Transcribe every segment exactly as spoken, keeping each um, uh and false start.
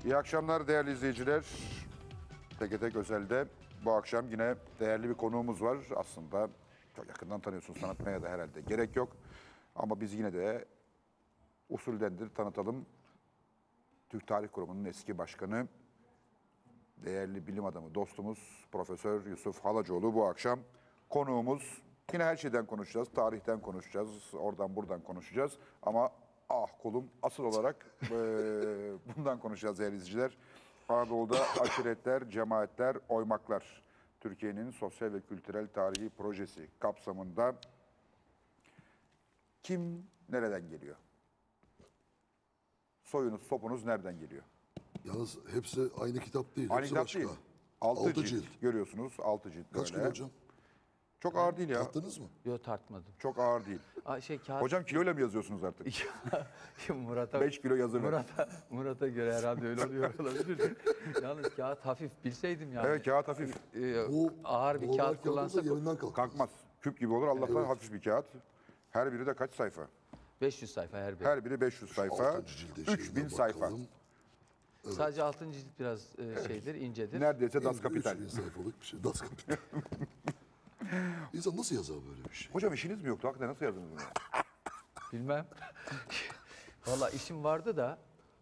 İyi akşamlar değerli izleyiciler. T G T Özel'de bu akşam yine değerli bir konuğumuz var. Aslında çok yakından tanıyorsunuz, tanıtmaya da herhalde gerek yok. Ama biz yine de usuldendir tanıtalım. Türk Tarih Kurumu'nun eski başkanı, değerli bilim adamı, dostumuz Profesör Yusuf Halacoğlu bu akşam konuğumuz. Yine her şeyden konuşacağız, tarihten konuşacağız, oradan buradan konuşacağız. Ama ah kulum asıl olarak eee, bundan konuşacağız değerli izleyiciler. Anadolu'da aşiretler, cemaatler, oymaklar. Türkiye'nin sosyal ve kültürel tarihi projesi kapsamında kim nereden geliyor? Soyunuz, sopunuz nereden geliyor? Yalnız hepsi aynı kitap değil. Aynı hepsi kitap başka. değil. Altı, Altı cilt. cilt. Görüyorsunuz, altı cilt Kaç böyle. kilo hocam? Çok ağır değil ya. Tattınız mı? Yok tartmadım. Çok ağır değil. Aa, şey kağıt... Hocam kiloyla mı yazıyorsunuz artık? Murat'a beş kilo yazı ver. Murat'a Murat'a göre herhalde öyle oluyor olabilir. Yalnız kağıt hafif bilseydim yani. Evet, kağıt hafif. Ee, Bu ağır bir normal kağıt kağıt olsa kullansak yerinden kalkmaz. Kalkmaz. Küp gibi olur. Allah'tan hafif bir kağıt. Her biri de kaç sayfa? beş yüz sayfa her biri. Her biri beş yüz sayfa. Altıncı cilde üç bin şeyine sayfa. bakalım. Sadece altıncı cilt biraz e, şeydir, incedir. Neredeyse Das Kapital. üç bin sayfalık bir şey. Das Kapital. İnsan nasıl yazar böyle bir şey? Hocam işiniz mi yoktu? Hakikaten nasıl yazdınız bunu? Bilmem. Valla işim vardı da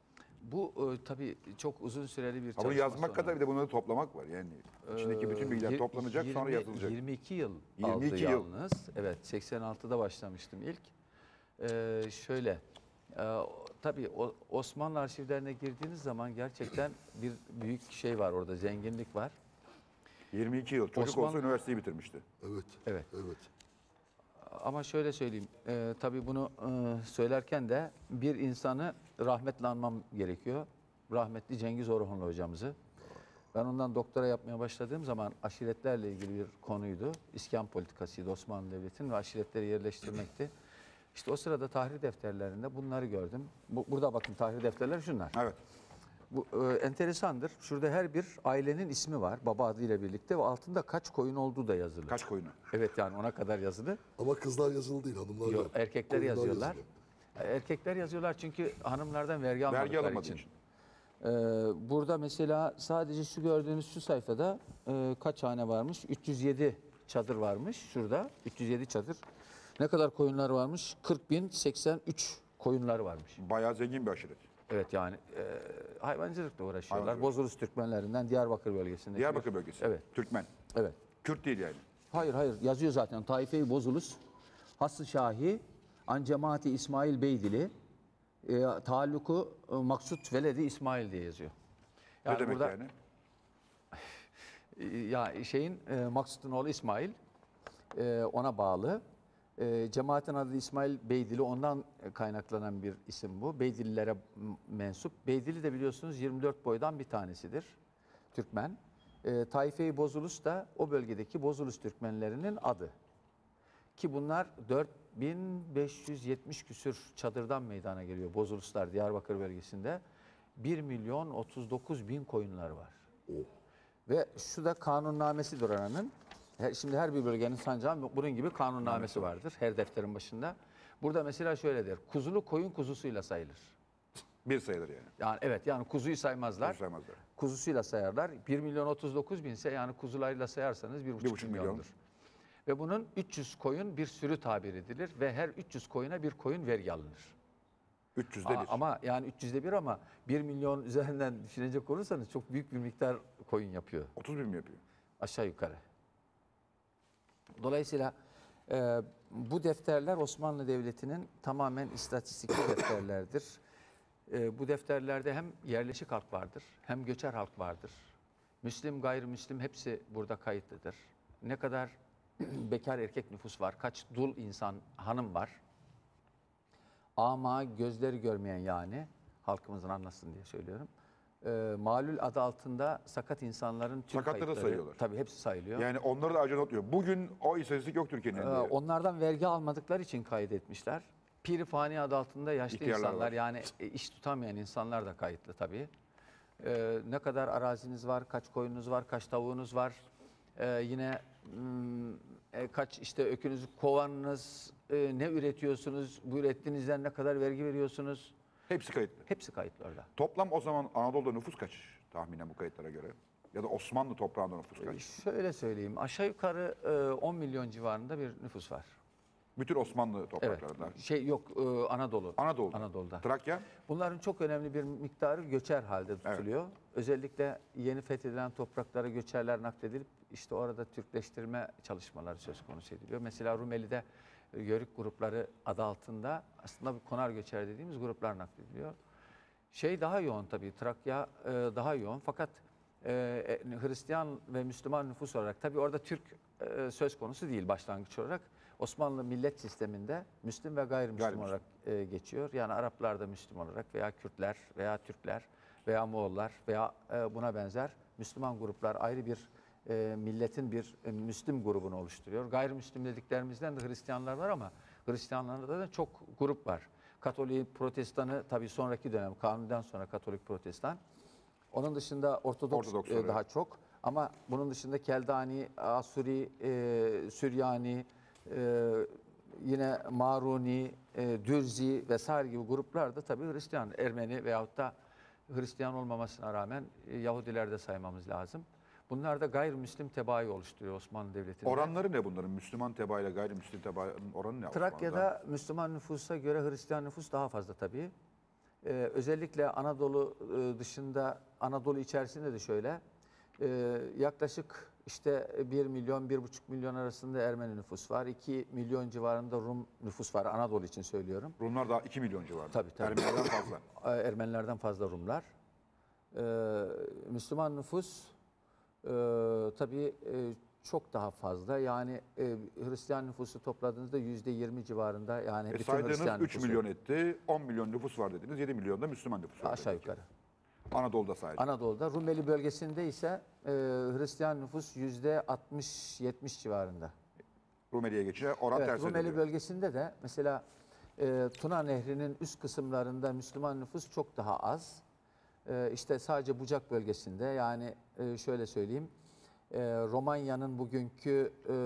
bu e, tabii çok uzun süreli bir Ha, bunu çalışma yazmak sonra. kadar bir de bunları toplamak var. Yani içindeki bütün bilgiler Yir- toplanacak sonra yirmi yazılacak. yirmi iki yıl yirmi iki aldı yıl. yalnız. Evet, seksen altıda başlamıştım ilk. Ee, şöyle, e, tabii o, Osmanlı arşivlerine girdiğiniz zaman gerçekten bir büyük şey var orada, zenginlik var. yirmi iki yıl. Çocuk Osman- olsa üniversiteyi bitirmişti. Evet. Evet. Evet. Ama şöyle söyleyeyim, e, tabii bunu e, söylerken de bir insanı rahmetle anmam gerekiyor. Rahmetli Cengiz Orhunlu hocamızı. Ben ondan doktora yapmaya başladığım zaman aşiretlerle ilgili bir konuydu. İskan politikasıydı Osmanlı Devleti'nin ve aşiretleri yerleştirmekti. İşte o sırada tahrir defterlerinde bunları gördüm. Bu, burada bakın tahrir defterleri şunlar. Evet. Bu e, enteresandır. Şurada her bir ailenin ismi var baba adıyla birlikte ve altında kaç koyun olduğu da yazılı. Kaç koyunu? Evet, yani ona kadar yazılı. Ama kızlar yazılı değil, hanımlar Yok, yok. erkekler Koyunlar yazıyorlar. yazılı. Erkekler yazıyorlar çünkü hanımlardan vergi almadıkları Vergi alınmadığı için. için. Ee, burada mesela sadece şu gördüğünüz şu sayfada e, kaç hane varmış? üç yüz yedi çadır varmış şurada. üç yüz yedi çadır. Ne kadar koyunlar varmış? kırk bin seksen üç koyunlar varmış. Bayağı zengin bir aşiret. Evet, yani e, hayvancılıkla uğraşıyorlar. Hayvancılık. Bozulus Türkmenlerinden Diyarbakır bölgesinde. Diyarbakır bölgesi. Evet. Türkmen. Evet. Kürt değil yani. Hayır hayır, yazıyor zaten. Taife-i Bozulus, Has-ı Şahi, An Cemaati İsmail Beydili, e, Taalluku e, Maksut Veledi İsmail diye yazıyor. ne demek yani? e, Ya şeyin e, Maksut'un oğlu İsmail, e, ona bağlı. E, cemaatin adı İsmail Beydili, ondan kaynaklanan bir isim bu. Beydililere m- mensup. Beydili de biliyorsunuz yirmi dört boydan bir tanesidir. Türkmen. E, Taife-i Bozulus da o bölgedeki Bozulus Türkmenlerinin adı. Ki bunlar dört bin beş yüz yetmiş küsür çadırdan meydana geliyor Bozuluslar Diyarbakır bölgesinde. bir milyon otuz dokuz bin koyunlar var. Ve şu da kanunnamesidir oranın. Her- Şimdi her bir bölgenin sancağı bunun gibi kanunnamesi vardır her defterin başında. Burada mesela şöyledir. Kuzulu koyun kuzusuyla sayılır. Bir sayılır yani. Yani evet, yani kuzuyu saymazlar. Kuzu saymazlar. Kuzusuyla sayarlar. bir milyon otuz dokuz bin ise yani kuzularıyla sayarsanız bir buçuk buçuk milyon. milyondur. Ve bunun üç yüz koyun bir sürü tabir edilir ve her üç yüz koyuna bir koyun vergi alınır. üç yüzde Aa, bir. ama yani üç yüzde bir ama bir milyon üzerinden düşünecek olursanız çok büyük bir miktar koyun yapıyor. otuz bin mi yapıyor? Aşağı yukarı. Dolayısıyla e, bu defterler Osmanlı Devleti'nin tamamen istatistikli defterlerdir. E, bu defterlerde hem yerleşik halk vardır, hem göçer halk vardır. Müslim, gayrimüslim hepsi burada kayıtlıdır. Ne kadar bekar erkek nüfus var, kaç dul insan, hanım var. Ama gözleri görmeyen, yani halkımızın anlasın diye söylüyorum. E, malul adı altında sakat insanların tüm Sakatları da kayıtları, sayıyorlar. tabii hepsi sayılıyor. Yani onları da ayrıca notluyor. Bugün o istatistik yok Türkiye'nin Ee, elinde. onlardan vergi almadıkları için kaydetmişler. Piri Fani adı altında yaşlı İhtiyarlar insanlar, var. yani e, iş tutamayan insanlar da kayıtlı tabii. Ee, ne kadar araziniz var, kaç koyunuz var, kaç tavuğunuz var. Ee, yine hmm, e, kaç işte ökünüz, kovanınız, e, ne üretiyorsunuz, bu ürettiğinizden ne kadar vergi veriyorsunuz. Hepsi kayıtlı. Hepsi kayıtlı orada. Toplam o zaman Anadolu'da nüfus kaç tahminen bu kayıtlara göre? Ya da Osmanlı toprağında nüfus kaç? Şöyle söyleyeyim, aşağı yukarı e, on milyon civarında bir nüfus var. Bütün Osmanlı Evet, topraklarında. şey yok e, Anadolu. Anadolu'da. Anadolu'da. Trakya. Bunların çok önemli bir miktarı göçer halde tutuluyor. Özellikle yeni fethedilen topraklara göçerler nakledilip işte orada Türkleştirme çalışmaları söz konusu ediliyor. Mesela Rumeli'de e, Yörük grupları adı altında aslında bu konar göçer dediğimiz gruplar naklediliyor. Şey daha yoğun tabii, Trakya e, daha yoğun fakat e, e, Hristiyan ve Müslüman nüfus olarak tabii orada Türk e, söz konusu değil başlangıç olarak. Osmanlı millet sisteminde Müslüm ve gayrimüslim Gayrimüslim. olarak e, geçiyor. Yani Araplar da Müslüm olarak veya Kürtler veya Türkler veya Moğollar veya e, buna benzer Müslüman gruplar ayrı bir e, milletin bir e, Müslüm grubunu oluşturuyor. Gayrimüslim dediklerimizden de Hristiyanlar var ama Hristiyanlarda da çok grup var. Katolik, Protestanı tabii sonraki dönem, Kanuni'den sonra Katolik, Protestan. Onun dışında Ortodoks, Ortodoks e, oluyor. daha çok. Ama bunun dışında Keldani, Asuri, e, Süryani, e, yine Maruni, e, Dürzi vesaire gibi gruplar da tabii Hristiyan, Ermeni veyahut da Hristiyan olmamasına rağmen e, Yahudiler de saymamız lazım. Bunlar da gayrimüslim tebaayı oluşturuyor Osmanlı Devleti'nde. Oranları ne bunların? Müslüman tebaayla gayrimüslim tebaanın oranı ne? Osmanlı'da? Trakya'da Müslüman nüfusa göre Hristiyan nüfus daha fazla tabii. Ee, özellikle Anadolu e, dışında, Anadolu içerisinde de şöyle. e, yaklaşık işte bir milyon, bir buçuk milyon arasında Ermeni nüfus var. iki milyon civarında Rum nüfus var. Anadolu için söylüyorum. Rumlar daha iki milyon civarında. Tabii, tabii. Ermenilerden fazla. Ee, Ermenilerden fazla Rumlar. Ee, Müslüman nüfus e, tabii e, çok daha fazla. Yani e, Hristiyan nüfusu topladığınızda yüzde yirmi civarında. Yani E bütün saydığınız Hristiyan üç nüfusu. milyon etti. on milyon nüfus var dediniz. yedi milyon da Müslüman nüfus var. Aşağı dediniz. yukarı. Anadolu'da sadece. Anadolu'da. Rumeli bölgesinde ise e, Hristiyan nüfus yüzde altmış yetmiş civarında. Rumeli'ye geçince oran Evet, ters Rumeli ediliyor. bölgesinde de mesela e, Tuna Nehri'nin üst kısımlarında Müslüman nüfus çok daha az. E, işte sadece Bucak bölgesinde, yani e, şöyle söyleyeyim, e, Romanya'nın bugünkü e,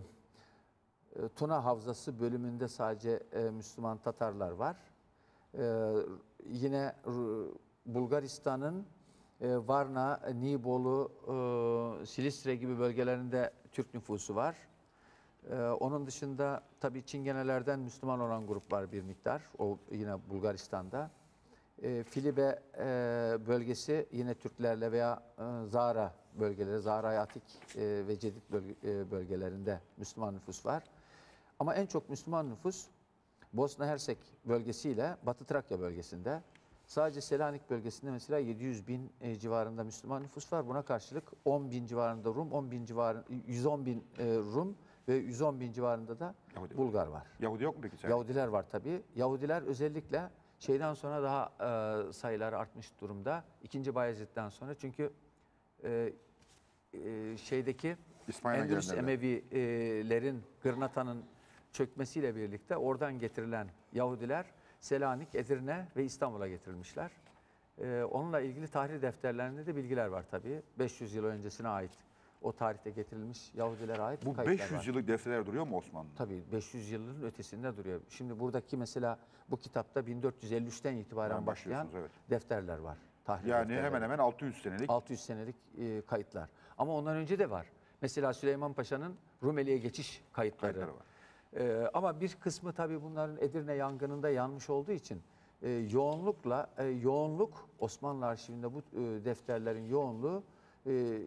e, Tuna Havzası bölümünde sadece e, Müslüman Tatarlar var. E, yine Ru- Bulgaristan'ın e, Varna, Nibolu, e, Silistre gibi bölgelerinde Türk nüfusu var. Ee, onun dışında tabii Çingenelerden Müslüman olan grup var bir miktar. O yine Bulgaristan'da. Ee, Filibe e, bölgesi yine Türklerle veya e, Zara bölgeleri, Zara Atik e, ve Cedid bölge, e, bölgelerinde Müslüman nüfus var. Ama en çok Müslüman nüfus Bosna Hersek bölgesiyle Batı Trakya bölgesinde. Sadece Selanik bölgesinde mesela yedi yüz bin e, civarında Müslüman nüfus var. Buna karşılık on bin civarında Rum, on bin civarında yüz on bin e, Rum ve yüz on bin civarında da Yahudi. Bulgar var. Yahudi yok mu peki sen? Yahudiler var tabii. Yahudiler özellikle şeyden sonra daha e, sayıları artmış durumda. İkinci Bayezid'den sonra, çünkü e, e, şeydeki İsmail'e Endülüs gelenlerden. Emevilerin, Gırnata'nın çökmesiyle birlikte oradan getirilen Yahudiler Selanik, Edirne ve İstanbul'a getirilmişler. Ee, onunla ilgili tarih defterlerinde de bilgiler var tabii. beş yüz yıl öncesine ait, o tarihte getirilmiş Yahudilere ait Bu kayıtlar beş var. yüz yıllık defterler duruyor mu Osmanlı'da? Tabii beş yüz yılın ötesinde duruyor. Şimdi buradaki mesela bu kitapta bin dört yüz elli üçten itibaren Ha, başlayan başlıyorsunuz, evet. defterler var. Tarih Yani defterleri. hemen hemen altı yüz senelik. altı yüz senelik e, kayıtlar. Ama ondan önce de var. Mesela Süleyman Paşa'nın Rumeli'ye geçiş kayıtları. Kayıtları var. E, ama bir kısmı tabii bunların Edirne yangınında yanmış olduğu için e, yoğunlukla e, yoğunluk Osmanlı arşivinde bu e, defterlerin yoğunluğu e,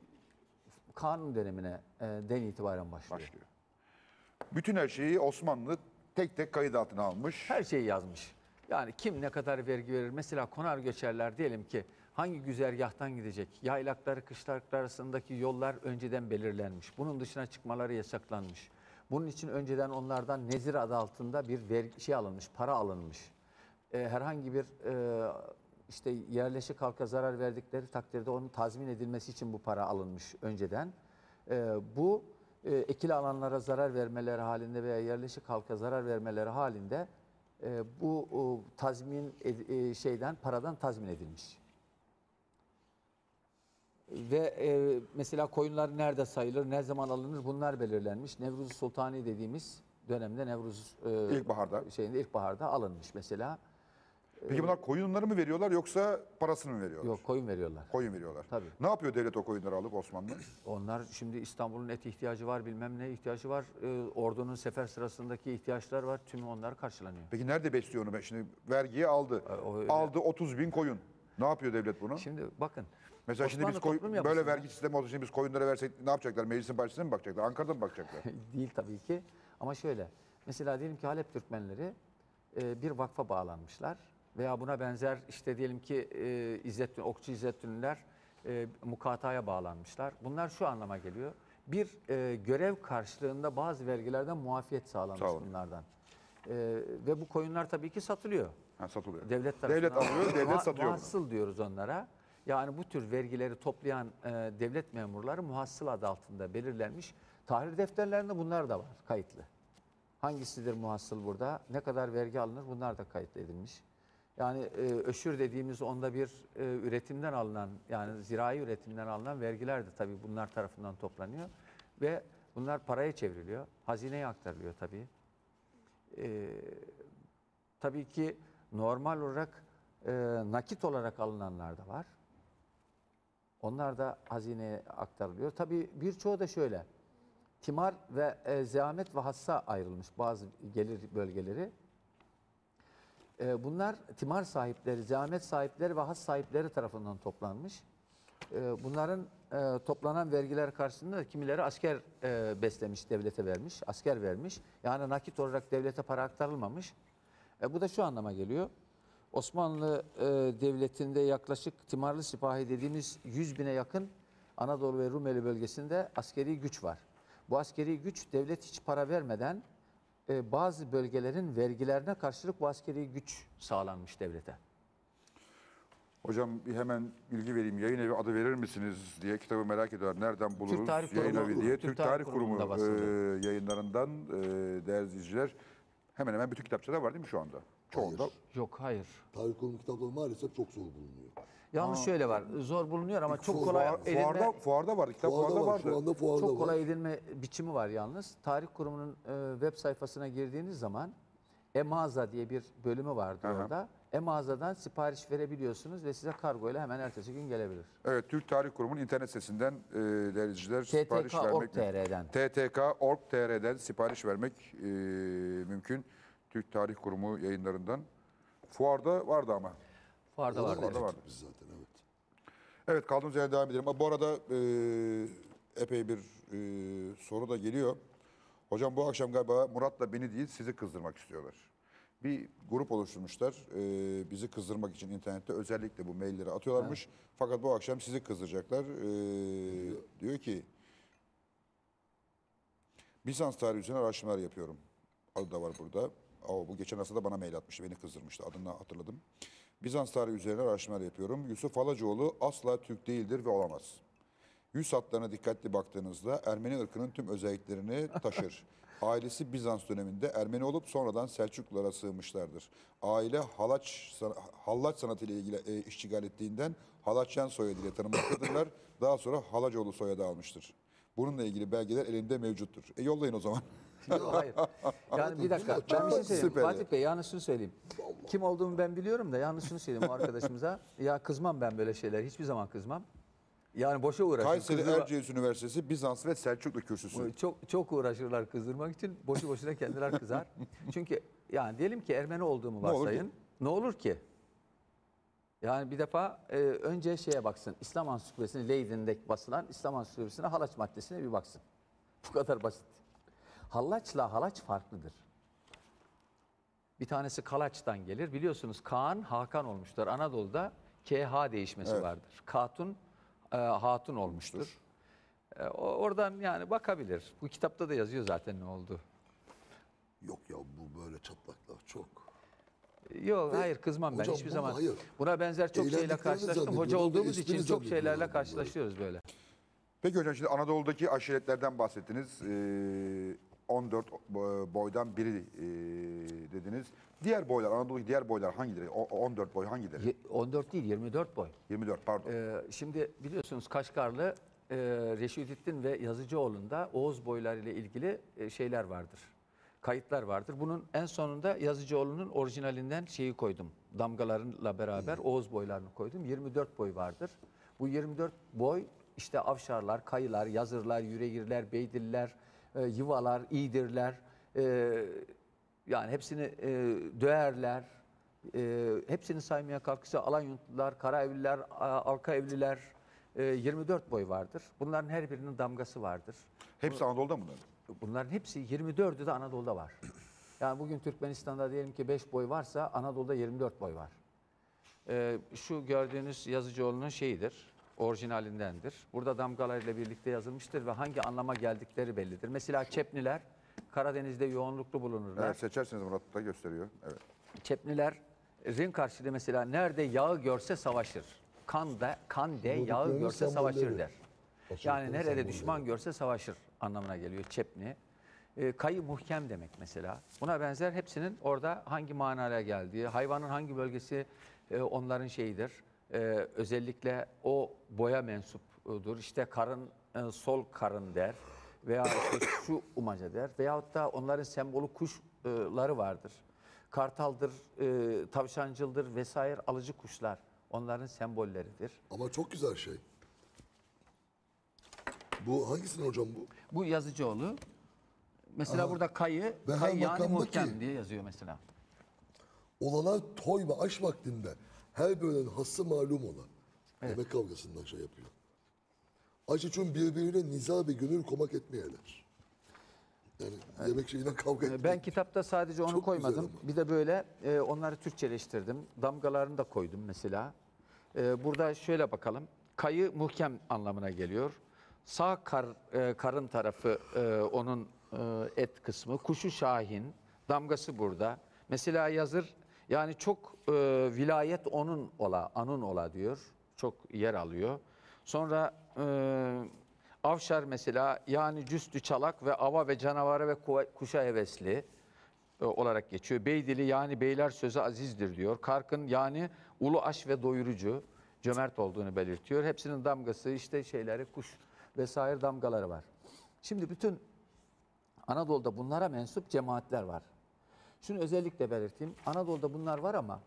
Kanun dönemine e, den itibaren başlıyor. Başlıyor. Bütün her şeyi Osmanlı tek tek kayıt altına almış. Her şeyi yazmış. Yani kim ne kadar vergi verir? Mesela konar göçerler diyelim ki hangi güzergahtan gidecek? Yaylakları, kışlaklar arasındaki yollar önceden belirlenmiş. Bunun dışına çıkmaları yasaklanmış. Bunun için önceden onlardan nezir adı altında bir vergi şey alınmış, para alınmış. Ee, herhangi bir e, işte yerleşik halka zarar verdikleri takdirde onun tazmin edilmesi için bu para alınmış önceden. Ee, bu e, ekili alanlara zarar vermeleri halinde veya yerleşik halka zarar vermeleri halinde e, bu o, tazmin ed- e, şeyden paradan tazmin edilmiş. Ve e, mesela koyunlar nerede sayılır, ne zaman alınır, bunlar belirlenmiş. Nevruz Sultani dediğimiz dönemde Nevruz e, İlkbaharda. şeyinde ilkbaharda alınmış mesela. Peki bunlar koyunları mı veriyorlar yoksa parasını mı veriyorlar? Yok, koyun veriyorlar. Koyun veriyorlar. Tabii. Ne yapıyor devlet o koyunları alıp Osmanlı? Onlar şimdi İstanbul'un et ihtiyacı var, bilmem ne ihtiyacı var. Ee, ordunun sefer sırasındaki ihtiyaçlar var. Tümü onlar karşılanıyor. Peki nerede besliyor onu? Ben şimdi vergiyi aldı. o öyle. Aldı otuz bin koyun. Ne yapıyor devlet bunu? Şimdi bakın. Mesela şimdi biz Osmanlı koy, toplum böyle yapısında- vergi sistemi olsa şimdi biz koyunlara versek ne yapacaklar? Meclisin bahçesine mi bakacaklar? Ankara'da mı bakacaklar? Değil tabii ki. Ama şöyle. Mesela diyelim ki Halep Türkmenleri e, bir vakfa bağlanmışlar. Veya buna benzer işte diyelim ki e, İzzet, Okçu İzzettinliler e, mukataya bağlanmışlar. Bunlar şu anlama geliyor. Bir e, görev karşılığında bazı vergilerden muafiyet sağlanmış Sağ olun. bunlardan. E, ve bu koyunlar tabii ki satılıyor. Ha, satılıyor. Devlet tarafından. Devlet alıyor, devlet Muha- satıyor bunu. Muhassıl diyoruz onlara. Yani bu tür vergileri toplayan e, devlet memurları muhassıl adı altında belirlenmiş. Tahrir defterlerinde bunlar da var kayıtlı. Hangisidir muhassıl burada? Ne kadar vergi alınır? Bunlar da kayıtlı edilmiş. Yani e, öşür dediğimiz onda bir e, üretimden alınan yani zirai üretimden alınan vergiler de tabii bunlar tarafından toplanıyor. Ve bunlar paraya çevriliyor. Hazineye aktarılıyor tabii. E, tabii ki normal olarak e, nakit olarak alınanlar da var. Onlar da hazineye aktarılıyor. Tabii birçoğu da şöyle. Timar ve e, zeamet ve hassa ayrılmış bazı gelir bölgeleri. E, bunlar timar sahipleri, zeamet sahipleri ve has sahipleri tarafından toplanmış. E, bunların e, toplanan vergiler karşılığında da kimileri asker e, beslemiş, devlete vermiş, asker vermiş. Yani nakit olarak devlete para aktarılmamış. E, bu da şu anlama geliyor. Osmanlı e, Devleti'nde yaklaşık timarlı sipahi dediğimiz yüz bine yakın Anadolu ve Rumeli bölgesinde askeri güç var. Bu askeri güç devlet hiç para vermeden e, bazı bölgelerin vergilerine karşılık bu askeri güç sağlanmış devlete. Hocam bir hemen bilgi vereyim. Yayın evi adı verir misiniz diye kitabı merak ediyorlar. Nereden buluruz? Türk Tarih Yayın Kurumu- evi diye. Türk Türk Tarih Tarih Kurumu Kurumu'nda e, basılı. yayınlarından e, değerli izleyiciler. Hemen hemen bütün kitapçıda var değil mi şu anda? Çoğunda. Hayır. Yok, hayır. Tarih kurumu kitapları maalesef çok zor bulunuyor. Yalnız şöyle var, zor bulunuyor ama çok fuar- kolay Fuar- edinme, fuarda, fuarda vardı. Kitap Fuarda fuarda var, vardı. şu anda fuarda çok var. kolay edinme biçimi var yalnız. Tarih Kurumu'nun e, web sayfasına girdiğiniz zaman e-mağaza diye bir bölümü vardı Hı hı. orada. E-mağazadan sipariş verebiliyorsunuz ve size kargoyla hemen ertesi gün gelebilir. Evet, Türk Tarih Kurumu'nun internet sitesinden e, değerli izleyiciler sipariş T T K nokta org vermek nokta tr'den. T T K nokta org nokta tr'den sipariş vermek e, mümkün. Türk Tarih Kurumu yayınlarından. Fuarda vardı ama. Fuarda Ona vardı. Fuarda da vardı. Biz zaten evet. Evet, kaldığımız yerden devam edelim. Ama bu arada e, epey bir e, soru da geliyor. Hocam bu akşam galiba Murat'la beni değil sizi kızdırmak istiyorlar. Bir grup oluşturmuşlar. e, bizi kızdırmak için internette özellikle bu mailleri atıyorlarmış. Fakat bu akşam sizi kızdıracaklar. E, diyor ki Bizans tarihi üzerine araştırmalar yapıyorum. Adı da var burada. O, bu geçen hafta da bana mail atmıştı. Beni kızdırmıştı. Adını hatırladım. Bizans tarihi üzerine araştırmalar yapıyorum. Yusuf Halacoğlu asla Türk değildir ve olamaz. Yüz hatlarına dikkatli baktığınızda Ermeni ırkının tüm özelliklerini taşır. Ailesi Bizans döneminde Ermeni olup sonradan Selçuklulara sığmışlardır. Aile halaç, hallaç sanatıyla ilgili e, iştigal ettiğinden Halaçyan soyadıyla tanınmaktadırlar. Daha sonra Halacoğlu soyadı almıştır. Bununla ilgili belgeler elimde mevcuttur. E yollayın o zaman. Hayır. Yani bir dakika. Çok Ben bir şey söyleyeyim. süper. Fatih Bey yalnız şunu söyleyeyim. Kim olduğumu ben biliyorum da yalnız şunu söyleyeyim o arkadaşımıza. Ya kızmam ben böyle şeyler. Hiçbir zaman kızmam. Yani boşa uğraşır. Kayseri Kızdırma- Erciyes Üniversitesi Bizans ve Selçuklu kürsüsü. Çok çok uğraşırlar kızdırmak için. Boşu boşuna kendiler kızar. Çünkü yani diyelim ki Ermeni olduğumu Ne olur varsayın. Ne olur ki? Yani bir defa e, önce şeye baksın. İslam Ansiklopedisine Leyden'de basılan İslam Ansiklopedisine halaç maddesine bir baksın. Bu kadar basit. Hallaçla halaç farklıdır. Bir tanesi Kalaç'tan gelir. Biliyorsunuz Kaan, Hakan olmuştur. Anadolu'da K H değişmesi Evet. vardır. Katun, e, Hatun olmuştur. E, o- oradan yani bakabilir. Bu kitapta da yazıyor zaten ne oldu. Yok ya bu böyle çatlaklar çok. Yok Ve hayır kızmam ben hocam hiçbir bunda zaman. hayır. Buna benzer çok şeyle Eğlendiklerini karşılaştım. Hoca zannediyorlar ve olduğumuz için espri çok şeylerle zannediyorlar karşılaşıyoruz böyle. Peki hocam şimdi Anadolu'daki aşiretlerden bahsettiniz. Ee, on dört bo- boydan biri ee, dediniz. Diğer boylar, Anadolu'daki diğer boylar hangileri? O, on dört boy hangileri? Ye- on dört değil yirmi dört boy. yirmi dört pardon. Ee, şimdi biliyorsunuz Kaşgarlı e, Reşidettin ve Yazıcıoğlu'nda Oğuz boyları ile ilgili e, şeyler vardır. kayıtlar vardır. Bunun en sonunda Yazıcıoğlu'nun orijinalinden şeyi koydum. Damgalarıyla beraber Oğuz boylarını koydum. yirmi dört boy vardır. Bu yirmi dört boy işte Avşarlar, Kayılar, Yazırlar, Yüreğirler, Beydiller, e, Yıvalar, İğdirler, e, yani hepsini e, Döğerler, e, hepsini saymaya kalkışsa Alanyurtlular, Karaevliler, A- Alkaevliler, e, yirmi dört boy vardır. Bunların her birinin damgası vardır. Hepsi Anadolu'da mı bunların? Bunların hepsi yirmi dördü de Anadolu'da var. Yani bugün Türkmenistan'da diyelim ki beş boy varsa Anadolu'da yirmi dört boy var. Ee, şu gördüğünüz Yazıcıoğlu'nun şeyidir, orijinalindendir. Burada damgalarıyla birlikte yazılmıştır ve hangi anlama geldikleri bellidir. Mesela Çepniler Karadeniz'de yoğunluklu bulunurlar. Evet, seçerseniz Murat da gösteriyor. Evet. Çepnilerin karşılığı mesela nerede yağı görse savaşır. Kan da kan de yağı Vurduklarının görse savaşır sembolleri. der. Açıldıkları Yani nerede sembolleri. düşman görse savaşır anlamına geliyor Çepni. E, kayı muhkem demek mesela. Buna benzer hepsinin orada hangi manaya geldiği, hayvanın hangi bölgesi e, onların şeyidir. E, özellikle o boya mensuptur. İşte karın, e, sol karın der veya işte şu umaca der. Veyahut da onların sembolü kuşları vardır. Kartaldır, e, tavşancıldır vesaire alıcı kuşlar. Onların sembolleridir. Ama çok güzel şey. Bu hangisinin hocam bu? Bu Yazıcıoğlu. Mesela burada kayı, Ve her kayı yani makamda muhkem ki- diye yazıyor mesela. Olalar toy ve aş vaktinde her bölen hası malum ola. Yemek kavgasından şey yapıyor. Aş için birbirine niza ve gönül komak etmeyeler. Yani yemek şeyinden kavga etmek. Ben kitapta sadece onu Çok koymadım. güzel ama. Bir de böyle e, onları Türkçeleştirdim. Damgalarını da koydum mesela. E, burada şöyle bakalım. Kayı muhkem anlamına geliyor. Sağ kar, e, karın tarafı e, onun e, et kısmı. Kuşu şahin. Damgası burada. Mesela yazır yani çok e, vilayet onun ola, anın ola diyor. Çok yer alıyor. Sonra e, Avşar mesela yani cüstü çalak ve ava ve canavara ve kuva- kuşa hevesli e, olarak geçiyor. Beydili yani beyler sözü azizdir diyor. Karkın yani ulu aş ve doyurucu, cömert olduğunu belirtiyor. Hepsinin damgası işte şeyleri kuş vesaire damgaları var. Şimdi bütün Anadolu'da bunlara mensup cemaatler var. Şunu özellikle belirteyim. Anadolu'da bunlar var ama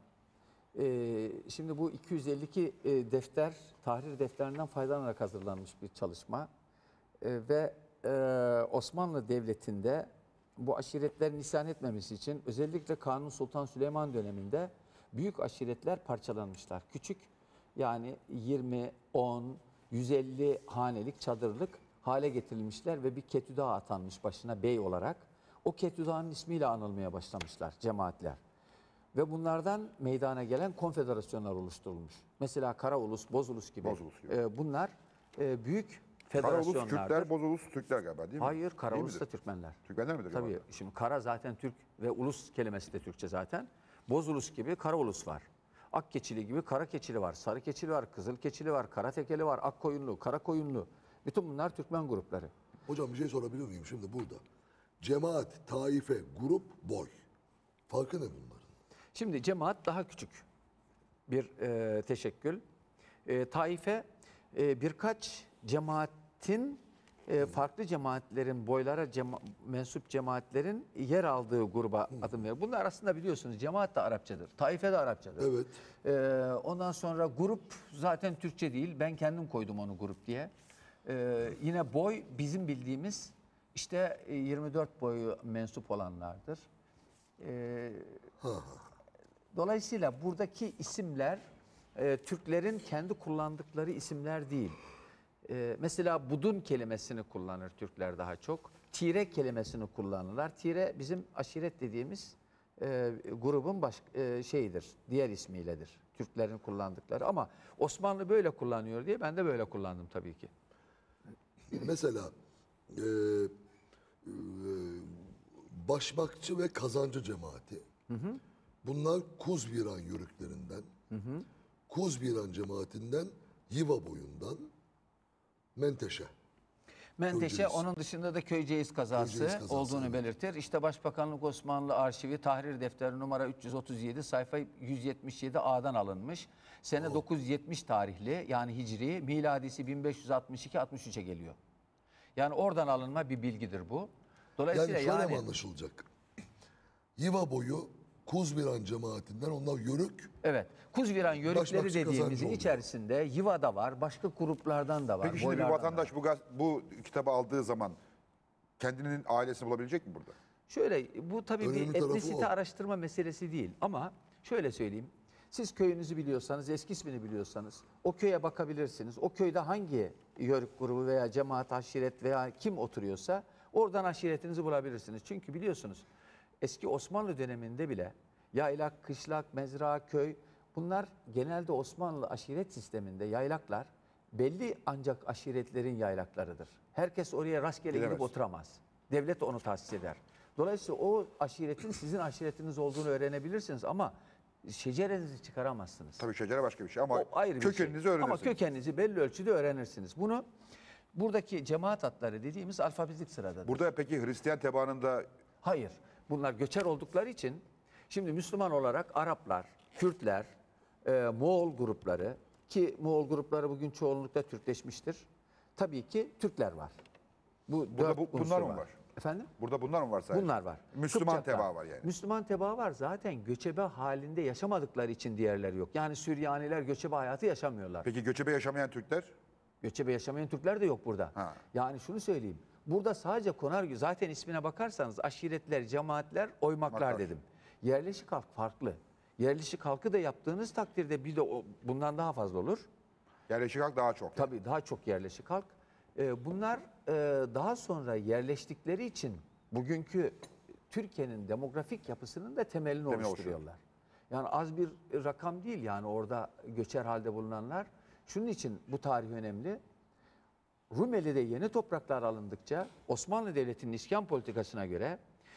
e, şimdi bu iki yüz elli iki e, defter, tahrir defterinden faydalanarak hazırlanmış bir çalışma. E, ve e, Osmanlı Devleti'nde bu aşiretlerin isyan etmemesi için özellikle Kanuni Sultan Süleyman döneminde büyük aşiretler parçalanmışlar. Küçük yani yirmi, on, yüz elli hanelik çadırlık hale getirilmişler ve bir ketüda atanmış başına bey olarak. O ketüdanın ismiyle anılmaya başlamışlar cemaatler. Ve bunlardan meydana gelen konfederasyonlar oluşturulmuş. Mesela Karaulus, Bozulus gibi. Bozulus gibi. E, bunlar e, büyük Karaulus federasyonlardır. Kürtler, Bozulus Türkler galiba değil mi? Hayır, Değil Karaulus da midir? Türkmenler. Türkmenler midir? Tabii galiba? şimdi Kara zaten Türk ve ulus kelimesi de Türkçe zaten. Bozulus gibi Karaulus var. Akkeçili gibi Kara keçili var. Sarı keçili var, Kızıl keçili var, Kara tekeli var, Ak koyunlu, Kara koyunlu. Bütün bunlar Türkmen grupları. Hocam bir şey sorabilir miyim şimdi burada? Cemaat, taife, grup, boy. Farkı ne bunların? Şimdi cemaat daha küçük bir e, teşekkül. E, taife e, birkaç cemaatin, e, farklı cemaatlerin, boylara cema- mensup cemaatlerin yer aldığı gruba adım veriyor. Bunlar aslında biliyorsunuz cemaat da Arapçadır, taife de Arapçadır. Evet. E, ondan sonra grup zaten Türkçe değil, ben kendim koydum onu grup diye. E, yine boy bizim bildiğimiz işte e, yirmi dört boyu mensup olanlardır. E, Dolayısıyla buradaki isimler e, Türklerin kendi kullandıkları isimler değil. E, mesela budun kelimesini kullanır Türkler daha çok. Tire kelimesini kullanırlar. Tire bizim aşiret dediğimiz e, grubun baş, e, şeyidir, diğer ismiyledir. Türklerin kullandıkları ama Osmanlı böyle kullanıyor diye ben de böyle kullandım tabii ki. Mesela e, e, başmakçı ve kazancı cemaati. Bunlar Kuzbiran yörüklerinden, Kuzbiran cemaatinden, Yiva boyundan, Menteşe. Menteşe Köyceğiz. onun dışında da Köyceğiz kazası, Köyceğiz kazası, olduğunu evet. belirtir. İşte Başbakanlık Osmanlı Arşivi Tahrir Defteri numara üç yüz otuz yedi sayfa yüz yetmiş yedi A'dan alınmış. Sene dokuz yüz yetmiş tarihli yani Hicri, miladisi bin beş yüz altmış iki altmış üçe geliyor. Yani oradan alınma bir bilgidir bu. Dolayısıyla Yani şöyle yani, mi anlaşılacak? Yiva boyu Kuzviran cemaatinden onlar yörük. Evet. Kuzviran yörükleri Başmakçı dediğimizin kazancı oluyor. içerisinde Yiva'da var, başka gruplardan da var. Peki şimdi bir boylardan da vatandaş var. bu, gaz- bu kitabı aldığı zaman kendinin ailesini bulabilecek mi burada? Şöyle, bu tabii Önemli bir tarafı etnisite o. araştırma meselesi değil ama şöyle söyleyeyim. Siz köyünüzü biliyorsanız, eski ismini biliyorsanız o köye bakabilirsiniz. O köyde hangi yörük grubu veya cemaat, aşiret veya kim oturuyorsa oradan aşiretinizi bulabilirsiniz. Çünkü biliyorsunuz eski Osmanlı döneminde bile yaylak, kışlak, mezra, köy bunlar genelde Osmanlı aşiret sisteminde yaylaklar belli ancak aşiretlerin yaylaklarıdır. Herkes oraya rastgele gidip Gidemez. oturamaz. Devlet onu tahsis eder. Dolayısıyla o aşiretin sizin aşiretiniz olduğunu öğrenebilirsiniz ama şecerenizi çıkaramazsınız. Tabii şecere başka bir şey ama O ayrı bir kökeninizi şey. öğrenirsiniz. Ama kökeninizi belli ölçüde öğrenirsiniz. Bunu buradaki cemaat adları dediğimiz alfabetik sıradadır. Burada peki Hristiyan tebaanında Hayır. Bunlar göçer oldukları için şimdi Müslüman olarak Araplar, Kürtler, e, Moğol grupları ki Moğol grupları bugün çoğunlukla Türkleşmiştir. Tabii ki Türkler var. Bu Burada dört bu- bunlar unsur mı var? Efendim? burada bunlar mı var sadece? Bunlar var. Müslüman Kıpçaklar. tebaa var yani. Müslüman tebaa var. Zaten göçebe halinde yaşamadıkları için diğerleri yok. Yani Süryaniler göçebe hayatı yaşamıyorlar. Peki göçebe yaşamayan Türkler? Göçebe yaşamayan Türkler de yok burada. Ha. Yani şunu söyleyeyim. Burada sadece konar zaten ismine bakarsanız aşiretler, cemaatler, oymaklar Maklar. dedim. Yerleşik halk farklı. Yerleşik halkı da yaptığınız takdirde bir de o, bundan daha fazla olur. Yerleşik halk daha çok. yani. Tabii daha çok yerleşik halk. Ee, bunlar e, daha sonra yerleştikleri için bugünkü Türkiye'nin demografik yapısının da temelini Temel oluşturuyorlar. Yani az bir rakam değil yani orada göçer halde bulunanlar. Şunun için bu tarih önemli. Rumeli'de yeni topraklar alındıkça Osmanlı Devleti'nin iskan politikasına göre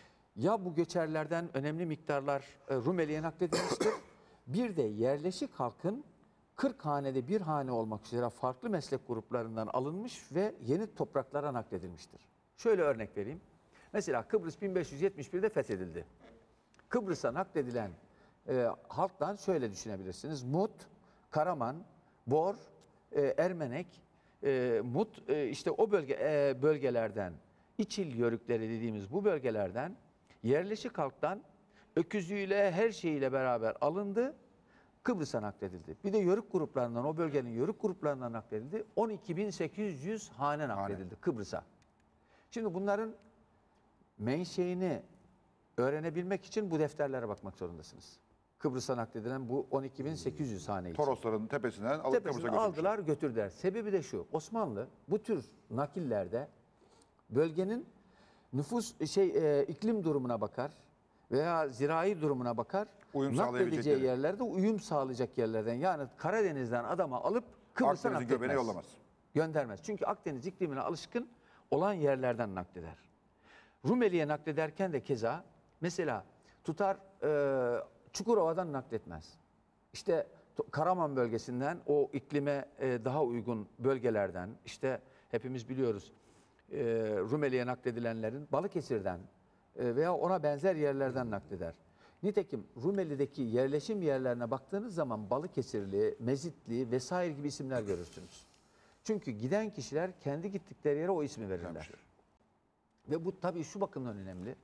ya bu göçerlerden önemli miktarlar e, Rumeli'ye nakledilmiştir. Bir de yerleşik halkın kırk hanede bir hane olmak üzere farklı meslek gruplarından alınmış ve yeni topraklara nakledilmiştir. Şöyle örnek vereyim. Mesela Kıbrıs bin beş yüz yetmiş birde fethedildi. Kıbrıs'a nakledilen e, halktan şöyle düşünebilirsiniz. Mut, Karaman, Bor, e, Ermenek, e, Mut e, işte o bölge e, bölgelerden İçil yörükleri dediğimiz bu bölgelerden yerleşik halktan öküzüyle her şeyiyle beraber alındı. Kıbrıs'a nakledildi. Bir de yörük gruplarından o bölgenin yörük gruplarından nakledildi. on iki bin sekiz yüz hane nakledildi Kıbrıs'a. Şimdi bunların menşeini öğrenebilmek için bu defterlere bakmak zorundasınız. Kıbrıs'a nakledilen bu on iki bin sekiz yüz hane için. Torosların tepesinden alıp Tepesine Kıbrıs'a götürmüşler. aldılar götürdüler. Sebebi de şu. Osmanlı bu tür nakillerde bölgenin nüfus şey e, iklim durumuna bakar veya zirai durumuna bakar. Uyum Nakledeceği sağlayabilecekleri. yerlerde uyum sağlayacak yerlerden yani Karadeniz'den adama alıp Kıbrıs'a Akdeniz'in göbeğine nakletmez. yollamaz. Göndermez. Çünkü Akdeniz iklimine alışkın olan yerlerden nakleder. Rumeli'ye naklederken de keza mesela tutar e, Çukurova'dan nakletmez. İşte to- Karaman bölgesinden o iklime e, daha uygun bölgelerden işte hepimiz biliyoruz e, Rumeli'ye nakledilenlerin Balıkesir'den e, veya ona benzer yerlerden nakleder. Nitekim Rumeli'deki yerleşim yerlerine baktığınız zaman Balıkesirli, Mezitli vesaire gibi isimler görürsünüz. Çünkü giden kişiler kendi gittikleri yere o ismi verirler. Vermişler. Ve bu tabii şu bakımdan önemli.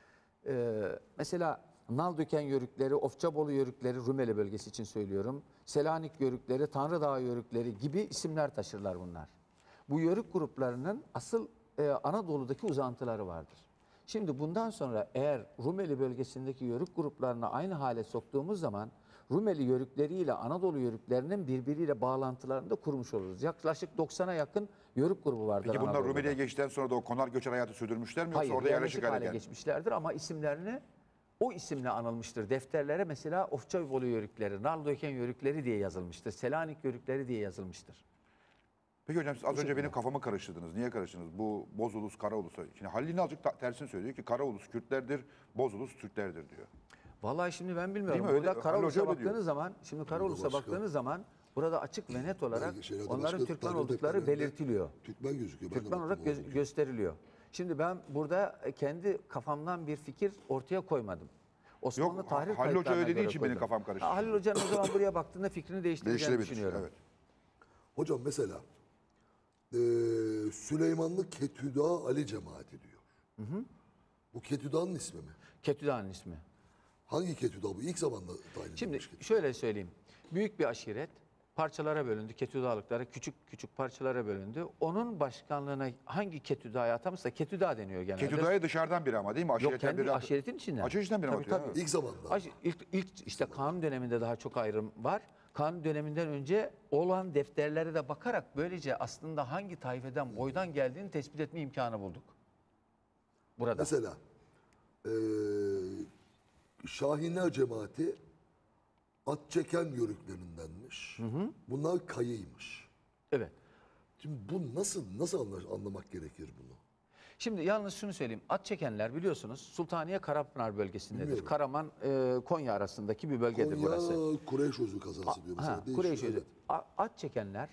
Ee, mesela Naldöken yörükleri, Ofçabolu yörükleri, Rumeli bölgesi için söylüyorum. Selanik yörükleri, Tanrıdağ yörükleri gibi isimler taşırlar bunlar. Bu yörük gruplarının asıl e, Anadolu'daki uzantıları vardır. Şimdi bundan sonra eğer Rumeli bölgesindeki yörük gruplarını aynı hale soktuğumuz zaman Rumeli yörükleriyle Anadolu yörüklerinin birbiriyle bağlantılarını da kurmuş oluruz. Yaklaşık doksana yakın yörük grubu vardır Peki bunlar Anadolu'da. Rumeli'ye geçtikten sonra da o konar göçer hayatı sürdürmüşler mi yoksa Hayır, orada yerleşik yerleşik hale hale geldi? geçmişlerdir ama isimlerini o isimle anılmıştır. Defterlere mesela Ofçabolu yörükleri, Naldöken yörükleri diye yazılmıştır. Selanik yörükleri diye yazılmıştır. Peki hocam siz az önce benim kafamı karıştırdınız. Niye karıştırdınız? Bu Bozulus, Karaulus. Şimdi Halil'in azıcık ta- tersini söylüyor ki Karaulus Kürtlerdir, Bozulus Türklerdir diyor. Vallahi şimdi ben bilmiyorum. Değil mi? Öyle- Burada Halil Karaoğlu'na Hoca öyle baktığınız diyor. zaman, şimdi Karaoğlu'na başka. baktığınız zaman burada açık ve net olarak Belge- şeylerde onların başka Türkmen tarih oldukları defterlerinde belirtiliyor. Türkmen gözüküyor. Ben de Türkmen olarak baktım gö- oradaki. gösteriliyor. Şimdi ben burada kendi kafamdan bir fikir ortaya koymadım. Osmanlı Yok, tarih Halil Hoca kayıtlarına öyle dediği göre için benim koydum. kafam karıştı. Ha, Halil Hoca'nın o zaman buraya baktığında fikrini değiştireceğini Değiştirebilir. düşünüyorum. Evet. Hocam mesela eee Süleymanlı Ketüda Ali cemaati diyor. Bu Ketüda'nın ismi mi? Ketüda'nın ismi. Hangi Ketüda bu? İlk zamanda tayin Şimdi edilmiş Ketüda. şöyle söyleyeyim. Büyük bir aşiret parçalara bölündü. Ketüdalıkları küçük küçük parçalara bölündü. Onun başkanlığına hangi Ketüda'ya atamışsa Ketüda deniyor genelde. Ketüda'ya dışarıdan biri ama değil mi? Yok Aşiretten kendi biri. aşiretin içinden. Aşiretten biri mi Tabii, atıyor? tabii. Ha. İlk zamanda. Aş- İlk, ilk işte kanun döneminde daha çok ayrım var. Kanun döneminden önce olan defterlere de bakarak böylece aslında hangi tayfeden, boydan geldiğini tespit etme imkanı bulduk. Burada. Mesela eee Şahinler cemaati at çeken yörüklerindenmiş. Bunlar kayıymış. Evet. Şimdi bu nasıl nasıl anla- anlamak gerekir bunu? Şimdi yalnız şunu söyleyeyim. At çekenler biliyorsunuz Sultaniye Karapınar bölgesindedir. Bilmiyorum. Karaman e, Konya arasındaki bir bölgedir Konya burası. Kureyş Özü kazası diyor mesela. Ha, Değişiyor, Kureyş evet. A- At çekenler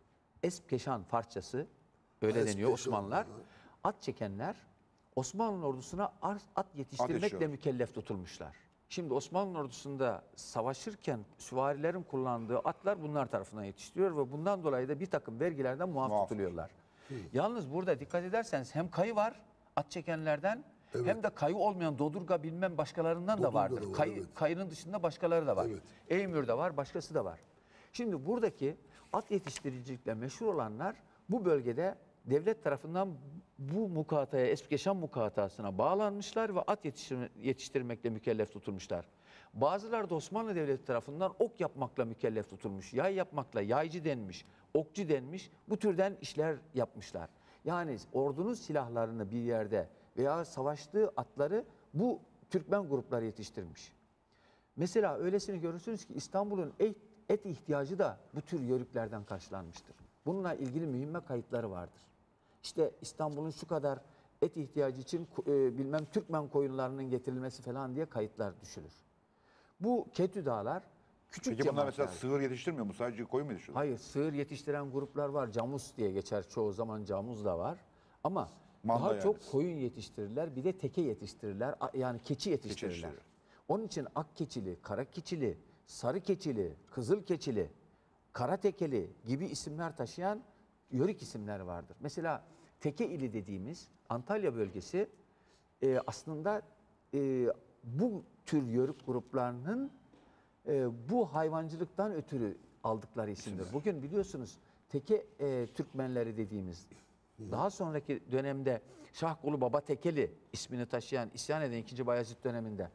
Eskeşan parçası öyle Ha, deniyor Eskeşan, Osmanlılar. ha. At çekenler Osmanlı ordusuna ar- at yetiştirmekle yetiştiriyor. mükellef tutulmuşlar. Şimdi Osmanlı ordusunda savaşırken süvarilerin kullandığı atlar bunlar tarafından yetiştiriyor ve bundan dolayı da bir takım vergilerden muaf, Muaf. tutuluyorlar. Yalnız burada dikkat ederseniz hem kayı var at çekenlerden hem de kayı olmayan Dodurga bilmem başkalarından da Dodurga vardır. da var, Kayı, evet. Kayının dışında başkaları da var. Evet. Eymür'de var, başkası da var. Şimdi buradaki at yetiştiricilikle meşhur olanlar bu bölgede devlet tarafından bu mukataya, Eskeşan mukatasına bağlanmışlar ve at yetiştirme, yetiştirmekle mükellef tutulmuşlar. Bazıları da Osmanlı Devleti tarafından ok yapmakla mükellef tutulmuş, yay yapmakla yaycı denmiş, okçu denmiş, bu türden işler yapmışlar. Yani ordunun silahlarını bir yerde veya savaştığı atları bu Türkmen grupları yetiştirmiş. Mesela öylesini görürsünüz ki İstanbul'un et, et ihtiyacı da bu tür yörüklerden karşılanmıştır. Bununla ilgili mühimme kayıtları vardır. İşte İstanbul'un şu kadar et ihtiyacı için e, bilmem Türkmen koyunlarının getirilmesi falan diye kayıtlar düşülür. Bu Ketüdağlar küçük Peki bunlar mesela cemaatlerdir. sığır yetiştirmiyor mu? Sadece koyun mu yetiştiriyor? Hayır, sığır yetiştiren gruplar var. Camus diye geçer. Çoğu zaman camuz da var. Ama Manda daha yani. çok koyun yetiştirirler. Bir de teke yetiştirirler. A- Yani keçi yetiştirirler. yetiştirirler. Onun için ak keçili, kara keçili, sarı keçili, kızıl keçili, kara tekeli gibi isimler taşıyan yörük isimler vardır. Mesela Teke ili dediğimiz Antalya bölgesi e, aslında e, bu tür yörük gruplarının e, bu hayvancılıktan ötürü aldıkları isimdir. Bugün biliyorsunuz Teke e, Türkmenleri dediğimiz daha sonraki dönemde Şahkulu Baba Tekeli ismini taşıyan isyan eden ikinci Bayezid döneminde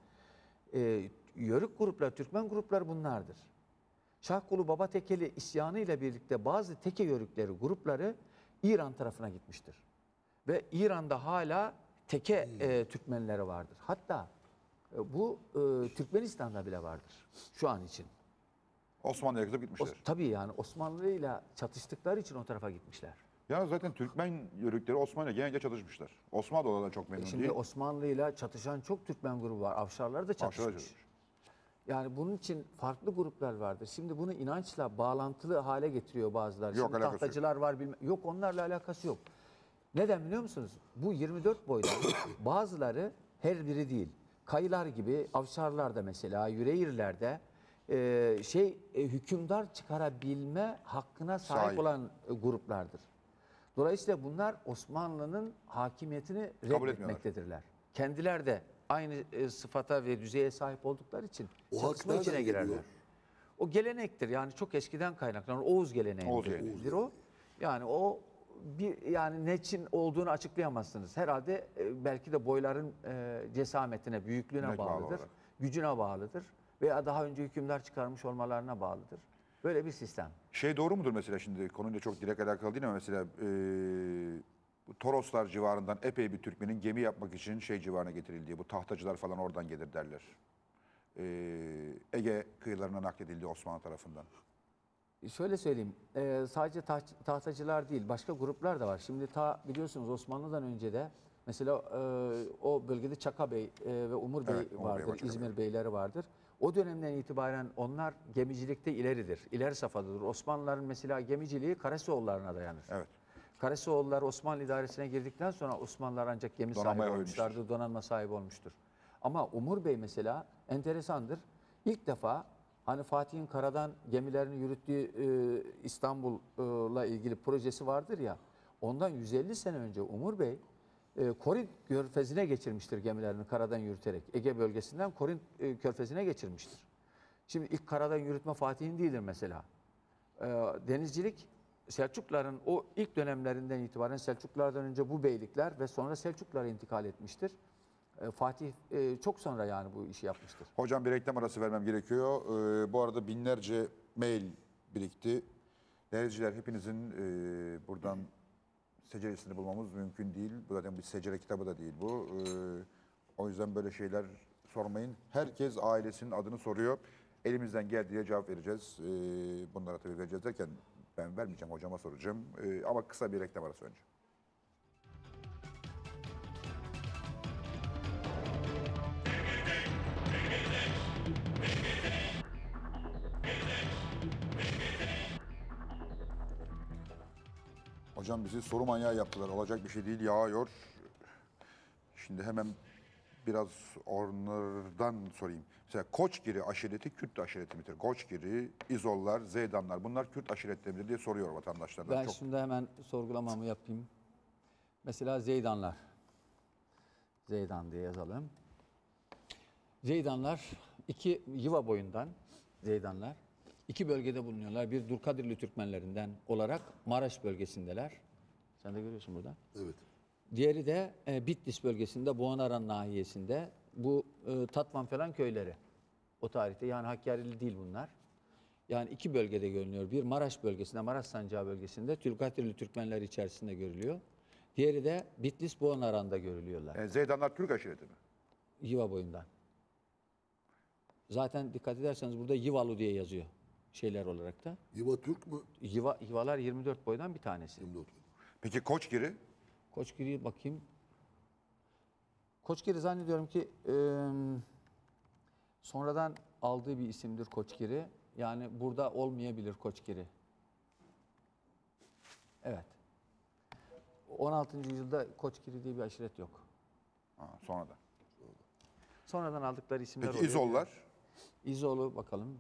e, yörük gruplar, Türkmen grupları bunlardır. Şahkulu Baba Tekeli isyanı ile birlikte bazı teke yörükleri grupları İran tarafına gitmiştir. Ve İran'da hala teke e, Türkmenleri vardır. Hatta e, bu e, Türkmenistan'da bile vardır şu an için. Osmanlı'ya kadar O, gitmişler. tabii yani Osmanlı ile çatıştıkları için o tarafa gitmişler. Ya zaten Türkmen yörükleri Osmanlı'ya genellikle çatışmışlar. Osmanlı da onlardan çok memnun Şimdi değil. Osmanlı ile çatışan çok Türkmen grubu var. Avşarlar da Avşar'a çatışmış. çatışmış. Yani bunun için farklı gruplar vardır. Şimdi bunu inançla bağlantılı hale getiriyor bazıları. Yok, Şimdi alakası yok. tahtacılar var bilmem. Yok onlarla alakası yok. Neden biliyor musunuz? Bu yirmi dört boydan bazıları her biri değil. Kayılar gibi avşarlarda mesela Yüreğirler'de e, şey e, hükümdar çıkarabilme hakkına sahip, Sahip. olan e, gruplardır. Dolayısıyla bunlar Osmanlı'nın hakimiyetini etmiyorlar. reddetmektedirler. Kendiler de aynı e, sıfata ve düzeye sahip oldukları için O hak çatışma nereden içine girerler. geliyor? O gelenektir yani çok eskiden kaynaklanan Oğuz geleneğidir Oğuz geleneği. o. Yani o bir yani ne için olduğunu açıklayamazsınız. Herhalde e, belki de boyların e, cesametine, büyüklüğüne Demek bağlı bağlıdır, olarak. gücüne bağlıdır veya daha önce hükümdar çıkarmış olmalarına bağlıdır. Böyle bir sistem. Şey doğru mudur mesela şimdi konuyla çok direkt alakalı değil ama mesela e, bu Toroslar civarından epey bir Türkmenin gemi yapmak için şey civarına getirildiği, bu tahtacılar falan oradan gelir derler. E, Ege kıyılarına nakledildi Osmanlı tarafından. Şöyle söyleyeyim, e, sadece taht- tahtacılar değil, başka gruplar da var. Şimdi ta biliyorsunuz Osmanlı'dan önce de mesela e, o bölgede Çaka Bey e, ve Umur Bey Evet, Umur Bey vardır, var, Çaka İzmir Beyleri vardır. O dönemden itibaren onlar gemicilikte ileridir, ileri safhadadır. Osmanlıların mesela gemiciliği Karasioğullarına dayanır. Evet. Karasioğullar Osmanlı idaresine girdikten sonra Osmanlılar ancak gemi Donanmaya sahibi koymuştur. olmuşlardır, donanma sahibi olmuştur. Ama Umur Bey mesela enteresandır. İlk defa hani Fatih'in karadan gemilerini yürüttüğü e, İstanbul'la ilgili projesi vardır ya, ondan yüz elli sene önce Umur Bey e, Korint körfezine geçirmiştir gemilerini karadan yürüterek. Ege bölgesinden Korint e, körfezine geçirmiştir. Şimdi ilk karadan yürütme Fatih'in değildir mesela. E, denizcilik Selçukluların o ilk dönemlerinden itibaren Selçuklulardan önce bu beylikler ve sonra Selçuklulara intikal etmiştir. E, Fatih e, çok sonra yani bu işi yapmıştır. Hocam bir reklam arası vermem gerekiyor. Ee, bu arada binlerce mail birikti. Denizciler hepinizin e, buradan seceresini bulmamız mümkün değil. Bu zaten bir secere kitabı da değil bu. Ee, o yüzden böyle şeyler sormayın. Herkes ailesinin adını soruyor. Elimizden geldiğince cevap vereceğiz. Ee, bunlara tabii vereceğiz derken ben vermeyeceğim, hocama soracağım. Ee, ama kısa bir reklam arası önce. Hocam bizi soru manyağı yaptılar. Olacak bir şey değil, yağıyor. Şimdi hemen biraz onlardan sorayım. Mesela Koçgiri aşireti Kürt aşireti midir? Koçgiri, İzollar, Zeydanlar bunlar Kürt aşiretleri midir diye soruyor vatandaşlardan. Ben Çok... şimdi hemen sorgulamamı yapayım. Mesela Zeydanlar. Zeydan diye yazalım. Zeydanlar iki Yiva boyundan Zeydanlar iki bölgede bulunuyorlar. Bir Durkadirli Türkmenlerinden olarak Maraş bölgesindeler. Sen de görüyorsun burada. Evet. Diğeri de e, Bitlis bölgesinde, Boğanaran nahiyesinde. Bu e, Tatvan falan köyleri. O tarihte yani Hakkari'li değil bunlar. Yani iki bölgede görünüyor. Bir Maraş bölgesinde, Maraş Sancağı bölgesinde Tülkatirli Türkmenler içerisinde görülüyor. Diğeri de Bitlis Boğanaran'da görülüyorlar. E, Zeydanlar Türk aşireti mi? Yiva boyundan. Zaten dikkat ederseniz burada Yivalı diye yazıyor şeyler olarak da. Yiva Türk mü? Yiva, Yivalar yirmi dört boydan bir tanesi. yirmi dört. Peki Koçgiri? Koçgiri'ye bakayım. Koçgiri zannediyorum ki e, sonradan aldığı bir isimdir Koçgiri. Yani burada olmayabilir Koçgiri. Evet. on altıncı yüzyılda Koçgiri diye bir aşiret yok. Ha, sonradan. Sonradan aldıkları isimler Peki oluyor. İzollar? İzolu bakalım.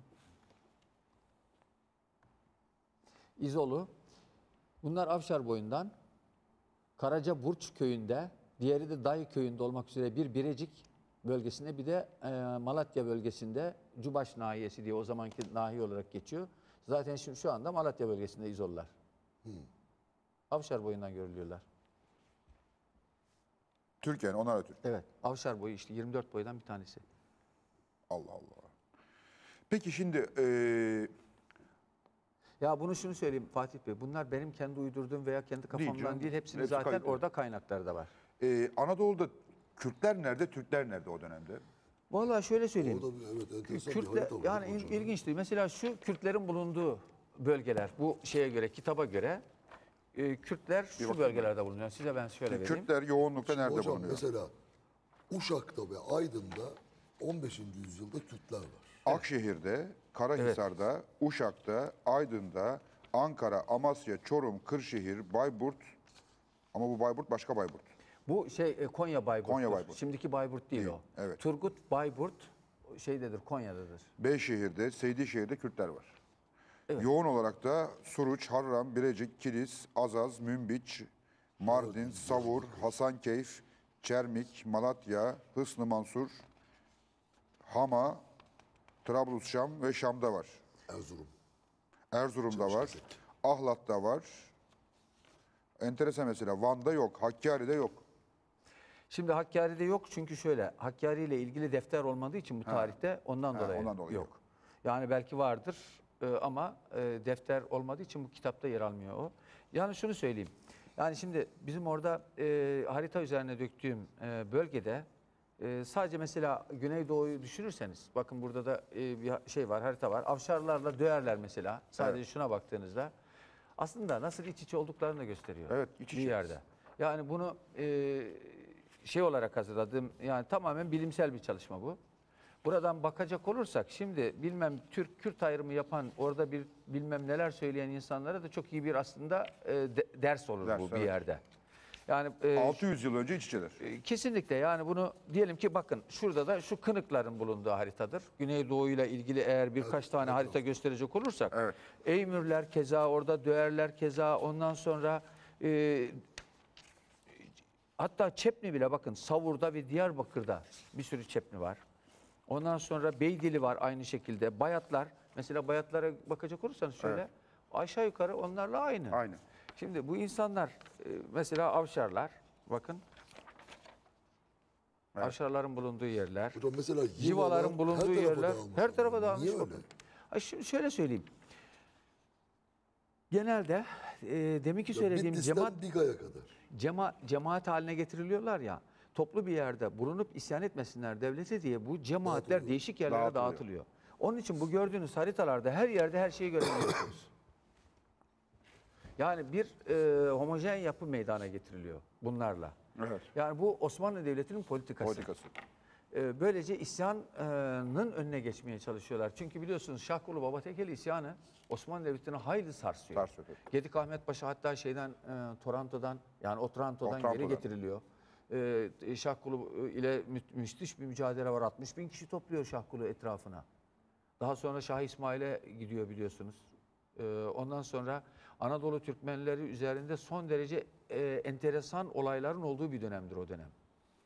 İzolu. Bunlar Avşar boyundan. Karaca Burç köyünde, diğeri de Dayı köyünde olmak üzere bir Birecik bölgesinde, bir de e, Malatya bölgesinde Cubaş nahiyesi diye o zamanki nahiye olarak geçiyor. Zaten şimdi şu anda Malatya bölgesinde İzollar. Hmm. Avşar boyundan görülüyorlar. Türk yani, onlar da Türk. Evet, Avşar boyu işte yirmi dört boydan bir tanesi. Allah Allah. Peki şimdi e, Ya bunu şunu söyleyeyim Fatih Bey, bunlar benim kendi uydurduğum veya kendi kafamdan canım, değil, hepsini hepsi zaten kayıtlı. orada kaynakları da var. e, Anadolu'da Kürtler nerede, Türkler nerede o dönemde? Vallahi şöyle söyleyeyim. Orada bir, evet, enteresan bir Kürtler, harita var. yani hocam. il- ilginçti. Mesela şu Kürtlerin bulunduğu bölgeler, bu şeye göre, kitaba göre e, Kürtler şu bakayım bölgelerde bulunuyor. Size ben şöyle vereyim. Kürtler yoğunlukta Şimdi nerede hocam bulunuyor? mesela Uşak'ta ve Aydın'da on beşinci yüzyılda Kürtler var. Akşehir'de, Karahisar'da, Uşak'ta, Aydın'da, Ankara, Amasya, Çorum, Kırşehir, Bayburt. Ama bu Bayburt başka Bayburt. Bu şey e, Konya Bayburt. Konya Bayburt. Şimdiki Bayburt değil, Değil, o. evet. Turgut Bayburt şeydedir, Konya'dadır. Beyşehir'de, Seydişehir'de Kürtler var. Yoğun olarak da Suruç, Harran, Birecik, Kilis, Azaz, Münbiç, Mardin, Savur, Hasankeyf, Çermik, Malatya, Hısnı Mansur, Hama, Trablusşam ve Şam'da var. Erzurum. Erzurum'da var. Ahlat'ta var. Enteresan mesela. Van'da yok, Hakkari'de yok. Şimdi Hakkari'de yok çünkü şöyle, Hakkari ile ilgili defter olmadığı için bu tarihte ondan Ha, dolayı, ondan dolayı yok. yok. Yani belki vardır e, ama e, defter olmadığı için bu kitapta yer almıyor o. Yani şunu söyleyeyim. Yani şimdi bizim orada e, harita üzerine döktüğüm e, bölgede e, sadece mesela Güneydoğu'yu düşünürseniz, bakın burada da e, bir şey var, harita var. Avşarlarla Döğerler mesela, sadece Evet. şuna baktığınızda aslında nasıl iç içe olduklarını da gösteriyor. Evet, iç bir içe. yerde. Yani bunu e, şey olarak hazırladığım, yani tamamen bilimsel bir çalışma bu. Buradan bakacak olursak şimdi bilmem Türk-Kürt ayrımı yapan, orada bir bilmem neler söyleyen insanlara da çok iyi bir aslında e, de- ders olur Ders, bu bir evet. yerde. Yani e, altı yüz yıl önce iç içeler. e, kesinlikle yani bunu diyelim ki bakın şurada da şu Kınıkların bulunduğu haritadır. Güneydoğu ile ilgili eğer birkaç tane harita gösterecek olursak. Evet. Eymürler keza orada, Döğerler keza, ondan sonra e, Hatta Çepni bile bakın Savur'da ve Diyarbakır'da bir sürü Çepni var. Ondan sonra Beydili var aynı şekilde. Bayatlar, mesela Bayatlara bakacak olursanız şöyle Evet. aşağı yukarı onlarla aynı. Aynı. Şimdi bu insanlar e, mesela Avşarlar bakın. Evet. Avşarların bulunduğu yerler. Hocam mesela Civaların Yivalar bulunduğu her tarafa yerler dağılmış. her tarafa dağılmış. Niye bakın. öyle? Ay şimdi şöyle söyleyeyim. Genelde e, deminki Ya söylediğim Bitlis'ten cemaat Biga'ya kadar. Cema, cemaat haline getiriliyorlar ya, toplu bir yerde bulunup isyan etmesinler devlete diye bu cemaatler Dağıtılıyor. değişik yerlere Dağıtılıyor. dağıtılıyor. Onun için bu gördüğünüz haritalarda her yerde her şeyi görebiliyorsunuz. Yani bir e, homojen yapı meydana getiriliyor bunlarla. Evet. Yani bu Osmanlı Devleti'nin politikası. Politikası. E, böylece isyanın önüne geçmeye çalışıyorlar. Çünkü biliyorsunuz Şahkulu Baba Tekeli isyanı Osmanlı Devleti'ni hayli sarsıyor. Sarsıyor, evet. Gedik Ahmet Paşa hatta şeyden e, Toronto'dan yani Otranto'dan geri Otranto'dan. getiriliyor. E, Şahkulu ile mü, müthiş bir mücadele var. altmış bin kişi topluyor Şahkulu etrafına. Daha sonra Şah İsmail'e gidiyor biliyorsunuz. E, ondan sonra Anadolu Türkmenleri üzerinde son derece e, enteresan olayların olduğu bir dönemdir o dönem.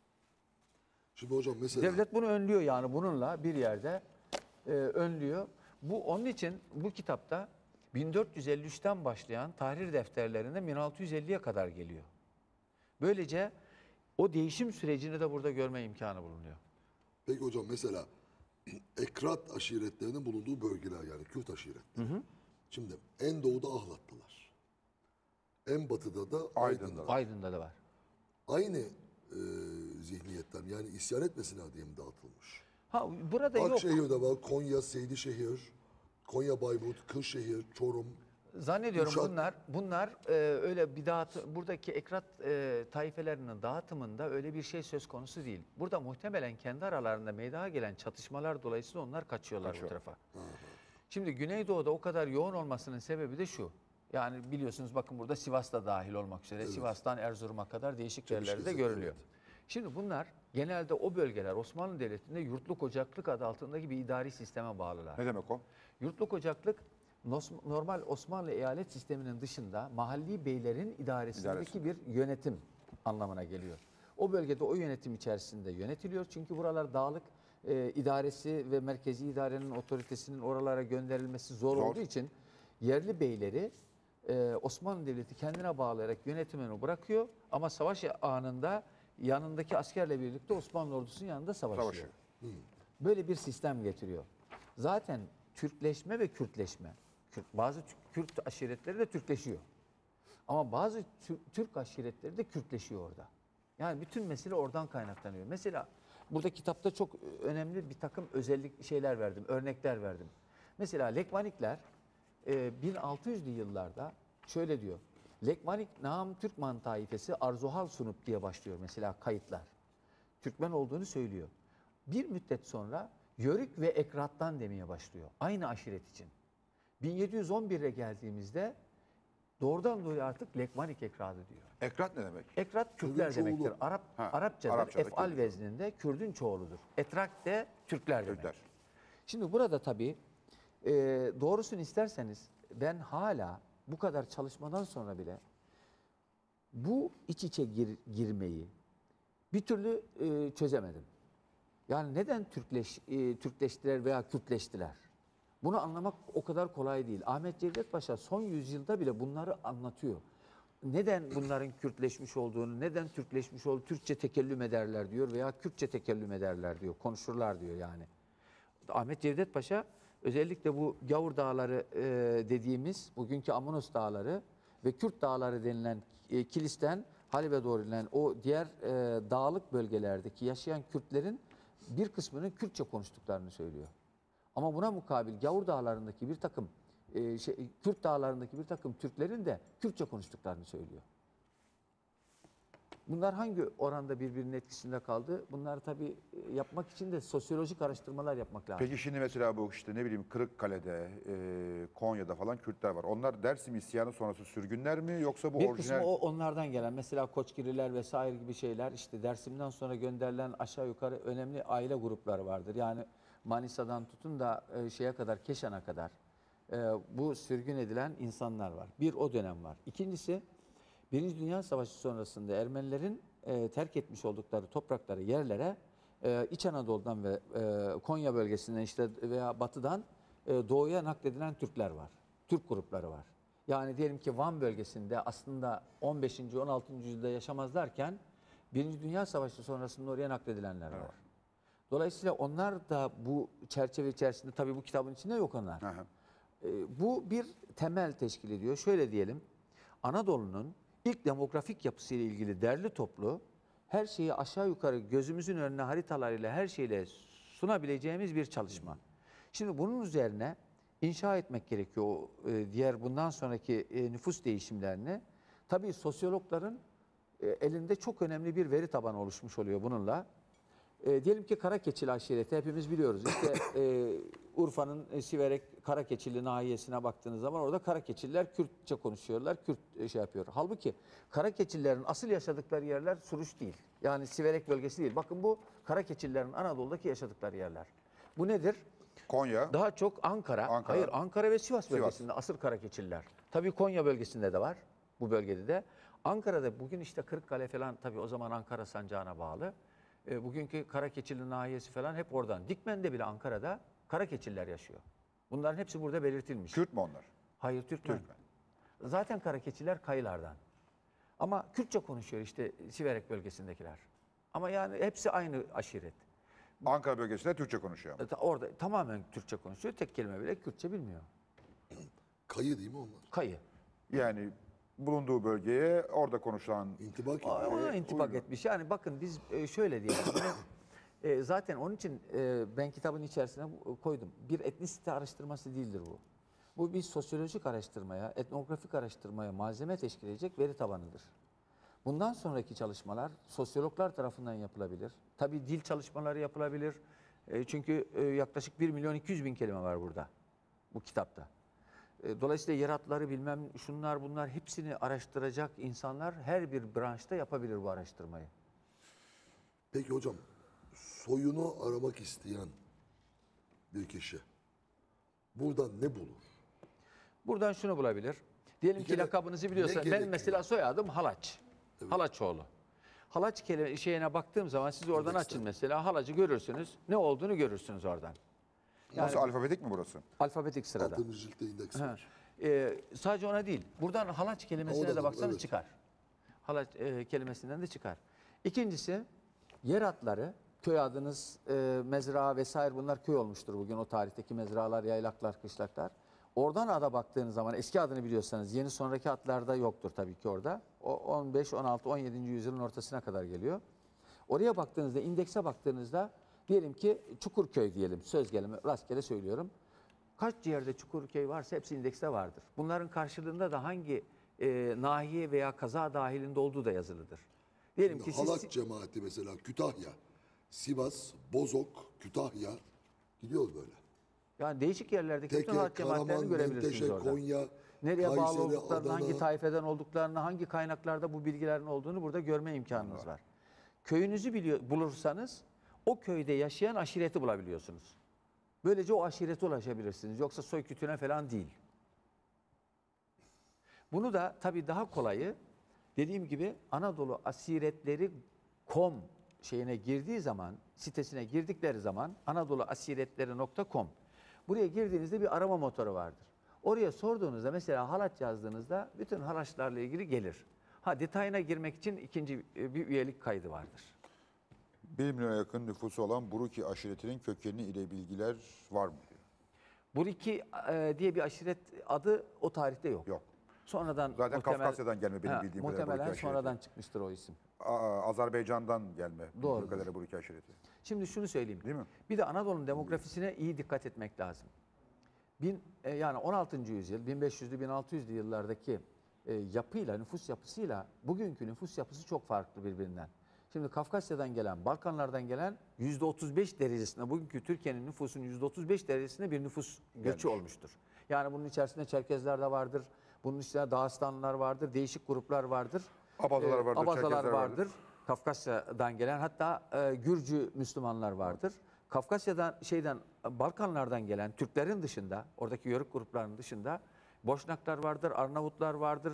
Şimdi hocam mesela Devlet bunu önlüyor yani bununla bir yerde e, önlüyor. Bu onun için bu kitapta bin dört yüz elli üçten başlayan tahrir defterlerinde bin altı yüz elliye kadar geliyor. Böylece o değişim sürecini de burada görme imkanı bulunuyor. peki hocam mesela Ekrat aşiretlerinin bulunduğu bölgeler yani Kürt aşiretleri. Şimdi en doğuda Ahlatlılar. En batıda da Aydın'da. Aydınlar. Aydın'da da var. Aynı e, zihniyetten yani isyan etmesinler diye mi dağıtılmış? Ha burada yok. Akşehir'de var, Konya, Seydişehir, Konya, Bayburt, Kırşehir, Çorum. Zannediyorum Uşak- bunlar bunlar e, öyle bir dağıtı buradaki ekrat e, taifelerinin dağıtımında öyle bir şey söz konusu değil. Burada muhtemelen kendi aralarında meydana gelen çatışmalar dolayısıyla onlar kaçıyorlar Kaçıyor. bu tarafa. Şimdi Güneydoğu'da o kadar yoğun olmasının sebebi de şu. Yani biliyorsunuz bakın burada Sivas da dahil olmak üzere Sivas'tan Erzurum'a kadar değişik yerlerde gezerek, görülüyor. evet. Şimdi bunlar genelde o bölgeler Osmanlı Devleti'nde yurtluk ocaklık adı altındaki bir idari sisteme bağlılar. Ne demek o? Yurtluk ocaklık nos- normal Osmanlı eyalet sisteminin dışında mahalli beylerin idaresindeki bir yönetim anlamına geliyor. O bölgede o yönetim içerisinde yönetiliyor. Çünkü buralar dağlık e, idaresi ve merkezi idarenin otoritesinin oralara gönderilmesi zor, Zor. olduğu için yerli beyleri e, Osmanlı Devleti kendine bağlayarak yönetimini bırakıyor. Ama savaş anında yanındaki askerle birlikte Osmanlı ordusunun yanında savaşıyor. Savaşıyor. Böyle bir sistem getiriyor. Zaten Türkleşme ve Kürtleşme. Kürt, bazı Tü- Kürt aşiretleri de Türkleşiyor. Ama bazı Tü- Türk aşiretleri de Kürtleşiyor orada. Yani bütün mesele oradan kaynaklanıyor. Mesela burada kitapta çok önemli bir takım özellik şeyler verdim, örnekler verdim. Mesela Lekmanikler e, bin altı yüzlü yıllarda şöyle diyor. Lekmanik Naam Türkman taifesi Arzuhal Sunup diye başlıyor mesela kayıtlar. Türkmen olduğunu söylüyor. Bir müddet sonra Yörük ve Ekrat'tan demeye başlıyor. Aynı aşiret için. bin yedi yüz on bire geldiğimizde doğrudan doğruya artık Lekmanik Ekradı diyor. Ekrat ne demek? Ekrat Kürtler çoğulu. demektir. Arap, Ha, Arapçada, Arapçada efal Kürt. vezninde Kürdün çoğuludur. Etrak de Türkler demek. Türkler. Şimdi burada tabii e, doğrusunu isterseniz ben hala bu kadar çalışmadan sonra bile bu iç içe gir- girmeyi bir türlü e, çözemedim. Yani neden Türkleş, e, Türkleştiler veya Kürtleştiler? Bunu anlamak o kadar kolay değil. Ahmet Cevdet Paşa son yüzyılda bile bunları anlatıyor. Neden bunların Kürtleşmiş olduğunu, neden Türkleşmiş olduğunu Türkçe tekellüm ederler diyor veya Kürtçe tekellüm ederler diyor, konuşurlar diyor yani. Ahmet Cevdet Paşa özellikle bu Gavur Dağları e, dediğimiz bugünkü Amunos Dağları ve Kürt Dağları denilen e, Kilis'ten Halep'e doğru inen o diğer e, dağlık bölgelerdeki yaşayan Kürtlerin bir kısmının Kürtçe konuştuklarını söylüyor. Ama buna mukabil Gavur Dağları'ndaki bir takım, e, şey, Kürt Dağları'ndaki bir takım Türklerin de Kürtçe konuştuklarını söylüyor. Bunlar hangi oranda birbirinin etkisinde kaldı? Bunlar tabii e, yapmak için de sosyolojik araştırmalar yapmak lazım. Peki şimdi mesela bu işte ne bileyim Kırıkkale'de, e, Konya'da falan Kürtler var. Onlar Dersim isyanı sonrası sürgünler mi yoksa bu Bir orijinal? kısmı o onlardan gelen mesela Koçgiriler vesaire gibi şeyler işte Dersim'den sonra gönderilen aşağı yukarı önemli aile grupları vardır. Yani Manisa'dan tutun da e, şeye kadar Keşan'a kadar e, bu sürgün edilen insanlar var. Bir o dönem var. İkincisi Birinci Dünya Savaşı sonrasında Ermenilerin e, terk etmiş oldukları toprakları, yerlere e, İç Anadolu'dan ve e, Konya bölgesinden işte veya batıdan e, doğuya nakledilen Türkler var. Türk grupları var. Yani diyelim ki Van bölgesinde aslında on beşinci on altıncı yüzyılda yaşamazlarken Birinci Dünya Savaşı sonrasında oraya nakledilenler var. Dolayısıyla onlar da bu çerçeve içerisinde, tabii bu kitabın içinde yok onlar. Aha. E, bu bir temel teşkil ediyor. Şöyle diyelim, Anadolu'nun ilk demografik yapısıyla ilgili derli toplu, her şeyi aşağı yukarı gözümüzün önüne haritalarıyla, her şeyle sunabileceğimiz bir çalışma. Şimdi bunun üzerine inşa etmek gerekiyor o e, diğer bundan sonraki e, nüfus değişimlerini. Tabii sosyologların e, elinde çok önemli bir veri tabanı oluşmuş oluyor bununla. E, diyelim ki Karakeçili aşireti hepimiz biliyoruz. İşte e, Urfa'nın e, Siverek Karakeçili nahiyesine baktığınız zaman orada Karakeçililer Kürtçe konuşuyorlar, Kürt e, şey yapıyor. Halbuki Karakeçililerin asıl yaşadıkları yerler Suruç değil. Yani Siverek bölgesi değil. Bakın bu Karakeçililerin Anadolu'daki yaşadıkları yerler. Bu nedir? Konya. Daha çok Ankara, Ankara. hayır Ankara ve Sivas Sivas. bölgesinde asıl Karakeçililer. Tabii Konya bölgesinde de var, bu bölgede de. Ankara'da bugün işte Kırıkkale falan, tabii o zaman Ankara sancağına bağlı. E, bugünkü Karakeçili nahiyesi falan hep oradan. Dikmen'de bile Ankara'da Karakeçililer yaşıyor. Bunların hepsi burada belirtilmiş. Kürt mü onlar? Hayır, Türkmen. Türkmen. Zaten Karakeçiler kayılardan. Ama Kürtçe konuşuyor işte Siverek bölgesindekiler. Ama yani hepsi aynı aşiret. Ankara bölgesinde Türkçe konuşuyor. E, ta- Orada tamamen Türkçe konuşuyor. Tek kelime bile Kürtçe bilmiyor. Kayı değil mi onlar? Kayı. Yani bulunduğu bölgeye orada konuşulan İntibak Aa, ediyor. Ona intibak etmiş. Yani bakın biz e, şöyle diyelim. bunu, e, zaten onun için e, ben kitabın içerisine bu- koydum. Bir etnisite araştırması değildir bu. Bu bir sosyolojik araştırmaya, etnografik araştırmaya malzeme teşkil edecek veri tabanıdır. Bundan sonraki çalışmalar sosyologlar tarafından yapılabilir. Tabii dil çalışmaları yapılabilir. E, çünkü e, yaklaşık bir milyon iki yüz bin kelime var burada, bu kitapta. E, Dolayısıyla yer hatları bilmem şunlar bunlar hepsini araştıracak insanlar her bir branşta yapabilir bu araştırmayı. Peki hocam, soyunu aramak isteyen bir kişi buradan ne bulur? Buradan şunu bulabilir. Diyelim Bir ki kere lakabınızı ne biliyorsa, benim gerekiyor? mesela soyadım Halaç. Halaçoğlu. Halaç kelime şeyine baktığım zaman siz oradan İndeksten. açın mesela halacı görürsünüz. Ne olduğunu görürsünüz oradan. nasıl alfabetik mi burası? Alfabetik sırada. Altıncı ciltte indeks Ha. var. Ee, sadece ona değil. Buradan halaç kelimesine Orada de da, baksanız evet. çıkar. Halaç e, kelimesinden de çıkar. İkincisi yer adları, köy adınız, e, mezra vesaire bunlar köy olmuştur bugün o tarihteki mezralar, yaylaklar, kışlaklar. Oradan ada baktığınız zaman eski adını biliyorsanız yeni sonraki adlarda yoktur tabii ki orada. O on beş, on altı, on yedinci yüzyılın ortasına kadar geliyor. Oraya baktığınızda, indekse baktığınızda diyelim ki Çukurköy diyelim, söz gelimi rastgele söylüyorum. Kaç yerde Çukurköy varsa hepsi indekste vardır. Bunların karşılığında da hangi e, nahiye veya kaza dahilinde olduğu da yazılıdır. Diyelim ki siz... Halat cemaati mesela Kütahya, Sivas, Bozok, Kütahya gidiyor böyle. Yani değişik yerlerdeki bütün Tekke, halat cemaatlerini Karaman, görebilirsiniz Menteşe, orada. Konya, Nereye bağlı Kayseri, olduklarını, hangi Adana. taifeden olduklarını, hangi kaynaklarda bu bilgilerin olduğunu burada görme imkanınız var. Köyünüzü biliyor, bulursanız o köyde yaşayan aşireti bulabiliyorsunuz. Böylece o aşirete ulaşabilirsiniz. Yoksa soy kütüğüne falan değil. Bunu da tabii daha kolayı dediğim gibi Anadolu asiretleri nokta com şeyine girdiği zaman, sitesine girdikleri zaman anadolu asiretleri nokta com buraya girdiğinizde bir arama motoru vardır. Oraya sorduğunuzda mesela Halaç yazdığınızda bütün Halaçlarla ilgili gelir. Ha detayına girmek için ikinci bir üyelik kaydı vardır. Bir milyona yakın nüfusu olan Buruki aşiretinin kökeni ile bilgiler var mı diyor. Buriki e, diye bir aşiret adı o tarihte yok. Yok. Sonradan Zaten muhtemel- Kafkasya'dan gelme benim Ha, bildiğim kadarıyla muhtemelen Buruki aşireti. sonradan çıkmıştır o isim. Aa, Azerbaycan'dan gelme. Doğrudur. Doğru. Kadarıyla Buruki aşireti. Şimdi şunu söyleyeyim. Değil mi? Bir de Anadolu'nun demografisine iyi dikkat etmek lazım. Bin, e, yani on altıncı yüzyıl, bin beş yüzlü bin altı yüzlü yıllardaki e, yapıyla, nüfus yapısıyla bugünkü nüfus yapısı çok farklı birbirinden. Şimdi Kafkasya'dan gelen, Balkanlardan gelen yüzde otuz beş derecesinde, bugünkü Türkiye'nin nüfusunun yüzde otuz beş derecesinde bir nüfus göçü olmuştur. Yani bunun içerisinde Çerkezler de vardır, bunun içerisinde Dağıstanlılar vardır, değişik gruplar vardır. Abazalar vardır, Abazalar Çerkezler vardır. vardır. Kafkasya'dan gelen hatta e, Gürcü Müslümanlar vardır. Kafkasya'dan şeyden Balkanlardan gelen Türklerin dışında, oradaki Yörük gruplarının dışında Boşnaklar vardır, Arnavutlar vardır,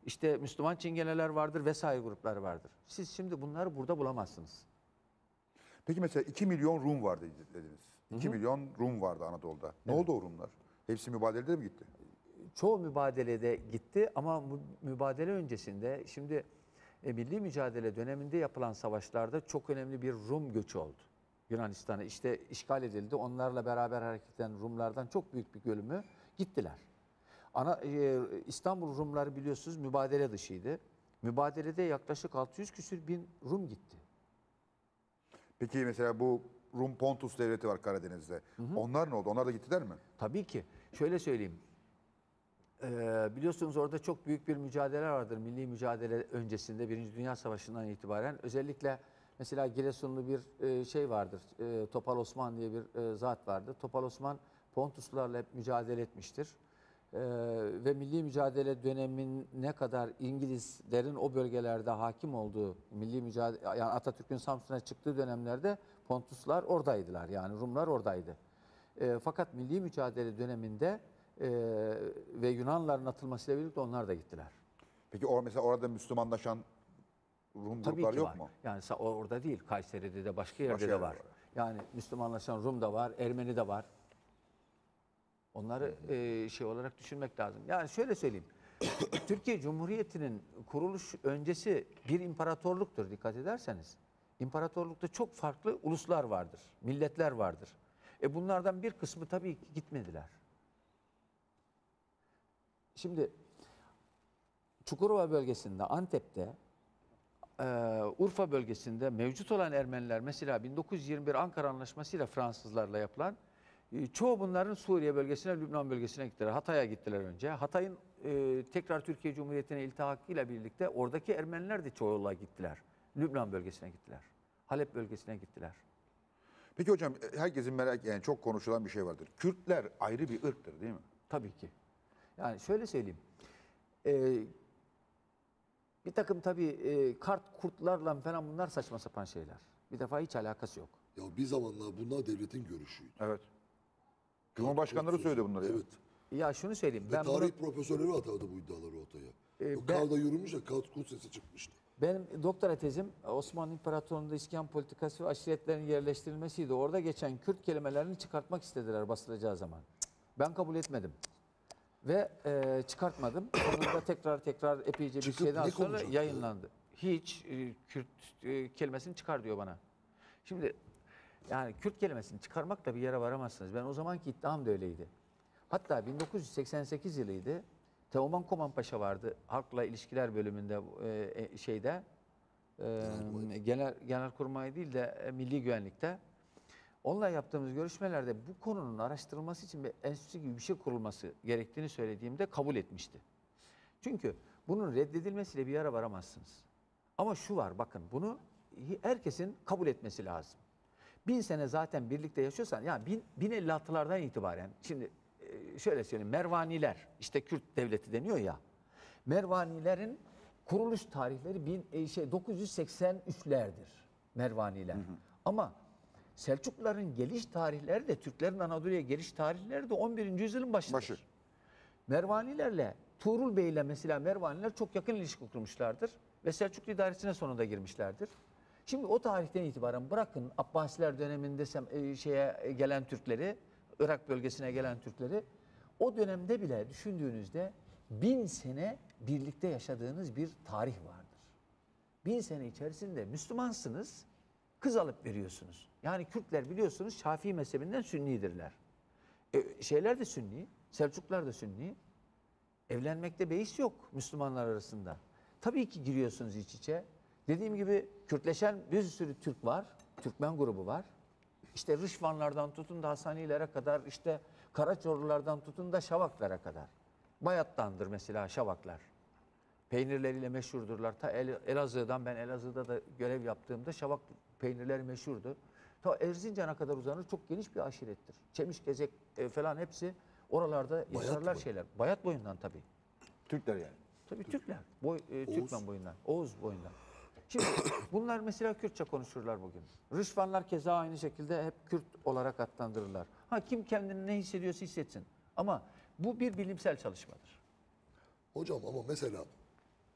işte Müslüman Çingeneler vardır vesaire gruplar vardır. Siz şimdi bunları burada bulamazsınız. Peki mesela iki milyon Rum vardı dediniz. iki milyon Rum vardı Anadolu'da. Ne oldu o Rumlar? Hepsi mübadelede mi gitti? Çoğu mübadelede gitti ama mü- mübadele öncesinde şimdi e, milli mücadele döneminde yapılan savaşlarda çok önemli bir Rum göçü oldu. Yunanistan'a işte işgal edildi. Onlarla beraber hareket eden Rumlardan çok büyük bir bölümü gittiler. Ana, e, İstanbul Rumları biliyorsunuz mübadele dışıydı. Mübadelede yaklaşık altı yüz küsür bin Rum gitti. Peki mesela bu Rum Pontus devleti var Karadeniz'de. Onlar ne oldu? Onlar da gittiler mi? Tabii ki. Şöyle söyleyeyim. Ee, biliyorsunuz orada çok büyük bir mücadele vardır. Milli mücadele öncesinde Birinci Dünya Savaşı'ndan itibaren. Özellikle mesela Giresunlu bir e, şey vardır. E, Topal Osman diye bir e, zat vardı. Topal Osman Pontuslularla hep mücadele etmiştir. Ee, ve milli mücadele dönemine kadar İngilizlerin o bölgelerde hakim olduğu milli mücadele, yani Atatürk'ün Samsun'a çıktığı dönemlerde Pontuslar oradaydılar. Yani Rumlar oradaydı. E, fakat milli mücadele döneminde e, ve Yunanların atılmasıyla birlikte onlar da gittiler. Peki or mesela orada Müslümanlaşan Rum Tabii gruplar ki yok var. mu? Yani sa- orada değil, Kayseri'de de başka yerde Başka de yerde var. var. Yani Müslümanlaşan Rum da var, Ermeni de var. Onları e, şey olarak düşünmek lazım. Yani şöyle söyleyeyim. Türkiye Cumhuriyeti'nin kuruluş öncesi bir imparatorluktur dikkat ederseniz. İmparatorlukta çok farklı uluslar vardır, milletler vardır. E bunlardan bir kısmı tabii ki gitmediler. Şimdi Çukurova bölgesinde, Antep'te, e, Urfa bölgesinde mevcut olan Ermeniler mesela bin dokuz yüz yirmi bir Ankara Anlaşması ile Fransızlarla yapılan e, çoğu bunların Suriye bölgesine, Lübnan bölgesine gittiler. Hatay'a gittiler önce. Hatay'ın e, tekrar Türkiye Cumhuriyeti'ne iltihakıyla birlikte oradaki Ermeniler de çoğunluğa gittiler. Lübnan bölgesine gittiler. Halep bölgesine gittiler. Peki hocam herkesin merak yani çok konuşulan bir şey vardır. Kürtler ayrı bir ırktır değil mi? Tabii ki. Yani şöyle söyleyeyim. Ee, bir takım tabii e, kart kurtlarla falan bunlar saçma sapan şeyler. Bir defa hiç alakası yok. Ya bir zamanlar bunlar devletin görüşüydü. Evet. Cumhurbaşkanları söyledi bunları ya. Evet. Ya şunu söyleyeyim. Ve Ben bunu, tarih profesörleri atardı bu iddiaları ortaya. Ee, o ben- karda yürümüş ya kart kurt sesi çıkmıştı. benim doktora tezim Osmanlı İmparatorluğu'nda iskan politikası ve aşiretlerin yerleştirilmesiydi. Orada geçen Kürt kelimelerini çıkartmak istediler basılacağı zaman. Ben kabul etmedim. Ve e, çıkartmadım. Sonunda tekrar tekrar epeyce bir Çıkıp şeyden ne sonra konuşacaktı? yayınlandı. Hiç e, Kürt e, kelimesini çıkar diyor bana. Şimdi yani Kürt kelimesini çıkarmakla bir yere varamazsınız. Ben o zamanki iddiam da öyleydi. Hatta bin dokuz yüz seksen sekiz yılıydı. Teoman Koman Paşa vardı. Halkla ilişkiler bölümünde e, e, şeyde e, genel genelkurmay değil de e, milli güvenlikte. Onunla yaptığımız görüşmelerde bu konunun araştırılması için bir enstitü gibi bir şey kurulması gerektiğini söylediğimde kabul etmişti. Çünkü bunun reddedilmesiyle bir yere varamazsınız. Ama şu var bakın bunu herkesin kabul etmesi lazım. Bin sene zaten birlikte yaşıyorsan yani bin, bin elli altılardan itibaren şimdi e, şöyle söyleyeyim Mervaniler işte Kürt devleti deniyor ya. Mervanilerin kuruluş tarihleri bin, e, şey dokuz yüz seksen üçlerdir Mervaniler. Hı hı. Ama Selçukluların geliş tarihleri de Türklerin Anadolu'ya geliş tarihleri de on birinci yüzyılın başıdır. Başı. Mervanilerle Tuğrul Bey ile mesela Mervaniler çok yakın ilişki kurmuşlardır ve Selçuklu idaresine sonunda girmişlerdir. Şimdi o tarihten itibaren bırakın Abbasiler döneminde sem- e, şeye gelen Türkleri, Irak bölgesine gelen Türkleri, o dönemde bile düşündüğünüzde bin sene birlikte yaşadığınız bir tarih vardır. Bin sene içerisinde Müslümansınız, kız alıp veriyorsunuz. Yani Kürtler biliyorsunuz Şafii mezhebinden Sünnidirler. E, şeyler de Sünni, Selçuklular da Sünni. Evlenmekte beis yok Müslümanlar arasında. Tabii ki giriyorsunuz iç içe. Dediğim gibi Kürtleşen bir sürü Türk var. Türkmen grubu var. İşte Rışvanlardan tutun da Hasanilere kadar, işte Karaçorlulardan tutun da Şavaklara kadar. Bayat'tandır mesela Şavaklar. Peynirleriyle meşhurdurlar. Ta El- Elazığ'dan ben Elazığ'da da görev yaptığımda Şavak peynirleri meşhurdu. Ta Erzincan'a kadar uzanır çok geniş bir aşirettir. Çemişgezek e, falan hepsi oralarda yaşarlar mı? şeyler. Bayat boyundan tabii. Türkler yani. Tabii Türkler. Boy, e, Türkmen boyundan. Oğuz boyundan. Şimdi bunlar mesela Kürtçe konuşurlar bugün. Rışvanlar keza aynı şekilde hep Kürt olarak adlandırırlar. Ha kim kendini ne hissediyorsa hissetsin. Ama bu bir bilimsel çalışmadır. Hocam ama mesela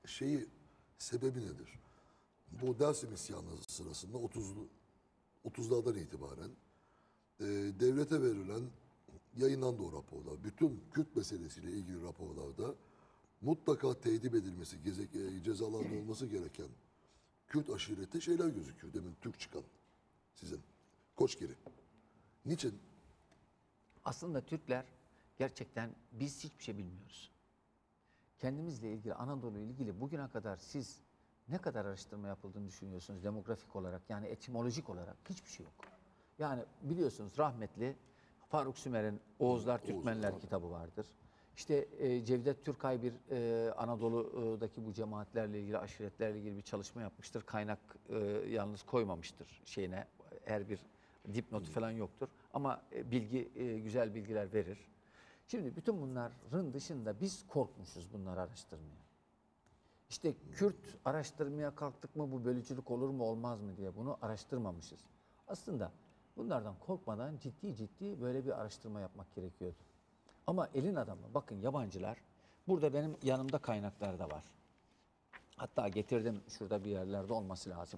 şeyi sebebi nedir? Bu Dersim isyanı sırasında otuzlu otuzlardan itibaren e, devlete verilen yayınlandı o raporlar. Bütün Kürt meselesiyle ilgili raporlarda mutlaka tedip edilmesi, geze- e, cezalandırılması gereken Kürt aşirette şeyler gözüküyor. Demin Türk çıkan sizin Koçgiri. Niçin? Aslında Türkler gerçekten biz hiçbir şey bilmiyoruz. Kendimizle ilgili, Anadolu ile ilgili bugüne kadar siz ne kadar araştırma yapıldığını düşünüyorsunuz demografik olarak, yani etimolojik olarak hiçbir şey yok. Yani biliyorsunuz rahmetli Faruk Sümer'in Oğuzlar Türkmenler kitabı vardır. İşte e, Cevdet Türkay bir e, Anadolu'daki bu cemaatlerle ilgili, aşiretlerle ilgili bir çalışma yapmıştır. Kaynak e, yalnız koymamıştır şeyine. Her bir dipnotu falan yoktur. Ama e, bilgi, e, güzel bilgiler verir. Şimdi bütün bunların dışında biz korkmuşuz bunları araştırmaya. İşte Kürt araştırmaya kalktık mı bu bölücülük olur mu olmaz mı diye bunu araştırmamışız. Aslında bunlardan korkmadan ciddi ciddi böyle bir araştırma yapmak gerekiyordu. Ama elin adamı, bakın yabancılar, burada benim yanımda kaynaklar da var. Hatta getirdim, şurada bir yerlerde olması lazım.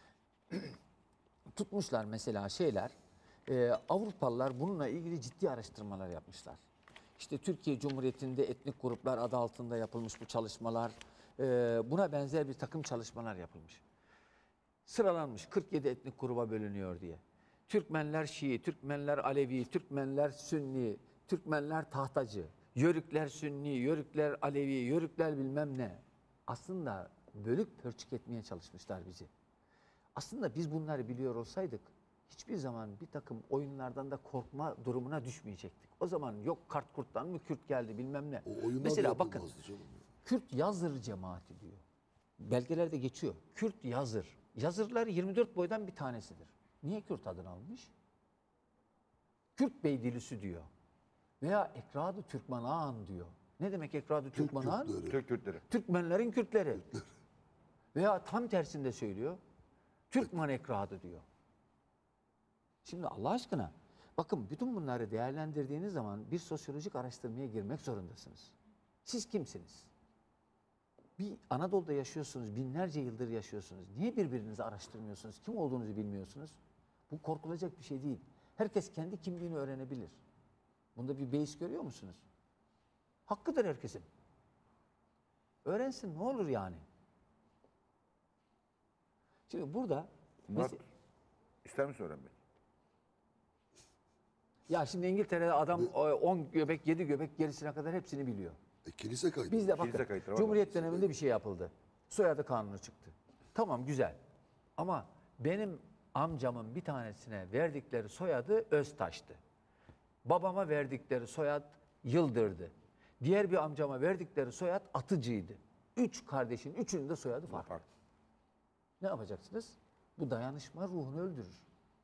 Tutmuşlar mesela şeyler, e, Avrupalılar bununla ilgili ciddi araştırmalar yapmışlar. İşte Türkiye Cumhuriyeti'nde etnik gruplar adı altında yapılmış bu çalışmalar, e, buna benzer bir takım çalışmalar yapılmış. Sıralanmış kırk yedi etnik gruba bölünüyor diye. Türkmenler Şii, Türkmenler Alevi, Türkmenler Sünni, Türkmenler Tahtacı, Yörükler Sünni, Yörükler Alevi, Yörükler bilmem ne. Aslında bölüp pörçük etmeye çalışmışlar bizi. Aslında biz bunları biliyor olsaydık hiçbir zaman bir takım oyunlardan da korkma durumuna düşmeyecektik. O zaman yok kart kurttan mı Kürt geldi bilmem ne. O oyunlar Mesela da bakın yapılmazdı canım. Kürt Yazır cemaati diyor. Belgelerde geçiyor. Kürt Yazır. Yazırlar yirmi dört boydan bir tanesidir. Niye Kürt adını almış? Kürt Beydilüsü diyor. Veya Ekrad-ı Türkmenan diyor. Ne demek Ekrad-ı Türk Türkmenan? Kürtleri. Türk Kürtleri. Türkmenlerin Kürtleri. Veya tam tersinde söylüyor. Türkmen Ekradı diyor. Şimdi Allah aşkına bakın bütün bunları değerlendirdiğiniz zaman bir sosyolojik araştırmaya girmek zorundasınız. Siz kimsiniz? Bir Anadolu'da yaşıyorsunuz, binlerce yıldır yaşıyorsunuz. Niye birbirinizi araştırmıyorsunuz? Kim olduğunuzu bilmiyorsunuz? Bu korkulacak bir şey değil. Herkes kendi kimliğini öğrenebilir. Bunda bir beis görüyor musunuz? Hakkıdır herkesin. Öğrensin ne olur yani. Şimdi burada Murat, mes- ister misin öğrenmek? ya şimdi İngiltere'de adam on göbek, yedi göbek gerisine kadar hepsini biliyor. E, kilise kaydı. Bizde bakın Kilise kayıtları var. Cumhuriyet döneminde bir şey yapıldı. Soyadı kanunu çıktı. Tamam güzel. Ama benim amcamın bir tanesine verdikleri soyadı Öztaş'tı. Babama verdikleri soyad Yıldır'dı. Diğer bir amcama verdikleri soyad Atıcı'ydı. Üç kardeşin üçünün de soyadı farklı. Farklı. Ne yapacaksınız? Bu dayanışma ruhunu öldürür.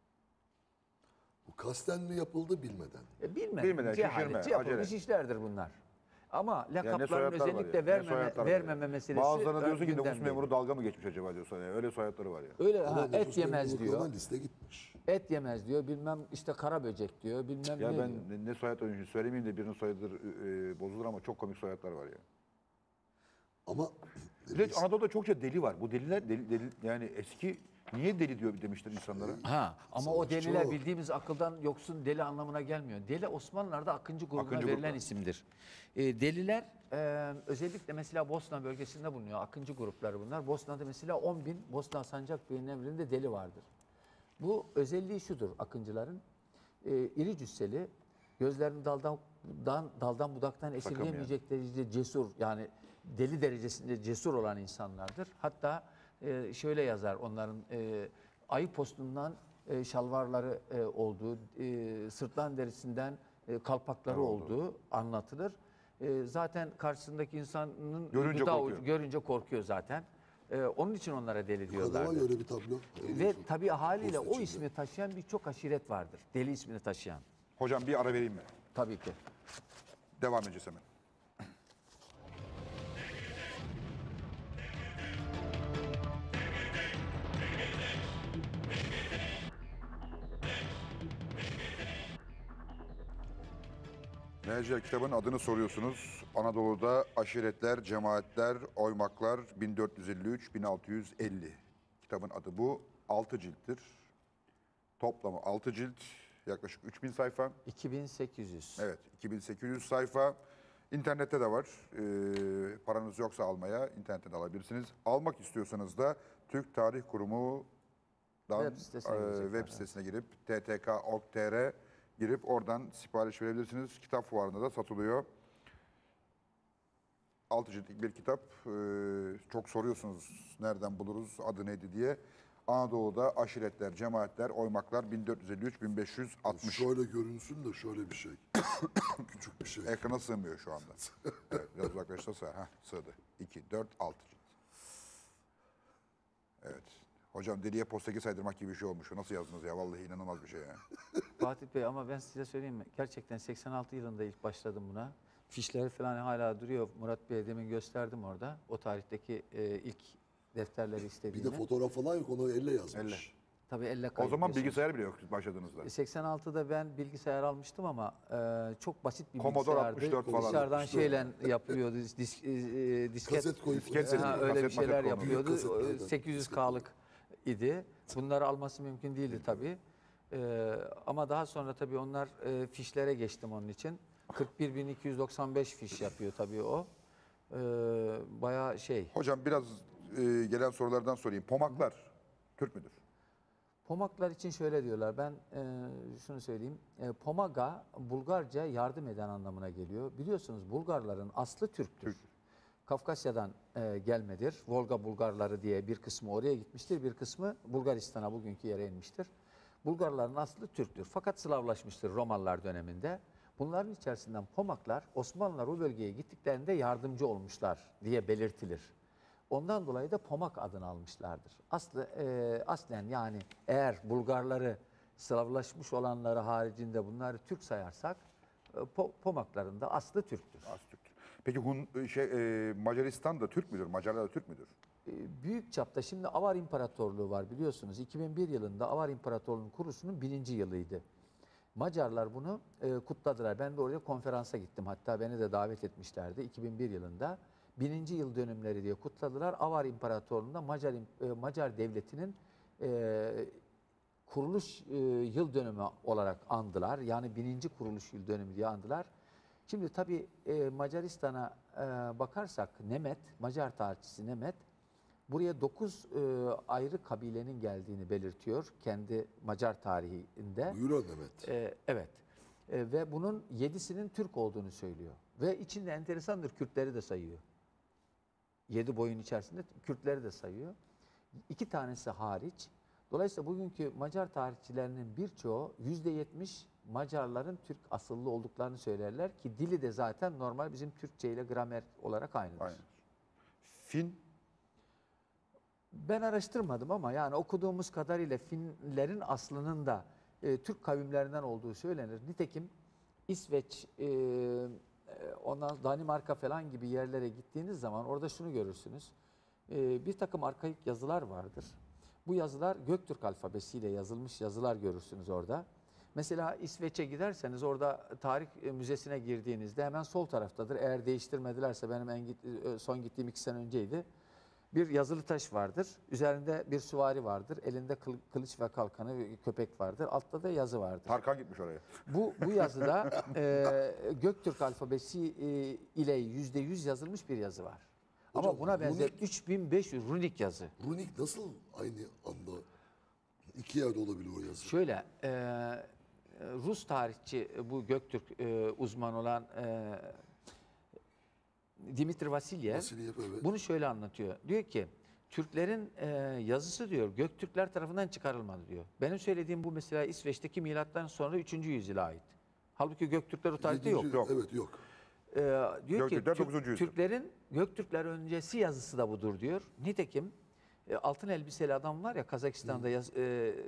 Bu kasten mi yapıldı bilmeden? E bilmeden, Bilmeden, cehaletçi şişirme, yapılmış acele. işlerdir bunlar. Ama Yani ne lakapların soyadlar var özellikle ya, ne vermeme, soyadlar var vermeme ya. meselesi Bazılarına ön diyorsun ki nüfus gündemdeydi. memuru dalga mı geçmiş acaba diyorsun. Yani öyle soyadları var ya. Öyle Ama ha, et nüfus yemez memurluklarına diyor. liste gitmiş. Et yemez diyor. Bilmem işte kara böcek diyor. Bilmem Ya ne ben diyor. ne, ne soyad oyuncu söylemeyeyim de birinin soyadı e, bozulur ama çok komik soyadlar var ya. Ama Bir de Anadolu'da çokça deli var. Bu deliler deli, deli yani eski niye deli diyor demişler insanlara. Ha, ama o Savaşçı deliler o. bildiğimiz akıldan yoksun deli anlamına gelmiyor. Deli Osmanlılar'da Akıncı grubuna Akıncı verilen gruplar. isimdir. E, deliler e, özellikle mesela Bosna bölgesinde bulunuyor. Akıncı grupları bunlar. Bosna'da mesela on bin Bosna Sancak Bey'in emrinde deli vardır. Bu özelliği şudur Akıncıların. E, iri cüsseli, gözlerini daldan, dan, daldan budaktan esirgemeyecek derecede cesur, yani deli derecesinde cesur olan insanlardır. Hatta e, şöyle yazar onların e, ayı postundan e, şalvarları e, olduğu, e, sırtlan derisinden e, kalpakları olduğu anlatılır. E, zaten karşısındaki insanın Görünce bir daha- korkuyor. görünce korkuyor zaten. E, onun için onlara deli yukarıda var diyorlardı. ya öyle bir tablo. Ve tabii haliyle Post o içinde. ismi taşıyan birçok aşiret vardır. Deli ismini taşıyan. Hocam bir ara vereyim mi? Tabii ki. Devam edeceğiz hemen. Menajer kitabın adını soruyorsunuz. Anadolu'da aşiretler, cemaatler, oymaklar bin dört yüz elli üç bin altı yüz elli. Kitabın adı bu. altı cilttir. Toplamı altı cilt. Yaklaşık üç bin sayfa. iki bin sekiz yüz. Evet, iki bin sekiz yüz sayfa. İnternette de var. Ee, paranız yoksa almaya internetten de alabilirsiniz. Almak istiyorsanız da Türk Tarih Kurumu'dan Web sitesine e, girecekler, web evet. sitesine girip t t k nokta org nokta t r girip oradan sipariş verebilirsiniz. Kitap fuarında da satılıyor. Altı ciltlik bir kitap. Ee, çok soruyorsunuz nereden buluruz, adı neydi diye. Anadolu'da aşiretler, cemaatler, oymaklar bin dört yüz elli üç bin beş yüz altmış. Şöyle görünsün de şöyle bir şey. Küçük bir şey. Ekrana sığmıyor şu anda. Evet, biraz uzaklaştırsa. Heh, sığdı. iki, dört, altı cilt. Evet. Hocam deliye postaki saydırmak gibi bir şey olmuş. Nasıl yazdınız ya? Vallahi inanılmaz bir şey ya. Fatih Bey ama ben size söyleyeyim mi? Gerçekten seksen altı yılında ilk başladım buna. Fişleri falan hala duruyor. Murat Bey'e demin gösterdim orada. O tarihteki e, ilk defterleri Bir istediğini. de fotoğraf falan yok, onu elle yazmış. Elle. Tabii elle O zaman kaydediyorsunuz. bilgisayar bile yok başladığınızda. seksen altıda ben bilgisayar almıştım ama e, çok basit bir Commodore bilgisayardı. altmış dört falan. Dışarıdan altmış dört. şeyle yapılıyordu. Disk, e, disket, Kaset koyup Disket Ha, seti, öyle bir kaset şeyler maset yapıyordu. Kasetlerden, sekiz yüz K'lık idi. Bunları alması mümkün değildi tabii. Ee, ama daha sonra tabii onlar e, fişlere geçtim onun için. kırk bir bin iki yüz doksan beş fiş yapıyor tabii o. Ee, bayağı şey. Hocam biraz e, gelen sorulardan sorayım. Pomaklar Türk müdür? Pomaklar için şöyle diyorlar. Ben e, şunu söyleyeyim. E, pomaga Bulgarca yardım eden anlamına geliyor. Biliyorsunuz Bulgarların aslı Türktür. Türk. Kafkasya'dan e, gelmedir. Volga Bulgarları diye bir kısmı oraya gitmiştir. Bir kısmı Bulgaristan'a bugünkü yere inmiştir. Bulgarların aslı Türktür. Fakat Slavlaşmıştır Romalılar döneminde. Bunların içerisinden Pomaklar Osmanlılar o bölgeye gittiklerinde yardımcı olmuşlar diye belirtilir. Ondan dolayı da Pomak adını almışlardır. Aslı, e, aslen yani eğer Bulgarları Slavlaşmış olanları haricinde bunları Türk sayarsak e, Po- Pomakların da aslı Türktür. Az Türktür. Peki Hun, şey, e, Macaristan da Türk müdür? Macarlar da Türk müdür? E, Büyük çapta şimdi Avar İmparatorluğu var biliyorsunuz. iki bin bir yılında Avar İmparatorluğu'nun kuruluşunun birinci yılıydı. Macarlar bunu e, kutladılar. Ben de oraya konferansa gittim. Hatta beni de davet etmişlerdi iki bin bir yılında. Bininci yıl dönümleri diye kutladılar. Avar İmparatorluğu'nda Macar, e, Macar Devleti'nin e, kuruluş e, yıl dönümü olarak andılar. Yani bininci kuruluş yıl dönümü diye andılar. Şimdi tabii e, Macaristan'a e, bakarsak Nemet, Macar tarihçisi Nemet, buraya dokuz e, ayrı kabilenin geldiğini belirtiyor kendi Macar tarihinde. Buyur Mehmet. E, evet. E, ve bunun yedisinin Türk olduğunu söylüyor. Ve içinde enteresandır Kürtleri de sayıyor. Yedi boyun içerisinde Kürtleri de sayıyor. İki tanesi hariç. Dolayısıyla bugünkü Macar tarihçilerinin birçoğu yüzde yetmiş Macarların Türk asıllı olduklarını söylerler ki dili de zaten normal bizim Türkçe ile gramer olarak aynıdır. Aynen. Fin Ben araştırmadım ama yani okuduğumuz kadarıyla Finlerin aslının da e, Türk kavimlerinden olduğu söylenir. Nitekim İsveç, e, e, ondan Danimarka falan gibi yerlere gittiğiniz zaman orada şunu görürsünüz. E, bir takım arkaik yazılar vardır. Bu yazılar Göktürk alfabesiyle yazılmış yazılar görürsünüz orada. Mesela İsveç'e giderseniz orada tarih e, müzesine girdiğinizde hemen sol taraftadır. Eğer değiştirmedilerse benim en git, e, son gittiğim iki sene önceydi. Bir yazılı taş vardır. Üzerinde bir süvari vardır. Elinde kıl- kılıç ve kalkanı ve köpek vardır. Altta da yazı vardır. Tarkan gitmiş oraya. Bu bu yazıda e, Göktürk alfabesi e, ile yüzde yüz yazılmış bir yazı var. Ama Hocam, buna benzer runik- üç bin beş yüz runik yazı. Runik nasıl aynı anda iki yerde olabilir o yazı? Şöyle e, Rus tarihçi bu Göktürk e, uzman olan e, Dimitri Vasilyev Vasilyev, evet. bunu şöyle anlatıyor. Diyor ki Türklerin e, yazısı diyor Göktürkler tarafından çıkarılmadı diyor. Benim söylediğim bu mesela İsveç'teki milattan sonra üçüncü yüzyıla ait. Halbuki Göktürkler o tarihte yok. Yedinci- Yok. Evet yok. Ee, diyor ki Göktürkler Türk- dokuzuncu yüzyıl. Türklerin Göktürkler öncesi yazısı da budur diyor. Nitekim e, altın elbiseli adam var ya Kazakistan'da yaz, e,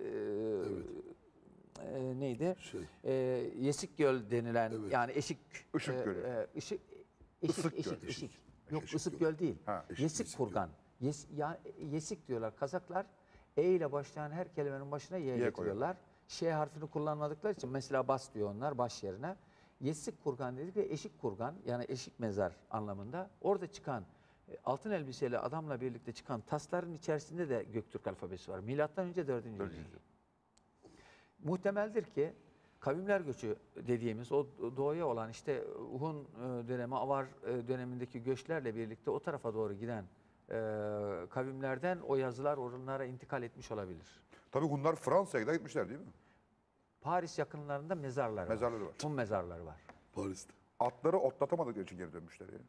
e, neydi? Şey. E, Yesik Göl denilen Evet. yani Eşik Işık e, Gölü. e, Işık Eşik Isık Eşik Göl. Eşik. Yok Eşik Isık Göl. Göl değil. Ha, Eşik, Yesik Eşik Kurgan. Yes, ya, Yesik diyorlar. Kazaklar E ile başlayan her kelimenin başına Y, Y getiriyorlar. Ş harfini kullanmadıkları için mesela bas diyor onlar baş yerine. Yessik kurgan dedik ve eşik kurgan yani eşik mezar anlamında. Orada çıkan e, altın elbiseli adamla birlikte çıkan tasların içerisinde de Göktürk alfabesi var. Milattan önce dördüncü yüzyıl. Muhtemeldir ki kavimler göçü dediğimiz o doğuya olan işte Hun e, dönemi, Avar e, dönemindeki göçlerle birlikte o tarafa doğru giden e, kavimlerden o yazılar oralara intikal etmiş olabilir. Tabii Hunlar Fransa'ya kadar gitmişler değil mi? Paris yakınlarında mezarlar Mezarları var. var. Hun mezarları var. Paris'te. Atları otlatamadıkları için geri dönmüşler yani.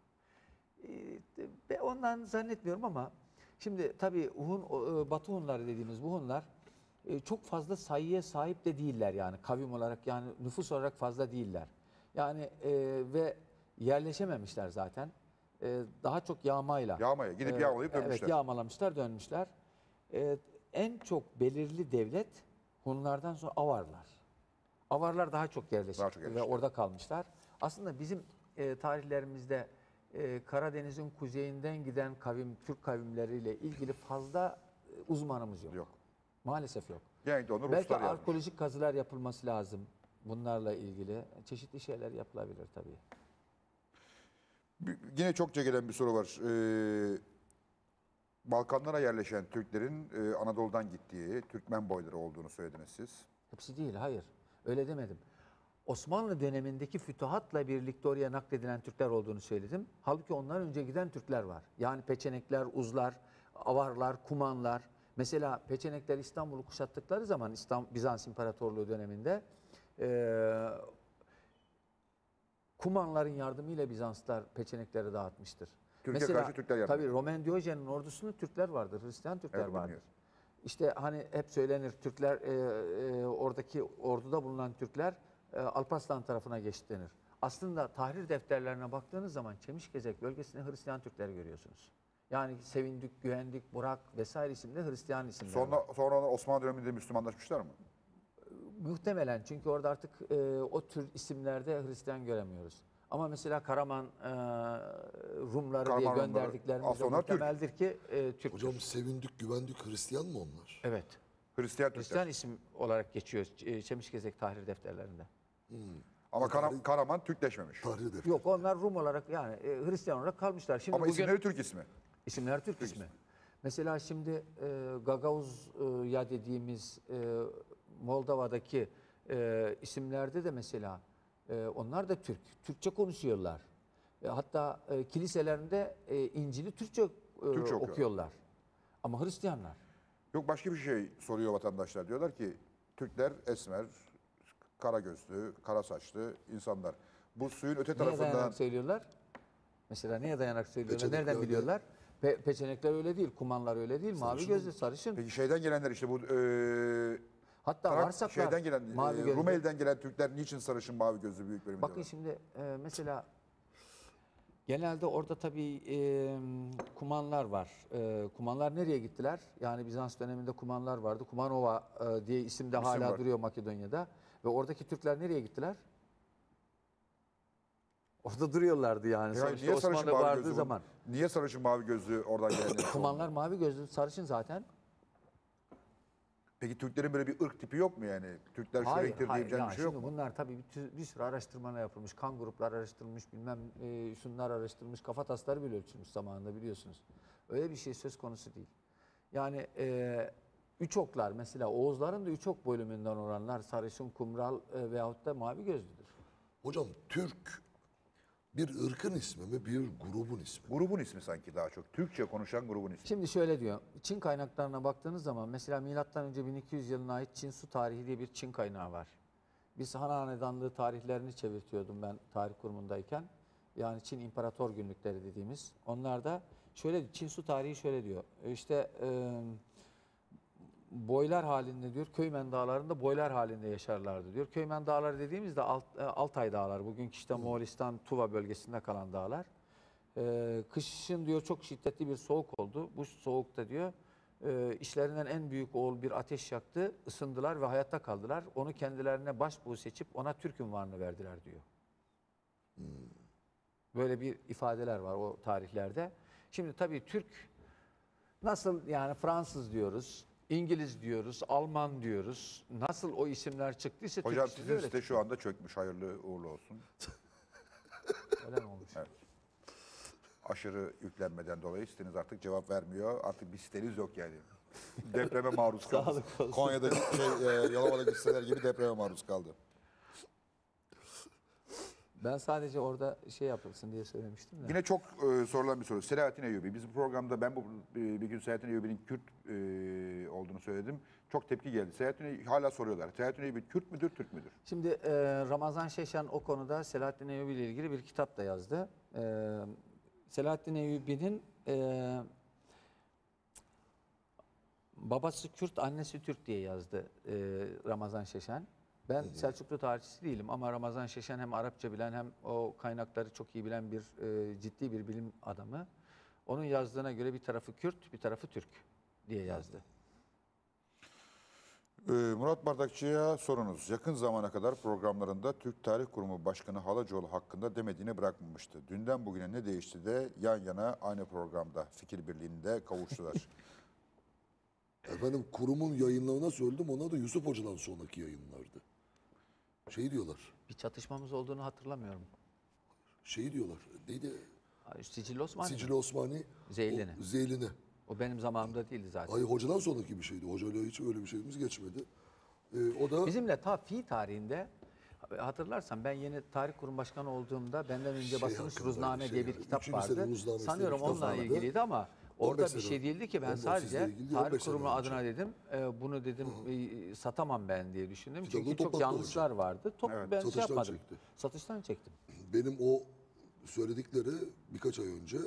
E, ben ondan zannetmiyorum ama şimdi tabii Hun, e, Batı Hunları dediğimiz bu Hunlar e, çok fazla sayıya sahip de değiller yani kavim olarak yani nüfus olarak fazla değiller. Yani e, ve yerleşememişler zaten. E, daha çok yağmayla. Yağmaya gidip e, yağmalayıp dönmüşler. Evet yağmalamışlar dönmüşler. E, en çok belirli devlet Hunlardan sonra Avarlar. Avarlar daha çok yerleşik Daha çok ve yerleşik. orada kalmışlar. Aslında bizim e, tarihlerimizde e, Karadeniz'in kuzeyinden giden kavim, Türk kavimleriyle ilgili fazla e, uzmanımız yok. Yok. Maalesef yok. Genellikle onu Belki Ruslar yazmış. arkeolojik kazılar yapılması lazım bunlarla ilgili. Çeşitli şeyler yapılabilir tabii. Bir- Yine çokça gelen bir soru var. Ee, Balkanlara yerleşen Türklerin e, Anadolu'dan gittiği Türkmen boyları olduğunu söylediniz siz. Hepsi değil, hayır. Öyle demedim. Osmanlı dönemindeki fütuhatla birlikte oraya nakledilen Türkler olduğunu söyledim. Halbuki ondan önce giden Türkler var. Yani Peçenekler, Uzlar, Avarlar, Kumanlar. Mesela Peçenekler İstanbul'u kuşattıkları zaman İstanbul, Bizans İmparatorluğu döneminde e, Kumanların yardımıyla Bizanslar Peçenekleri dağıtmıştır. Türkiye karşı Türkler yardım Tabii ediyor. Roman Diyojen'in ordusunda Türkler vardır, Hristiyan Türkler Evet, vardır. bilmiyorum. İşte hani hep söylenir Türkler e, e, oradaki orduda bulunan Türkler e, Alparslan tarafına geçti denir. Aslında tahrir defterlerine baktığınız zaman Çemişgezek bölgesinde Hristiyan Türkler görüyorsunuz. Yani Sevindik, Güvendik, Burak vesaire isimli Hristiyan isimler var. Sonra, sonra Osmanlı döneminde Müslümanlaşmışlar mı? Muhtemelen çünkü orada artık e, o tür isimlerde Hristiyan göremiyoruz. Ama mesela Karaman e, Rumları Karaman diye Rumları, gönderdiklerimizde aslında onlar Türk. muhtemeldir ki e, Türktür. Hocam sevindik, güvendik Hristiyan mı onlar? Evet. Hristiyan Türkler. Hristiyan isim olarak geçiyor e, Çemişgezek tahrir defterlerinde. Ama Kara- Karaman Türkleşmemiş. Tahrir defteri. Yok onlar Rum olarak yani e, Hristiyan olarak kalmışlar. Şimdi Ama bugün isimleri Türk ismi. isimler Türk ismi. Mesela şimdi e, Gagavuz e, ya dediğimiz e, Moldova'daki e, isimlerde de mesela e, onlar da Türk. Türkçe konuşuyorlar. E, hatta e, kiliselerinde e, İncil'i Türkçe, e, okuyorlar. okuyorlar. Ama Hristiyanlar. Yok başka bir şey soruyor vatandaşlar. Diyorlar ki Türkler esmer, kara gözlü, kara saçlı insanlar. Bu suyun öte Neye tarafından dayanak söylüyorlar? Mesela neye dayanak söylüyorlar? Peçenekler Nereden de- biliyorlar? Pe- peçenekler öyle değil, kumanlar öyle değil, mavi Sarışın gözlü, sarışın. peki şeyden gelenler işte bu e, Hatta Tarak- Varsaklar şeyden gelen mavi e, gözlü. Rumeli'den gelen Türkler niçin sarışın mavi gözlü büyük bölümü Bakın diyorlar. şimdi e, mesela genelde orada tabii e, kumanlar var. E, kumanlar nereye gittiler? Yani Bizans döneminde kumanlar vardı. Kumanova e, diye isim de hala var. duruyor Makedonya'da. Ve oradaki Türkler nereye gittiler? Orada duruyorlardı yani. Peki, Sonuçta niye sarışın Osmanlı mavi vardığı gözlü? zaman. Niye sarışın mavi gözlü oradan gelenler? Kumanlar mavi gözlü, sarışın zaten. Peki Türklerin böyle bir ırk tipi yok mu yani? Türkler şu Hayır, renktir hayır. diyebileceğin Ya bir şey yok şimdi mu? bunlar tabii bir, tü- bir sürü araştırmalar yapılmış. Kan gruplar araştırılmış, bilmem e, şunlar araştırılmış, kafa tasları bile ölçülmüş zamanında biliyorsunuz. Öyle bir şey söz konusu değil. Yani e, üç oklar mesela Oğuzların da üç ok bölümünden olanlar sarışın, kumral e, veyahut da mavi gözlüdür. Hocam Türk bir ırkın ismi mi, bir grubun ismi mi? Grubun ismi sanki daha çok. Türkçe konuşan grubun ismi. Şimdi şöyle diyor. Çin kaynaklarına baktığınız zaman mesela milattan önce bin iki yüz yılına ait Çin su tarihi diye bir Çin kaynağı var. Biz Han Hanedanlığı tarihlerini çevirtiyordum ben tarih kurumundayken. Yani Çin İmparator Günlükleri dediğimiz. Onlar da şöyle Çin su tarihi şöyle diyor. İşte e, boylar halinde diyor, Köymen Dağları'nda boylar halinde yaşarlardı diyor. Köymen Dağları dediğimizde Alt, e, Altay Dağları, bugünkü işte Moğolistan, Tuva bölgesinde kalan dağlar. Ee, kışın diyor çok şiddetli bir soğuk oldu. Bu soğukta diyor e, işlerinden en büyük oğul bir ateş yaktı, ısındılar ve hayatta kaldılar. Onu kendilerine başbuğ seçip ona Türk unvanını verdiler diyor. Böyle bir ifadeler var o tarihlerde. Şimdi tabii Türk nasıl yani Fransız diyoruz, İngiliz diyoruz, Alman diyoruz. Nasıl o isimler çıktıysa Hocam Türk ismi de sizin öyle site şu anda çökmüş. Hayırlı uğurlu olsun. çıktı. Öyle mi olmuş? Evet. Aşırı yüklenmeden dolayı siteniz artık cevap vermiyor. Artık bir siteniz yok yani. Depreme maruz kaldı. Sağlık olsun. Konya'daki şey, e, Yalova'daki siteler gibi depreme maruz kaldı. Ben sadece orada şey yapılsın diye söylemiştim de. Yine çok e, sorulan bir soru. Selahattin Eyyubi. Bizim programda ben bu e, bir gün Selahattin Eyyubi'nin Kürt e, olduğunu söyledim. Çok tepki geldi. Selahattin Eyyubi hala soruyorlar. Selahattin Eyyubi Kürt müdür, Türk müdür? Şimdi e, Ramazan Şeşen o konuda Selahattin Eyyubi ile ilgili bir kitap da yazdı. E, Selahattin Eyyubi'nin e, babası Kürt, annesi Türk diye yazdı e, Ramazan Şeşen. Ben Selçuklu tarihçisi değilim ama Ramazan Şeşen hem Arapça bilen hem o kaynakları çok iyi bilen bir e, ciddi bir bilim adamı. Onun yazdığına göre bir tarafı Kürt, bir tarafı Türk diye yazdı. Ee, Murat Bardakçı'ya sorunuz. Yakın zamana kadar programlarında Türk Tarih Kurumu Başkanı Halacoğlu hakkında demediğini bırakmamıştı. Dünden bugüne ne değişti de yan yana aynı programda fikir birliğinde kavuştular. Efendim kurumun yayınlarına söyledim. Onlar da Yusuf Hoca'dan sonraki yayınlardı. Şey diyorlar. Bir çatışmamız olduğunu hatırlamıyorum. Şey diyorlar. Neydi? Sicil Osmanlı. Sicil Osmani. Zeylini. O, Zeylini. O benim zamanımda değildi zaten. Hayır hocadan sonraki bir şeydi. Hocayla hiç öyle bir şeyimiz geçmedi. Ee, o da Bizimle ta fi tarihinde hatırlarsan ben yeni tarih kurum başkanı olduğumda benden önce Şey basılmış hakkında Ruzname bir şey diye bir yani. kitap Üçüncü sene vardı. Ruznamesi Sanıyorum diye bir kitap onunla vardı. ilgiliydi ama on orada beş bir sene şey değildi ki ben on beş sadece sizle ilgili, tarih on beş sene kurumu önce. adına dedim e, bunu dedim e, satamam ben diye düşündüm. Kitabı Çünkü çok toplattı yanlışlar vardı. Top, Evet, ben şey satıştan yapmadım. çekti. Satıştan çektim. benim o söyledikleri birkaç ay önce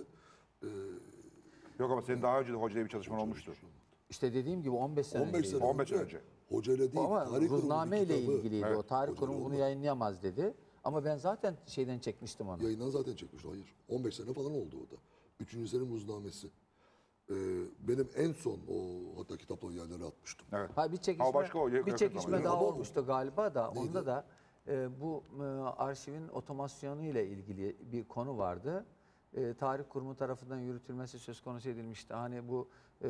Yok ama senin daha önce de hocayla bir çalışman olmuştu. İşte dediğim gibi on beş sene on beş sene önceydi. on beş önce, önce. hocayla değil, Ama tarih kurumu Ruzname bir ile kitabı ilgiliydi Evet, o. Tarih hocayla kurumu bunu olmaz. yayınlayamaz dedi. Ama ben zaten şeyden çekmiştim onu. yayından zaten çekmiş. Hayır. on beş sene falan oldu o da. Üçüncü senenin Ruznamesi. Ee, benim en son o hatta kitapları yerlere atmıştım. Evet. Ha bir çekişme, Ama başka o yakın bir çekişme zamanda. daha Ama o- olmuştu galiba da Neydi? onda da e, bu e, arşivin otomasyonu ile ilgili bir konu vardı. E, tarih kurumu tarafından yürütülmesi söz konusu edilmişti. Hani bu e,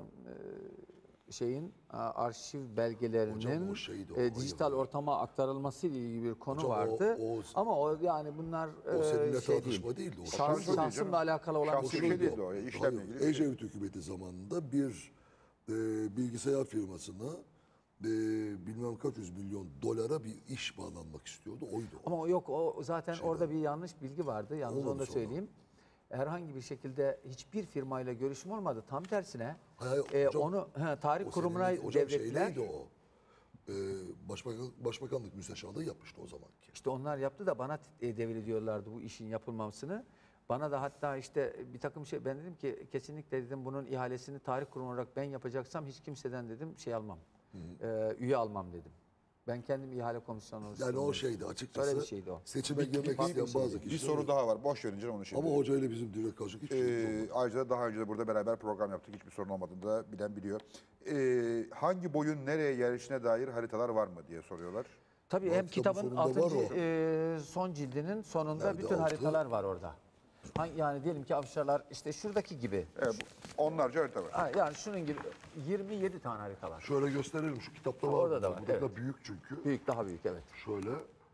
e, şeyin a, arşiv belgelerinin Hocam o şeydi o, e, hayır, dijital hayır. ortama aktarılması ile ilgili bir konu Hocam o- vardı. o- Ama o yani bunlar O e, seninle şey tartışma değil. değildi. O Şans, tartışma değil şansımla canım. alakalı olan Şahsi bir bir şey şeydi. değildi o. işlemle Hayır, ilgili bir şey. Ecevit hükümeti zamanında bir e, bilgisayar firmasına e, bilmem kaç yüz milyon dolara bir iş bağlanmak istiyordu. Oydu o. Ama o yok o zaten orada bir yanlış bilgi vardı. Yalnız Olmadı onu da sonra. söyleyeyim. Herhangi bir şekilde hiçbir firmayla görüşüm olmadı. Tam tersine Hayır, e, hocam, onu he, tarih O kurumuna senin- hocam devrettiler. şeyleydi o. E, Başbakan, Başbakanlık müsteşarlığı yapmıştı o zamanki. İşte onlar yaptı da bana e, devrediyorlardı bu işin yapılmasını. Bana da hatta işte bir takım şey ben dedim ki kesinlikle dedim bunun ihalesini tarih kurumu olarak ben yapacaksam hiç kimseden dedim şey almam. E, üye almam dedim. Ben kendim ihale komisyonu oluşturdum. Yani o dedim. şeydi açıkçası. Öyle bir şeydi o. Seçime girmek bir- isteyen bazı Bir kişiler. soru daha var. Boş verin canım onu şimdi. Ama hocayla bizim direkt karşılık hiçbir şey Ee, olmadı. ayrıca da daha önce de burada beraber program yaptık. Hiçbir sorun olmadığını da bilen biliyor. Ee, hangi boyun nereye yerleşine dair haritalar var mı diye soruyorlar. Tabii Var, hem kitabın kitabın sonunda var altıncı o. e, son cildinin sonunda Nerede? bütün Altta? haritalar var orada. Ha- Yani diyelim ki Avşarlar işte şuradaki gibi. Evet, bu- onlarca harita var. Ha, yani şunun gibi yirmi yedi tane harita var. Şöyle gösterelim şu kitapta Ha, var. orada da burada. var, Burada evet. da büyük çünkü. Büyük daha büyük evet. Şöyle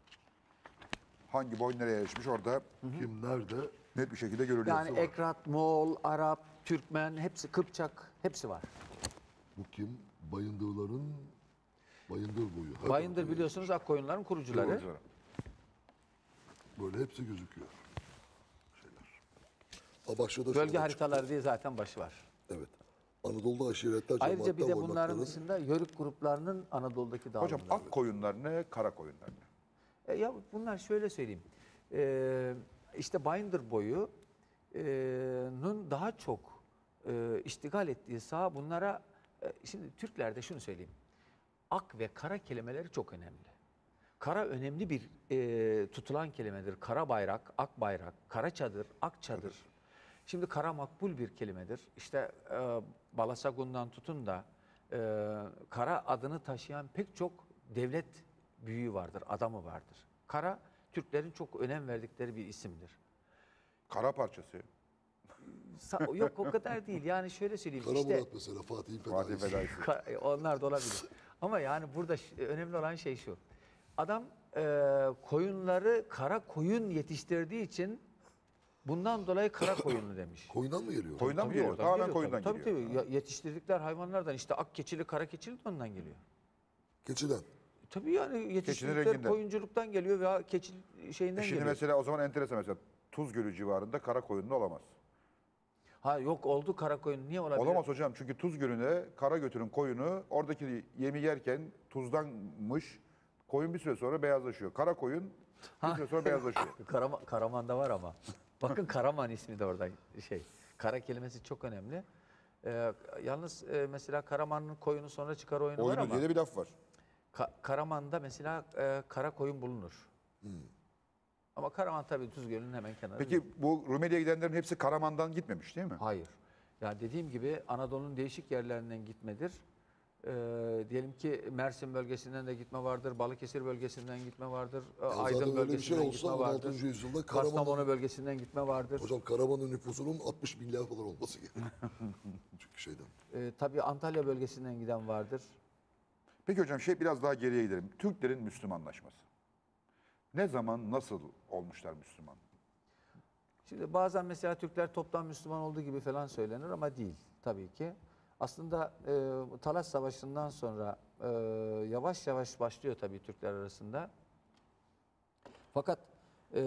Hangi boyun nereye yerleşmiş orada kim nerede? net bir şekilde görülüyor. Yani Ekrat, Moğol, Arap, Türkmen hepsi Kıpçak hepsi var. Bu kim? Bayındırların Bayındır boyu. Her Bayındır tarafı biliyorsunuz Akkoyunların kurucuları. Kurucuları. böyle hepsi gözüküyor. Şeyler. Ha bak şurada Bölge şurada haritaları diye zaten başı var. çıktı. Evet. Anadolu'da aşiretler, Ayrıca bir de cemaatler, bunların varlıkları- dışında Yörük gruplarının Anadolu'daki dağılımları. Hocam ak koyunlar ne, kara koyunlar ne? E ya bunlar şöyle söyleyeyim. Ee, işte Bayındır boyunun daha çok e, iştigal ettiği saha bunlara e, şimdi Türklerde şunu söyleyeyim. Ak ve kara kelimeleri çok önemli. Kara önemli bir e, tutulan kelimedir. Kara bayrak, ak bayrak, kara çadır, ak çadır. Şimdi kara makbul bir kelimedir. İşte e, Balasagun'dan tutun da e, kara adını taşıyan pek çok devlet büyüğü vardır, adamı vardır. Kara, Türklerin çok önem verdikleri bir isimdir. Kara parçası. sa- yok o kadar değil. Yani şöyle söyleyeyim. Kara işte Murat mesela Fatih'in Fatih fedaisi. Fedaisi. Ka- onlar da olabilir. Ama yani burada ş- önemli olan şey şu. Adam e, koyunları kara koyun yetiştirdiği için bundan dolayı kara koyunlu demiş. Koyundan mı geliyor? Koyundan mı Tabii geliyor? oradan Tamamen geliyor koyundan tabii. geliyor. Tabii tabii. Ya, yetiştirdikleri hayvanlardan işte ak keçili, kara keçili de ondan geliyor. Keçiden. Tabii yani yetiştirdikleri renginden. koyunculuktan geliyor veya keçi şeyinden E Şimdi geliyor. mesela o zaman enteresan mesela Tuz Gölü civarında kara koyunlu olamaz. Ha yok oldu kara koyun. Niye olabilir? Olamaz hocam çünkü Tuz Gölü'nde Karagötür'ün koyunu oradaki yemi yerken tuzdanmış. Koyun bir süre sonra beyazlaşıyor. Kara koyun bir süre sonra beyazlaşıyor. Karaman, Karaman'da var ama. Bakın Karaman ismi de orada şey. Kara kelimesi çok önemli. Ee, yalnız e, mesela Karaman'ın koyunu sonra çıkar oyunu, var Oyunu ama diye de bir laf var. Ka- Karaman'da mesela e, kara koyun bulunur. Ama Karaman tabii Tuzgölü'nün hemen kenarı. değil. Peki bu Rumeli'ye gidenlerin hepsi Karaman'dan gitmemiş değil mi? Hayır. Ya dediğim gibi Anadolu'nun değişik yerlerinden gitmedir. Ee, diyelim ki Mersin bölgesinden de gitme vardır, Balıkesir bölgesinden gitme vardır, e, zaten Aydın öyle bir bölgesinden şey olsa gitme on vardır, altıncı yüzyılda Kastamonu Karaman'ın, bölgesinden gitme vardır. hocam Karaman'ın nüfusunun altmış milyar falan olması gerekiyor. Çünkü şeyden. Ee, tabii Antalya bölgesinden giden vardır. Peki hocam şey biraz daha geriye gidelim. Türklerin Müslümanlaşması. Ne zaman nasıl olmuşlar Müslüman? Şimdi bazen mesela Türkler toptan Müslüman olduğu gibi falan söylenir ama değil tabii ki. Aslında e, Talas Savaşı'ndan sonra e, yavaş yavaş başlıyor tabii Türkler arasında. Fakat e,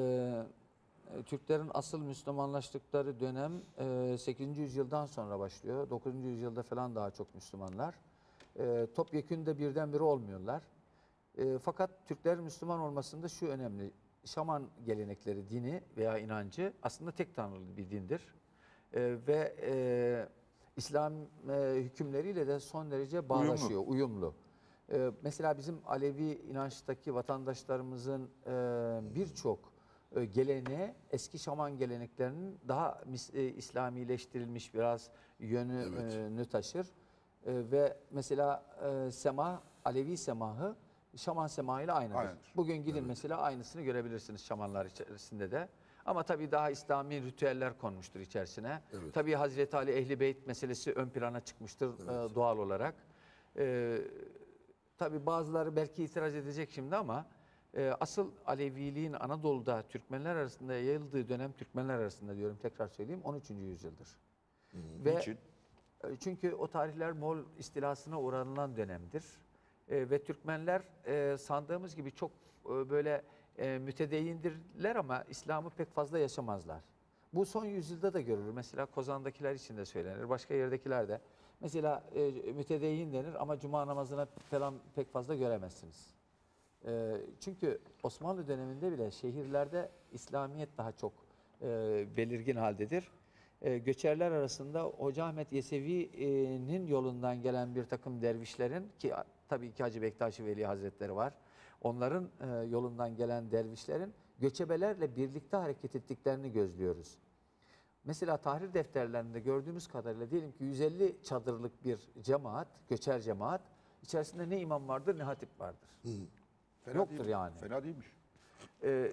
e, Türklerin asıl Müslümanlaştıkları dönem e, sekizinci yüzyıldan sonra başlıyor. dokuzuncu yüzyılda falan daha çok Müslümanlar. E, topyekün de birdenbire olmuyorlar. E, fakat Türklerin Müslüman olmasında şu önemli. Şaman gelenekleri, dini veya inancı aslında tek tanrılı bir dindir. E, ve e, İslam e, hükümleriyle de son derece bağdaşıyor, uyumlu. E, mesela bizim Alevi inançtaki vatandaşlarımızın e, birçok e, geleneği eski şaman geleneklerinin daha mis- e, İslamileştirilmiş biraz yönünü taşır. E, ve mesela e, semah, Alevi semahı şaman semahı ile aynıdır. Aynıdır. Bugün gidin mesela aynısını görebilirsiniz şamanlar içerisinde de. Ama tabii daha İslami ritüeller konmuştur içerisine. Evet. Tabii Hazreti Ali Ehli Beyt meselesi ön plana çıkmıştır e, doğal olarak. E, tabii bazıları belki itiraz edecek şimdi ama e, asıl Aleviliğin Anadolu'da Türkmenler arasında yayıldığı dönem, Türkmenler arasında diyorum tekrar söyleyeyim, on üçüncü yüzyıldır. Ve Niçin? e, çünkü o tarihler Moğol istilasına uğranılan dönemdir. E, ve Türkmenler e, sandığımız gibi çok e, böyle e, mütedeyindirler ama İslam'ı pek fazla yaşamazlar. Bu son yüzyılda da görülür. Mesela Kozan'dakiler için de söylenir. Başka yerdekiler de. Mesela e, mütedeyyin denir ama cuma namazına falan pek fazla göremezsiniz. E, çünkü Osmanlı döneminde bile şehirlerde İslamiyet daha çok e, belirgin haldedir. E, göçerler arasında Hoca Ahmet Yesevi'nin yolundan gelen bir takım dervişlerin ki tabii ki Hacı Bektaş-ı Veli Hazretleri var. Onların e, yolundan gelen dervişlerin göçebelerle birlikte hareket ettiklerini gözlüyoruz. Mesela tahrir defterlerinde gördüğümüz kadarıyla diyelim ki yüz elli çadırlık bir cemaat, göçer cemaat, içerisinde ne imam vardır ne hatip vardır. Fena Yoktur değil- yani. Fena değilmiş. Ee,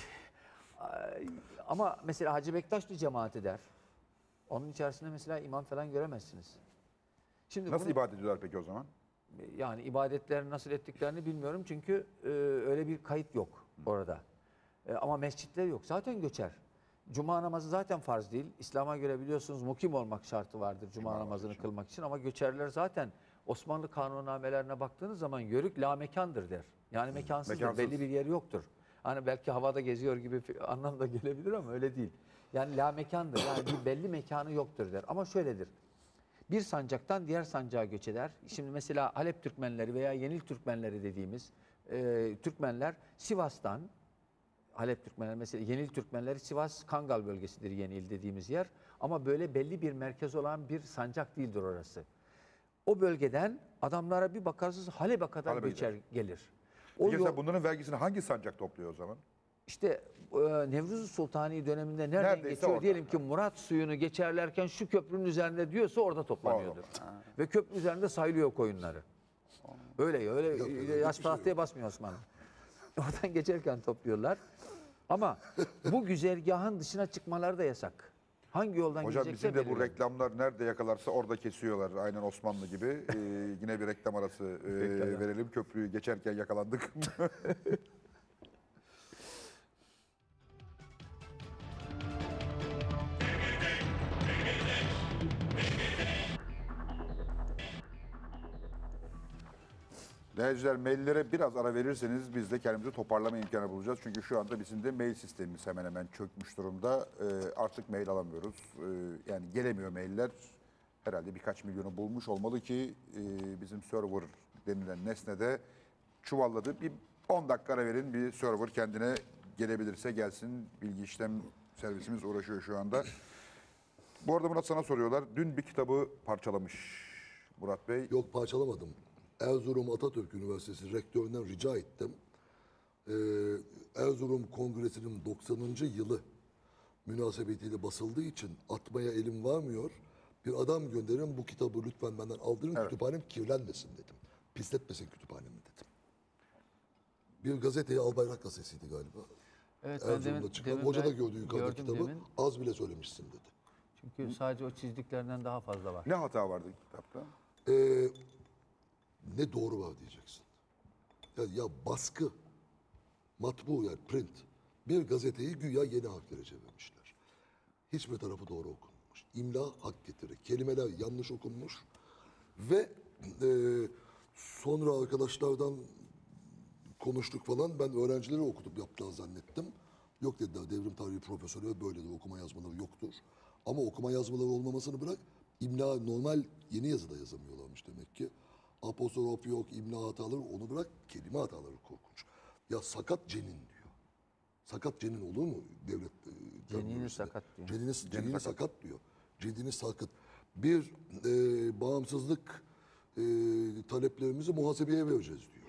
ama mesela Hacı Bektaşlı cemaati der. Onun içerisinde mesela imam falan göremezsiniz. Şimdi Nasıl bunu- ibadet ediyorlar peki o zaman? yani ibadetlerini nasıl ettiklerini bilmiyorum çünkü e, öyle bir kayıt yok orada. E, ama mescitler yok. Zaten göçer. Cuma namazı zaten farz değil. İslam'a göre biliyorsunuz mukim olmak şartı vardır cuma, Cuma namazını namazı için. kılmak için ama göçerler zaten Osmanlı kanunnamelerine baktığınız zaman yörük la mekandır der. Yani mekansızdır. mekansız. Belli bir yeri yoktur. Hani belki havada geziyor gibi bir anlam da gelebilir ama öyle değil. Yani la mekandır. Yani bir belli mekanı yoktur der. Ama şöyledir. Bir sancaktan diğer sancağa göç eder. Şimdi mesela Halep Türkmenleri veya Yenil Türkmenleri dediğimiz e, Türkmenler Sivas'tan, Halep Türkmenleri mesela Yenil Türkmenleri Sivas Kangal bölgesidir Yenil dediğimiz yer. Ama böyle belli bir merkez olan bir sancak değildir orası. O bölgeden adamlara bir bakarsınız Halep'e kadar Halep'e göçer gelir. O Peki yol, mesela bunların vergisini hangi sancak topluyor o zaman? işte e, Nevruz Sultani döneminde nereden Neredeyse geçiyor? oradan. Diyelim ki Murat suyunu geçerlerken şu köprünün üzerinde diyorsa orada toplanıyordur. Ve köprü üzerinde sayılıyor koyunları. Öyle öyle Yok, öyle yaş hiçbir şey tahtaya basmıyor Osmanlı. Oradan geçerken topluyorlar. Ama bu güzergahın dışına çıkmaları da yasak. Hangi yoldan Hocam gidecekse bizim de bu belirli. reklamlar nerede yakalarsa orada kesiyorlar. Aynen Osmanlı gibi. Ee, yine bir reklam arası e, Pekala. verelim. Köprüyü geçerken yakalandık. Değerciler, maillere biraz ara verirseniz biz de kendimizi toparlama imkanı bulacağız. Çünkü şu anda bizim de mail sistemimiz hemen hemen çökmüş durumda. Ee, artık mail alamıyoruz. Ee, yani gelemiyor mailler. Herhalde birkaç milyonu bulmuş olmalı ki e, bizim server denilen nesnede çuvalladı. Bir on dakika ara verin, bir server kendine gelebilirse gelsin. Bilgi işlem servisimiz uğraşıyor şu anda. Bu arada Murat, sana soruyorlar. Dün bir kitabı parçalamış Murat Bey. Yok, parçalamadım. Erzurum Atatürk Üniversitesi rektöründen rica ettim. Ee, Erzurum Kongresi'nin doksanıncı yılı münasebetiyle basıldığı için atmaya elim varmıyor. Bir adam gönderin, bu kitabı lütfen benden aldırın, Evet. kütüphanem kirlenmesin dedim. Pisletmesin kütüphanemi dedim. Bir gazeteye, Albayrak gazetesiydi galiba. Evet, ben Erzurum'da demin, çıkan. demin Hoca da ben gördü yukarıda gördüm kitabı. demin. Az bile söylemişsin dedi. Çünkü sadece o çizdiklerden daha fazla var. Ne hata vardı kitapta? Ee, ne doğru var diyeceksin. Ya, ya baskı, matbu yani print. Bir gazeteyi güya yeni harflere çevirmişler. Hiçbir tarafı doğru okunmamış. İmla hak getirir. Kelimeler yanlış okunmuş. Ve e, sonra arkadaşlardan konuştuk falan. Ben öğrencileri okutup yaptığını zannettim. Yok dediler, devrim tarihi profesörü böyledir, okuma yazmaları yoktur. Ama okuma yazmaları olmamasını bırak, imla normal yeni yazıda yazamıyorlarmış demek ki. Apostrof yok, imla hataları, onu bırak, kelime hataları korkunç. Ya sakat cenin diyor. Sakat cenin olur mu devlet? E, Cenini terminolojisinde? sakat diyor. Cenini, cenini sakat. diyor. Cenini sakat. Bir e, bağımsızlık e, taleplerimizi muhasebeye vereceğiz diyor.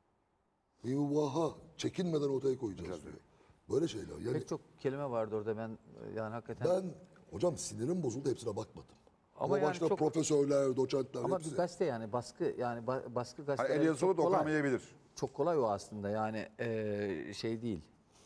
Mivaha çekinmeden ortaya koyacağız diyor. Böyle şeyler. Yani Pek çok kelime vardı orada, ben e, yani hakikaten. ben hocam sinirim bozuldu, hepsine bakmadım. Ama Ama, yani başta çok- profesörler, doçentler Ama hepsi. bir gazete, yani baskı, yani ba- baskı Hani gazeteleri el yazılı çok da kolay. okunamayabilir. Çok kolay o aslında, yani e, şey değil.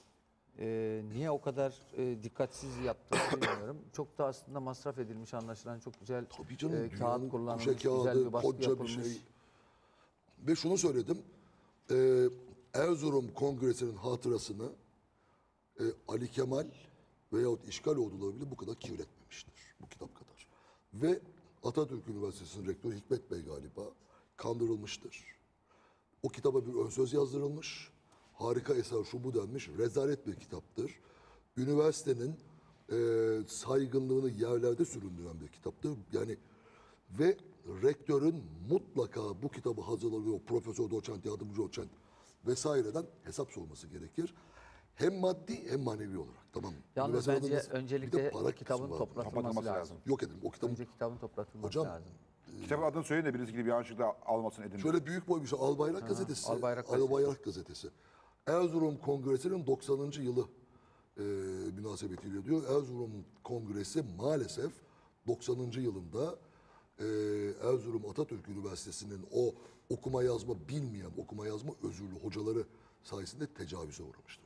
E, niye o kadar e, dikkatsiz yaptığını bilmiyorum. Çok da aslında masraf edilmiş anlaşılan, çok güzel Tabii canım, e, dünyanın kağıt kullanılmış, kuşe güzel kağıdı, bir baskı koca bir yapılmış. şey. Ve şunu söyledim. e, Erzurum Kongresi'nin hatırasını e, Ali Kemal veyahut işgal orduları bile bu kadar kirletmemiştir. Bu kitap kadar. Ve Atatürk Üniversitesi'nin rektörü Hikmet Bey galiba kandırılmıştır. O kitaba bir ön söz yazdırılmış. Harika eser şu bu denmiş. Rezalet bir kitaptır. Üniversitenin e, saygınlığını yerlerde süründüren bir kitaptır. Yani ve rektörün mutlaka bu kitabı hazırlıyor, profesör, doçent, yardımcı doçent vesaireden hesap sorması gerekir. Hem maddi hem manevi olarak. Tamam. Yalnız Üniversitede bence nasıl- bir de öncelikle para bu kısmı kitabın var. toplatılması Kapatılması lazım. lazım. Yok edin. O kitabın Önce kitabın toplatılması Hocam, lazım. Kitabın adını söyleyin de birisi gibi bir yanlışlıkla almasın edin. şöyle büyük boy bir şey. Albayrak gazetesi. Albayrak gazetesi. Albayrak gazetesi. Erzurum Kongresi'nin doksanıncı yılı e, münasebetiyle diyor. Erzurum Kongresi maalesef doksanıncı yılında e, Erzurum Atatürk Üniversitesi'nin o okuma yazma bilmeyen, okuma yazma özürlü hocaları sayesinde tecavüze uğramıştır.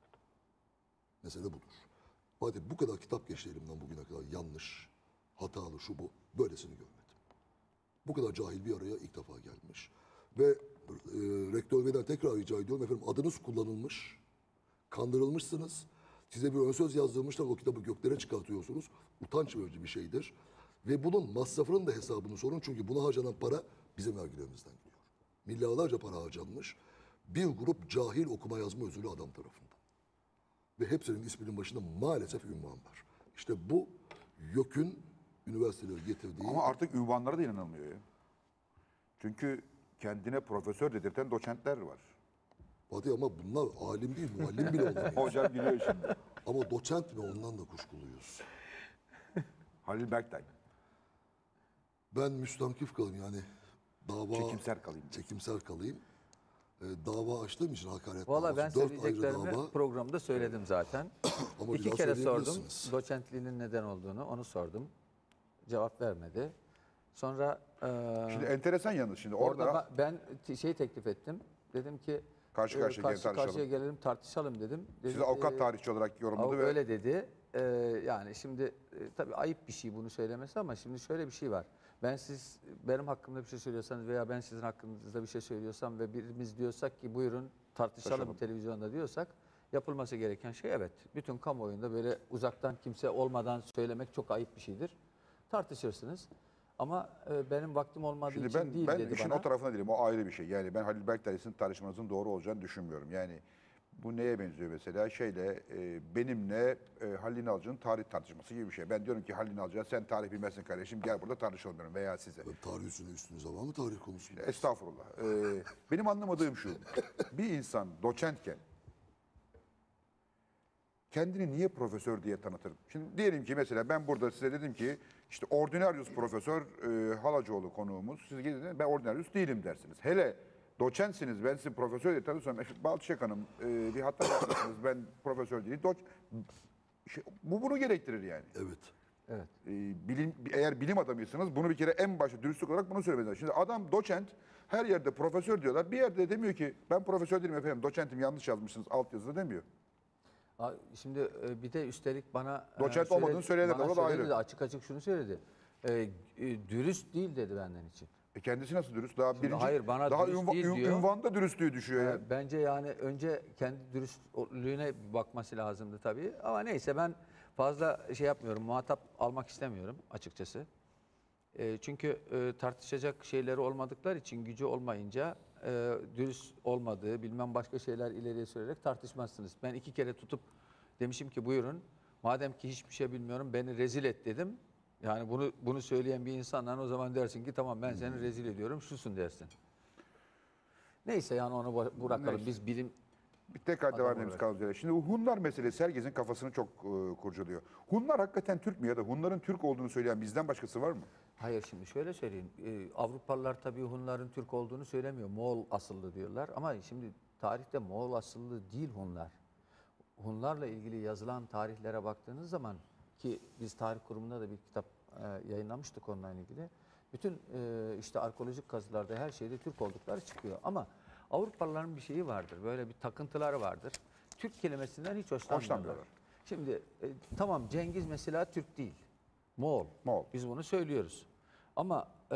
Mesele budur. Hadi bu kadar kitap geçti elimden bugüne kadar, yanlış, hatalı, şu bu, böylesini görmedim. Bu kadar cahil bir araya ilk defa gelmiş. Ve e, rektör beyden tekrar rica ediyorum efendim, adınız kullanılmış, kandırılmışsınız. Size bir ön söz yazdırmışlar, o kitabı göklere çıkartıyorsunuz. Utanç verici bir şeydir. Ve bunun masrafının da hesabını sorun, çünkü buna harcanan para bizim vergilerimizden gidiyor. Milyarlarca para harcanmış. Bir grup cahil okuma yazma özürlü adam tarafından. Ve hepsinin isminin başında maalesef ünvan var. İşte bu YÖK'ün üniversiteleri getirdiği... Ama artık ünvanlara da inanılmıyor ya. Çünkü kendine profesör dedirten doçentler var. Hadi ama bunlar alim değil, muallim bile olamıyor. Hocam gülüyor şimdi. Ama doçent mi, ondan da kuşkuluyuz. Halil Berktay. Ben müstamkif kalayım yani. Dava, Çekimser kalayım. Çekimser kalayım. Ee, dava açtığım için hakaret Valla ben davası. Dört ayrı söyleyeceklerimi dava. programda söyledim zaten. Ama İki biraz kere sordum söyleyebilirsiniz. doçentliğinin neden olduğunu, onu sordum. Cevap vermedi. Sonra e, Şimdi enteresan yalnız şimdi orada orada ba- ben t- şey teklif ettim. Dedim ki Karşı e, karşıya gelin, karşı tartışalım. karşıya gelelim, tartışalım dedim. Dedi, sizi avukat e, tarihçi olarak yorumladı Av- ve öyle dedi. e, yani şimdi e, tabii ayıp bir şey bunu söylemesi ama şimdi şöyle bir şey var. Ben siz benim hakkımda bir şey söylüyorsanız veya ben sizin hakkınızda bir şey söylüyorsam ve birimiz diyorsak ki buyurun tartışalım Tartışalım. televizyonda diyorsak yapılması gereken şey evet. Bütün kamuoyunda böyle uzaktan kimse olmadan söylemek çok ayıp bir şeydir. Tartışırsınız. Ama e, benim vaktim olmadığı Şimdi için ben değil ben dedi işin bana. o tarafına değilim. O ayrı bir şey. Yani ben Halil Berktaş'ın tartışmanızın doğru olacağını düşünmüyorum. Yani bu neye benziyor mesela? Şeyle e, benimle e, Halil İnalcı'nın tarih tartışması gibi bir şey. Ben diyorum ki Halil İnalcı'ya sen tarih bilmezsin kardeşim gel burada tartışalım diyorum veya size. Ben tarih üstüne üstünüz var mı tarih konusunda? Estağfurullah. Ee, benim anlamadığım şu. Bir insan doçentken kendini niye profesör diye tanıtır? Şimdi diyelim ki mesela ben burada size dedim ki işte ordinarius profesör e, Halacoğlu konuğumuz. Siz gidin ben ordinarius değilim dersiniz. Hele doçentsiniz ben sizi profesör diye tanıtırsam işte Balçık Hanım e, bir hata yapmışsınız ben profesör değilim. Doç, şey, bu bunu gerektirir yani. Evet. Evet. E, bilim, eğer bilim adamıysanız bunu bir kere en başta dürüstlük olarak bunu söylemeniz lazım. Şimdi adam doçent her yerde profesör diyorlar. Bir yerde demiyor ki ben profesör değilim efendim doçentim yanlış yazmışsınız altyazıda demiyor. Ha, şimdi e, bir de üstelik bana e, Doçent söyledi- olmadığını söyleyenler de bana var, o da söyledi ayrı. de açık açık şunu söyledi. E, e, dürüst değil dedi benden için. E kendisi nasıl dürüst? Daha birinci, hayır, bana daha dürüst ünva- değil ün- diyor. ünvanda dürüstlüğü düşüyor ya. E, bence yani önce kendi dürüstlüğüne bir bakması lazımdı tabii. Ama neyse ben fazla şey yapmıyorum, muhatap almak istemiyorum açıkçası. E, çünkü e, tartışacak şeyleri olmadıkları için gücü olmayınca e, dürüst olmadığı bilmem başka şeyler ileriye sürerek tartışmazsınız. Ben iki kere tutup demişim ki buyurun madem ki hiçbir şey bilmiyorum beni rezil et dedim. Yani bunu bunu söyleyen bir insandan o zaman dersin ki tamam ben seni rezil ediyorum şusun dersin. Neyse yani onu bı- bırakalım Neyse. biz bilim Bir tekrar Adam devam edelim olarak. kaldığı üzere. Şimdi bu Hunlar meselesi herkesin kafasını çok e, kurcalıyor. Hunlar hakikaten Türk mü ya da Hunların Türk olduğunu söyleyen bizden başkası var mı? Hayır şimdi şöyle söyleyeyim. Ee, Avrupalılar tabii Hunların Türk olduğunu söylemiyor. Moğol asıllı diyorlar. Ama şimdi tarihte Moğol asıllı değil Hunlar. Hunlarla ilgili yazılan tarihlere baktığınız zaman ki biz tarih kurumunda da bir kitap e, yayınlamıştık onunla ilgili. Bütün e, işte arkeolojik kazılarda her şeyde Türk oldukları çıkıyor. Ama Avrupalıların bir şeyi vardır. Böyle bir takıntıları vardır. Türk kelimesinden hiç hoşlanmıyorlar. Hoşlanmıyorlar. Şimdi e, tamam Cengiz mesela Türk değil. Moğol. Moğol. Biz bunu söylüyoruz. Ama e,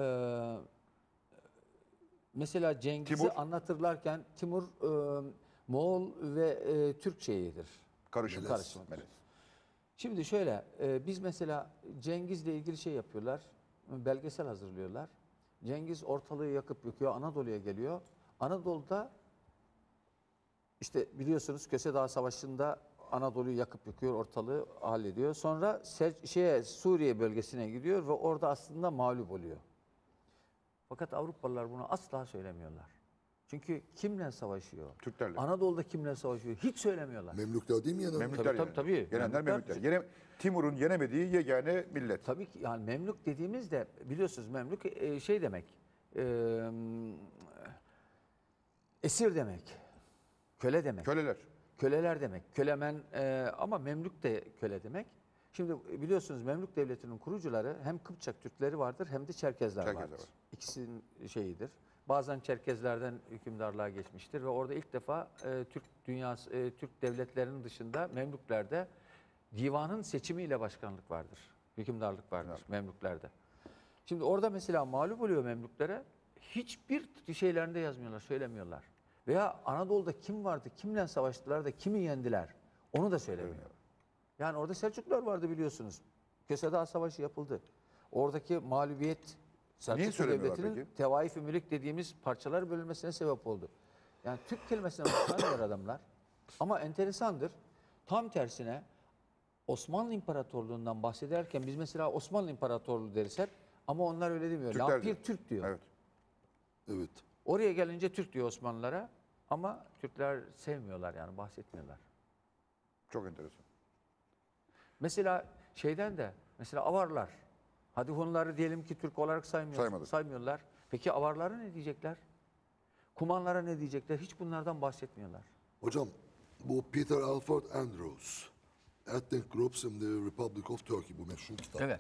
mesela Cengiz'i Timur? anlatırlarken Timur e, Moğol ve e, Türk şeyidir. Karışım. Karışımıdır. Melez. Şimdi şöyle e, biz mesela Cengiz'le ilgili şey yapıyorlar. Belgesel hazırlıyorlar. Cengiz ortalığı yakıp yıkıyor. Anadolu'ya geliyor. Anadolu'da işte biliyorsunuz Köse Dağı Savaşı'nda Anadolu'yu yakıp yıkıyor, ortalığı hallediyor. Sonra Sel- şeye Suriye bölgesine gidiyor ve orada aslında mağlup oluyor. Fakat Avrupalılar bunu asla söylemiyorlar. Çünkü kimle savaşıyor? Türklerle. Anadolu'da kimle savaşıyor? Hiç söylemiyorlar. Memlükler değil mi yenen? Memlükler Tabii, yenenler. tabii, tabii. Yenenler Memlükler- Memlükler. Yene, Timur'un yenemediği yegane millet. Tabii ki yani Memlük dediğimizde biliyorsunuz Memlük e, şey demek. e, esir demek. Köle demek. Köleler. Köleler demek. Kölemen e, ama Memlük de köle demek. Şimdi biliyorsunuz Memlük Devleti'nin kurucuları hem Kıpçak Türkleri vardır hem de Çerkezler, Çerkezler vardır. var. İkisinin şeyidir. Bazen Çerkezlerden hükümdarlığa geçmiştir ve orada ilk defa e, Türk dünyası e, Türk devletlerinin dışında Memlüklerde divanın seçimiyle başkanlık vardır. Hükümdarlık vardır Evet. Memlüklerde. Şimdi orada mesela mağlup oluyor Memlüklere. Hiçbir şeylerinde yazmıyorlar, söylemiyorlar. Veya Anadolu'da kim vardı, kimle savaştılar da kimi yendiler onu da söylemiyor. Yani orada Selçuklular vardı biliyorsunuz. Köse Dağı Savaşı yapıldı. Oradaki mağlubiyet Selçuklu söylemiyorlar Devleti'nin peki? Tevaif-i Mülk dediğimiz parçalar bölünmesine sebep oldu. Yani Türk kelimesine bakmıyorlar adamlar. Ama enteresandır. Tam tersine Osmanlı İmparatorluğu'ndan bahsederken biz mesela Osmanlı İmparatorluğu deriz hep ama onlar öyle demiyor. Türkler Lampir diyor. Türk diyor. Evet. Evet. Oraya gelince Türk diyor Osmanlılara ama Türkler sevmiyorlar yani bahsetmiyorlar. Çok enteresan. Mesela şeyden de mesela Avarlar. Hadi Hunları diyelim ki Türk olarak saymıyor, Saymadık. saymıyorlar. Peki Avarlara ne diyecekler? Kumanlara ne diyecekler? Hiç bunlardan bahsetmiyorlar. Hocam bu Peter Alfred Andrews, Ethnic Groups in the Republic of Turkey bu meşhur kitap. Evet.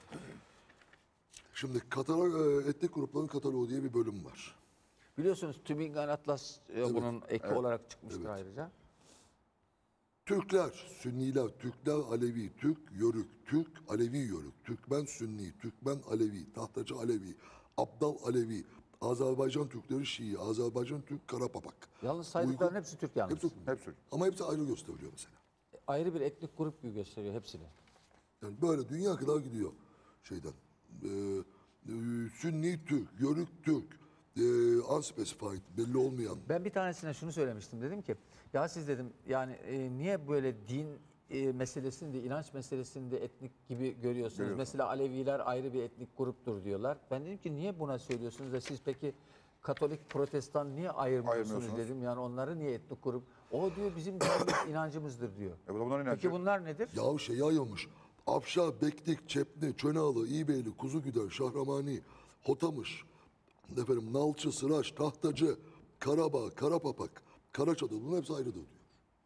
Şimdi Katalog, etnik grupların kataloğu diye bir bölüm var. Biliyorsunuz Tübingen Atlas e, bunun eki olarak çıkmıştır Evet. ayrıca. Türkler, Sünniler, Türkler, Alevi, Türk, Yörük, Türk, Alevi, Yörük, Türkmen, Sünni, Türkmen, Alevi, Tahtacı, Alevi, Abdal, Alevi, Azerbaycan Türkleri, Şii, Azerbaycan Türk, Karapapak. Yalnız saydıkların Uygur- hepsi Türk yalnız. Hepsi, Hepsi. ama hepsi ayrı gösteriliyor mesela. Ayrı bir etnik grup gibi gösteriyor hepsini. Yani böyle dünya kadar gidiyor şeyden. Ee, e, Sünni Türk, Yörük Türk, e, unspecified, belli olmayan. Ben bir tanesine şunu söylemiştim. Dedim ki ya siz dedim yani e, niye böyle din e, meselesini de inanç meselesini de etnik gibi görüyorsunuz? Görüyorsun. Mesela Aleviler ayrı bir etnik gruptur diyorlar. Ben dedim ki niye buna söylüyorsunuz da siz peki Katolik, Protestan niye ayırmıyorsunuz Ayırmıyorsunuz. dedim. Yani onları niye etnik grup? O diyor bizim dinimiz inancımızdır diyor. E bu da bunların inancı. Peki bunlar nedir? Ya şeyi ayırmış. Afşa, Beklik, Çepni, Çönalı, İğbeyli, Kuzugüder, Şahramani, Hotamış, efendim, Nalçı, Sıraç, Tahtacı, Karabağ, Karapapak, Karaçadır. Bunun hepsi ayrıdır diyor.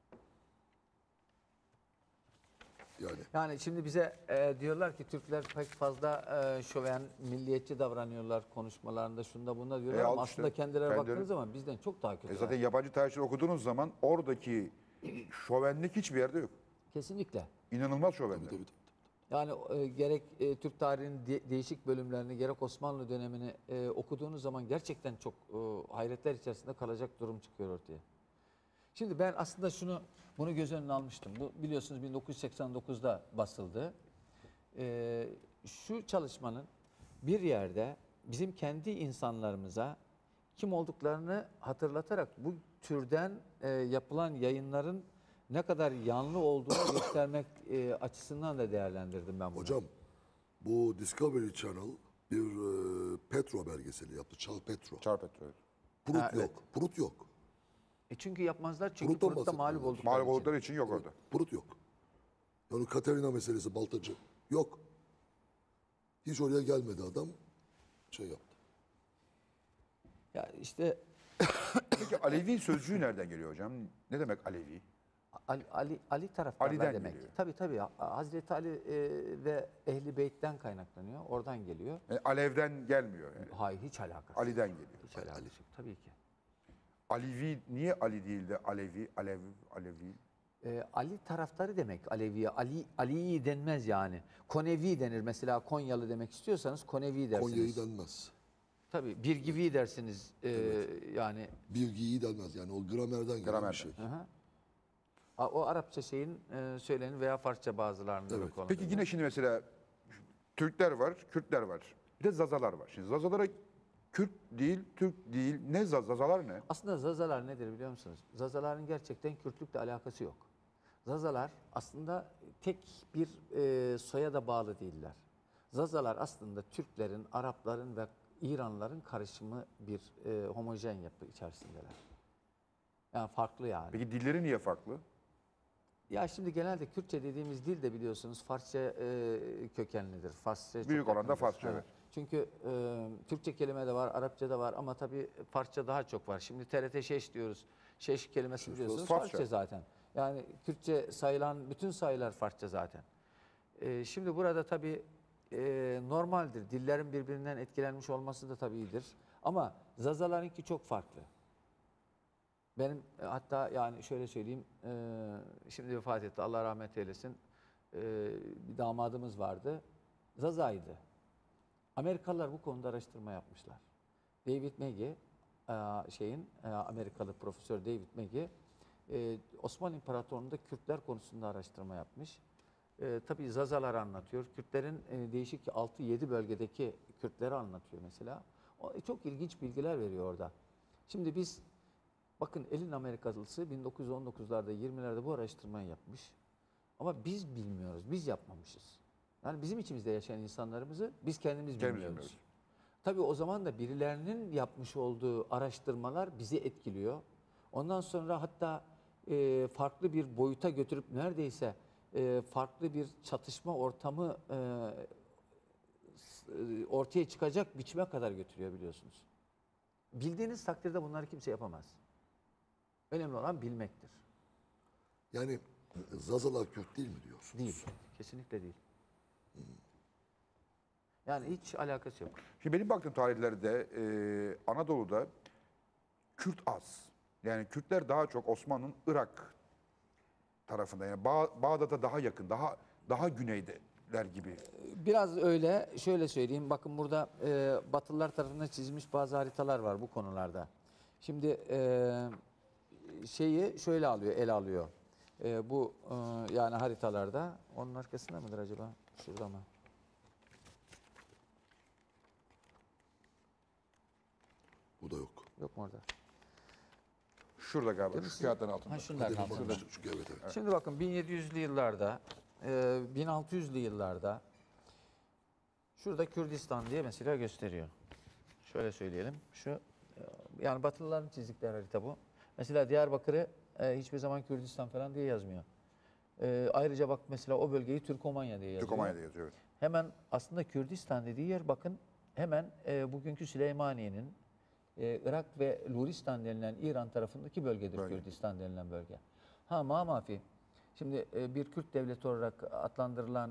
Yani Yani şimdi bize e, diyorlar ki Türkler pek fazla e, şöven, milliyetçi davranıyorlar konuşmalarında şunda bunda diyorlar E, al ama işte. aslında kendileri Kendileri- baktığınız zaman bizden çok daha kötü. E zaten yabancı tarihçileri okuduğunuz zaman oradaki şovenlik hiçbir yerde yok. Kesinlikle. İnanılmaz şovenlik. tabii, tabii. Yani e, gerek e, Türk tarihinin de- değişik bölümlerini gerek Osmanlı dönemini e, okuduğunuz zaman gerçekten çok e, hayretler içerisinde kalacak durum çıkıyor ortaya. Şimdi ben aslında şunu bunu göz önüne almıştım. Bu biliyorsunuz bin dokuz yüz seksen dokuzda basıldı. E, şu çalışmanın bir yerde bizim kendi insanlarımıza kim olduklarını hatırlatarak bu türden e, yapılan yayınların ne kadar yanlı olduğunu göstermek e, açısından da değerlendirdim ben bunu. Hocam bu Discovery Channel bir e, Petro belgeseli yaptı. Çal Petro. Çarpıt. Evet. Prut Ha, evet. yok. Prut yok. E çünkü yapmazlar çünkü Prut'tan Prut'ta mağlup bahsetmiyorlar. oldukları Mağlup için. oldukları için yok orada. Prut yok. Yani Katerina meselesi, Baltacı yok. Hiç oraya gelmedi adam. Şey yaptı. Ya işte Peki Alevi sözcüğü nereden geliyor hocam? Ne demek Alevi? Ali, Ali, Ali taraftarlar Ali'den demek. geliyor. Tabii tabii. Hazreti Ali e, ve Ehli Beyt'ten kaynaklanıyor. Oradan geliyor. Yani Alev'den gelmiyor. Yani. Hayır hiç alakası. Ali'den geliyor. Hiç alakası yok tabii ki. Alevi niye Ali değil de Alevi, Alev, Alevi? E, Ali taraftarı demek Alevi'ye. Ali Ali denmez yani. Konevi denir mesela Konyalı demek istiyorsanız Konevi dersiniz. Konya'yı denmez. Tabii Birgivi dersiniz. E, yani Bilgiyi denmez. Yani o gramerden gelen Gramerden. bir şey. aha. A- o Arapça şeyin e, söyleni veya Farsça bazılarında Evet. da kullanılıyor. Peki yine şimdi mesela Türkler var, Kürtler var. Bir de Zazalar var. Şimdi Zazalara Kürt değil, Türk değil. Ne Zaz- Zazalar ne? Aslında Zazalar nedir biliyor musunuz? Zazaların gerçekten Kürtlükle alakası yok. Zazalar aslında tek bir e, soya da bağlı değiller. Zazalar aslında Türklerin, Arapların ve İranlıların karışımı bir e, homojen yapı içerisindeler. Yani farklı yani. Peki dilleri niye farklı? Ya şimdi genelde Kürtçe dediğimiz dil de biliyorsunuz Farsça e, kökenlidir. Farsça çok Büyük oranda yakındır. Farsça, Ha. evet. Çünkü e, Türkçe kelime de var, Arapça da var ama tabii Farsça daha çok var. Şimdi T R T şeş diyoruz. Şeş kelimesi biliyorsunuz Farsça. Farsça zaten. Yani Kürtçe sayılan bütün sayılar Farsça zaten. E, şimdi burada tabii e, normaldir. Dillerin birbirinden etkilenmiş olması da tabiidir. Ama Zazalarınki çok farklı. Benim e, hatta yani şöyle söyleyeyim, e, şimdi vefat etti Allah rahmet eylesin. E, bir damadımız vardı, Zaza'ydı. Amerikalılar bu konuda araştırma yapmışlar. David Magee, e, şeyin e, Amerikalı profesör David Magee, e, Osmanlı İmparatorluğu'nda Kürtler konusunda araştırma yapmış. E, tabii Zazalar anlatıyor. Kürtlerin e, değişik altı yedi bölgedeki Kürtleri anlatıyor mesela. O, e, çok ilginç bilgiler veriyor orada. Şimdi biz bakın elin Amerikalısı bin dokuz yüz on dokuzlarda yirmilerde bu araştırmayı yapmış. Ama biz bilmiyoruz, biz yapmamışız. Yani bizim içimizde yaşayan insanlarımızı biz kendimiz Kendimiz bilmiyoruz. bilmiyoruz. Tabii o zaman da birilerinin yapmış olduğu araştırmalar bizi etkiliyor. Ondan sonra hatta e, farklı bir boyuta götürüp neredeyse e, farklı bir çatışma ortamı e, s- ortaya çıkacak biçime kadar götürüyor biliyorsunuz. Bildiğiniz takdirde bunları kimse yapamaz. Önemli olan bilmektir. Yani Zazalar Kürt değil mi diyorsunuz? Değil. Kesinlikle değil. Yani hiç alakası yok. Şimdi benim baktığım tarihlerde e, Anadolu'da Kürt az. Yani Kürtler daha çok Osmanlı'nın Irak tarafında yani Bağ- Bağdat'a daha yakın, daha daha güneydeler gibi. Biraz öyle. Şöyle söyleyeyim. Bakın burada e, Batılılar tarafından çizilmiş bazı haritalar var bu konularda. Şimdi e, şeyi şöyle alıyor, ele alıyor. E, bu e, yani haritalarda. Onun arkasında mıdır acaba? Şurada mı? Bu da yok. Yok mu orada? Şurada galiba, şu kağıtların altında. Ha şunların Hadi bir altında. bakmıştık çünkü evet, evet. Şimdi bakın bin yedi yüzlü yıllarda, e, bin altı yüzlü yıllarda şurada Kürdistan diye mesela gösteriyor. Şöyle söyleyelim. Şu e, yani Batılıların çizdikleri harita bu. Mesela Diyarbakır'ı e, hiçbir zaman Kürdistan falan diye yazmıyor. E, ayrıca bak mesela o bölgeyi Türkomanya diye yazıyor. Türkomanya'da yazıyor. Evet. Hemen aslında Kürdistan dediği yer bakın hemen e, bugünkü Süleymaniye'nin e, Irak ve Luristan denilen İran tarafındaki bölgedir Bölge. Kürdistan denilen bölge. Ha ma mafi. Şimdi e, bir Kürt devleti olarak adlandırılan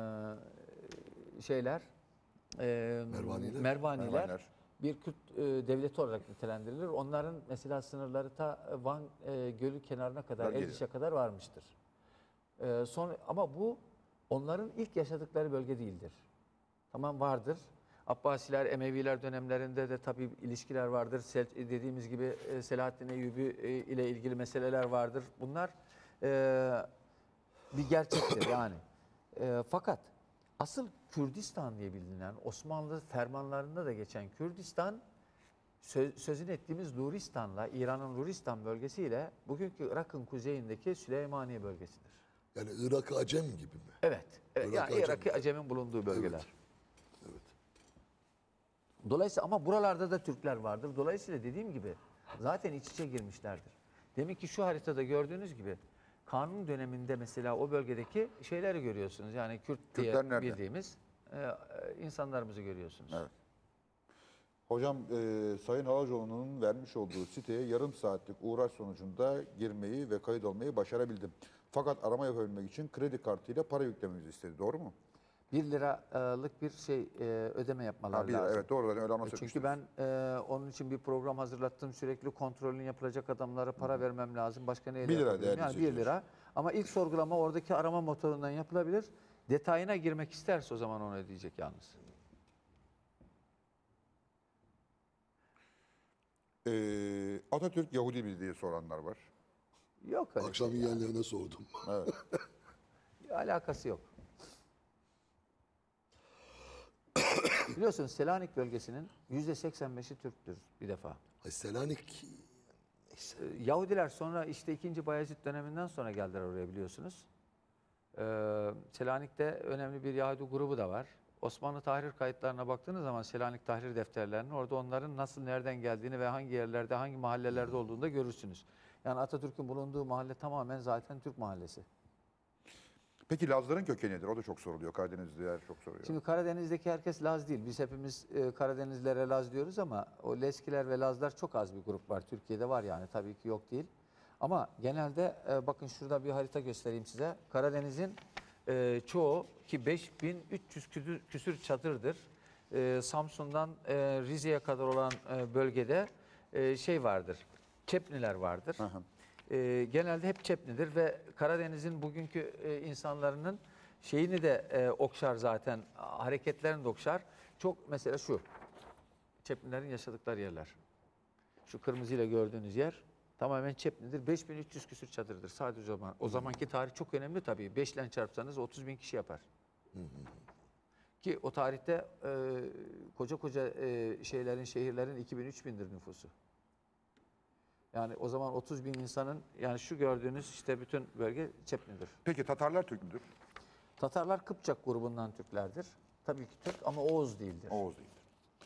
e, şeyler e, Mervaniler. Mervaniler, Mervaniler. bir Kürt e, devleti olarak nitelendirilir. Onların mesela sınırları ta Van e, Gölü kenarına kadar, Bölgede. Erciş'e kadar varmıştır. E, sonra ama bu onların ilk yaşadıkları bölge değildir. Tamam vardır. Abbasiler, Emeviler dönemlerinde de tabii ilişkiler vardır. Sel, dediğimiz gibi e, Selahaddin Eyyubi e, ile ilgili meseleler vardır. Bunlar e, bir gerçektir yani. E, fakat asıl Kürdistan diye bilinen Osmanlı fermanlarında da geçen Kürdistan söz, sözünü ettiğimiz Luristan'la İran'ın Luristan bölgesiyle bugünkü Irak'ın kuzeyindeki Süleymaniye bölgesidir. Yani Irak Acem gibi mi? Evet. evet Irak yani Acem. Irak'ı Acem'in bulunduğu bölgeler. Evet. Evet. Dolayısıyla ama buralarda da Türkler vardır. Dolayısıyla dediğim gibi zaten iç içe girmişlerdir. Demek ki şu haritada gördüğünüz gibi Kanun döneminde mesela o bölgedeki şeyleri görüyorsunuz. Yani Kürt diye Kürtler nerede? bildiğimiz e, e, insanlarımızı görüyorsunuz. Evet. Hocam e, Sayın Halacoğlu'nun vermiş olduğu siteye yarım saatlik uğraş sonucunda girmeyi ve kayıt olmayı başarabildim. Fakat arama yapabilmek için kredi kartıyla para yüklememizi istedi. Doğru mu? Bir liralık bir şey e, ödeme yapmaları Ha, bir lira. lazım. Evet doğru. Öyle anons E, Çünkü etmiştiniz. ben e, onun için bir program hazırlattım. Sürekli kontrolünü yapılacak adamlara para vermem lazım. Başka neyle Bir lira yapabilirim? değerli Yani bir izleyiciler. lira. Ama ilk sorgulama oradaki arama motorundan yapılabilir. Detayına girmek isterse o zaman onu ödeyecek yalnız. E, Atatürk Yahudi mi diye soranlar var. Yok öyle Akşam şey. yiyenlerine sordum. Evet. Alakası yok. Biliyorsunuz Selanik bölgesinin yüzde seksen beşi Türktür bir defa. Ay Selanik Ee, Yahudiler sonra işte ikinci Bayezid döneminden sonra geldiler oraya biliyorsunuz. Ee, Selanik'te önemli bir Yahudi grubu da var. Osmanlı tahrir kayıtlarına baktığınız zaman Selanik tahrir defterlerinin orada onların nasıl nereden geldiğini ve hangi yerlerde hangi mahallelerde olduğunu da görürsünüz. Yani Atatürk'ün bulunduğu mahalle tamamen zaten Türk mahallesi. Peki Lazların kökeni nedir? O da çok soruluyor. Karadenizliler çok soruyor. Şimdi Karadeniz'deki herkes Laz değil. Biz hepimiz e, Karadenizlilere Laz diyoruz ama o Leskiler ve Lazlar çok az bir grup var. Türkiye'de var yani tabii ki yok değil. Ama genelde e, bakın şurada bir harita göstereyim size. Karadeniz'in e, çoğu ki beş bin üç yüz küsür, küsür çadırdır. E, Samsun'dan e, Rize'ye kadar olan e, bölgede e, şey vardır. Çepniler vardır. Hı hı. E, genelde hep Çepnidir ve Karadeniz'in bugünkü e, insanların şeyini de e, okşar zaten, hareketlerini de okşar. Çok mesela şu, Çepnilerin yaşadıkları yerler. Şu kırmızıyla gördüğünüz yer tamamen Çepnidir. beş bin üç yüz küsür çadırdır sadece o zaman. O zamanki tarih çok önemli tabii. beş ile çarpsanız otuz bin kişi yapar. Ki o tarihte e, koca koca e, şeylerin, şehirlerin iki bin üç bindir nüfusu. Yani o zaman otuz bin insanın, yani şu gördüğünüz işte bütün bölge Çepnidir. Peki Tatarlar Türk müdür? Tatarlar Kıpçak grubundan Türklerdir. Tabii ki Türk ama Oğuz değildir. Oğuz değildir.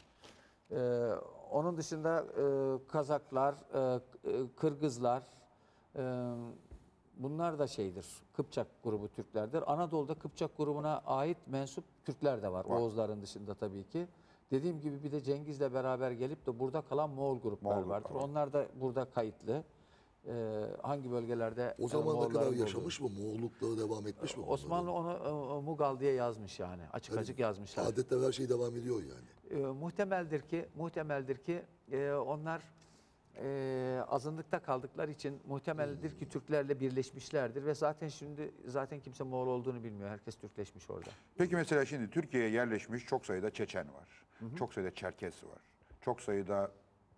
Ee, onun dışında e, Kazaklar, e, e, Kırgızlar, e, bunlar da şeydir. Kıpçak grubu Türklerdir. Anadolu'da Kıpçak grubuna ait mensup Türkler de var. Var. Oğuzların dışında tabii ki. Dediğim gibi bir de Cengiz'le beraber gelip de burada kalan Moğol gruplar Moğol gruplar vardır. var. Onlar da burada kayıtlı. Ee, hangi bölgelerde o e, zamana kadar Moğolların olduğu. yaşamış mı? Moğollukları devam etmiş mi? Osmanlı onu e, Mugal diye yazmış yani. Açık Yani açık yazmışlar. Adetler her şey devam ediyor yani. E, muhtemeldir ki muhtemeldir ki e, onlar e, azınlıkta kaldıkları için muhtemeldir ki Türklerle birleşmişlerdir ve zaten şimdi zaten kimse Moğol olduğunu bilmiyor. Herkes Türkleşmiş orada. Peki mesela şimdi Türkiye'ye yerleşmiş çok sayıda Çeçen var. Çok sayıda Çerkes var. Çok sayıda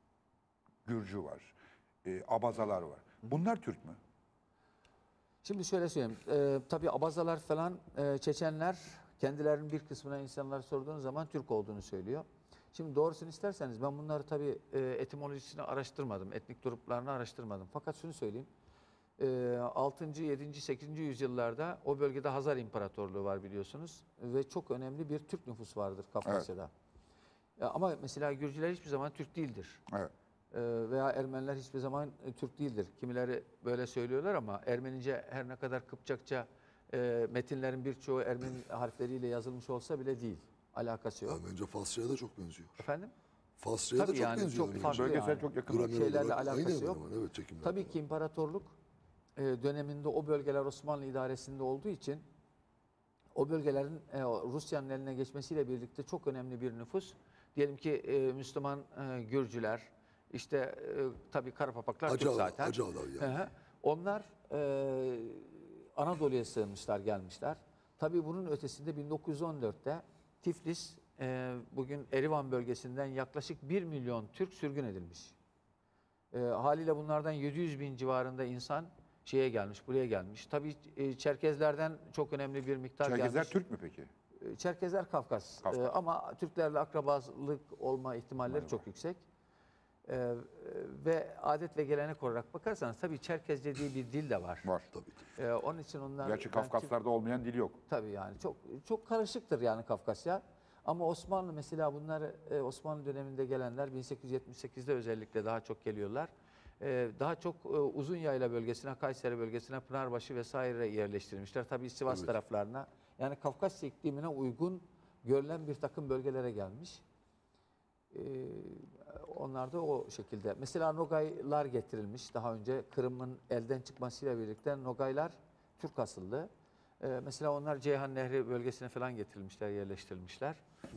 Gürcü var. E, Abazalar var. Bunlar Türk mü? Şimdi şöyle söyleyeyim. E, tabii Abazalar falan, e, Çeçenler kendilerinin bir kısmına insanlar sorduğunuz zaman Türk olduğunu söylüyor. Şimdi doğrusunu isterseniz ben bunları tabii e, etimolojisini araştırmadım. Etnik gruplarını araştırmadım. Fakat şunu söyleyeyim. E, altıncı, yedinci, sekizinci yüzyıllarda o bölgede Hazar İmparatorluğu var biliyorsunuz. Ve çok önemli bir Türk nüfusu vardır Kafkasya'da. Ya ama mesela Gürcüler hiçbir zaman Türk değildir. Evet. E, veya Ermeniler hiçbir zaman e, Türk değildir. Kimileri böyle söylüyorlar ama Ermenice her ne kadar Kıpçakça e, metinlerin birçoğu Ermeni harfleriyle yazılmış olsa bile değil. Alakası yok. Yani bence Farsça'ya da çok benziyor. Efendim? Farsça'ya da Tabii çok yani benziyor. çok bence. farklı Bölgesel yani. çok yakın. Gramer Şeylerle olarak alakası aynı yok. hemen hemen, evet, çekimler Tabii falan. ki imparatorluk e, döneminde o bölgeler Osmanlı idaresinde olduğu için o bölgelerin e, Rusya'nın eline geçmesiyle birlikte çok önemli bir nüfus. Diyelim ki e, Müslüman e, Gürcüler, işte e, tabii Karapapaklar Türk Acağlar, zaten. Acağlar yani. Hı hı. Onlar e, Anadolu'ya sığınmışlar, gelmişler. Tabii bunun ötesinde bin dokuz yüz on dörtte Tiflis, e, bugün Erivan bölgesinden yaklaşık bir milyon Türk sürgün edilmiş. E, haliyle bunlardan yedi yüz bin civarında insan şeye gelmiş, buraya gelmiş. Tabii e, Çerkezlerden çok önemli bir miktar Çerkezler gelmiş. Türk mü peki? E, Çerkezler Kafkas. Kafkas. E, ama Türklerle akrabalık olma ihtimalleri Var, çok var. yüksek. E, e, ve adet ve gelenek olarak bakarsanız tabii Çerkezce diye bir dil de var. Var. Tabii. E, onun için onlar... Gerçi ben Kafkaslar'da olmayan dil yok. Tabii yani çok çok karışıktır yani Kafkasya. Ama Osmanlı mesela bunları e, Osmanlı döneminde gelenler bin sekiz yüz yetmiş sekizde özellikle daha çok geliyorlar. E, daha çok e, uzun yayla bölgesine, Kayseri bölgesine, Pınarbaşı vesaire yerleştirilmişler. Tabii Sivas Evet. taraflarına. Yani Kafkasya iklimine uygun görülen bir takım bölgelere gelmiş. E, onlar da o şekilde. Mesela Nogaylar getirilmiş daha önce. Kırım'ın elden çıkmasıyla birlikte Nogaylar Türk asıllı. Ee, mesela onlar Ceyhan Nehri bölgesine falan getirilmişler, yerleştirilmişler.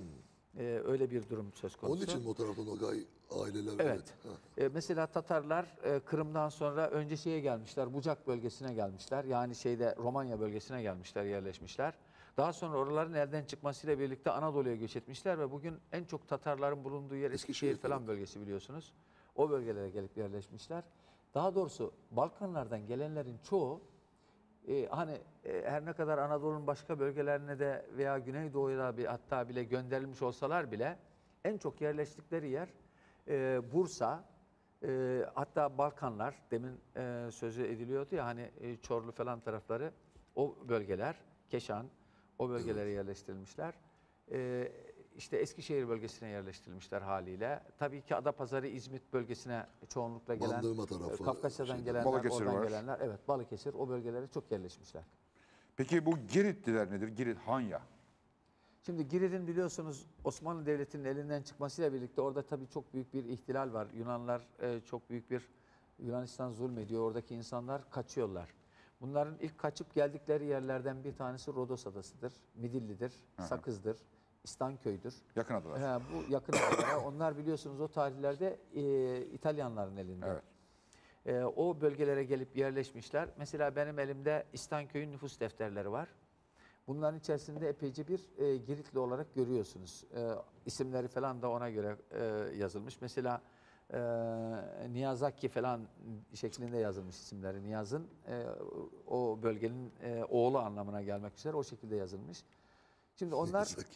Ee, öyle bir durum söz konusu. Onun için mi o taraftan o gay aileler? Evet. Ha. Ee, mesela Tatarlar e, Kırım'dan sonra önce şeye gelmişler, Bucak bölgesine gelmişler. Yani şeyde Romanya bölgesine gelmişler, yerleşmişler. Daha sonra oraların elden çıkmasıyla birlikte Anadolu'ya göç etmişler ve bugün en çok Tatarların bulunduğu yer Eskişehir Eskişehir falan tarafı. bölgesi biliyorsunuz. O bölgelere gelip yerleşmişler. Daha doğrusu Balkanlardan gelenlerin çoğu Ee, hani e, her ne kadar Anadolu'nun başka bölgelerine de veya Güneydoğu'ya bir hatta bile gönderilmiş olsalar bile en çok yerleştikleri yer e, Bursa, e, hatta Balkanlar, demin e, sözü ediliyordu ya hani e, Çorlu falan tarafları, o bölgeler, Keşan, o bölgelere yerleştirilmişler. E, işte Eskişehir bölgesine yerleştirilmişler haliyle. Tabii ki Adapazarı, İzmit bölgesine çoğunlukla gelen, Bandırma tarafı, e, Kafkasya'dan şeyde. gelenler, Balıkesir oradan var. gelenler, evet Balıkesir, o bölgelere çok yerleşmişler. Peki bu Giritliler nedir? Girit Hanya. Şimdi Girit'in biliyorsunuz Osmanlı Devleti'nin elinden çıkmasıyla birlikte orada tabii çok büyük bir ihtilal var. Yunanlar e, çok büyük bir, Yunanistan zulmediyor. Oradaki insanlar kaçıyorlar. Bunların ilk kaçıp geldikleri yerlerden bir tanesi Rodos Adası'dır, Midilli'dir, Sakız'dır, İstanköy'dür. Yakın adalar. He, bu yakın adalara. Onlar biliyorsunuz o tarihlerde e, İtalyanların elinde. Evet. E, o bölgelere gelip yerleşmişler. Mesela benim elimde İstanköy'ün nüfus defterleri var. Bunların içerisinde epeyce bir e, Giritli olarak görüyorsunuz. E, isimleri falan da ona göre e, yazılmış. Mesela e, Niyazaki falan şeklinde yazılmış isimleri. Niyaz'ın e, o bölgenin e, oğlu anlamına gelmek üzere o şekilde yazılmış. Şimdi onlar Zeki.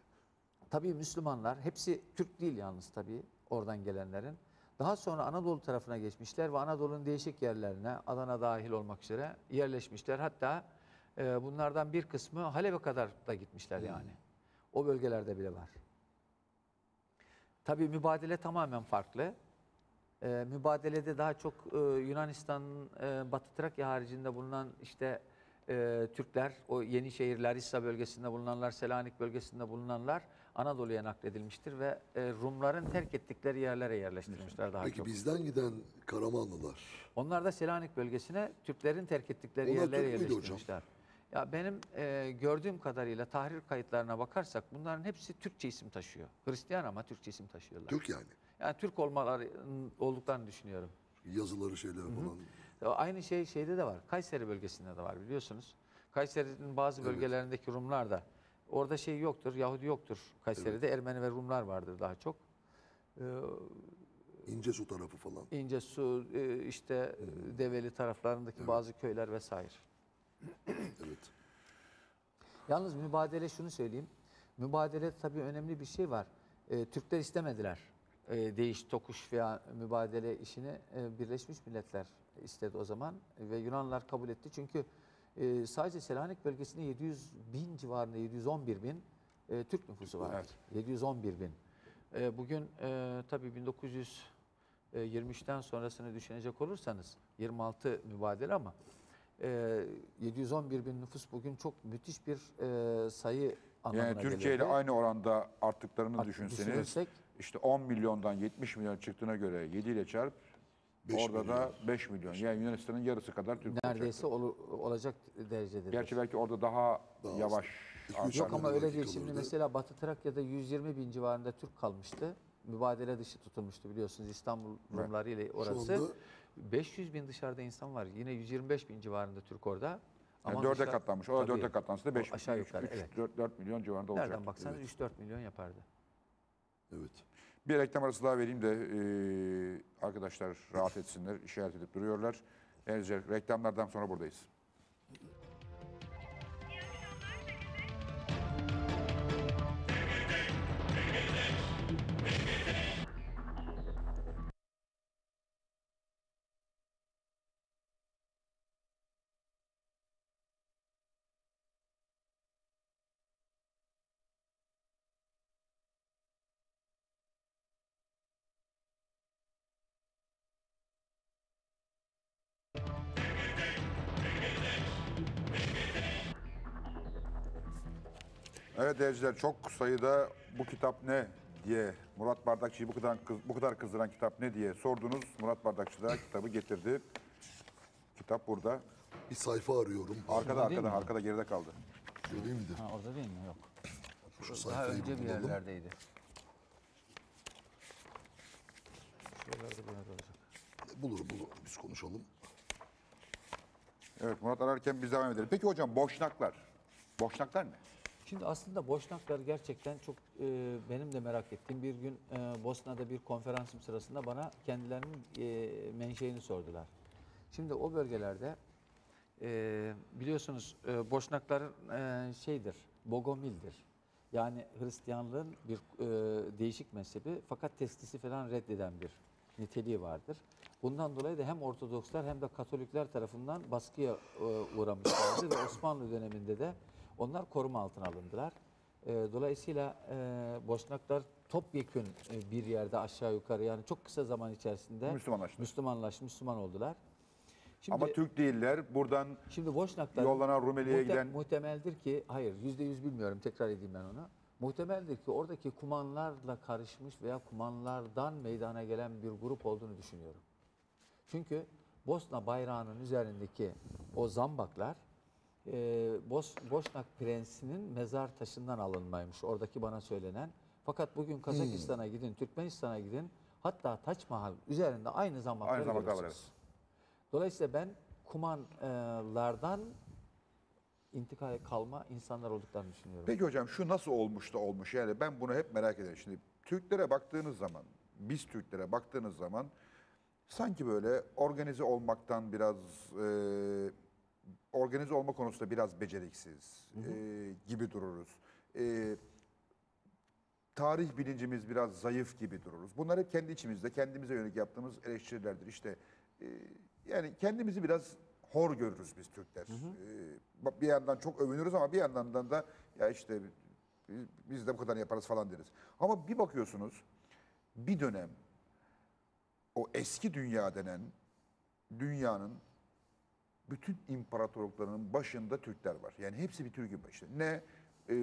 tabii Müslümanlar, hepsi Türk değil yalnız tabii oradan gelenlerin. Daha sonra Anadolu tarafına geçmişler ve Anadolu'nun değişik yerlerine, Adana dahil olmak üzere yerleşmişler. Hatta e, bunlardan bir kısmı Halep'e kadar da gitmişler yani. O bölgelerde bile var. Tabii mübadele tamamen farklı. E, mübadelede daha çok e, Yunanistan'ın e, Batı Trakya haricinde bulunan işte e, Türkler, o Yenişehir, Larissa bölgesinde bulunanlar, Selanik bölgesinde bulunanlar Anadolu'ya nakledilmiştir ve e, Rumların terk ettikleri yerlere yerleştirilmişler daha Peki çok. bizden giden Karamanlılar. Onlar da Selanik bölgesine Türklerin terk ettikleri Onlar yerlere Türk müydü hocam? yerleştirilmişler. Ya benim e, gördüğüm kadarıyla tahrir kayıtlarına bakarsak bunların hepsi Türkçe isim taşıyor. Hristiyan ama Türkçe isim taşıyorlar. Türk yani. Yani Türk olmaları olduklarını düşünüyorum. Yazıları şeyler falan. Aynı şey şeyde de var. Kayseri bölgesinde de var biliyorsunuz. Kayseri'nin bazı bölgelerindeki Rumlar da orada şey yoktur, Yahudi yoktur. Kayseri'de Ermeni ve Rumlar vardır daha çok. Ee, İncesu tarafı falan. İncesu, e, işte e, Develi taraflarındaki bazı köyler vesaire. Evet. Yalnız mübadele şunu söyleyeyim. Mübadele tabii önemli bir şey var. E, Türkler istemediler. E, değiş tokuş veya mübadele işini e, Birleşmiş Milletler istedi o zaman ve Yunanlılar kabul etti. Çünkü e, sadece Selanik bölgesinde yedi yüz bin civarında yedi yüz on bir bin e, Türk nüfusu var. Evet. yedi yüz on bir bin. E, bugün e, tabii bin dokuz yüz yirmi üçten sonrasını düşünecek olursanız yirmi altı mübadele ama e, yedi yüz on bir bin nüfus bugün çok müthiş bir e, sayı anlamına Yani geliyor. Türkiye ile aynı oranda arttıklarını Art- düşünseniz düşünürsek- işte on milyondan yetmiş milyon çıktığına göre yedi ile çarp Beş orada milyon. da beş milyon. Yani Yunanistan'ın yarısı kadar Türk neredeyse olacaktı. olu- olacak derecededir. Gerçi belki orada daha, Daha yavaş az. artar. Yok ama Belki öyle değil. Şimdi kalırdı. mesela Batı Trakya'da yüz yirmi bin civarında Türk kalmıştı. Mübadele dışı tutulmuştu biliyorsunuz İstanbul Rumları ile orası. anda- beş yüz bin dışarıda insan var. Yine yüz yirmi beş bin civarında Türk orada. Yani dörde dışarı- katlanmış. O da Tabii. dörde katlansa da beş, O aşağı yukarı, evet. dört milyon civarında olacak. Nereden baksanız üç dört milyon yapardı. Evet. Bir reklam arası daha vereyim de e, arkadaşlar rahat etsinler. İşaret edip duruyorlar. Ayrıca reklamlardan sonra buradayız. Evet değerciler, çok sayıda bu kitap ne diye Murat Bardakçı'yı bu kadar kız- bu kadar kızdıran kitap ne diye sordunuz. Murat Bardakçı da kitabı getirdi. Kitap burada. Bir sayfa arıyorum. Arkada değil arkada mi? arkada geride kaldı. Göreyim midir? Ha, orada değil mi? Yok. Şu Daha sayfayı önce bir bulalım. yerlerdeydi. Şuralarda bir yerde olacak. Bulur bulur. Biz konuşalım. Evet, Murat ararken biz devam edelim. Peki hocam, Boşnaklar. Boşnaklar ne? Şimdi aslında Boşnaklar gerçekten çok e, benim de merak ettiğim bir gün e, Bosna'da bir konferansım sırasında bana kendilerinin e, menşeini sordular. Şimdi o bölgelerde e, biliyorsunuz e, Boşnakların e, şeydir, Bogomil'dir. Yani Hristiyanlığın bir e, değişik mezhebi fakat testisi falan reddeden bir niteliği vardır. Bundan dolayı da hem Ortodokslar hem de Katolikler tarafından baskıya e, uğramışlardı ve Osmanlı döneminde de onlar koruma altına alındılar. E, dolayısıyla e, Boşnaklar topyekün e, bir yerde aşağı yukarı yani çok kısa zaman içerisinde Müslümanlaştı. Müslümanlaş, Müslüman oldular. Şimdi, Ama Türk değiller. Buradan şimdi Boşnaklar yollanan Rumeli'ye giden- muhtemeldir ki hayır yüzde yüz bilmiyorum tekrar edeyim ben onu. Muhtemeldir ki oradaki kumanlarla karışmış veya kumanlardan meydana gelen bir grup olduğunu düşünüyorum. Çünkü Bosna bayrağının üzerindeki o zambaklar e, Bos, Boşnak prensinin mezar taşından alınmaymış. Oradaki bana söylenen. Fakat bugün Kazakistan'a gidin, Türkmenistan'a gidin. Hatta Taç Mahal üzerinde aynı zambakları Aynı zambaklar var, görürsünüz. Dolayısıyla ben kumanlardan intikal kalma insanlar olduklarını düşünüyorum. Peki hocam, şu nasıl olmuş da olmuş? Yani ben bunu hep merak ederim. Şimdi Türklere baktığınız zaman, biz Türklere baktığınız zaman sanki böyle organize olmaktan biraz, e, organize olma konusunda biraz beceriksiz e, gibi dururuz. E, tarih bilincimiz biraz zayıf gibi dururuz. Bunlar hep kendi içimizde, kendimize yönelik yaptığımız eleştirilerdir. İşte e, yani kendimizi biraz hor görürüz biz Türkler. E, bir yandan çok övünürüz ama bir yandan da ya işte biz, biz de bu kadar yaparız falan deriz. Ama bir bakıyorsunuz bir dönem o eski dünya denen dünyanın bütün imparatorluklarının başında Türkler var. Yani hepsi bir Türk'ün başı. Ne e,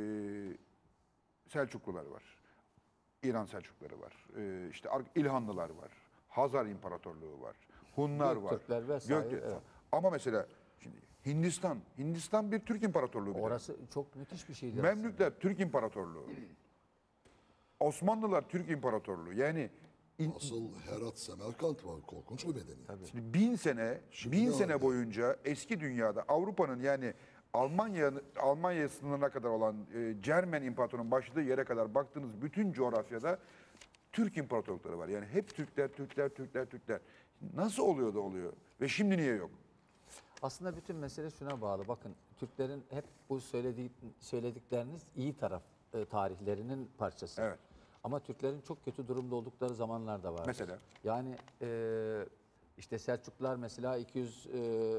Selçuklular var. İran Selçukluları var. E, işte Ar- İlhanlılar var. Hazar İmparatorluğu var. Hunlar var. Göktürkler vesaire, Göktürk- evet. Ama mesela şimdi Hindistan, Hindistan bir Türk İmparatorluğu. bir de. Orası çok müthiş bir şeydir aslında. Memlükler Türk İmparatorluğu. Osmanlılar Türk İmparatorluğu. Yani İn- Asıl Herat Semerkant var. Korkunç bir medeniyet. Şimdi bin sene, Şimdi bin ne sene oldu? boyunca eski dünyada Avrupa'nın yani Almanya Almanya sınırına kadar olan e, Cermen İmparatorluğu'nun başladığı yere kadar baktığınız bütün coğrafyada Türk imparatorlukları var. Yani hep Türkler, Türkler, Türkler, Türkler. Nasıl oluyor da oluyor? Ve şimdi niye yok? Aslında bütün mesele şuna bağlı. Bakın Türklerin hep bu söylediği, söyledikleriniz iyi taraf e, tarihlerinin parçası. Evet. Ama Türklerin çok kötü durumda oldukları zamanlar da var. Mesela? Yani e, işte Selçuklular mesela iki yüz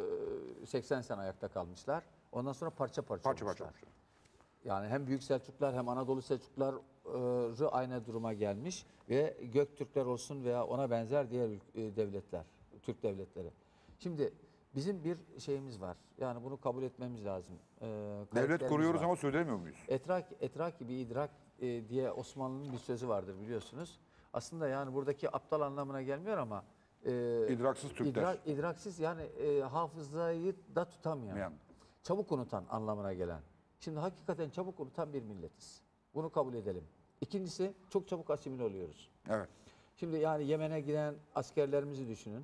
seksen sene ayakta kalmışlar. Ondan sonra parça parça, Parça olmuşlar. parça olmuşlar. Yani hem Büyük Selçuklular hem Anadolu Selçukluları aynı duruma gelmiş ve Göktürkler olsun veya ona benzer diğer ül- e, devletler, Türk devletleri. Şimdi bizim bir şeyimiz var. Yani bunu kabul etmemiz lazım. Ee, Devlet kayıtlarımız kuruyoruz var. ama söylemiyor muyuz? Etrak, etrak bir idrak e, diye Osmanlı'nın bir sözü vardır biliyorsunuz. Aslında yani buradaki aptal anlamına gelmiyor ama e, İdraksız Türkler. idrak, idraksiz yani e, hafızayı da tutamayan, Yani. çabuk unutan anlamına gelen. Şimdi hakikaten çabuk unutan bir milletiz. Bunu kabul edelim. İkincisi çok çabuk asimile oluyoruz. Evet. Şimdi yani Yemen'e giden askerlerimizi düşünün.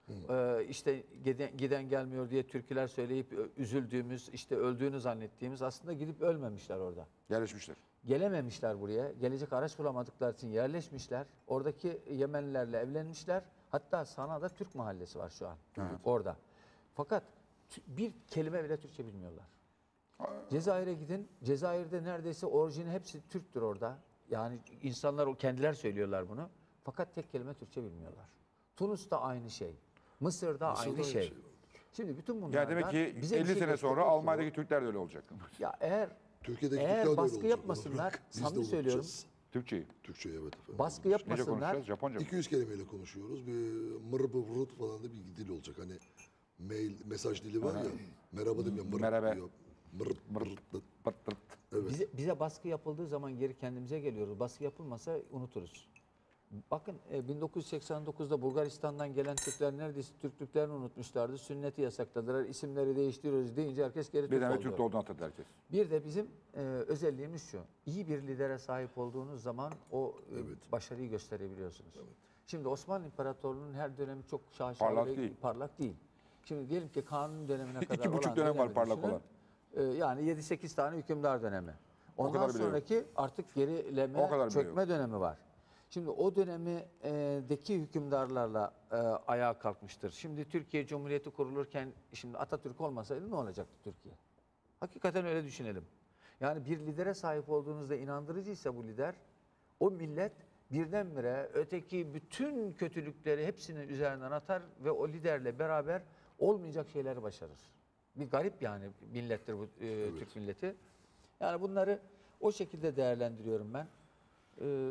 Ee, işte giden, giden gelmiyor diye türküler söyleyip ö- üzüldüğümüz, işte öldüğünü zannettiğimiz aslında gidip ölmemişler orada. Yerleşmişler. Gelememişler buraya. Gelecek araç bulamadıkları için yerleşmişler. Oradaki Yemenlilerle evlenmişler. Hatta Sana'da Türk mahallesi var şu an orada. Fakat tü- bir kelime bile Türkçe bilmiyorlar. Cezayir'e gidin. Cezayir'de neredeyse orijini hepsi Türktür orada. Yani insanlar o kendiler söylüyorlar bunu. Fakat tek kelime Türkçe bilmiyorlar. Tunus'ta aynı şey. Mısır'da Mısır'da aynı aynı şey. şey var. Şimdi bütün bunlar Ya demek ki bize bir elli şey sene sonra gösteriyor ki Almanya'daki Türkler de öyle olacak. bu- ya eğer Türkiye'deki eğer Türkler de öyle baskı olacak. yapmasınlar, Biz de samimi söylüyorum, unutacağız. Türkçeyi. Türkçeyi evet efendim. baskı Nece yapmasınlar. konuşacağız? Japonca mı? iki yüz kelimeyle konuşuyoruz. Bir mırbı vırıt falan da bir dil olacak. Hani mail, mesaj dili var ya. Merhaba demiyor. Mırıp Merhaba. diyor. Mırıp mırıp. Pırt pırt. Bize, bize baskı yapıldığı zaman geri kendimize geliyoruz. Baskı yapılmasa unuturuz. Bakın e, bin dokuz yüz seksen dokuzda Bulgaristan'dan gelen Türkler neredeyse Türklüklerini unutmuşlardı. Sünneti yasakladılar. İsimleri değiştiriyoruz deyince herkes geri Türk Bir tane oldu. Türk olduğunu hatırladı herkes. Bir de bizim e, özelliğimiz şu. İyi bir lidere sahip olduğunuz zaman o e, başarıyı gösterebiliyorsunuz. Şimdi Osmanlı İmparatorluğu'nun her dönemi çok şaşalı Parlak ve değil. parlak değil. Şimdi diyelim ki Kanuni dönemine kadar İki buçuk olan dönem var dönemi parlak düşünün. olan. E, yani yedi sekiz tane hükümdar dönemi. Ondan kadar bile yok. sonraki artık gerileme, O kadar bile çökme dönemi var. Şimdi o dönemdeki hükümdarlarla e, ayağa kalkmıştır. Şimdi Türkiye Cumhuriyeti kurulurken şimdi Atatürk olmasaydı ne olacaktı Türkiye? Hakikaten öyle düşünelim. Yani bir lidere sahip olduğunuzda inandırıcıysa bu lider, o millet birdenbire öteki bütün kötülükleri hepsini üzerinden atar ve o liderle beraber olmayacak şeyleri başarır. Bir garip yani millettir bu e, Türk milleti. Yani bunları o şekilde değerlendiriyorum ben. Ee,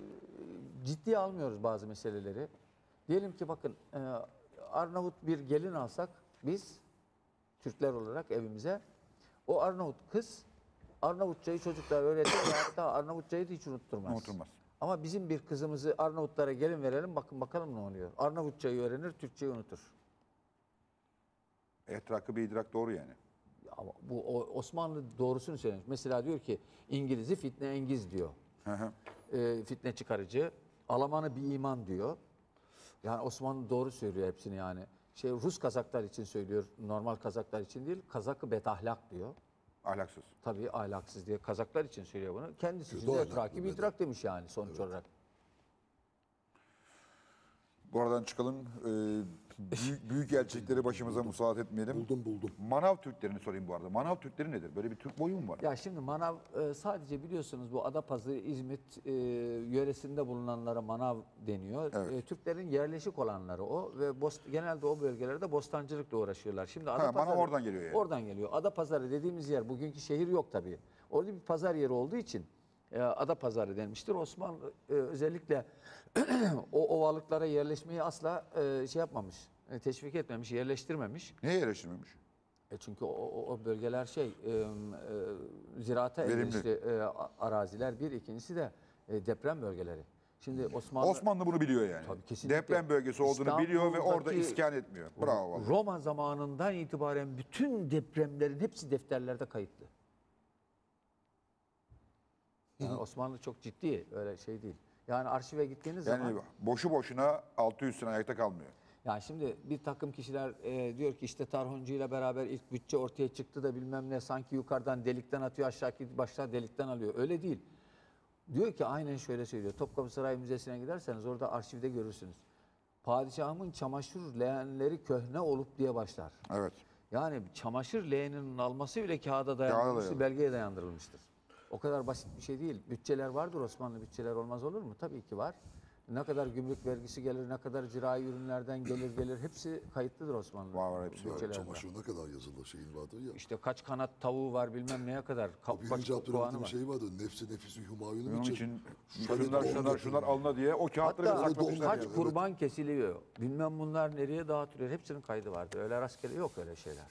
ciddiye almıyoruz bazı meseleleri. Diyelim ki bakın e, Arnavut bir gelin alsak biz Türkler olarak evimize o Arnavut kız Arnavutçayı çocuklara öğretir ve hatta Arnavutçayı da hiç unutturmaz. Unutulmaz. Ama bizim bir kızımızı Arnavutlara gelin verelim bakın bakalım ne oluyor. Arnavutçayı öğrenir, Türkçeyi unutur. Etrakı bir idrak doğru yani. Ama bu o- Osmanlı doğrusunu söylemiş. Mesela diyor ki İngiliz'i fitne engiz diyor. Hı hı. e, fitne çıkarıcı. Alamanı bir iman diyor. Yani Osmanlı doğru söylüyor hepsini yani. Şey Rus Kazaklar için söylüyor. Normal Kazaklar için değil. Kazakı betahlak diyor. Ahlaksız. Tabii ahlaksız diye Kazaklar için söylüyor bunu. Kendisi için Kötü de ahlaklı etraki bir beden. idrak demiş yani sonuç olarak. Bu aradan çıkalım. Ee, büyük, büyük elçilikleri başımıza musallat etmeyelim. Buldum buldum. Manav Türklerini sorayım bu arada. Manav Türkleri nedir? Böyle bir Türk boyu mu var? Ya şimdi manav e, sadece biliyorsunuz bu Adapazarı, İzmit e, yöresinde bulunanlara manav deniyor. Evet. E, Türklerin yerleşik olanları o ve bost- genelde o bölgelerde bostancılıkla uğraşıyorlar. Şimdi Ha, Adapazarı manav oradan geliyor yani. Oradan geliyor. Adapazarı dediğimiz yer bugünkü şehir yok tabii. Orada bir pazar yeri olduğu için e, Adapazarı denmiştir. Osmanlı e, özellikle o ovalıklara yerleşmeyi asla e, şey yapmamış. e, Teşvik etmemiş, yerleştirmemiş. Neye yerleştirilmemiş? E çünkü o, o, o bölgeler şey, e, e, ziraata Verimli. elverişli e, a- araziler bir, ikincisi de e, deprem bölgeleri. Şimdi Osmanlı, Osmanlı bunu biliyor yani. Tabii, kesinlikle. Deprem bölgesi olduğunu biliyor ve orada İstanbul'daki- iskan etmiyor. Bravo vallahi. Roma zamanından itibaren bütün depremlerin hepsi defterlerde kayıtlı. Yani Osmanlı çok ciddi, öyle şey değil. Yani arşive gittiğiniz Yani zaman boşu boşuna altı yüz sene ayakta kalmıyor. yani şimdi bir takım kişiler e, diyor ki işte Tarhuncu ile beraber ilk bütçe ortaya çıktı da bilmem ne sanki yukarıdan delikten atıyor aşağıki başlar delikten alıyor. Öyle değil. Diyor ki aynen şöyle söylüyor. Topkapı Sarayı Müzesi'ne giderseniz orada arşivde görürsünüz. Padişahımın çamaşır leğenleri köhne olup diye başlar. Evet. Yani çamaşır leğeninin alması bile kağıda dayandırılmıştır, dayalı. belgeye dayandırılmıştır. O kadar basit bir şey değil. Bütçeler vardır, Osmanlı bütçeler olmaz olur mu? Tabii ki var. Ne kadar gümrük vergisi gelir, ne kadar zirai ürünlerden gelir gelir hepsi kayıtlıdır Osmanlı Var, var, hepsi var. Yani bütçelerinde. çamaşır ne kadar yazılı şeyin vardır ya. İşte kaç kanat tavuğu var bilmem neye kadar. Ka- kaç Birinci puanı Abdülhamit'in var. şey vardı. Nefsi nefisi Humayun'un Bunun için. için şöyle şunlar doğum şunlar şunlar yapıyor. alına diye o kağıtları Hatta bile saklamışlar. kaç yani. kurban kesiliyor. Bilmem bunlar nereye dağıtılıyor. Hepsinin kaydı vardır. Öyle rastgele yok öyle şeyler.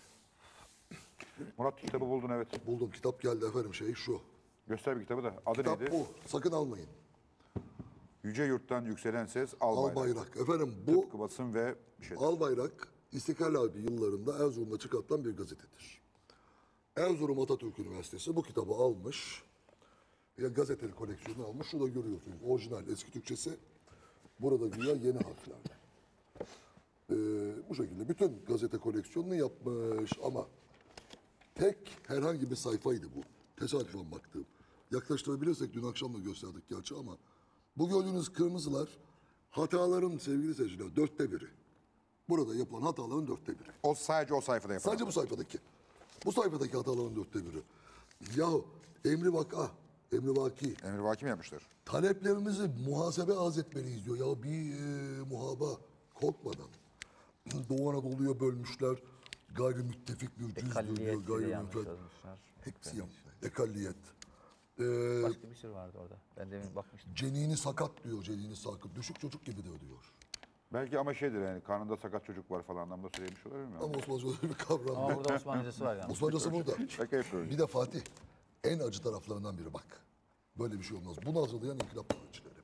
Murat kitabı buldun evet. Buldum, kitap geldi efendim, şey şu. Göster bir kitabı da. Adı Kitap neydi? bu. Sakın almayın. Yüce Yurttan Yükselen Ses Al Al Bayrak. Bayrak. Efendim bu Tıpkı basın ve bir şey. Al Bayrak İstiklal Harbi yıllarında Erzurum'da çıkartılan bir gazetedir. Erzurum Atatürk Üniversitesi bu kitabı almış. Ya gazeteli koleksiyonu almış. Şurada görüyorsunuz. Orijinal eski Türkçesi. Burada güya yeni harflerle. Ee, bu şekilde bütün gazete koleksiyonunu yapmış ama tek herhangi bir sayfaydı bu. Tesadüfen baktığım. Yaklaştırabilirsek dün akşam da gösterdik gerçi ama bu gördüğünüz kırmızılar hataların sevgili seyirciler dörtte biri. Burada yapılan hataların dörtte biri. O sadece o sayfada yapılan. Sadece bu sayfadaki. Bu sayfadaki hataların dörtte biri. Yahu emri vaka, emri vaki. Emri Vaki mi yapmışlar? Taleplerimizi muhasebe arz etmeliyiz diyor. Ya bir e, muhaba korkmadan. Doğu Anadolu'ya bölmüşler. Gayrimüttefik bir cüz Ekalliyet diyor. diye yanlış Gayrimüttefik. yazmışlar. Hepsi yanlış. Ekalliyet. Ee, Başka bir sürü vardı orada. Ben demin bakmıştım. cenini sakat diyor. Cenini sakat. Düşük çocuk gibidir diyor. Belki ama şeydir yani karnında sakat çocuk var falan anlamda söylemiş olabilir mi? Ama Osmanlıca'da öyle bir kavram. Ama yok. burada Osmanlıcası var yani. Osmanlıcası burada. Şaka yapıyorum. Bir de Fatih. En acı taraflarından biri bak. Böyle bir şey olmaz. Bunu hazırlayan inkılap tarihçileri.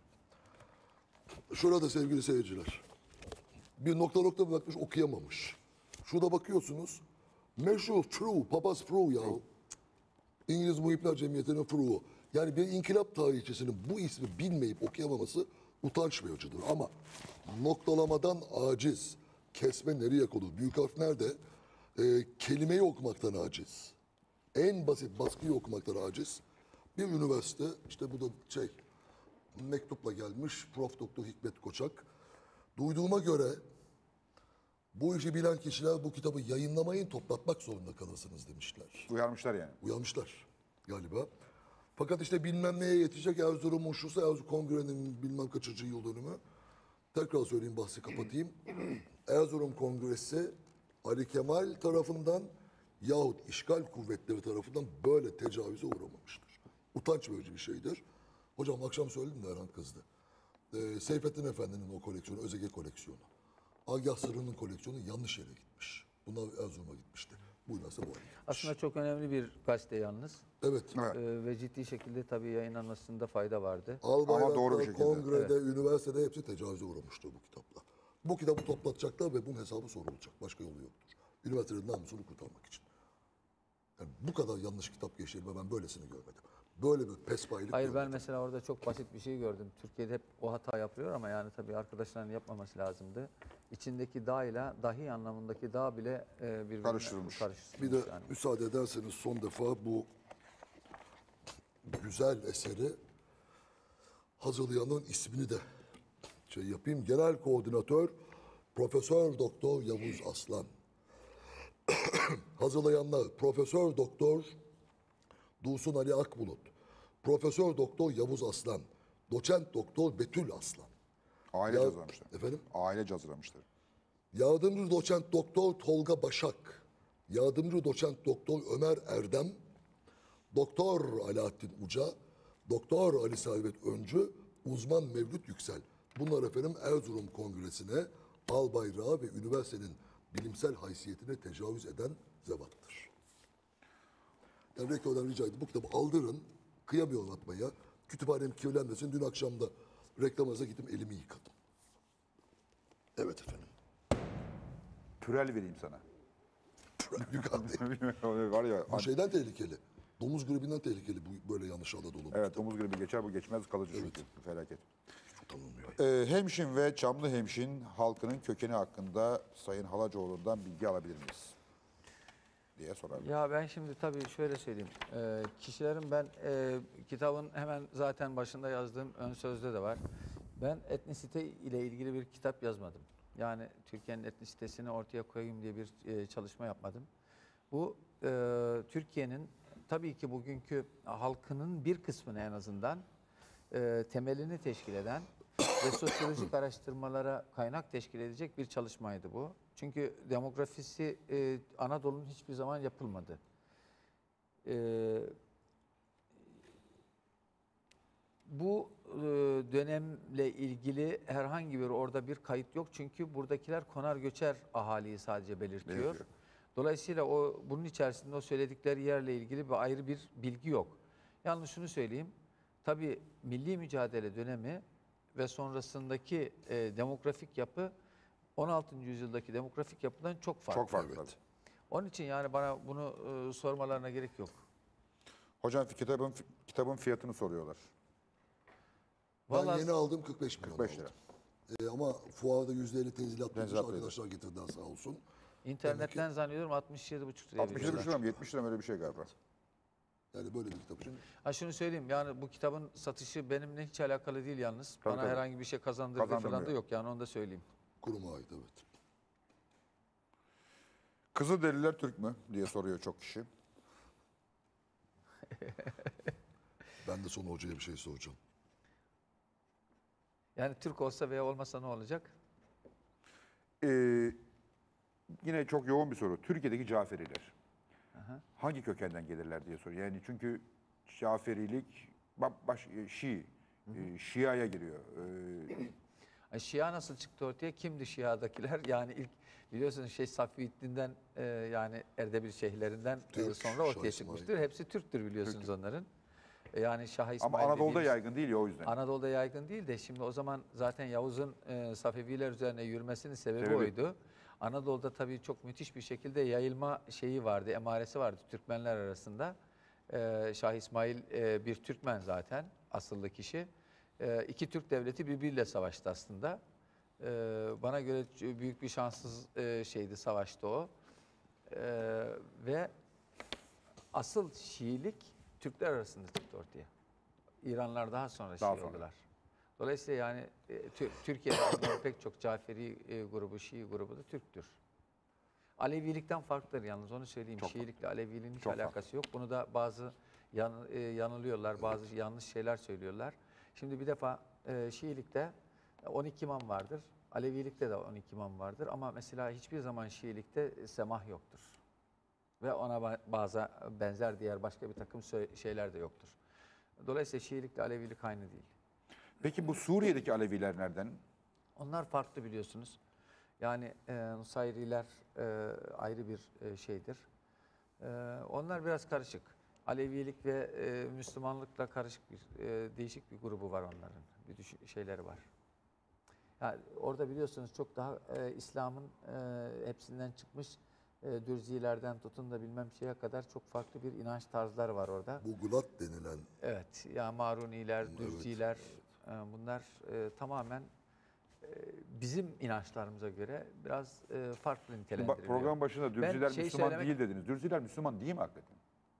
Şurada sevgili seyirciler. Bir nokta nokta bırakmış okuyamamış. Şurada bakıyorsunuz. Meşhur True, Papaz True ya. İngiliz Muhipler Cemiyeti'nin True. Yani bir inkılap tarihçisinin bu ismi bilmeyip okuyamaması utanç vericidir. Ama noktalamadan aciz. Kesme nereye konur? Büyük harf nerede? Ee, kelimeyi okumaktan aciz. En basit baskıyı okumaktan aciz. Bir üniversite, işte bu da şey, mektupla gelmiş, Prof Doktor Hikmet Koçak. Duyduğuma göre bu işi bilen kişiler bu kitabı yayınlamayın, toplatmak zorunda kalırsınız demişler. Uyarmışlar yani. Uyanmışlar galiba. Fakat işte bilmem neye yetecek Erzurum'un şusu Erzurum Kongre'nin bilmem kaçıncı yıl dönümü. Tekrar söyleyeyim, bahsi kapatayım. Erzurum Kongresi Ali Kemal tarafından yahut işgal kuvvetleri tarafından böyle tecavüze uğramamıştır. Utanç verici bir şeydir. Hocam akşam söyledim de Erhan kızdı. Ee, Seyfettin Efendi'nin o koleksiyonu, Özege koleksiyonu. Agah Sırrı'nın koleksiyonu yanlış yere gitmiş. Bunlar Erzurum'a gitmişti. Bu üniversite bu hale gitmiş. Aslında çok önemli bir gazete yalnız. Evet. Evet. Ee, ve ciddi şekilde tabii yayınlanmasında fayda vardı. Albayrak'ta, doğru bir şekilde. kongrede, üniversitede hepsi tecavüze uğramıştır bu kitapla. Bu kitabı toplatacaklar ve bunun hesabı sorulacak. Başka yolu yoktur. Üniversitenin namusunu kurtarmak için. Yani bu kadar yanlış kitap geçirme ben böylesini görmedim. Böyle bir pespaylık Hayır ben görmedim. mesela orada çok basit bir şey gördüm. Türkiye'de hep o hata yapılıyor ama yani tabii arkadaşların yapmaması lazımdı. İçindeki da ile dahi anlamındaki da bile e, birbirine Karıştırılmış. karıştırılmış Bir de yani. müsaade ederseniz son defa bu güzel eseri hazırlayanın ismini de şey yapayım. Genel Koordinatör Profesör Doktor Yavuz Aslan. Hazırlayanlar Profesör Doktor Dursun Ali Akbulut, Profesör Doktor Yavuz Aslan, Doçent Doktor Betül Aslan. Aile Ya- hazırlamışlar. Efendim? Aile hazırlamışlar. Yardımcı Doçent Doktor Tolga Başak, Yardımcı Doçent Doktor Ömer Erdem, Doktor Alaaddin Uca, Doktor Ali Servet Öncü, Uzman Mevlüt Yüksel. Bunlar efendim Erzurum Kongresi'ne Albayrak'a ve üniversitenin bilimsel haysiyetine tecavüz eden zevattır. Yani rektörden rica edip bu kitabı aldırın, kıyamıyorum atmaya. Kütüphanem kirlenmesin. Dün akşam da reklamaza gittim, elimi yıkadım. Evet efendim. Pürel vereyim sana. Yukarıdayım. Var ya. Bu şeyden tehlikeli. Domuz gribinden tehlikeli bu böyle yanlış adı dolu. Evet, domuz gribi geçer, bu geçmez, kalıcı çünkü. Felaket. Tanınmıyor. Ee, Hemşin ve Çamlı Hemşin halkının kökeni hakkında Sayın Halacoğlu'ndan bilgi alabilir miyiz? Diye sorarlar. Ya ben şimdi tabii şöyle söyleyeyim. Ee, kişilerin ben e, kitabın hemen zaten başında yazdığım ön sözde de var. Ben etnisite ile ilgili bir kitap yazmadım. Yani Türkiye'nin etnisitesini ortaya koyayım diye bir e, çalışma yapmadım. Bu e, Türkiye'nin tabii ki bugünkü halkının bir kısmını en azından e, temelini teşkil eden ve sosyolojik araştırmalara kaynak teşkil edecek bir çalışmaydı bu. Çünkü demografisi e, Anadolu'nun hiçbir zaman yapılmadı. E, bu e, dönemle ilgili herhangi bir orada bir kayıt yok. Çünkü buradakiler konar göçer ahaliyi sadece belirtiyor. Belirtiyor. Dolayısıyla o bunun içerisinde o söyledikleri yerle ilgili bir ayrı bir bilgi yok. Yalnız şunu söyleyeyim. Tabii milli mücadele dönemi ve sonrasındaki e, demografik yapı on altıncı yüzyıldaki demografik yapıdan çok farklı. Çok farklı. Evet. Onun için yani bana bunu e, sormalarına gerek yok. Hocam kitabın kitabın fiyatını soruyorlar. Ben Vallahi yeni aldım kırk beş milyon kırk beş lira. aldım. Ee, ama fuarda yüzde elli tenzilat yapmış Tenzilat dedi. arkadaşlar getirdiler sağ olsun. internetten zannediyorum altmış yedi buçuk liraya altmış yedi veriyorlar. lira mı yetmiş lira mı öyle bir şey galiba. Yani böyle bir kitap için. Ha şunu söyleyeyim yani bu kitabın satışı benimle hiç alakalı değil yalnız. Tabii, Bana tabii. herhangi bir şey kazandırdığı falan da Kazandırmıyor. yok yani onu da söyleyeyim. Kuruma ait evet. Kızılderililer Türk mü diye soruyor çok kişi. Ben de sonra hocaya bir şey soracağım. Yani Türk olsa veya olmasa ne olacak? Ee, yine çok yoğun bir soru. Türkiye'deki Caferiler hangi kökenden gelirler diye soruyor. Yani çünkü Caferilik ba- baş, e, Şii, e, Şia'ya giriyor. Ee, Ay, Şia nasıl çıktı ortaya? Kimdi Şia'dakiler? Yani ilk biliyorsunuz şey Safiyeddin'den e, yani Erdebil şeyhlerinden e, Türk, sonra Şah ortaya İsmail. çıkmıştır. Hepsi Türktür biliyorsunuz onların. E, yani Şah İsmail ama Anadolu'da dediğimiz- yaygın değil ya o yüzden. Anadolu'da yaygın değil de şimdi o zaman zaten Yavuz'un e, Safeviler üzerine yürümesinin sebebi, Sebebi. oydu. Anadolu'da tabii çok müthiş bir şekilde yayılma şeyi vardı, emaresi vardı Türkmenler arasında. E, Şah İsmail e, bir Türkmen zaten asıllı kişi. E, iki Türk devleti birbiriyle savaştı aslında. E, bana göre ç- büyük bir şanssız e, şeydi, savaştı o. E, ve asıl Şiilik Türkler arasında çıktı ortaya. İranlar daha sonra Daha Şii sonra. oldular. Dolayısıyla yani e, Tü- Türkiye'de bulunan pek çok Caferi e, grubu, Şii grubu da Türktür. Alevilikten farklıdır yalnız onu söyleyeyim. Çok Şiilikle Aleviliğin hiç Çok alakası yok. Bunu da bazı yan, e, yanılıyorlar, bazı yanlış şeyler söylüyorlar. Şimdi bir defa e, Şiilikte on iki imam vardır. Alevilikte de on iki imam vardır ama mesela hiçbir zaman Şiilikte semah yoktur. Ve ona ba- bazı benzer diğer başka bir takım sö- şeyler de yoktur. Dolayısıyla Şiilikle Alevilik aynı değil. Peki bu Suriye'deki Aleviler nereden? Onlar farklı biliyorsunuz. Yani e, Nusayriler e, ayrı bir e, şeydir. E, onlar biraz karışık. Alevilik ve e, Müslümanlıkla karışık bir, e, değişik bir grubu var onların. Bir düş- şeyleri var. Yani orada biliyorsunuz çok daha e, İslam'ın e, hepsinden çıkmış e, Dürzilerden tutun da bilmem şeye kadar çok farklı bir inanç tarzları var orada. Bu Gulat denilen Evet, ya Maruniler, Dürziler e, bunlar e, tamamen e, bizim inançlarımıza göre biraz e, farklı Bak, nitelendiriliyor. program başında Ben Dürziler şey Müslüman söylemek- değil dediniz. Dürziler Müslüman değil mi hakikaten?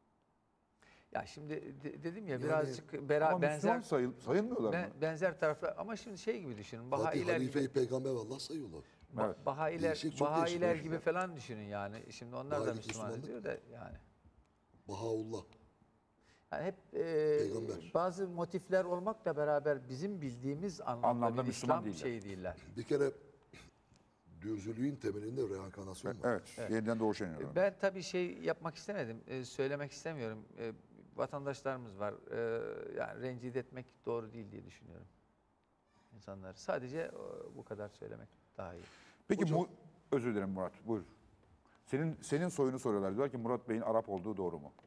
Ya şimdi de- dedim ya Yani- birazcık bera- Ama benzer Müslüman sayıl, sayılmıyorlar ben- mı? benzer taraflar ama şimdi şey gibi düşünün. Fatih Bahailer Halife'yi gibi, peygamber Allah sayıyorlar. ba- Evet. Bahailer, Değişik, çok Bahailer değişik gibi falan düşünün yani. Şimdi onlar da Bahayilik Müslüman Müslümanlık diyor da yani. Bahaullah. Yani hep e, Peygamber. bazı motifler olmakla beraber bizim bildiğimiz anlamda, Anlamda bir Müslüman İslam değiller. şeyi değiller. Bir kere dürzülüğün temelinde reenkarnasyon var. Evet, yeniden doğuşan inanıyor. Ben tabii şey yapmak istemedim, e, söylemek istemiyorum. E, vatandaşlarımız var. E, yani rencide etmek doğru değil diye düşünüyorum insanları. Sadece e, bu kadar söylemek daha iyi. Peki Hocam- mu, özür dilerim Murat, buyur. Senin senin soyunu soruyorlar. Diyorlar ki Murat Bey'in Arap olduğu doğru mu?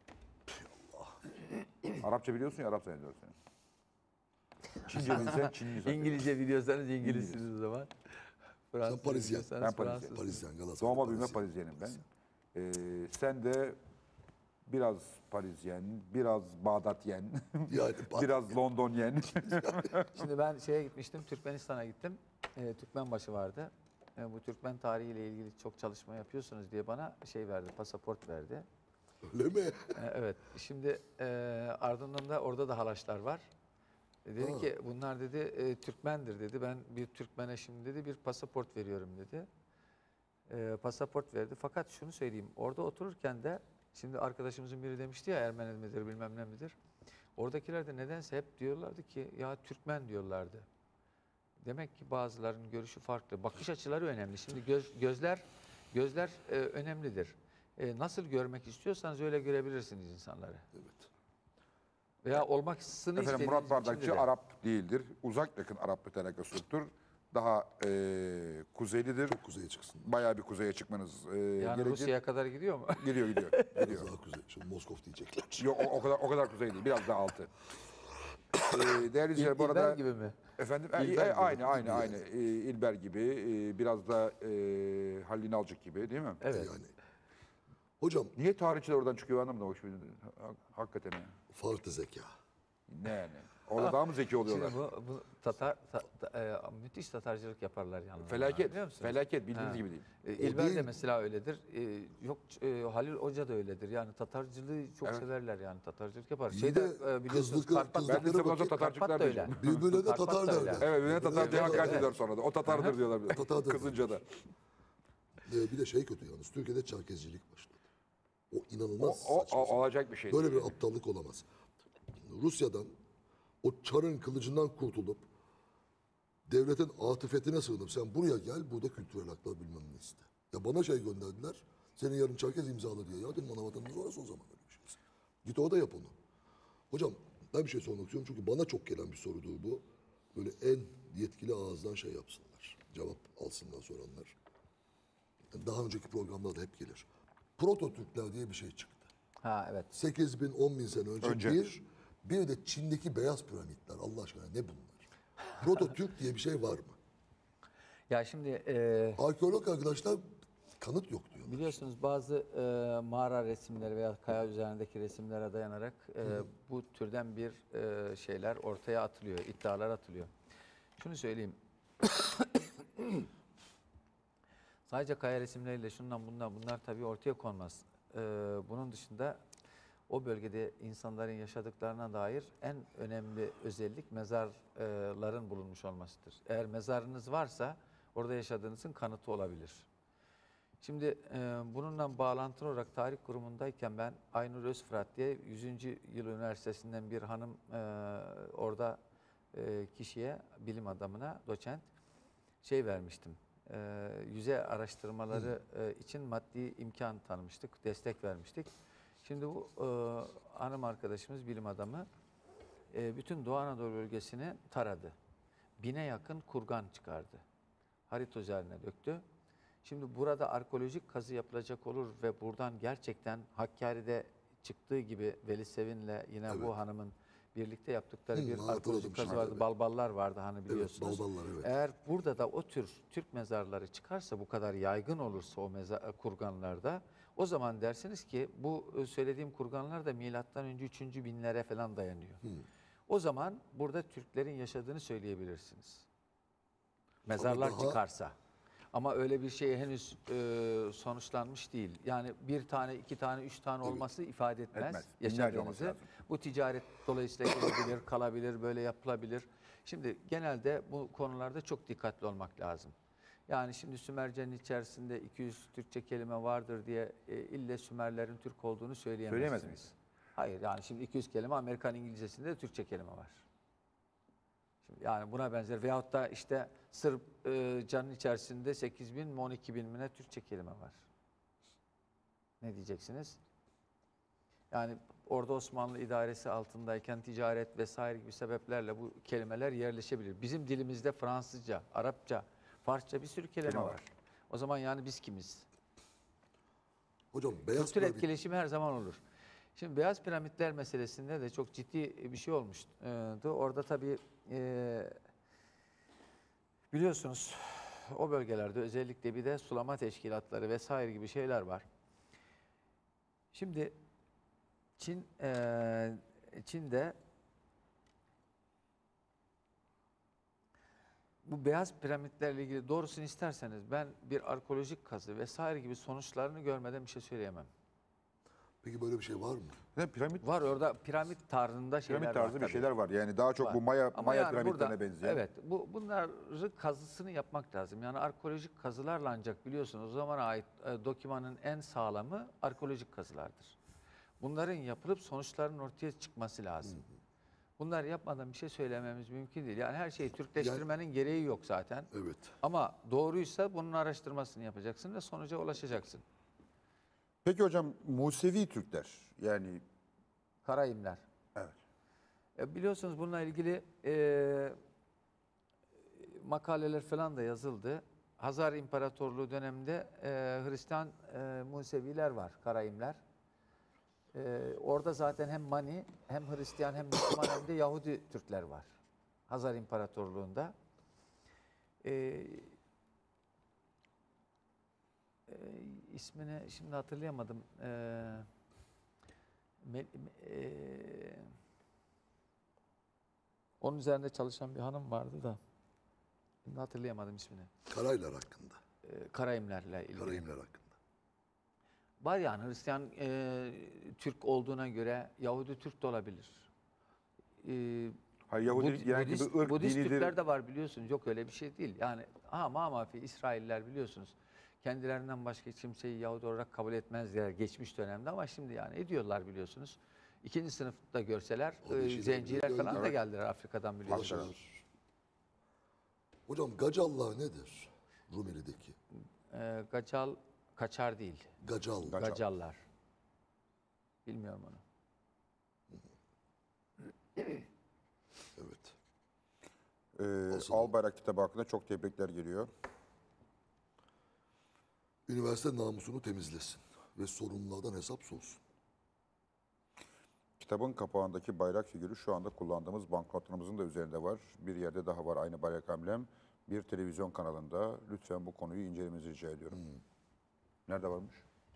Arapça biliyorsun ya, Arap zannediyorlar seni. Çince bilsen Çinli zannediyorlar. İngilizce biliyorsanız İngilizsiniz o zaman. Fransızca Parisyen. biliyorsanız Ben Parisyen. Fransızsınız. Parisyen, Galatasaray. Doğma büyüme Parisyen. Parisyenim ben. Ee, sen de biraz Parisyen, biraz Bağdatyen, Yani biraz Londonyen. Şimdi ben şeye gitmiştim, Türkmenistan'a gittim. E, Türkmenbaşı vardı. E, bu Türkmen tarihiyle ilgili çok çalışma yapıyorsunuz diye bana şey verdi, pasaport verdi. Öyle mi? E, evet, şimdi e, ardından da orada da Halaşlar var. E, dedi Ha. ki bunlar dedi e, Türkmendir dedi. Ben bir Türkmene şimdi dedi bir pasaport veriyorum dedi. E, pasaport verdi. Fakat şunu söyleyeyim, orada otururken de şimdi arkadaşımızın biri demişti ya Ermeni midir bilmem ne midir. Oradakiler de nedense hep diyorlardı ki ya Türkmen diyorlardı. Demek ki bazılarının görüşü farklı. Bakış açıları önemli. Şimdi göz, gözler gözler e, önemlidir. E, nasıl görmek istiyorsanız öyle görebilirsiniz insanları. Evet. Veya olmasını Efendim istediğiniz Murat biçimde Bardakçı de. Arap değildir. Uzak yakın Arap mütenakasıdır. Daha e, kuzeylidir. Kuzeye çıksın. Bayağı bir kuzeye çıkmanız e, Yani gerekir. Rusya'ya kadar gidiyor mu? Gidiyor gidiyor. Biraz gidiyor. daha kuzey. Şimdi Moskov diyecekler. Yok o, o kadar o kadar kuzey değil. Biraz daha altı. E, değerli izleyiciler bu İlber arada gibi mi? efendim e, İlber e, gibi. aynı aynı aynı E, İlber gibi e, biraz da e, Halil İnalcık gibi değil mi? Evet. Yani. Hocam Niye tarihçiler oradan çıkıyor anlamadım. Bak şimdi, ha- Hakikaten ya. farklı zeka. Ne yani? Orada daha mı zeki oluyorlar? Şimdi bu, bu Tatar ta- ta- e, müthiş Tatarcılık yaparlar yalnız. Felaket. Biliyor musunuz? Felaket bildiğiniz Ha. gibi değil. E, İlber de değil. mesela öyledir. E, yok e, Halil Hoca da öyledir. Yani Tatarcılığı çok Evet. severler yani Tatarcılık yapar. İyi Şeyde de e, biliyorsunuz kızlıkı- Karpat, kızlıkları Ben de size bakayım. burada Tatarcıklar Karpat da öyle. diyeceğim. Birbirlerine Karpat Tatar da öyle. derler. Evet, birbirine Tatar diye Evet, hakaret evet. ediyor sonra da. O Tatardır diyorlar. bir de. Tatardır Kızınca da. Ee, bir de şey kötü yalnız. Türkiye'de Çerkezcilik başladı. O O, inanılmaz o, saçma. o olacak bir şey Böyle değil. bir aptallık olamaz. Rusya'dan o çarın kılıcından kurtulup devletin atıfetine sığınıp sen buraya gel burada kültürel haklar bilmem ne iste. Ya bana şey gönderdiler. Senin yarın Çerkez imzalı diye. Ya dedim ana vatanımız orası o zaman öyle bir şey. Git orada yap onu. Hocam ben bir şey sormak istiyorum çünkü bana çok gelen bir sorudur bu. Böyle en yetkili ağızdan şey yapsınlar. Cevap alsınlar soranlar. Yani daha önceki programlarda hep gelir. Proto-Türkler diye bir şey çıktı. Ha evet. sekiz bin on bin sene önce, Önce. bir, bir de Çin'deki beyaz piramitler. Allah aşkına ne bunlar? Proto-Türk diye bir şey var mı? Ya şimdi e, Arkeolog arkadaşlar kanıt yok diyor. biliyorsunuz bazı e, mağara resimleri veya kaya üzerindeki resimlere dayanarak e, bu türden bir e, şeyler ortaya atılıyor, iddialar atılıyor. Şunu söyleyeyim. Sadece kaya resimleriyle şundan bundan bunlar tabii ortaya konmaz. E, bunun dışında o bölgede insanların yaşadıklarına dair en önemli özellik mezarların bulunmuş olmasıdır. Eğer mezarınız varsa orada yaşadığınızın kanıtı olabilir. Şimdi e, bununla bağlantılı olarak tarih kurumundayken ben Aynur Özfırat diye yüzüncü yıl üniversitesinden bir hanım e, orada e, kişiye, bilim adamına, doçent şey vermiştim. E, yüzey araştırmaları e, için maddi imkan tanımıştık, destek vermiştik. Şimdi bu e, hanım arkadaşımız, bilim adamı e, bütün Doğu Anadolu bölgesini taradı. Bine yakın kurgan çıkardı. Harita üzerine döktü. Şimdi burada arkeolojik kazı yapılacak olur ve buradan gerçekten Hakkari'de çıktığı gibi Veli Sevin'le yine Evet. bu hanımın birlikte yaptıkları Hı, bir hatırladım arkeolojik kazı şimdi, vardı. evet. Balballar vardı hani biliyorsunuz. balballar, evet. Eğer burada da o tür Türk mezarları çıkarsa, bu kadar yaygın olursa o mezar, kurganlarda, o zaman dersiniz ki bu e, söylediğim kurganlar da milattan önce üçüncü binlere falan dayanıyor. O zaman burada Türklerin yaşadığını söyleyebilirsiniz. Mezarlar daha- çıkarsa. Ama öyle bir şey henüz e, sonuçlanmış değil. Yani bir tane, iki tane, üç tane olması ifade etmez, Etmez. Binlerce olması yaşadığınızı. lazım. Bu ticaret dolayısıyla gelebilir, kalabilir, böyle yapılabilir. Şimdi genelde bu konularda çok dikkatli olmak lazım. Yani şimdi Sümerce'nin içerisinde iki yüz Türkçe kelime vardır diye e, ille Sümerlerin Türk olduğunu söyleyemezsiniz. Söyleyemez miyiz? Hayır, yani şimdi iki yüz kelime Amerikan İngilizcesinde de Türkçe kelime var. Şimdi yani buna benzer veyahut da işte Sırp e, canın içerisinde sekiz bin mi on iki bin mi ne Türkçe kelime var. Ne diyeceksiniz? Yani orada Osmanlı idaresi altındayken ticaret vesaire gibi sebeplerle bu kelimeler yerleşebilir. Bizim dilimizde Fransızca, Arapça, Farsça bir sürü kelime Kelime var. var. O zaman yani biz kimiz? Hocam beyaz Kültür piramit etkileşimi her zaman olur. Şimdi beyaz piramitler meselesinde de çok ciddi bir şey olmuştu. Orada tabii e, biliyorsunuz o bölgelerde özellikle bir de sulama teşkilatları vesaire gibi şeyler var. Şimdi Çin e, Çin'de bu beyaz piramitlerle ilgili doğrusunu isterseniz ben bir arkeolojik kazı vesaire gibi sonuçlarını görmeden bir şey söyleyemem. Peki böyle bir şey var mı? Ne piramit Var orada piramit tarzında şeyler piramit tarzı var bir tabii. şeyler var. Yani daha çok Var. bu Maya Ama Maya yani piramitlerine burada- benzeyen. Evet, bu bunları kazısını yapmak lazım. Yani arkeolojik kazılarla ancak biliyorsunuz o zamana ait e, dokümanın en sağlamı arkeolojik kazılardır. Bunların yapılıp sonuçların ortaya çıkması lazım. Bunları yapmadan bir şey söylememiz mümkün değil. Yani her şeyi Türkleştirmenin gereği yok zaten. Evet. Ama doğruysa bunun araştırmasını yapacaksın ve sonuca ulaşacaksın. Peki hocam Musevi Türkler yani Karayimler. evet. E, biliyorsunuz bununla ilgili e, makaleler falan da yazıldı. Hazar İmparatorluğu döneminde e, Hristiyan e, Museviler var, Karayimler. E, orada zaten hem Mani, hem Hristiyan, hem Müslüman, hem de Yahudi Türkler var. Hazar İmparatorluğu'nda. E, e, ismini şimdi hatırlayamadım. E, me- e, onun üzerinde çalışan bir hanım vardı da. Şimdi hatırlayamadım ismini. Karaylar hakkında. E, Karayimlerle ilgili. Karayimler hakkında. Var yani Hristiyan e, Türk olduğuna göre Yahudi Türk de olabilir. E, Hayır, Yahudi Bud- yani Budist, bir ırk Budist dinidir. Türkler de var biliyorsunuz. Yok öyle bir şey değil. Yani ha mamafi İsrailler biliyorsunuz. Kendilerinden başka kimseyi Yahudi olarak kabul etmezler geçmiş dönemde ama şimdi yani ediyorlar biliyorsunuz. İkinci sınıfta görseler O e, yeşil zenciler evliler falan da geldi. geldiler Afrika'dan biliyorsunuz. Paşalar. Hocam Gacallar nedir? Rumeli'deki. E, Gacal kaçar değil. Gacal. Gacal. Gacallar. Bilmiyorum onu. Evet. Ee, Asıl- Albayrak kitabı hakkında çok tebrikler geliyor. Üniversite namusunu temizlesin ve sorumlulardan hesap sorsun. Kitabın kapağındaki bayrak figürü şu anda kullandığımız banknotlarımızın da üzerinde var. Bir yerde daha var aynı bayrak emblem. Bir televizyon kanalında. Lütfen bu konuyu incelemenizi rica ediyorum. Nerede varmış?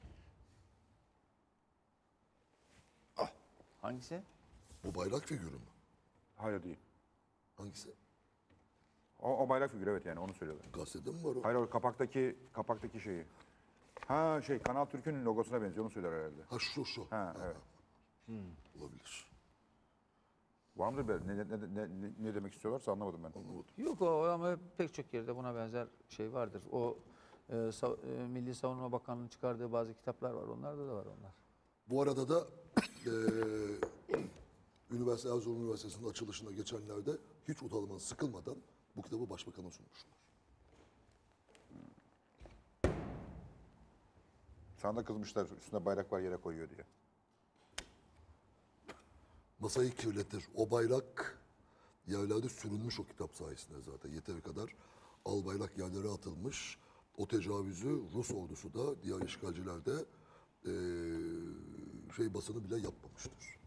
Hangisi? Bu bayrak figürü mü? Hayır değil. Hangisi? O, o bayrak figürü evet yani onu söylüyorlar. Gazetede mi var o? Hayır o kapaktaki kapaktaki şeyi. Ha şey Kanal Türk'ün logosuna benziyor onu söyler herhalde. Ha şu şu. Ha evet. Olabilir. Var mıdır böyle? Ne, ne, ne, ne, ne demek istiyorlarsa anlamadım ben. Anlamadım. Yok o ama pek çok yerde buna benzer şey vardır. O e, Sa- e, Milli Savunma Bakanlığı'nın çıkardığı bazı kitaplar var. Onlarda da var onlar. Bu arada da eee Üniversite Erzurum Üniversitesi'nin açılışına geçenlerde hiç utanmadan, sıkılmadan bu kitabı başbakana sunmuşlar. Sana da kızmışlar üstünde bayrak var yere koyuyor diye. Masayı kirletir. O bayrak yerlerde sürünmüş o kitap sayesinde zaten. Yeteri kadar al bayrak yerlere atılmış. O tecavüzü Rus ordusu da diğer işgalciler de eee, şey basını bile yapmamıştır.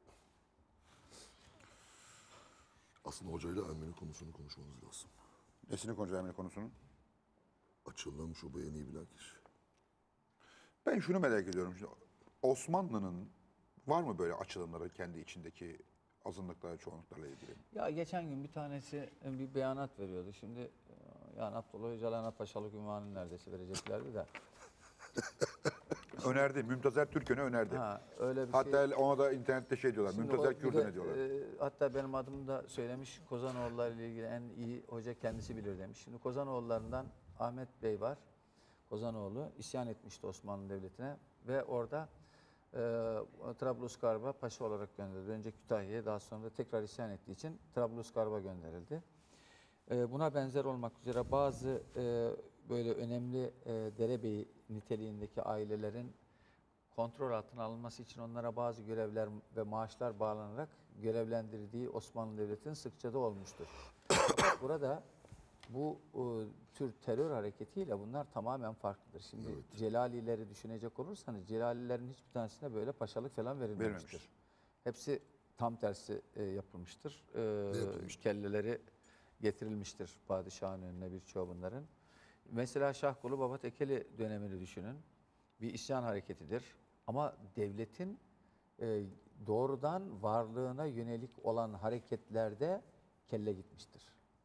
Aslında hocayla Ermeni konusunu konuşmamız lazım. Nesini konuşacağım konusunun? Açılım şu bu en iyi bilen kişi. Ben şunu merak ediyorum. Şimdi Osmanlı'nın var mı böyle açılımları kendi içindeki azınlıklarla çoğunluklarla ilgili? Ya geçen gün bir tanesi e, bir beyanat veriyordu. Şimdi e, yani Abdullah Öcalan'a paşalık ünvanını neredeyse vereceklerdi de. Önerdi. Mümtazer Türkön'ü önerdi. Ha, öyle bir Hatta şey. ona da internette şey diyorlar. Şimdi Mümtazer o bir Kürt'ü de, ne diyorlar? e, hatta benim adımı da söylemiş. Kozanoğulları ile ilgili en iyi hoca kendisi bilir demiş. Şimdi Kozanoğullarından Ahmet Bey var. Kozanoğlu isyan etmişti Osmanlı Devleti'ne ve orada e, Trablusgarp'a paşa olarak gönderildi. Önce Kütahya'ya, daha sonra da tekrar isyan ettiği için Trablusgarp'a gönderildi. E, buna benzer olmak üzere bazı e, böyle önemli e, derebeyi niteliğindeki ailelerin kontrol altına alınması için onlara bazı görevler ve maaşlar bağlanarak görevlendirdiği Osmanlı Devleti'nin sıkça da olmuştur. Fakat burada bu e, tür terör hareketiyle bunlar tamamen farklıdır. Şimdi Celalileri düşünecek olursanız Celalilerin hiçbir tanesine böyle paşalık falan verilmemiştir. Verilmemiş. Hepsi tam tersi e, yapılmıştır. E, yapılmıştır? kelleleri getirilmiştir padişahın önüne birçoğu bunların. Mesela Şahkulu Baba Tekeli dönemini düşünün. Bir isyan hareketidir. Ama devletin e, doğrudan varlığına yönelik olan hareketlerde kelle gitmiştir.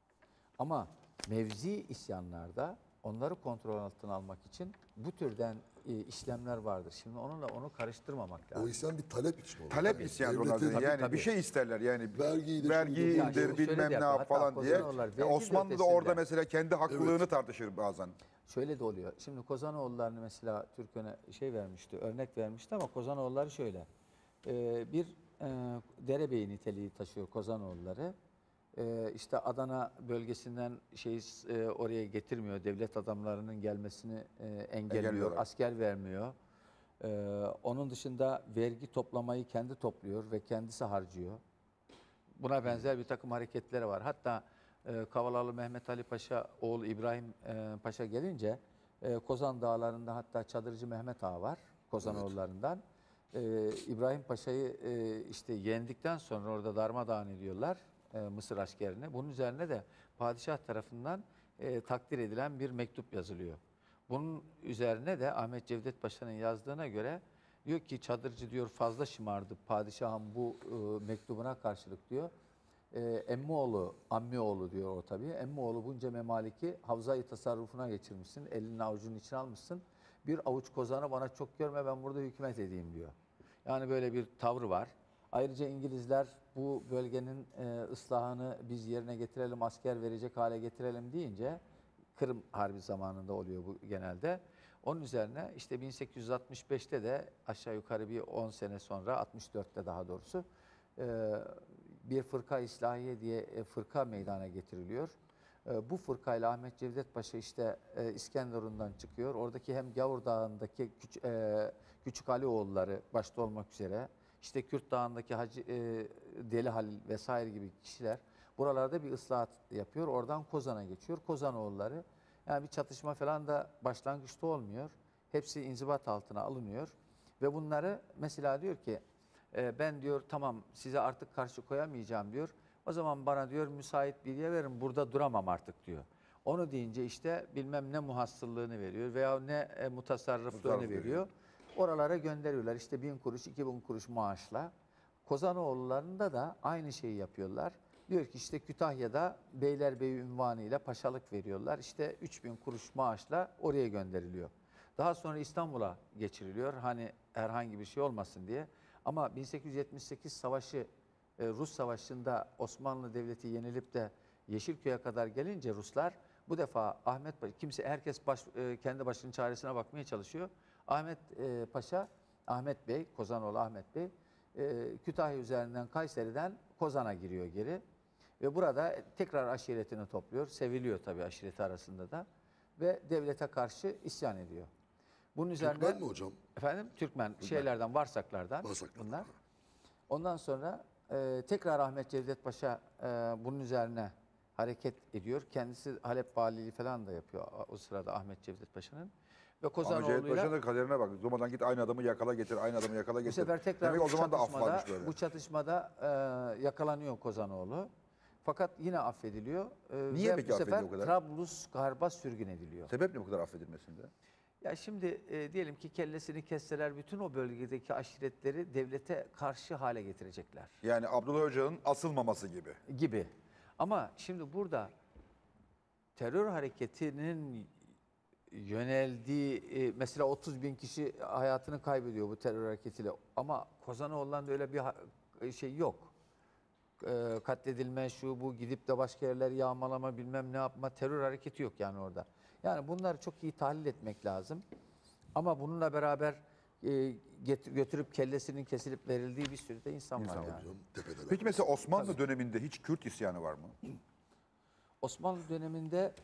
Ama mevzi isyanlarda onları kontrol altına almak için bu türden e, işlemler vardır. Şimdi onunla onu karıştırmamak lazım. O isyan bir talep için olur. Talep Tabii. isyanı Devletin onlardan. Yani tabii. bir şey isterler yani. Vergiyi de Vergiyi şunu da indir bunu da- bilmem Şöyle de ne yapıyor. yap falan Hatta diye. Kozanoğullar Ya vergi Osmanlı da ötesinde. orada mesela kendi haklılığını tartışır bazen. Şöyle de oluyor. Şimdi Kozanoğullarını mesela Türkön'e şey vermişti, örnek vermişti ama Kozanoğulları şöyle. Ee, bir e, derebeyi niteliği taşıyor Kozanoğulları. Ee, işte Adana bölgesinden şey e, oraya getirmiyor. Devlet adamlarının gelmesini e, engelliyor. Engelliyorlar. Asker vermiyor. Ee, onun dışında vergi toplamayı kendi topluyor ve kendisi harcıyor. Buna benzer bir takım hareketleri var. Hatta e, Kavalalı Mehmet Ali Paşa oğlu İbrahim e, Paşa gelince e, Kozan Dağları'nda hatta Çadırcı Mehmet Ağa var Kozanoğullarından. E, İbrahim Paşa'yı e, işte yendikten sonra orada darmadağın ediyorlar e, Mısır askerini. Bunun üzerine de padişah tarafından e, takdir edilen bir mektup yazılıyor. Bunun üzerine de Ahmet Cevdet Paşa'nın yazdığına göre diyor ki Çadırcı diyor fazla şımardı padişahın bu e, mektubuna karşılık diyor. E, Emmioğlu, Ammioğlu diyor o tabii. Emmioğlu bunca memaliki havza-i tasarrufuna geçirmişsin. Elinin avucunun içine almışsın. Bir avuç kozanı bana çok görme ben burada hükümet edeyim diyor. Yani böyle bir tavrı var. Ayrıca İngilizler bu bölgenin e, ıslahını biz yerine getirelim, asker verecek hale getirelim deyince Kırım Harbi zamanında oluyor bu genelde. Onun üzerine işte bin sekiz yüz altmış beşte de aşağı yukarı bir on sene sonra, altmış dörtte daha doğrusu e, bir fırka İslahiye diye e, fırka meydana getiriliyor. E, bu fırkayla Ahmet Cevdet Paşa işte e, İskenderun'dan çıkıyor. Oradaki hem Gavur Dağı'ndaki küç, e, Küçük Alioğulları başta olmak üzere, işte Kürt Dağı'ndaki Hacı, e, Deli Halil vesaire gibi kişiler buralarda bir ıslahat yapıyor. Oradan Kozan'a geçiyor. Kozanoğulları yani bir çatışma falan da başlangıçta olmuyor. Hepsi inzibat altına alınıyor. Ve bunları mesela diyor ki e, ben diyor tamam size artık karşı koyamayacağım diyor. O zaman bana diyor müsait bir yer verin burada duramam artık diyor. Onu deyince işte bilmem ne muhassıllığını veriyor veya ne e, mutasarrıflığını Mutasarrıf veriyor. veriyor. Oralara gönderiyorlar işte bin kuruş iki bin kuruş maaşla. Kozanoğullarında da aynı şeyi yapıyorlar. Diyor ki işte Kütahya'da Beylerbeyi ünvanıyla paşalık veriyorlar. İşte üç bin kuruş maaşla oraya gönderiliyor. Daha sonra İstanbul'a geçiriliyor. Hani herhangi bir şey olmasın diye. Ama bin sekiz yüz yetmiş sekiz savaşı, e, Rus Savaşı'nda Osmanlı Devleti yenilip de Yeşilköy'e kadar gelince Ruslar bu defa Ahmet Paşa, kimse herkes baş, e, kendi başının çaresine bakmaya çalışıyor. Ahmet e, Paşa, Ahmet Bey, Kozanoğlu Ahmet Bey, e, Kütahya üzerinden Kayseri'den Kozan'a giriyor geri. Ve burada tekrar aşiretini topluyor. Seviliyor tabii aşireti arasında da. Ve devlete karşı isyan ediyor. Bunun üzerine... Türkmen mi hocam? Efendim? Türkmen, şeylerden, Varsaklardan Varsaklardan. bunlar. Ondan sonra e, tekrar Ahmet Cevdet Paşa e, bunun üzerine hareket ediyor. Kendisi Halep valiliği falan da yapıyor o sırada Ahmet Cevdet Paşa'nın. Ve Ama Cevdet Kozanoğlu'yla Paşa'nın kaderine bak. Durmadan git aynı adamı yakala getir, aynı adamı yakala bu getir. sefer tekrar Demek bu o zaman da çatışmada, aflanmış böyle. bu çatışmada e, yakalanıyor Kozanoğlu. Fakat yine affediliyor. E, Niye ve peki bu sefer affediliyor o kadar? Trablusgarp'a sürgün ediliyor. Sebep ne bu kadar affedilmesinde? Ya şimdi e, diyelim ki kellesini kesseler bütün o bölgedeki aşiretleri devlete karşı hale getirecekler Yani Abdullah Öcalan'ın asılmaması gibi. gibi. Ama şimdi burada terör hareketinin yöneldiği e, mesela otuz bin kişi hayatını kaybediyor bu terör hareketiyle. Ama Kozanoğlu'nda öyle bir ha- şey yok. E, katledilme şu bu gidip de başka yerler yağmalama bilmem ne yapma terör hareketi yok yani orada. Yani bunları çok iyi tahlil etmek lazım. Ama bununla beraber e, get- götürüp kellesinin kesilip verildiği bir sürü de insan, İnsan var var yani. Hocam tepedeler. Peki mesela Osmanlı döneminde hiç Kürt isyanı var mı? Osmanlı döneminde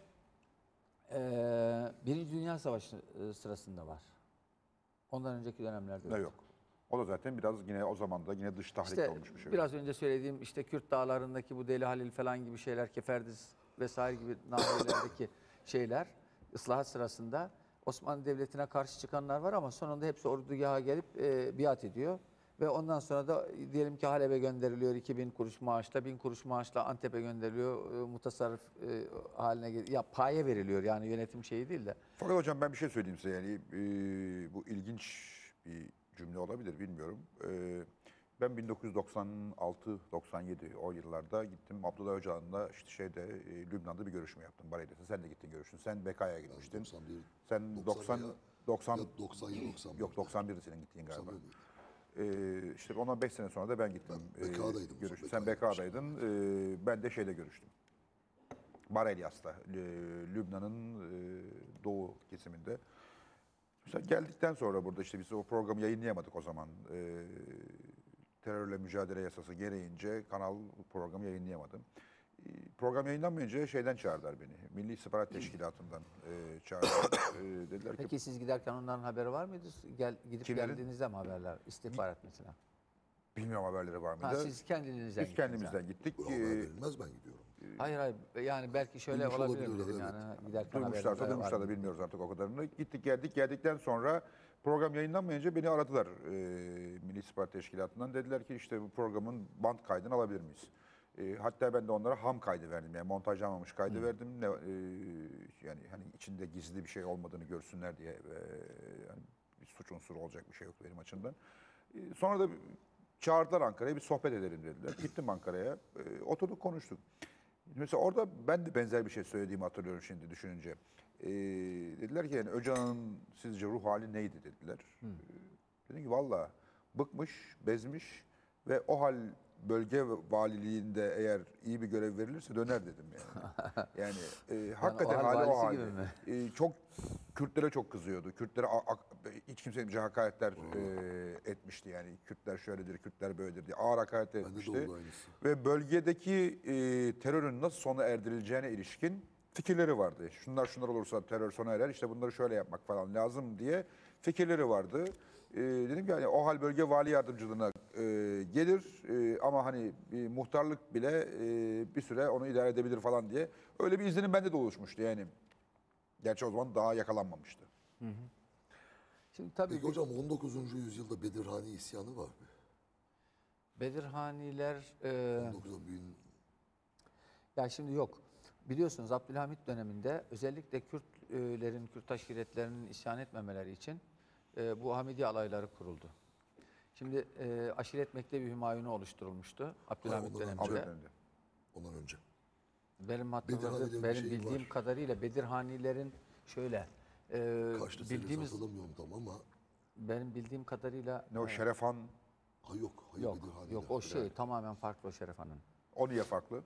e, Birinci Dünya Savaşı e, sırasında var. Ondan önceki dönemlerde Ne yok. yok. O da zaten biraz yine o zaman da yine dış tahrik İşte olmuş bir şey. biraz önce söylediğim işte Kürt dağlarındaki bu Deli Halil falan gibi şeyler, Keferdiz vesaire gibi nahiyelerdeki şeyler ıslahat sırasında Osmanlı Devleti'ne karşı çıkanlar var ama sonunda hepsi ordugaha gelip e, biat ediyor. Ve ondan sonra da diyelim ki Halep'e gönderiliyor iki bin kuruş maaşla, bin kuruş maaşla Antep'e gönderiliyor, e, mutasarrıf e, haline geliyor. Ya paye veriliyor yani yönetim şeyi değil de. Fakat hocam ben bir şey söyleyeyim size yani e, bu ilginç bir cümle olabilir bilmiyorum. Ee, ben bin dokuz yüz doksan altı doksan yedi o yıllarda gittim Abdullah Öcalan'la işte şeyde e, Lübnan'da bir görüşme yaptım. Baray'dasın. Sen de gittin görüştün. Sen B K'ya gitmiştin. doksan bir, Sen doksan doksan ya- doksan ya doksan ya doksan bir. yok doksan birdi senin gittiğin galiba. doksan bir miydi? Ee, işte ondan beş sene sonra da ben gittim. Ben B K'daydım o görüştüm. zaman, Sen B K'ya B K'daydın. Ee, ben de şeyle görüştüm. Bar Elyas'ta, Lü- Lübnan'ın e, doğu kesiminde. Mesela geldikten sonra burada işte biz o programı yayınlayamadık o zaman. Ee, terörle mücadele yasası gereğince kanal programı yayınlayamadım. Ee, program yayınlanmayınca şeyden çağırdılar beni. Milli İstihbarat Teşkilatı'ndan e, çağırdılar. Ee, dediler ki Peki siz giderken onların haberi var mıydı? Gel, gidip Kimlerin? geldiğinizde mi haberler? İstihbarat mesela. bilmiyorum haberleri var mıydı. Ha, siz kendinizden Biz gittiniz kendimizden yani. gittik. Bu haber Ee, verilmez, ben gidiyorum. Hayır hayır yani belki şöyle Duymuş olabilir mi olabilirler, dedim evet. yani giderken Duymuşlarsa haberler var duymuşlar da mı? bilmiyoruz artık o kadarını. Gittik geldik geldikten sonra program yayınlanmayınca beni aradılar e, Milli İstihbarat Teşkilatı'ndan. Dediler ki işte bu programın band kaydını alabilir miyiz? E, hatta ben de onlara ham kaydı verdim yani montajlanmamış kaydı verdim. Ne, e, yani hani içinde gizli bir şey olmadığını görsünler diye e, yani bir suç unsuru olacak bir şey yok benim açımdan. E, sonra da çağırdılar Ankara'ya bir sohbet edelim dediler. Gittim Ankara'ya e, oturduk konuştuk. Mesela orada ben de benzer bir şey söylediğimi hatırlıyorum şimdi düşününce. Ee, dediler ki yani Öcalan'ın sizce ruh hali neydi dediler. Ee, dedim ki valla bıkmış, bezmiş ve o hal bölge valiliğinde eğer iyi bir görev verilirse döner dedim yani. Yani e, hakikaten hal hali o valisi halde. gibi mi? E, çok Kürtlere çok kızıyordu. Kürtlere a- a- hiç kimse hakaretler e, etmişti yani. Kürtler şöyledir, Kürtler böyledir diye ağır hakaret Bende de etmişti. oldu aynısı. Ve bölgedeki e, terörün nasıl sona erdirileceğine ilişkin fikirleri vardı. Şunlar şunlar olursa terör sona erer, işte bunları şöyle yapmak falan lazım diye fikirleri vardı. E, dedim ki hani o hal bölge vali yardımcılığına e, gelir e, ama hani bir muhtarlık bile e, bir süre onu idare edebilir falan diye. Öyle bir izlenim bende de oluşmuştu yani. Gerçi o zaman daha yakalanmamıştı. Şimdi tabii Peki hocam on dokuzuncu yüzyılda Bedirhani isyanı var mı? Bedirhaniler e, on dokuzda bin ya şimdi yok. Biliyorsunuz Abdülhamit döneminde özellikle Kürtlerin, Kürt aşiretlerinin isyan etmemeleri için e, bu Hamidi alayları kuruldu. Şimdi e, aşiret mektebi Hümayun'u oluşturulmuştu Abdülhamit ondan döneminde. önce. Abdülhamit döneminde. ondan önce. Benim Bedirhanilerin hatırladığım, bir benim şeyi bildiğim var. kadarıyla Bedirhanilerin şöyle e, Kaçtı senesi bildiğimiz hatırlamıyorum tam ama benim bildiğim kadarıyla Ne o e, Şerefhan, ha yok, hayır yok Bedirhaniler. yok o şey tamamen farklı o Şerefhan'ın. o niye farklı?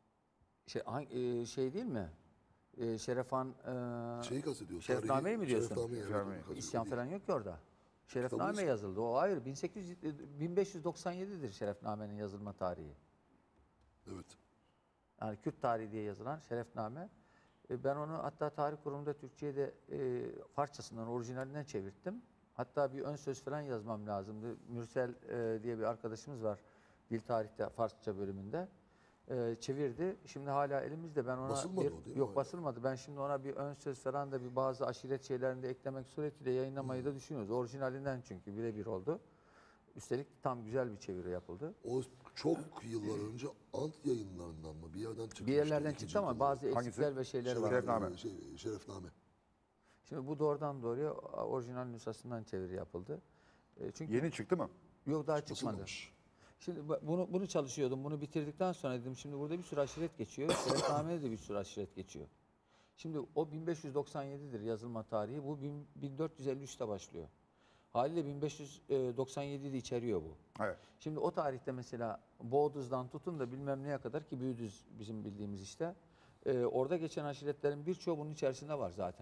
Şey hangi, e, şey değil mi? E, Şerefhan e, Şeyi kastediyor. Şerefname'yi mi diyorsun? Şerefnameyi, evet, Şerefnameyi. onu kastediyor. İsyan Değil. falan yok ki orada. Şerefname Kitabımız- yazıldı. O hayır bin sekiz yüz, bin beş yüz doksan yedidir Şerefname'nin yazılma tarihi. Evet. Yani Kürt tarihi diye yazılan Şerefname. E, Ben onu hatta tarih kurumunda Türkçe'ye de e, Farsçasından, orijinalinden çevirttim. Hatta bir ön söz falan yazmam lazımdı. Mürsel e, diye bir arkadaşımız var. Dil tarihte Farsça bölümünde. E, çevirdi. Şimdi hala elimizde. Ben ona Basılmadı bir, o değil mi yok hala? basılmadı. Ben şimdi ona bir ön söz falan da bir bazı aşiret şeylerini de eklemek suretiyle yayınlamayı Hmm. da düşünüyoruz. Orijinalinden çünkü birebir oldu. Üstelik tam güzel bir çeviri yapıldı. O çok yıllar önce Ant yayınlarından mı bir yerden çıkmıştı. Bir yerlerden ikinci çıktı ama olarak. bazı Hangisi? eksikler ve şeyler var. Şerefname. Şey, Şerefname. Şimdi bu doğrudan doğruya orijinal nüshasından çeviri yapıldı. E, Çünkü Yeni çıktı mı? yok daha çıkmadı. Basılmamış. Şimdi bu- bunu bunu çalışıyordum. Bunu bitirdikten sonra dedim şimdi burada bir sürü aşiret geçiyor. Şerefname'de de bir sürü aşiret geçiyor. Şimdi o bin beş yüz doksan yedidir yazılma tarihi. Bu bin- 1453'te başlıyor. Haliyle bin beş yüz doksan yediyi de içeriyor bu. Evet. Şimdi o tarihte mesela Boğduz'dan tutun da bilmem neye kadar ki Büyüdüz bizim bildiğimiz işte. e, orada geçen aşiretlerin birçoğu bunun içerisinde var zaten.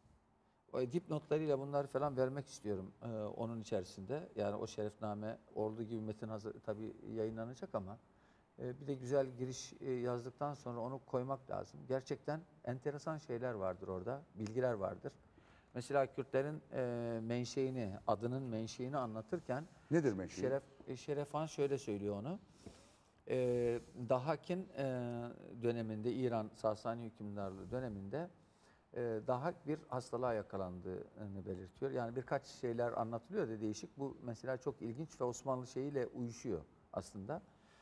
O dipnotlarıyla bunları falan vermek istiyorum e, onun içerisinde. Yani o şerefname ordu gibi metin hazır tabii yayınlanacak ama e, bir de güzel giriş e, yazdıktan sonra onu koymak lazım. Gerçekten enteresan şeyler vardır orada, bilgiler vardır. Mesela Kürtlerin e, menşeini, adının menşeini anlatırken Nedir menşei? Şeref, e, Şerefhan şöyle söylüyor onu. E, Dahak'in e, döneminde, İran Sasani hükümdarlığı döneminde e, Dahak bir hastalığa yakalandığını belirtiyor. Yani birkaç şeyler anlatılıyor da değişik. Bu mesela çok ilginç ve Osmanlı şeyiyle uyuşuyor aslında.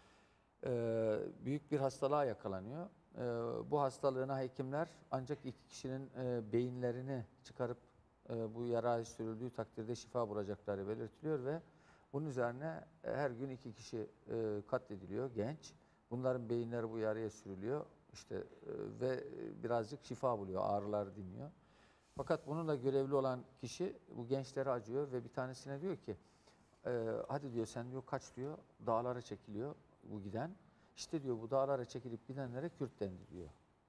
E, büyük bir hastalığa yakalanıyor. E, bu hastalığına hekimler ancak iki kişinin e, beyinlerini çıkarıp e, bu yarayı sürüldüğü takdirde şifa bulacakları belirtiliyor ve bunun üzerine e, her gün iki kişi e, katlediliyor genç. Bunların beyinleri bu yaraya sürülüyor işte e, ve birazcık şifa buluyor, ağrılar dinmiyor. Fakat bununla görevli olan kişi bu gençlere acıyor ve bir tanesine diyor ki e, hadi diyor sen diyor kaç diyor dağlara çekiliyor bu giden. İşte diyor bu dağlara çekilip gidenlere Kürt dendi diyor.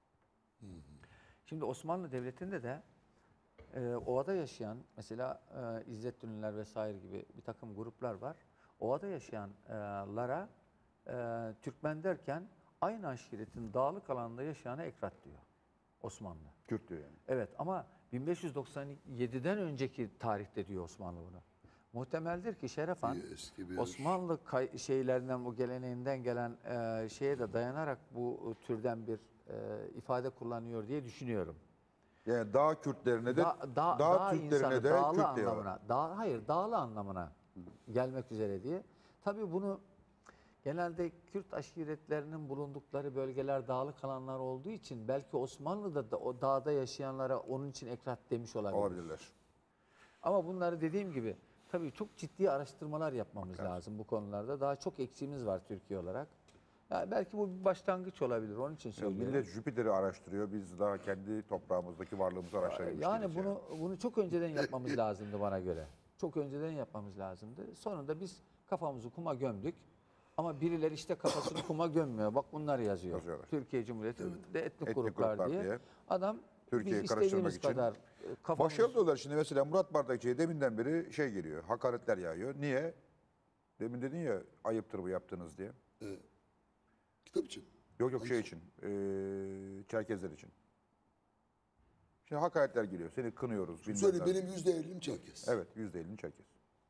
Şimdi Osmanlı Devleti'nde de e, ovada yaşayan mesela e, İzzettinliler vesaire gibi bir takım gruplar var. Ovada yaşayanlara e, Türkmen derken aynı aşiretin dağlık alanda yaşayana ekrat diyor Osmanlı. Kürt diyor yani. Evet ama bin beş yüz doksan yedi'den önceki tarihte diyor Osmanlı bunu. Muhtemeldir ki Şeref Han Bir eski bir- Osmanlı kay- şeylerinden, bu geleneğinden gelen e, şeye de dayanarak bu türden bir e, ifade kullanıyor diye düşünüyorum. Yani dağ Kürtlerine de Da, da, dağ dağ Türklerine insanı de dağlı Kürt diyor. anlamına, dağ, hayır dağlı anlamına gelmek üzere diye. Tabii bunu genelde Kürt aşiretlerinin bulundukları bölgeler dağlık alanlar olduğu için belki Osmanlı'da da o dağda yaşayanlara onun için ekrat demiş olabilir. Olabilirler. Ama bunları dediğim gibi tabii çok ciddi araştırmalar yapmamız lazım bu konularda. Daha çok eksiğimiz var Türkiye olarak. Yani belki bu bir başlangıç olabilir. Onun için Ya söylüyorum. millet Jüpiter'i araştırıyor. Biz daha kendi toprağımızdaki varlığımızı araştırabilmiş Yani değiliz bunu bunu çok önceden yapmamız lazımdı bana göre. Çok önceden yapmamız lazımdı. Sonunda biz kafamızı kuma gömdük. Ama birileri işte kafasını kuma gömmüyor. Bak bunlar yazıyor. Yazıyorlar. Türkiye Cumhuriyeti'nde etnik, Etnik gruplar, gruplar diye. diye. Adam Türkiye'yi biz karıştırmak istediğimiz için. kadar e, kafamız... Başarılı diyorlar şimdi mesela Murat Bardakçı'ya deminden beri şey geliyor. Hakaretler yağıyor. Niye? Demin dedin ya ayıptır bu yaptığınız diye. Kitap için. Yok yok şey için. eee Çerkezler için. Şimdi hakaretler geliyor. Seni kınıyoruz. bilmem Söyle ne. benim yüzde ellim Çerkes. Evet yüzde ellini Çerkez.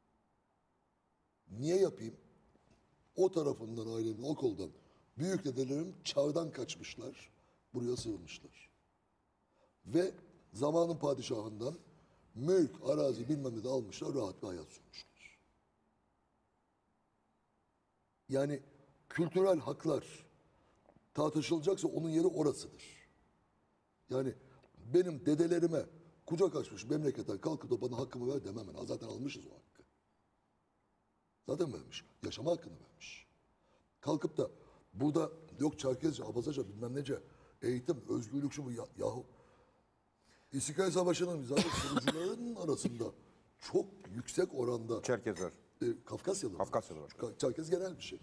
Niye yapayım? O tarafından ailemin, o koldan büyük dedelerim çağdan kaçmışlar. Buraya sığınmışlar. Ve zamanın padişahından mülk, arazi bilmem ne de almışlar. Rahat bir hayat sürmüşler. Yani kültürel haklar tartışılacaksa onun yeri orasıdır. Yani benim dedelerime kucak açmış memleketten kalkıp da bana hakkımı ver demem ben. Zaten almışız o hakkı. Zaten vermiş. Yaşama hakkını vermiş. Kalkıp da burada yok Çerkezce, Abazaca bilmem nece eğitim, özgürlük şu bu ya, yahu. İstiklal Savaşı'nın zaten kurucuların arasında çok yüksek oranda Çerkezler. e, Kafkasyalı. Kafkasyalı var. Ka- Çerkez genel bir şey.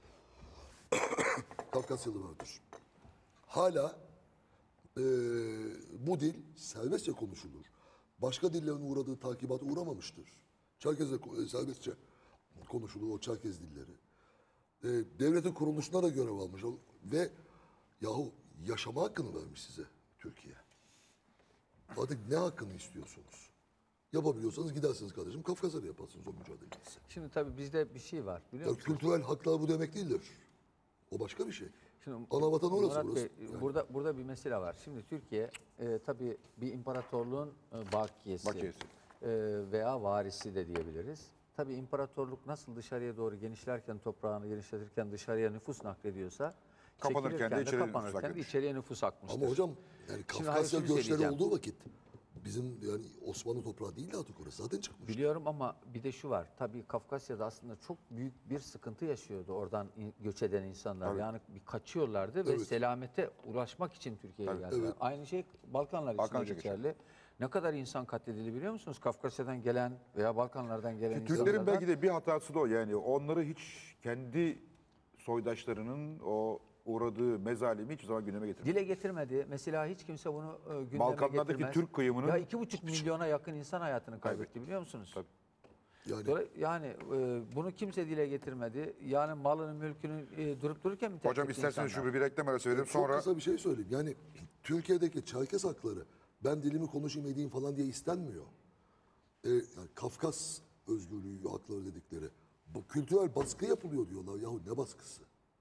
Kafkasyalı vardır. Hala e, bu dil serbestçe konuşulur. Başka dillerin uğradığı takibata uğramamıştır. Çerkez'de ko- serbestçe konuşulur o Çerkez dilleri. E, devletin kuruluşuna da görev almış. O- Ve yahu yaşama hakkını vermiş size Türkiye. Artık ne hakkını istiyorsunuz? Yapabiliyorsanız gidersiniz kardeşim Kafkasya'da yaparsınız o mücadeleyi. Şimdi tabii bizde bir şey var biliyor Ya, musun? kültürel haklar bu demek değildir. O başka bir şey. Şimdi, Ana vatan orası, Murat burası. Bey, Yani. burada burada bir mesele var. Şimdi Türkiye e, tabii bir imparatorluğun e, bakiyesi, Bakiyesi. e, veya varisi de diyebiliriz. Tabii imparatorluk nasıl dışarıya doğru genişlerken, toprağını genişletirken dışarıya nüfus naklediyorsa, Kapanırken de çekilirken içeriye nüfus kapanırken de akletmiş. içeriye nüfus akmıştır. Ama hocam yani Şimdi Kafkasya hayır, şunu göçleri söyleyeceğim. olduğu vakit bizim yani Osmanlı toprağı değildi artık orası. Zaten çıkmış. Biliyorum ama bir de şu var. Tabii Kafkasya'da aslında çok büyük bir sıkıntı yaşıyordu oradan in- göç eden insanlar. Tabii. Yani bir kaçıyorlardı ve Evet. selamete ulaşmak için Türkiye'ye Tabii. geldiler. Evet. Aynı şey Balkanlar için Balkan de için geçerli. Ne kadar insan katledildi biliyor musunuz? Kafkasya'dan gelen veya Balkanlardan gelen Türklerin insanlardan. belki de bir hatası da o. Yani onları hiç kendi soydaşlarının o uğradığı mezalimi hiçbir zaman gündeme getirmedi. Dile getirmedi. Mesela hiç kimse bunu e, gündeme Balkanlardaki getirmez. Türk kıyımının- Ya iki buçuk milyona yakın insan hayatını kaybetti biliyor musunuz? Tabii. Yani Dolay- Yani e, bunu kimse dile getirmedi. Yani malını mülkünü e, durup dururken mi terk Hocam etti isterseniz insanlar? şu bir reklam arası verelim çok sonra kısa bir şey söyleyeyim. Yani Türkiye'deki Çerkes hakları ben dilimi konuşayım edeyim falan diye istenmiyor. Ee, yani Kafkas özgürlüğü hakları dedikleri. Bu kültürel baskı yapılıyor diyorlar. Yahu ne baskısı?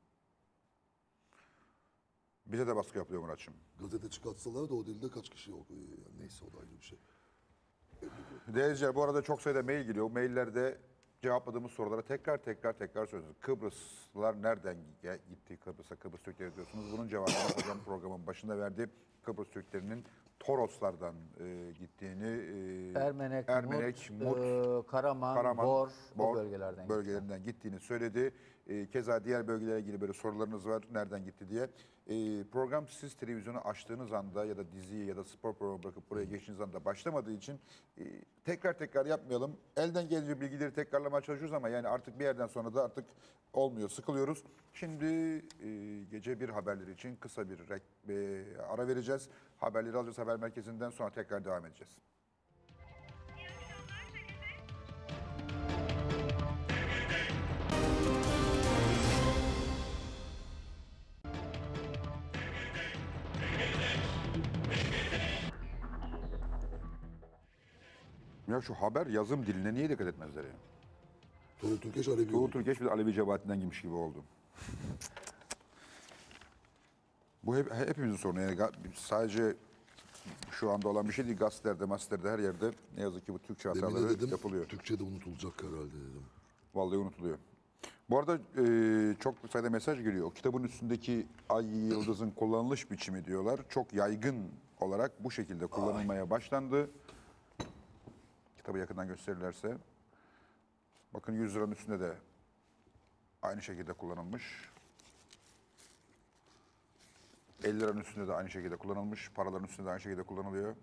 bize de baskı yapılıyor Muratçım. Gazete çıkartsalar da o dilde kaç kişi okuyor. Yani neyse o da ayrı bir şey. Değerli bu arada çok sayıda mail geliyor. O maillerde cevapladığımız sorulara tekrar tekrar tekrar söylüyoruz. Kıbrıslılar nereden ge- gitti Kıbrıs'a, Kıbrıs Türkleri diyorsunuz. Bunun cevabını hocam programın başında verdi. Kıbrıs Türklerinin Toroslardan e, gittiğini, e, Ermenek, Ermenek, Mut, Mut, e, Karaman, Karaman, Bor, o Bor bölgelerden. bölgelerinden gittiğini söyledi. E, keza diğer bölgelere ilgili böyle sorularınız var, nereden gitti diye. E, program siz televizyonu açtığınız anda ya da diziyi ya da spor programı bırakıp buraya geçtiğiniz anda başlamadığı için e, tekrar tekrar yapmayalım. Elden gelince bilgileri tekrarlamaya çalışıyoruz ama yani artık bir yerden sonra da artık olmuyor, sıkılıyoruz. Şimdi e, gece bir haberleri için kısa bir rek- e, ara vereceğiz. Haberleri alacağız haber merkezinden, sonra tekrar devam edeceğiz. Ya şu haber yazım diline niye dikkat etmezler ya? Tuğrul Türkeş Alevi Tuğrul oldu. Türkeş bir de Alevi cemaatinden girmiş gibi oldu. Bu hep, hepimizin sorunu. Yani ga- sadece şu anda olan bir şey değil. Gazetelerde, gazetelerde her yerde ne yazık ki bu Türkçe Demin hataları de dedim, yapılıyor. Türkçe'de unutulacak herhalde dedim. Vallahi unutuluyor. Bu arada e, çok sayıda mesaj geliyor. O kitabın üstündeki ay yıldızın kullanılış biçimi diyorlar. Çok yaygın olarak bu şekilde kullanılmaya başlandı. Kitabı yakından gösterirlerse. Bakın yüz liranın üstünde de aynı şekilde kullanılmış. elli liranın üstünde de aynı şekilde kullanılmış. Paraların üstünde de aynı şekilde kullanılıyor.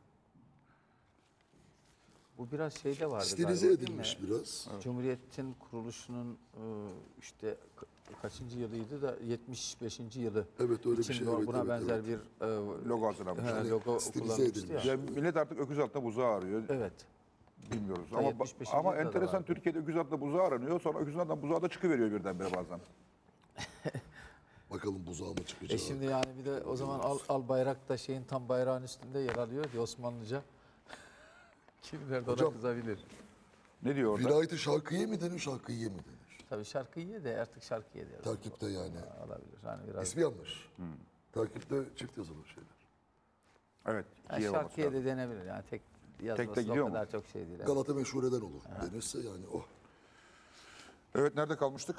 Bu biraz şeyde vardı Stilize galiba, değil edilmiş mi? biraz. Cumhuriyet'in kuruluşunun e, işte ka- kaçıncı yılıydı da yetmiş beşinci yılı Evet, öyle bir için şey, bu- evet, buna evet, benzer evet. bir e, Logo hazırlanmış. he, Yani logo stilize kullanılmıştı edilmiş. ya. Ya millet artık öküz altında buzağı arıyor. Evet. Bilmiyoruz. Ta Ama, yetmiş beşinci ama yılda da enteresan vardı. Türkiye'de öküz altında buzağı aranıyor. Sonra öküzün altından buzağı da çıkıveriyor birdenbire bazen. Bakalım buzağı mı E çıkacak? şimdi yani bir de o zaman al, al bayrak da şeyin tam bayrağın üstünde yer alıyor diye Osmanlıca. Kimler de ona Hocam, kızabilir. Ne diyor orada? Vilayeti şarkıye mi denir, şarkıye mi denir? Tabii şarkıyı de artık şarkıya de yazılır. Takipte yani. Olabilir. Yani biraz İsmi yanlış. Takipte çift yazılı şeyler. Evet. yani ikiye olması şarkıya lazım. da denebilir. Yani tek yazması da gidiyor o mu? kadar çok şey değil. Evet. Galata meşhureden olur denirse yani oh. Evet, nerede kalmıştık?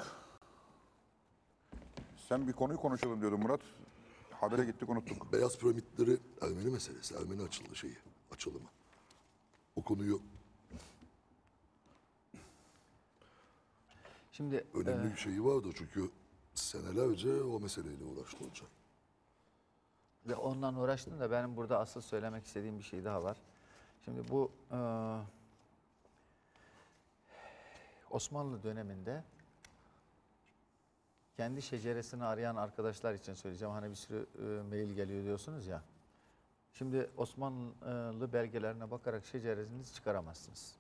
Sen bir konuyu konuşalım diyordun Murat. Habere gittik, unuttuk. Beyaz piramitleri Ermeni meselesi, Ermeni açıldı şeyi, açılımı. O konuyu Şimdi önemli e, bir şeyi vardı çünkü senelerce o meseleyle uğraştı hocam. ve ondan uğraştım da benim burada asıl söylemek istediğim bir şey daha var. Şimdi bu e, Osmanlı döneminde kendi şeceresini arayan arkadaşlar için söyleyeceğim. Hani bir sürü e, mail geliyor diyorsunuz ya. Şimdi Osmanlı belgelerine bakarak şeceresinizi çıkaramazsınız.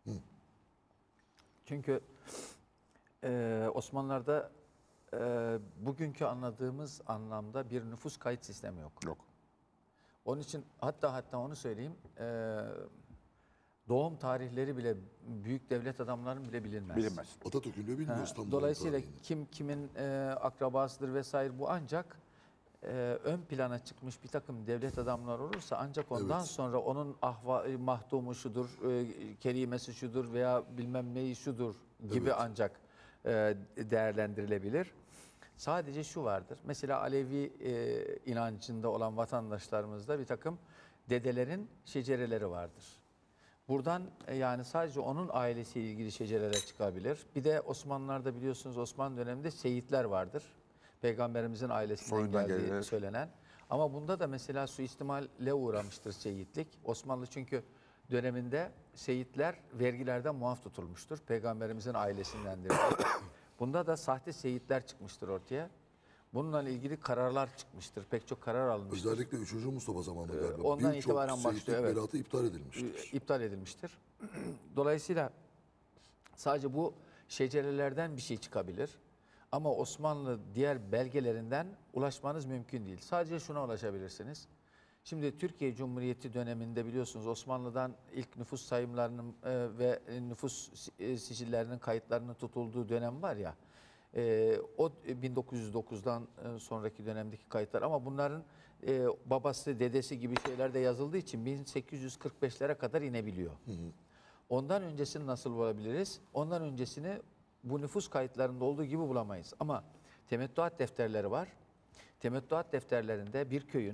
Çünkü e, Osmanlılar'da e, bugünkü anladığımız anlamda bir nüfus kayıt sistemi yok. Yok. Onun için hatta hatta onu söyleyeyim. e, doğum tarihleri bile büyük devlet adamlarının bile bilinmez. Bilinmez. Atatürk'ün de bilmiyoruz tam Dolayısıyla tarihini. kim kimin e, akrabasıdır vesaire bu ancak e, ön plana çıkmış bir takım devlet adamları olursa ancak ondan Evet. sonra onun ahva, mahdumu şudur, e, kerimesi şudur veya bilmem neyi şudur gibi Evet. ancak e, değerlendirilebilir. Sadece şu vardır. Mesela Alevi e, inancında olan vatandaşlarımızda bir takım dedelerin şecereleri vardır. Buradan e, yani sadece onun ailesiyle ilgili şecereler çıkabilir. Bir de Osmanlılar'da biliyorsunuz Osmanlı döneminde seyitler vardır. Peygamberimizin ailesinden Soyundan geldiği gelirler. söylenen. Ama bunda da mesela suistimale uğramıştır seyitlik. Osmanlı çünkü döneminde seyitler vergilerden muaf tutulmuştur. Peygamberimizin ailesindendir. Bunda da sahte seyitler çıkmıştır ortaya. Bununla ilgili kararlar çıkmıştır. Pek çok karar alınmıştır. Özellikle üçüncü Mustafa zamanında galiba. ondan Birçok itibaren başlıyor, seyitlik evet. beratı iptal edilmiştir. iptal edilmiştir. Dolayısıyla sadece bu şecerelerden bir şey çıkabilir. Ama Osmanlı diğer belgelerinden ulaşmanız mümkün değil. Sadece şuna ulaşabilirsiniz. Şimdi Türkiye Cumhuriyeti döneminde biliyorsunuz Osmanlı'dan ilk nüfus sayımlarının e, ve nüfus si- e, sicillerinin kayıtlarının tutulduğu dönem var ya. e, o bin dokuz yüz dokuzdan e, sonraki dönemdeki kayıtlar ama bunların e, babası, dedesi gibi şeyler de yazıldığı için bin sekiz yüz kırk beşlere kadar inebiliyor. Ondan öncesini nasıl bulabiliriz? Ondan öncesini bu nüfus kayıtlarında olduğu gibi bulamayız. Ama temettüat defterleri var. Temettüat defterlerinde bir köyün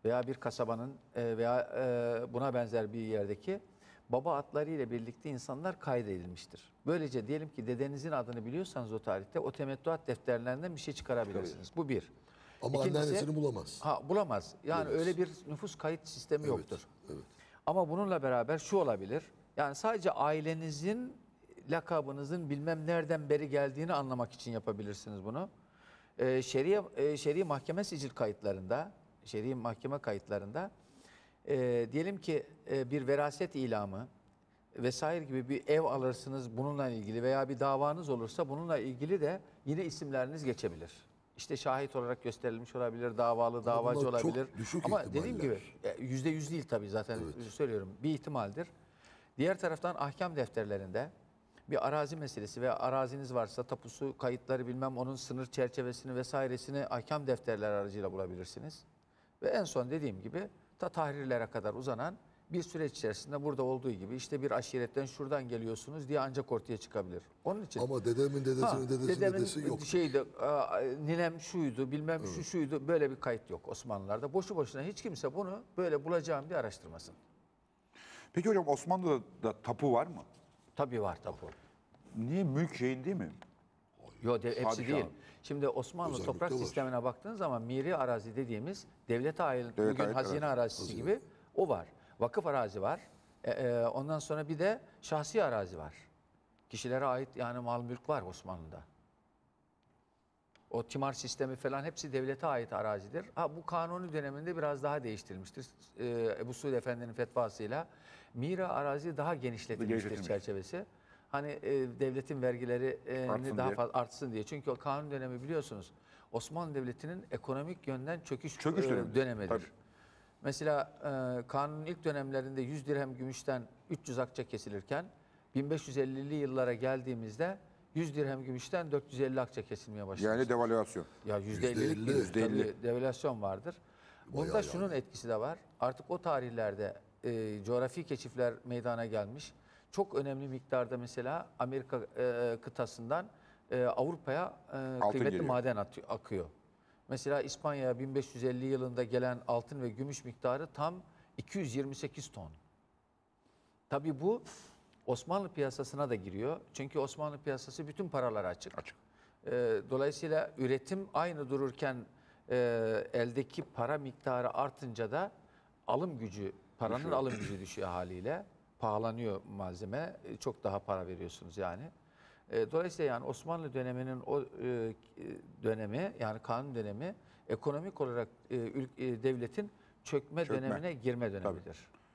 veya bir kasabanın e, veya e, buna benzer bir yerdeki baba adları ile birlikte insanlar kaydedilmiştir. Böylece diyelim ki dedenizin adını biliyorsanız o tarihte o temettüat defterlerinden bir şey çıkarabilirsiniz. Bu bir. Ama İkincisi- anneannesini bulamaz. Ha, bulamaz. Yani Bulamaz. öyle bir nüfus kayıt sistemi Evet, yoktur. evet. Ama bununla beraber şu olabilir. Yani sadece ailenizin lakabınızın bilmem nereden beri geldiğini anlamak için yapabilirsiniz bunu. Ee, şeriye, e, şer'i mahkeme sicil kayıtlarında, şer'i mahkeme kayıtlarında e, diyelim ki e, bir veraset ilamı vesaire gibi bir ev alırsınız bununla ilgili veya bir davanız olursa bununla ilgili de yine isimleriniz geçebilir. İşte şahit olarak gösterilmiş olabilir, davalı, davacı bunlar çok olabilir. düşük Ama dediğim ihtimaller. gibi e, yüzde yüz değil tabii zaten söylüyorum. Bir ihtimaldir. Diğer taraftan ahkam defterlerinde bir arazi meselesi veya araziniz varsa tapusu, kayıtları bilmem onun sınır çerçevesini vesairesini ahkam defterler aracıyla bulabilirsiniz. Ve en son dediğim gibi ta tahrirlere kadar uzanan bir süreç içerisinde burada olduğu gibi işte bir aşiretten şuradan geliyorsunuz diye ancak ortaya çıkabilir. Onun için Ama dedemin dedesinin Ha, dedesinin dedemin dedesi yok. şeydi, a, ninem şuydu, bilmem şu şuydu, böyle bir kayıt yok Osmanlılar'da. Boşu boşuna hiç kimse bunu böyle bulacağım diye araştırmasın. Peki hocam Osmanlı'da da tapu var mı? Tabii var tapu. Niye mülk şeyin değil mi? Yo, de, hepsi Padişahın. değil. Şimdi Osmanlı Özellikle toprak var. sistemine baktığın zaman miri arazi dediğimiz devlete ait Devlete bugün ait hazine arazi. arazisi gibi o var. Vakıf arazi var. E, e, ondan sonra bir de şahsi arazi var. Kişilere ait yani mal mülk var Osmanlı'da. O timar sistemi falan hepsi devlete ait arazidir. Ha, bu kanuni döneminde biraz daha değiştirilmiştir. Ee, Ebu Suud Efendi'nin fetvasıyla mira arazi daha genişletilmiştir Genişletilmiş. çerçevesi. Hani e, devletin vergileri e, Artsın daha diye. fazla artsın diye. Çünkü o kanun dönemi biliyorsunuz Osmanlı Devleti'nin ekonomik yönden çöküş, Çöküş e, dönemi. dönemidir. Tabii. Mesela e, kanunun ilk dönemlerinde yüz dirhem gümüşten üç yüz akçe kesilirken bin beş yüz ellili yıllara geldiğimizde yüz dirhem gümüşten dört yüz elli akçe kesilmeye başladı. Yani devalüasyon. Ya yüzde ellilik bir yüzde elli. tabii devalüasyon vardır. Bunda Bayağı şunun yani. etkisi de var. Artık o tarihlerde e, coğrafi keşifler meydana gelmiş. Çok önemli miktarda mesela Amerika e, kıtasından e, Avrupa'ya e, kıymetli geliyor. maden atıyor, akıyor. Mesela İspanya'ya bin beş yüz elli yılında gelen altın ve gümüş miktarı tam iki yüz yirmi sekiz ton. Tabii bu Osmanlı piyasasına da giriyor. Çünkü Osmanlı piyasası bütün paralara açık. Açık. Ee, dolayısıyla üretim aynı dururken e, eldeki para miktarı artınca da alım gücü, paranın Düşüyor. alım gücü düşüyor haliyle. Pahalanıyor malzeme. e, Çok daha para veriyorsunuz yani. E, dolayısıyla yani Osmanlı döneminin o e, dönemi yani kanun dönemi ekonomik olarak e, ül- e, devletin çökme, Çökme. dönemine girme dönemidir.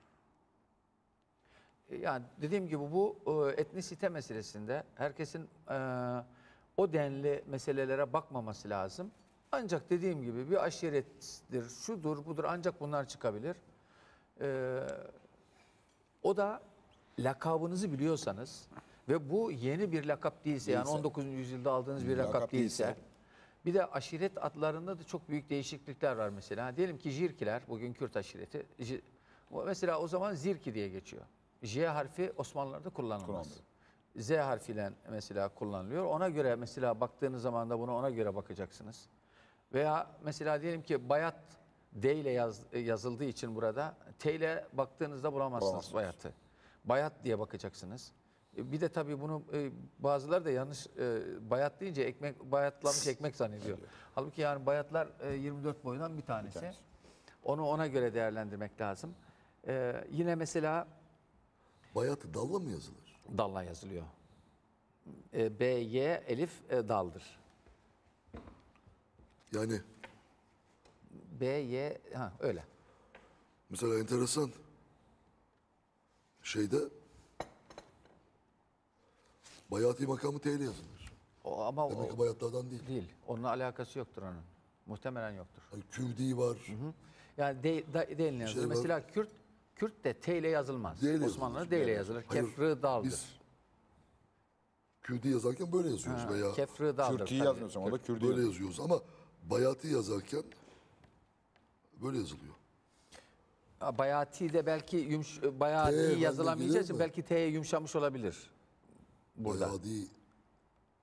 Yani dediğim gibi bu e, etnisite meselesinde herkesin e, o denli meselelere bakmaması lazım. Ancak dediğim gibi bir aşirettir, şudur, budur ancak bunlar çıkabilir. E, o da lakabınızı biliyorsanız ve bu yeni bir lakap değilse, yani Değilse. on dokuzuncu yüzyılda aldığınız bir Lakap lakap değilse, değilse. bir de aşiret adlarında da çok büyük değişiklikler var mesela. Diyelim ki Jirkiler, bugün Kürt aşireti, Ji- o mesela o zaman Zirki diye geçiyor. J harfi Osmanlılar'da kullanılmaz. Kullanılmıyor. Z harfiyle mesela kullanılıyor. Ona göre mesela baktığınız zaman da buna ona göre bakacaksınız. Veya mesela diyelim ki Bayat D ile yaz, yazıldığı için burada T ile baktığınızda bulamazsınız, Bulamazsınız. Bayat'ı. Bayat diye bakacaksınız. E, Bir de tabii bunu e, bazıları da yanlış e, bayat deyince ekmek bayatlamış ekmek zannediyor. Halbuki yani bayatlar e, yirmi dört boyundan bir tanesi. tanesi. Onu ona göre değerlendirmek lazım. E, yine mesela Bayat dalla mı yazılır? dalla yazılıyor. E, B, Y, elif e, daldır. Yani B, Y, ha öyle. mesela enteresan şeyde Bayati makamı T ile yazılır. O, ama Demek ki o bayatlardan değil. değil. Onunla alakası yoktur onun. Muhtemelen yoktur. Yani Kürdi var. Yani de, de, D ile yazılır. Şey var. Mesela Kürt, Kürt de T ile yazılmaz. D ile Osmanlı'da yazılır. D ile yazılır. Hayır, Kefrı daldır. Biz Kürdi yazarken böyle yazıyoruz Ha, veya Kefrı daldır. Kürt'ü tabii. yazmıyorsun. O da Kürt'ü böyle yazıyor. yazıyoruz ama Bayati yazarken böyle yazılıyor. Ha, Bayati de belki yumş, Bayati T, yazılamayacağı gelir için mi? belki T'ye yumuşamış olabilir burada. Bayadi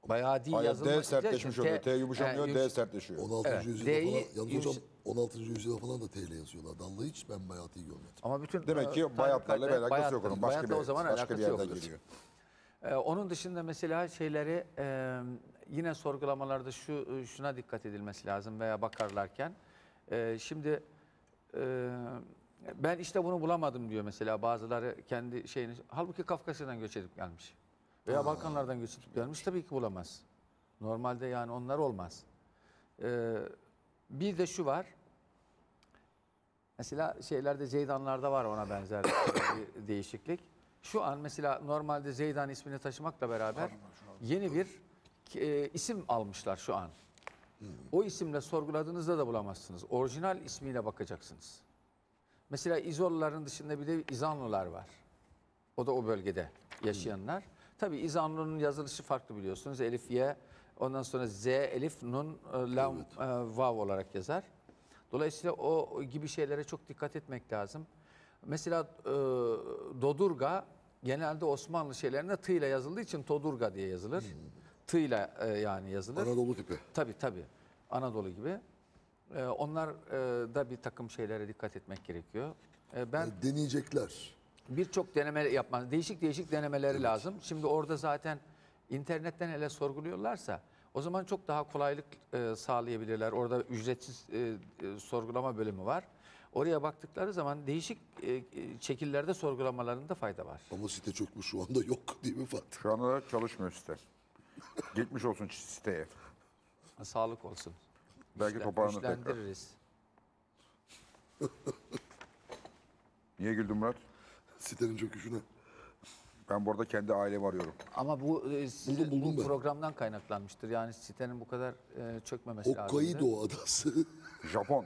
Bayağı değil Hayır, yazılma. D sertleşmiş T- oluyor. T yumuşamıyor, he, D yumuş- sertleşiyor. on altıncı Evet, yüzyılda D'yi falan, yalnız hocam yumuş- on altıncı yüzyılda falan da T ile yazıyorlar. Dallı hiç ben bayatıyı görmedim. Ama bütün Demek e, ki bayatlarla bir tarikatlar- alakası yok onun. Başka bayatla bir, o zaman başka bir alakası yerden yoktur. geliyor. Ee, onun dışında mesela şeyleri e, yine sorgulamalarda şu şuna dikkat edilmesi lazım veya bakarlarken. E, şimdi e, ben işte bunu bulamadım diyor mesela bazıları kendi şeyini. Halbuki Kafkasya'dan göç edip gelmiş. Veya Balkanlardan göç edip gelmiş, tabii ki bulamaz. Normalde yani onlar olmaz. E, bir de şu var. Mesela şeylerde Zeydanlarda var ona benzer bir değişiklik. Şu an mesela normalde Zeydan ismini taşımakla beraber yeni bir e, isim almışlar şu an. O isimle sorguladığınızda da bulamazsınız. Orijinal ismiyle bakacaksınız. Mesela İzolluların dışında bir de İzanlılar var. O da o bölgede yaşayanlar. Tabii İzanlı'nın yazılışı farklı biliyorsunuz. Elif, Y, ondan sonra Z, Elif, Nun, e, Lam, e, Vav olarak yazar. Dolayısıyla o gibi şeylere çok dikkat etmek lazım. Mesela e, Dodurga genelde Osmanlı şeylerinde tı ile yazıldığı için Todurga diye yazılır. Tı ile e, yani yazılır. Anadolu tipi. Tabii tabii. Anadolu gibi. E, onlar e, da bir takım şeylere dikkat etmek gerekiyor. E, ben Yani deneyecekler. birçok deneme yapman, değişik değişik denemeleri lazım. Şimdi orada zaten internetten hele sorguluyorlarsa o zaman çok daha kolaylık e, sağlayabilirler. Orada ücretsiz e, e, sorgulama bölümü var. Oraya baktıkları zaman değişik e, e, şekillerde sorgulamalarında fayda var. Ama site çökmüş şu anda yok değil mi Fatih? Şu anda da çalışmıyor site. Gitmiş olsun siteye. Sağlık olsun. Belki Güçlen- toparlanır tekrar. güçlendiririz. Niye güldün Murat? Sitenin çöküşüne. Ben bu arada kendi ailemi arıyorum. Ama bu e, sizin- Buldum, buldum bu ben. programdan kaynaklanmıştır. Yani sitenin bu kadar e, çökmemesi lazım. Hokkaido adası. Japon.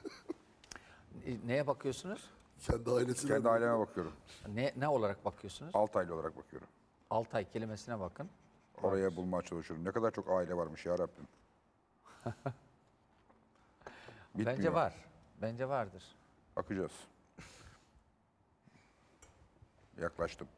Neye bakıyorsunuz? Kendi ailesine. Kendi aileme bakıyorum. Ne ne olarak bakıyorsunuz? Altaylı olarak bakıyorum. Altay kelimesine bakın. Oraya bulmaya çalışıyorum. Ne kadar çok aile varmış ya Rabbim. Bitmiyor. Bence var. Bence vardır. Bakacağız. Yaklaştım.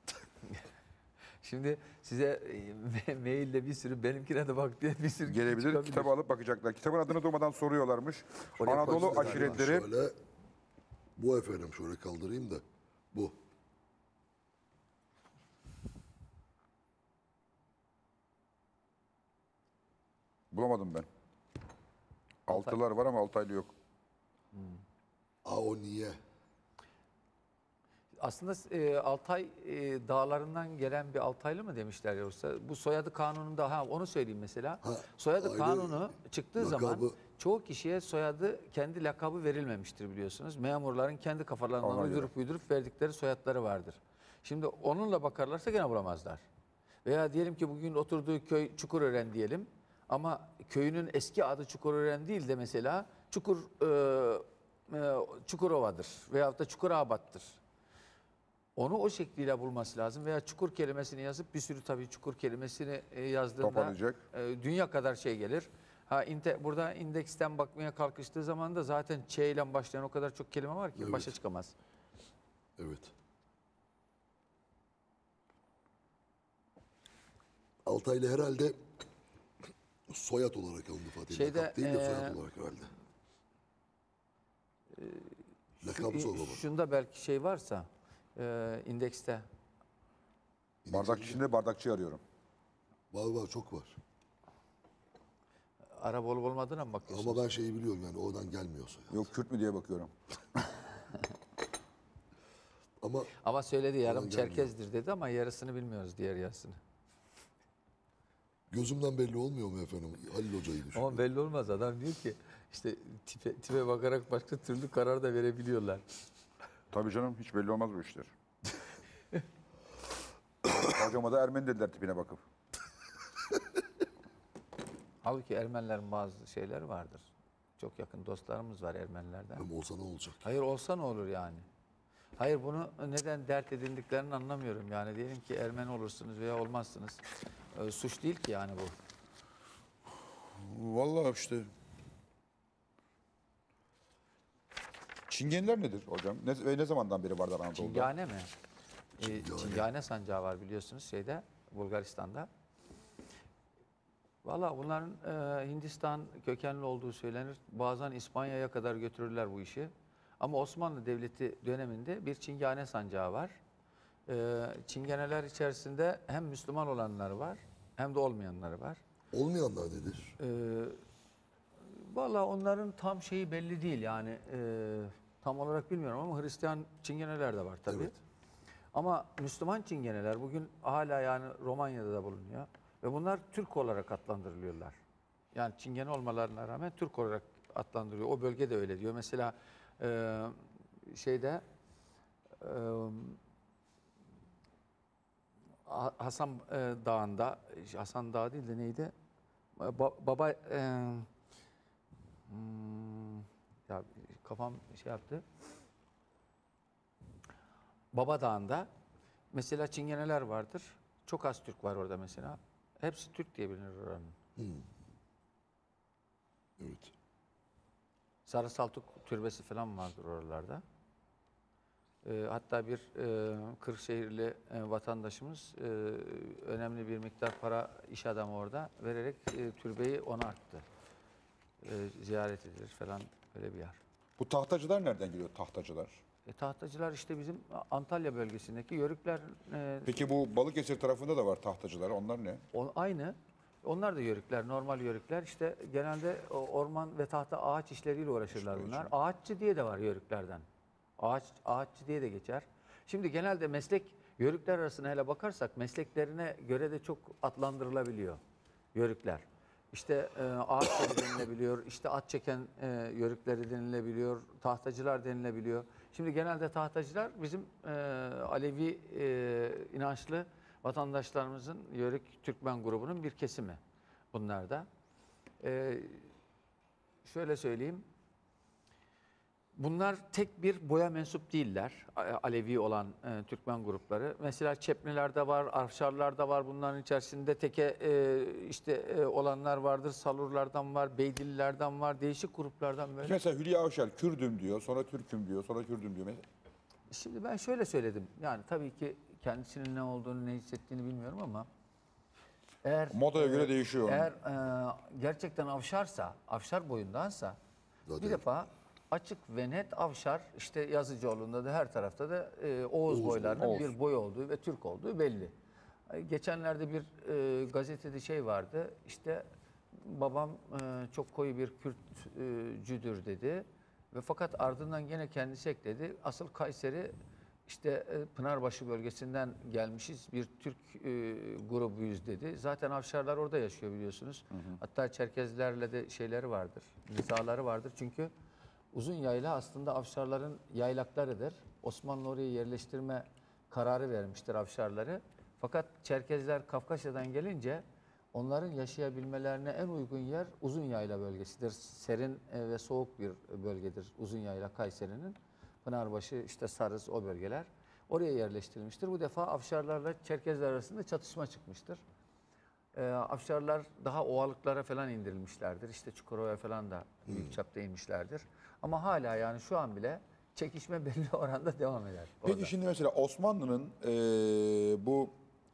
Şimdi size e, maille bir sürü benimkine de bak diye bir sürü Gelebilir, çıkabilir. kitabı alıp bakacaklar. Kitabın adını durmadan soruyorlarmış. Oraya Anadolu koymuşlar aşiretleri. Şöyle. Bu efendim şöyle kaldırayım da. Bu. Bulamadım ben. Altılar var ama Altaylı yok. Aa o niye? Aslında e, Altay e, dağlarından gelen bir Altaylı mı demişler yoksa bu soyadı kanununda, ha onu söyleyeyim mesela. Ha, soyadı aile kanunu çıktığı zaman lakabı- çoğu kişiye soyadı kendi lakabı verilmemiştir biliyorsunuz. Memurların kendi kafalarından Ona göre. uydurup uydurup verdikleri soyadları vardır. Şimdi onunla bakarlarsa gene bulamazlar. Veya diyelim ki bugün oturduğu köy Çukurören diyelim ama köyünün eski adı Çukurören değil de mesela Çukur e, e, Çukurova'dır veyahut da Çukurabat'tır. Onu o şekliyle bulması lazım veya çukur kelimesini yazıp bir sürü tabii çukur kelimesini e, yazdığında Toparlayacak. e, dünya kadar şey gelir. Ha inte, burada indeksten bakmaya kalkıştığı zaman da zaten Ç ile başlayan o kadar çok kelime var ki Evet. başa çıkamaz. Evet. Altaylı herhalde soyad olarak alındı Fatih. Şeyde, Lakap değil de eee, soyad olarak herhalde. Lakabı Şu- sorma bana. Şunda belki şey varsa e, indekste Bardak içinde bardakçı arıyorum. Var var çok var. Arap olup olmadığına mı bakıyorsun? Ama ben şeyi biliyorum yani oradan gelmiyor soyad. Yok Kürt mü diye bakıyorum. Ama Ama söyledi yarım Oradan gelmiyor. Çerkezdir dedi ama yarısını bilmiyoruz, diğer yarısını. gözümden belli olmuyor mu efendim? Halil Hoca'yı düşün. Ama belli olmaz, adam diyor ki işte tipe, tipe bakarak başka türlü karar da verebiliyorlar. Tabii canım hiç belli olmaz bu işler. Hocama da Ermeni dediler tipine bakıp. Halbuki Ermenilerin bazı şeyleri vardır. Çok yakın dostlarımız var Ermenilerden. Hem olsa ne olacak? Hayır olsa ne olur yani? Hayır bunu neden dert edindiklerini anlamıyorum. Yani diyelim ki Ermeni olursunuz veya olmazsınız. Ee, suç değil ki yani bu. Vallahi işte. Çingenler nedir hocam? Ne, ve ne zamandan beri varlar Anadolu'da? Çingane mi? Ee, Çingane. Çingane sancağı var biliyorsunuz şeyde, Bulgaristan'da. Valla bunların e, Hindistan kökenli olduğu söylenir. Bazen İspanya'ya kadar götürürler bu işi. Ama Osmanlı Devleti döneminde bir Çingene sancağı var. E, Çingeneler içerisinde hem Müslüman olanları var hem de olmayanları var. Olmayanlar nedir? E, Valla onların tam şeyi belli değil yani e, tam olarak bilmiyorum ama Hristiyan Çingeneler de var tabii. Evet. Ama Müslüman Çingeneler bugün hala yani Romanya'da da bulunuyor. Ve bunlar Türk olarak adlandırılıyorlar. Yani Çingene olmalarına rağmen Türk olarak adlandırılıyor. O bölge de öyle diyor. Mesela e, şeyde e, Ha- Hasan e, Dağı'nda, Hasan Dağı değil de neydi? Ba- baba e, hmm, ya kafam şey yaptı. Baba Dağı'nda mesela Çingeneler vardır. Çok az Türk var orada mesela. Hepsi Türk diye bilinir oranın. Evet. Sarı Saltuk türbesi falan vardır oralarda. Ee, hatta bir e, Kırşehirli e, vatandaşımız e, önemli bir miktar para iş adamı orada vererek e, türbeyi ona arttı. E, ziyaret edilir falan böyle bir yer. Bu tahtacılar nereden geliyor tahtacılar? E, tahtacılar işte bizim Antalya bölgesindeki Yörükler e, Peki bu Balıkesir tarafında da var tahtacılar. Onlar ne? o- aynı. Onlar da Yörükler, normal Yörükler. İşte genelde o orman ve tahta ağaç işleriyle uğraşırlar İşleri bunlar. için. Ağaççı diye de var Yörüklerden. Ağaç, ağaççı diye de geçer. Şimdi genelde meslek, Yörükler arasına hele bakarsak mesleklerine göre de çok adlandırılabiliyor Yörükler. İşte e, ağaççı denilebiliyor, işte at çeken e, Yörükleri denilebiliyor, tahtacılar denilebiliyor. Şimdi genelde tahtacılar bizim e, Alevi e, inançlı vatandaşlarımızın Yörük Türkmen grubunun bir kesimi bunlar da. E, şöyle söyleyeyim. Bunlar tek bir boya mensup değiller. A- Alevi olan e, Türkmen grupları. Mesela Çepnilerde var, Afşarlar da var. Bunların içerisinde teke e, işte e, olanlar vardır. Salurlardan var, Beydillilerden var. Değişik gruplardan böyle. Mesela Hülya Avşar Kürdüm diyor, sonra Türküm diyor, sonra Kürdüm diyor. Mesela Şimdi ben şöyle söyledim. Yani tabii ki kendisinin ne olduğunu, ne hissettiğini bilmiyorum ama eğer modaya e, göre değişiyor. onun. eğer e, gerçekten avşarsa, avşar boyundansa Zaten bir defa açık ve net avşar işte Yazıcıoğlu'nda da her tarafta da e, Oğuz, Oğuz boylarının boyu. bir boy olduğu ve Türk olduğu belli. E, Geçenlerde bir e, gazetede şey vardı. İşte babam e, çok koyu bir Kürtcüdür dedi. Ve fakat ardından gene kendisi ekledi. Asıl Kayseri işte e, Pınarbaşı bölgesinden gelmişiz bir Türk e, grubuyuz dedi. Zaten Avşarlar orada yaşıyor biliyorsunuz. Hatta Çerkezlerle de şeyleri vardır, nizaları vardır. Çünkü Uzun Yayla aslında Avşarların yaylaklarıdır. Osmanlı oraya yerleştirme kararı vermiştir Avşarları. Fakat Çerkezler Kafkasya'dan gelince onların yaşayabilmelerine en uygun yer Uzun Yayla bölgesidir. Serin e, ve soğuk bir bölgedir Uzun Yayla Kayseri'nin. Pınarbaşı, işte Sarız o bölgeler. Oraya yerleştirilmiştir. Bu defa Afşarlarla Çerkezler arasında çatışma çıkmıştır. Ee, Afşarlar daha ovalıklara falan indirilmişlerdir. İşte Çukurova'ya falan da büyük çapta inmişlerdir. Ama hala yani şu an bile çekişme belli oranda devam eder. Peki orada. şimdi mesela Osmanlı'nın eee, bu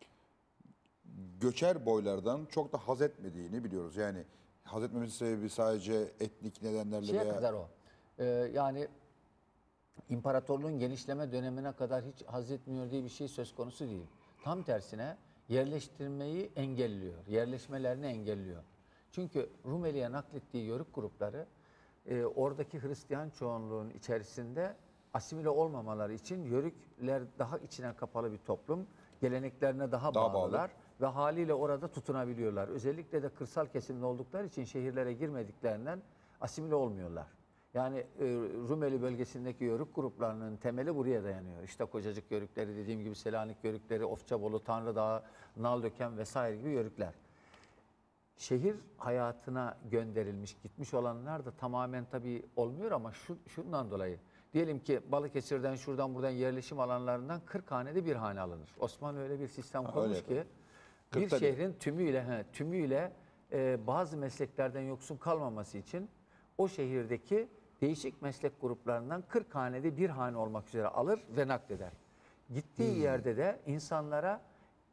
göçer boylardan çok da haz etmediğini biliyoruz. Yani haz etmemesinin sebebi sadece etnik nedenlerle Şeye veya kadar o. Ee, yani imparatorluğun genişleme dönemine kadar hiç haz etmiyor diye bir şey söz konusu değil. Tam tersine yerleştirmeyi engelliyor. Yerleşmelerini engelliyor. Çünkü Rumeli'ye naklettiği yörük grupları e, oradaki Hristiyan çoğunluğun içerisinde asimile olmamaları için yörükler daha içine kapalı bir toplum. Geleneklerine daha, Daha bağlı. bağlılar ve haliyle orada tutunabiliyorlar. Özellikle de kırsal kesimde oldukları için şehirlere girmediklerinden asimile olmuyorlar. Yani e, Rumeli bölgesindeki yörük gruplarının temeli buraya dayanıyor. İşte Kocacık yörükleri, dediğim gibi Selanik yörükleri, Ofçabolu, Tanrıdağ, Naldöken vesaire gibi yörükler. Şehir hayatına gönderilmiş, gitmiş olanlar da tamamen tabii olmuyor ama şu, şundan dolayı. Diyelim ki Balıkesir'den, şuradan buradan yerleşim alanlarından kırk hanede bir hane alınır. Osmanlı öyle bir sistem Ha, kurmuş öyle ki bir kırkta bir. şehrin tümüyle, he, tümüyle e, bazı mesleklerden yoksun kalmaması için o şehirdeki değişik meslek gruplarından kırk hanede bir hane olmak üzere alır ve nakleder. Gittiği yerde de insanlara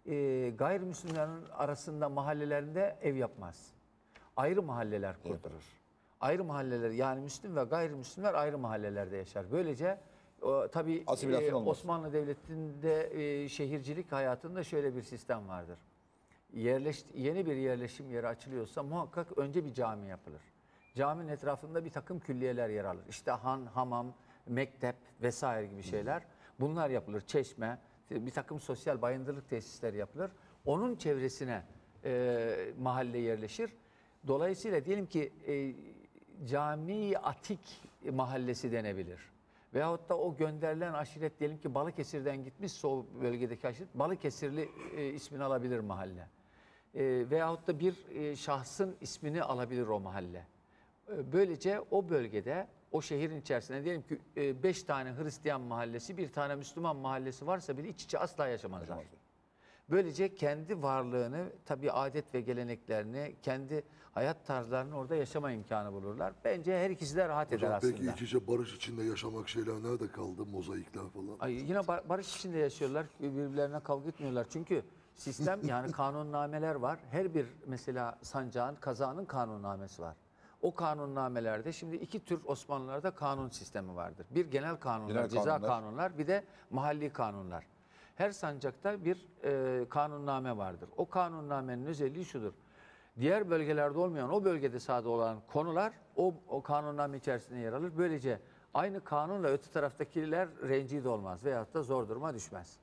e, gayrimüslimlerin arasında mahallelerinde ev yapmaz. Ayrı mahalleler kurdurur. Ayrı mahalleler, yani Müslüm ve gayrimüslimler ayrı mahallelerde yaşar. Böylece o, tabii Asimilasyon e, olmaz. Osmanlı Devleti'nde e, şehircilik hayatında şöyle bir sistem vardır. Yerleş, yeni bir yerleşim yeri açılıyorsa muhakkak önce bir cami yapılır. Caminin etrafında bir takım külliyeler yer alır. İşte han, hamam, mektep vesaire gibi şeyler. Bunlar yapılır. Çeşme, bir takım sosyal bayındırlık tesisleri yapılır. Onun çevresine e, mahalle yerleşir. Dolayısıyla diyelim ki e, Cami Atik mahallesi denebilir. Veyahut da o gönderilen aşiret diyelim ki Balıkesir'den gitmişse o bölgedeki aşiret Balıkesirli e, ismini alabilir mahalle. E, veyahut da bir e, şahsın ismini alabilir o mahalle. E, böylece o bölgede, o şehrin içerisinde diyelim ki e, beş tane Hristiyan mahallesi, bir tane Müslüman mahallesi varsa bile iç içe asla yaşamazlar. Böylece kendi varlığını, tabii adet ve geleneklerini, kendi hayat tarzlarını orada yaşama imkanı bulurlar. Bence her ikisi de rahat eder Hocam aslında. peki iç içe barış içinde yaşamak şeyler nerede kaldı? Mozaikler falan. Ay, yine bar- barış içinde yaşıyorlar, birbirlerine kavga etmiyorlar. Çünkü sistem, yani kanunnameler var. Her bir mesela sancağın, kazanın kanunnamesi var. O kanunnamelerde şimdi iki tür Osmanlılarda kanun sistemi vardır. Bir genel kanunlar, Genel ceza kanunlar. kanunlar, bir de mahalli kanunlar. Her sancakta bir e, kanunname vardır. O kanunnamenin özelliği şudur. Diğer bölgelerde olmayan, o bölgede sahada olan konular o, o kanunname içerisinde yer alır. Böylece aynı kanunla öte taraftakiler rencide olmaz veyahut da zor duruma düşmez.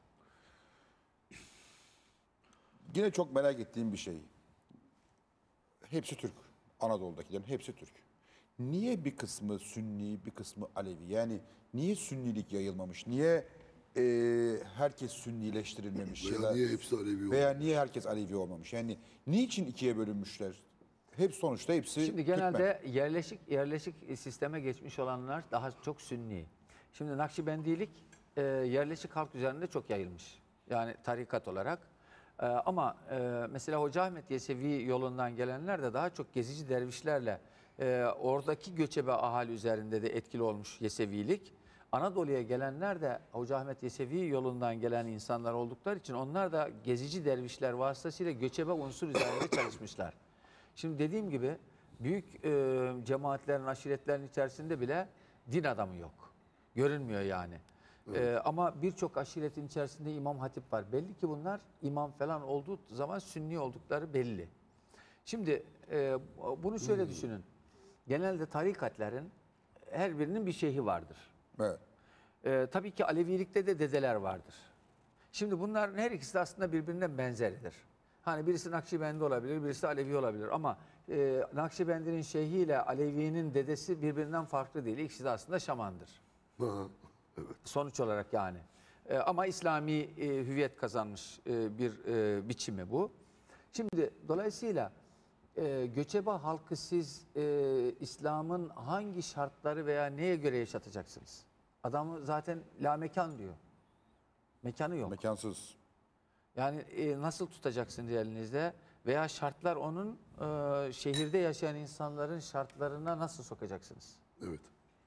Yine çok merak ettiğim bir şey. Hepsi Türk. Anadolu'dakilerin hepsi Türk. Niye bir kısmı Sünni, bir kısmı Alevi? Yani niye Sünnilik yayılmamış? Niye e, herkes Sünnileştirilmemiş? Veya ya da, niye hepsi Alevi oldu? veya niye herkes Alevi olmamış? Yani niçin ikiye bölünmüşler? Hep sonuçta hepsi Şimdi genelde yerleşik yerleşik sisteme geçmiş olanlar daha çok Sünni. Şimdi Nakşibendilik e, yerleşik halk üzerinde çok yayılmış. Yani tarikat olarak. E, ama e, mesela Hoca Ahmet Yesevi yolundan gelenler de daha çok gezici dervişlerle e, oradaki göçebe ahali üzerinde de etkili olmuş Yesevilik. Anadolu'ya gelenler de Hoca Ahmet Yesevi yolundan gelen insanlar oldukları için onlar da gezici dervişler vasıtasıyla göçebe unsur üzerinde çalışmışlar. Şimdi dediğim gibi büyük e, cemaatlerin, aşiretlerin içerisinde bile din adamı yok. Görünmüyor yani. E, ama birçok aşiretin içerisinde imam hatip var. Belli ki bunlar imam falan olduğu zaman Sünni oldukları belli. Şimdi e, bunu şöyle düşünün. Genelde tarikatlerin her birinin bir şeyhi vardır. Evet. E, tabii ki Alevilikte de dedeler vardır. Şimdi bunların her ikisi de aslında birbirine benzeridir. Hani birisi Nakşibendi olabilir, birisi Alevi olabilir ama e, Nakşibendi'nin şeyhi ile Alevi'nin dedesi birbirinden farklı değil. İkisi de aslında şamandır. Ha, evet. Sonuç olarak yani. E, ama İslami e, hüviyet kazanmış e, bir e, biçimi bu. Şimdi dolayısıyla e, göçebe halkı siz e, İslam'ın hangi şartları veya neye göre yaşatacaksınız? Adamı zaten la mekan diyor. Mekanı yok. Mekansız. Yani e, nasıl tutacaksınız elinizde veya şartlar onun e, şehirde yaşayan insanların şartlarına nasıl sokacaksınız? Evet.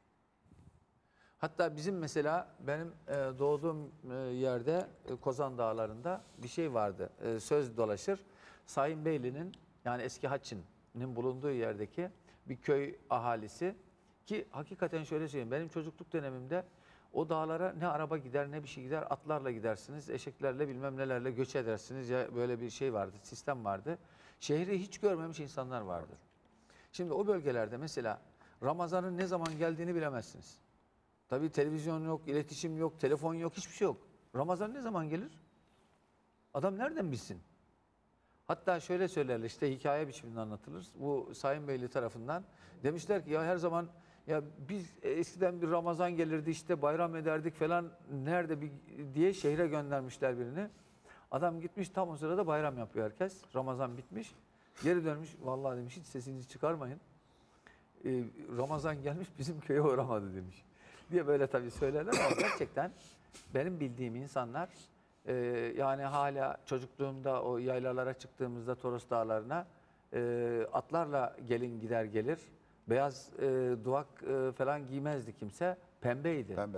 Hatta bizim mesela benim e, doğduğum e, yerde e, Kozan Dağları'nda bir şey vardı. E, söz dolaşır. Sayın Beyli'nin yani eski Haçin'in bulunduğu yerdeki bir köy ahalisi ki hakikaten şöyle söyleyeyim benim çocukluk dönemimde o dağlara ne araba gider ne bir şey gider atlarla gidersiniz eşeklerle bilmem nelerle göç edersiniz ya böyle bir şey vardı sistem vardı. Şehri hiç görmemiş insanlar vardır. Şimdi o bölgelerde mesela Ramazan'ın ne zaman geldiğini bilemezsiniz. Tabii televizyon yok, iletişim yok, telefon yok, hiçbir şey yok. Ramazan ne zaman gelir? Adam nereden bilsin? Hatta şöyle söylerler işte hikaye biçiminde anlatılır. Bu Sayın Beyli tarafından demişler ki ya her zaman ya biz eskiden bir Ramazan gelirdi işte bayram ederdik falan nerede bir diye şehre göndermişler birini. Adam gitmiş tam o sırada bayram yapıyor herkes. Ramazan bitmiş. Geri dönmüş vallahi demiş hiç sesinizi çıkarmayın. Ee, Ramazan gelmiş bizim köye uğramadı demiş. Diye böyle tabii söylerler ama gerçekten benim bildiğim insanlar e, yani hala çocukluğumda o yaylalara çıktığımızda Toros Dağları'na e, atlarla gelin gider gelir. Beyaz e, duvak e, falan giymezdi kimse. Pembeydi. Pembe.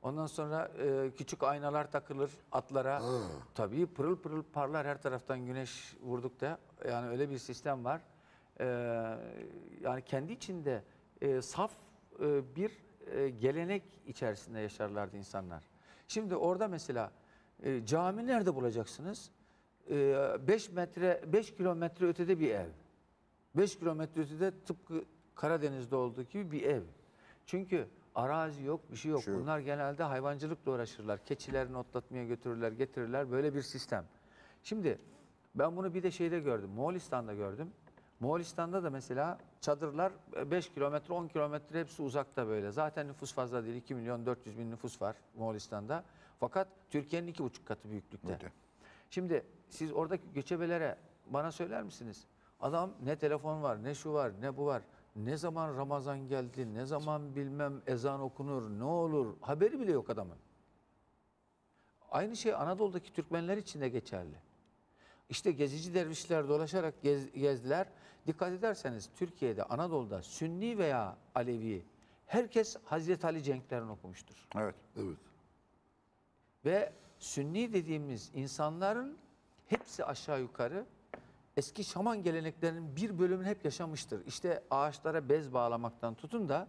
Ondan sonra e, küçük aynalar takılır atlara. Tabii pırıl pırıl parlar her taraftan güneş vurdukta. Yani öyle bir sistem var. E, yani kendi içinde e, saf e, bir e, gelenek içerisinde yaşarlardı insanlar. Şimdi orada mesela e, cami nerede bulacaksınız? beş metre, beş kilometre ötede bir ev. beş kilometre ötede tıpkı Karadeniz'de olduğu gibi bir ev. Çünkü arazi yok, bir şey yok. Şey yok. Bunlar genelde hayvancılıkla uğraşırlar. Keçilerini otlatmaya götürürler, getirirler. Böyle bir sistem. Şimdi ben bunu bir de şeyde gördüm. Moğolistan'da gördüm. Moğolistan'da da mesela çadırlar beş kilometre, on kilometre hepsi uzakta böyle. Zaten nüfus fazla değil. iki milyon dört yüz bin nüfus var Moğolistan'da. Fakat Türkiye'nin iki buçuk katı büyüklükte. Öyle. Şimdi siz oradaki göçebelere bana söyler misiniz? Adam ne telefon var, ne şu var, ne bu var. Ne zaman Ramazan geldi, ne zaman bilmem ezan okunur, ne olur haberi bile yok adamın. Aynı şey Anadolu'daki Türkmenler için de geçerli. İşte gezici dervişler dolaşarak gez, gezdiler. Dikkat ederseniz Türkiye'de, Anadolu'da Sünni veya Alevi herkes Hazreti Ali cenklerini okumuştur. Evet. Evet. Ve Sünni dediğimiz insanların hepsi aşağı yukarı eski şaman geleneklerinin bir bölümünü hep yaşamıştır. İşte ağaçlara bez bağlamaktan tutun da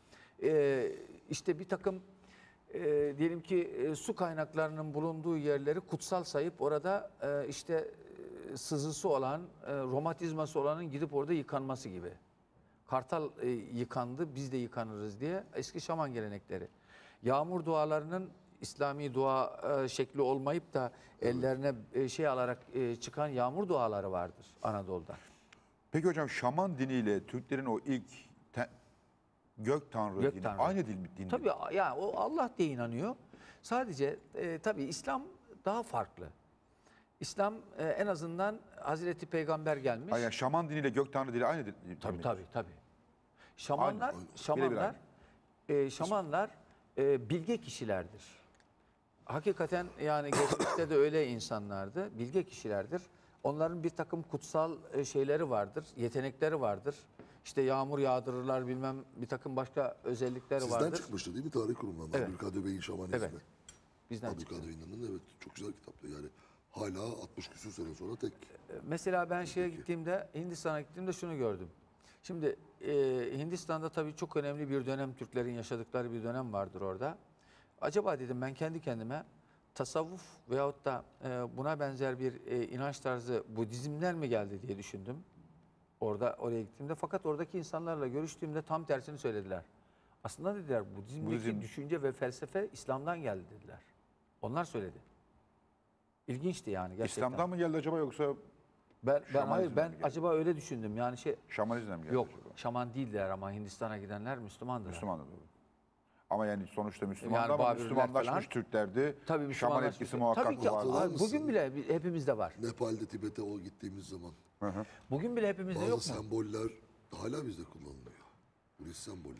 e, işte bir takım e, diyelim ki e, su kaynaklarının bulunduğu yerleri kutsal sayıp orada e, işte e, sızısı olan, e, romatizması olanın gidip orada yıkanması gibi. Kartal e, yıkandı, biz de yıkanırız diye eski şaman gelenekleri. Yağmur dualarının İslami dua e, şekli olmayıp da ellerine e, şey alarak e, çıkan yağmur duaları vardır Anadolu'da. Peki hocam şaman diniyle Türklerin o ilk te- gök tanrı Gök dini tanrı. aynı dil mi? Din mi? Tabii yani o Allah diye inanıyor. Sadece e, tabii İslam daha farklı. İslam e, en azından Hazreti Peygamber gelmiş. Hayır, yani şaman diniyle gök tanrı dili aynı dil dil Tabii midir? tabii tabii. Şamanlar, Aynı, aynı. şamanlar, Birebir e, şamanlar e, bilge kişilerdir. Hakikaten yani geçmişte de öyle insanlardı, bilge kişilerdir. Onların bir takım kutsal e, şeyleri vardır, yetenekleri vardır. İşte yağmur yağdırırlar, bilmem bir takım başka özellikleri Sizden vardır. çıkmıştı değil mi tarih kurumundan? Evet. Abdülkadir Bey'in şamanizmi. Evet. Bizden çıktı. Abdülkadir İnan'ın evet çok güzel kitaptı yani. Hala altmış küsur sene sonra tek. Mesela ben şeye gittiğimde, Hindistan'a gittiğimde şunu gördüm. Şimdi e, Hindistan'da tabii çok önemli bir dönem, Türklerin yaşadıkları bir dönem vardır orada. Acaba dedim ben kendi kendime tasavvuf veyahut da e, buna benzer bir e, inanç tarzı Budizmler mi geldi diye düşündüm. Orada oraya gittiğimde fakat oradaki insanlarla görüştüğümde tam tersini söylediler. Aslında dediler Budizm'deki Budizm- düşünce ve felsefe İslam'dan geldi dediler. Onlar söyledi. İlginçti yani gerçekten. İslam'dan mı geldi acaba yoksa Ben, ben hayır Şamanizmden ben mi geldi? acaba öyle düşündüm. Yani şey şamanizmden mi geldi yok acaba? şaman değiller ama Hindistan'a gidenler Müslümandılar. Müslüman da doğru. Ama yani sonuçta Müslüman Yani ama Babürler Müslümanlaşmış falan. Türklerdi. Tabii Şaman Müslümanlaşmış. etkisi muhakkak Tabii ki vardı. Hatırlar abi, mısın? bugün bile bi- hepimizde var. Nepal'de, Tibet'e o gittiğimiz zaman Hı hı. Bugün bile hepimizde bazı yok mu? semboller hala bizde kullanılıyor. Budist semboller.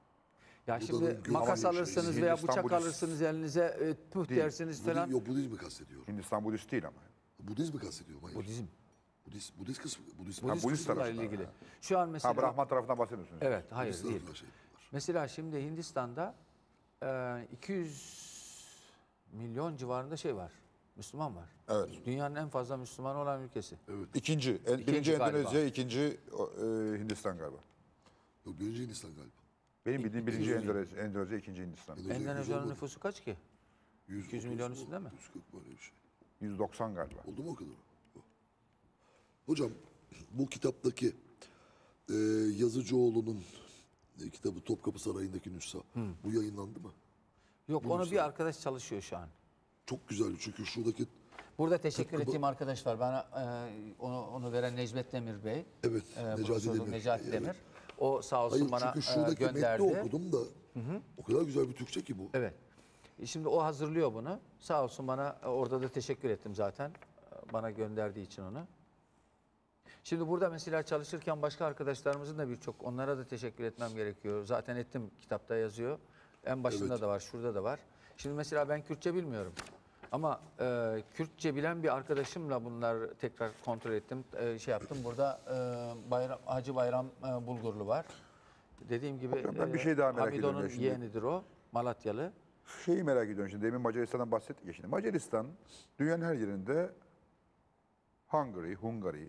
Ya Buda'nın şimdi gö- makas Ama alırsınız şey, veya Hindistan bıçak Budist alırsınız elinize e, püh değil. dersiniz Budizm, falan. yok Budizmi kastediyorum. Hindistan Budist değil ama. Budizmi kastediyorum. Hayır. Budizm. Budist, Budist kısmı. Budist, Ha, Budist kısımlarla tarafından, ilgili. ha. Şu an mesela Ha Brahman tarafından bahsetmiyorsunuz. evet hayır Budist değil. tarafından şey yapıyorlar. Mesela şimdi Hindistan'da e, iki yüz milyon civarında şey var. Müslüman var. Evet. Dünyanın en fazla Müslüman olan ülkesi. İkinci, en- İkinci birinci galiba. Endonezya, ikinci o, e, Hindistan galiba. Yok birinci Hindistan galiba. Benim bildiğim birinci ikinci. Endonezya, Endonezya, ikinci Hindistan. Endonezya Endonezya'nın olmadı. nüfusu kaç ki? yüz iki yüz otuz milyon mu? üstünde mi? yüz kırk böyle bir şey. yüz doksan galiba. Oldu mu o kadar? Hocam bu kitaptaki e, Yazıcıoğlu'nun e, kitabı Topkapı Sarayı'ndaki nüsha bu yayınlandı mı? Yok onu bir arkadaş çalışıyor şu an. Çok güzel çünkü şuradaki Burada teşekkür Tıpkı bu- ettiğim arkadaş var. Bana e, onu onu veren Necmet Demir Bey. evet E, Necati Profesör Demir. Necati Evet. Demir. O sağ olsun Hayır bana çünkü e, şuradaki gönderdi. metni okudum da o kadar güzel bir Türkçe ki bu. Evet. E, Şimdi o hazırlıyor bunu. Sağ olsun bana e, orada da teşekkür ettim zaten. E, Bana gönderdiği için onu. Şimdi burada mesela çalışırken başka arkadaşlarımızın da birçok onlara da teşekkür etmem gerekiyor. Zaten ettim kitapta yazıyor. En başında Evet. da var, şurada da var. Şimdi mesela ben Kürtçe bilmiyorum. Ama e, Kürtçe bilen bir arkadaşımla bunlar tekrar kontrol ettim. E, şey yaptım. Burada e, Bayram, Hacı Bayram e, Bulgurlu var. Dediğim gibi Ben bir şey daha merak ediyorum Hamido'nun ya şimdi. yeğenidir o. Malatyalı. Şeyi merak ediyorum şimdi. Demin Macaristan'dan bahsettik ya şimdi. Macaristan dünyanın her yerinde Hungary, Hungary,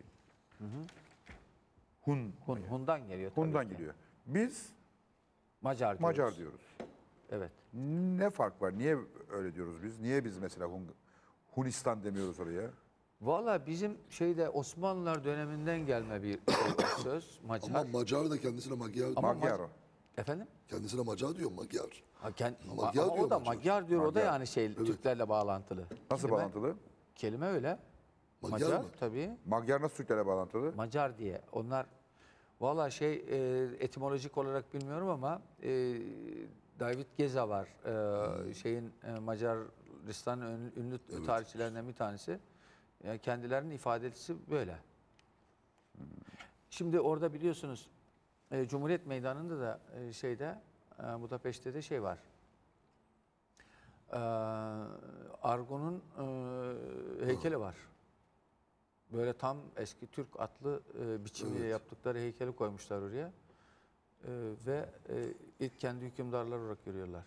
Hun, Hun, Hun'dan geliyor tabii Hun'dan ki. gidiyor. Biz Macar diyoruz. Macar diyoruz. Evet. Ne fark var? Niye öyle diyoruz biz? Niye biz mesela Hun, Hunistan demiyoruz oraya? Valla bizim şeyde Osmanlılar döneminden gelme bir şey, söz Macar. Ama Macar da kendisine Magyar diyor. Ama Magyar Mac- o. Efendim? Kendisine Macar diyor Magyar. Ha, kend- Ama ama, Magyar o diyor da Macar. Magyar diyor. O da Magyar. yani şey Türklerle bağlantılı. Nasıl Kelime- bağlantılı? Kelime öyle. Macar Macar mı? tabii. Magyar nasıl Türklerle bağlantılı? Macar diye. Onlar valla şey e, etimolojik olarak bilmiyorum ama e, David Geza var. E, şeyin e, Macaristan'ın ön- ünlü tarihçilerinden bir tanesi. Yani kendilerinin ifadesi böyle. Şimdi orada biliyorsunuz e, Cumhuriyet Meydanı'nda da e, şeyde e, Budapeşte de şey var. E, Argo'nun e, heykeli var. Böyle tam eski Türk atlı e, biçimiyle Evet. yaptıkları heykeli koymuşlar oraya. E, ve e, ilk kendi hükümdarlar olarak görüyorlar.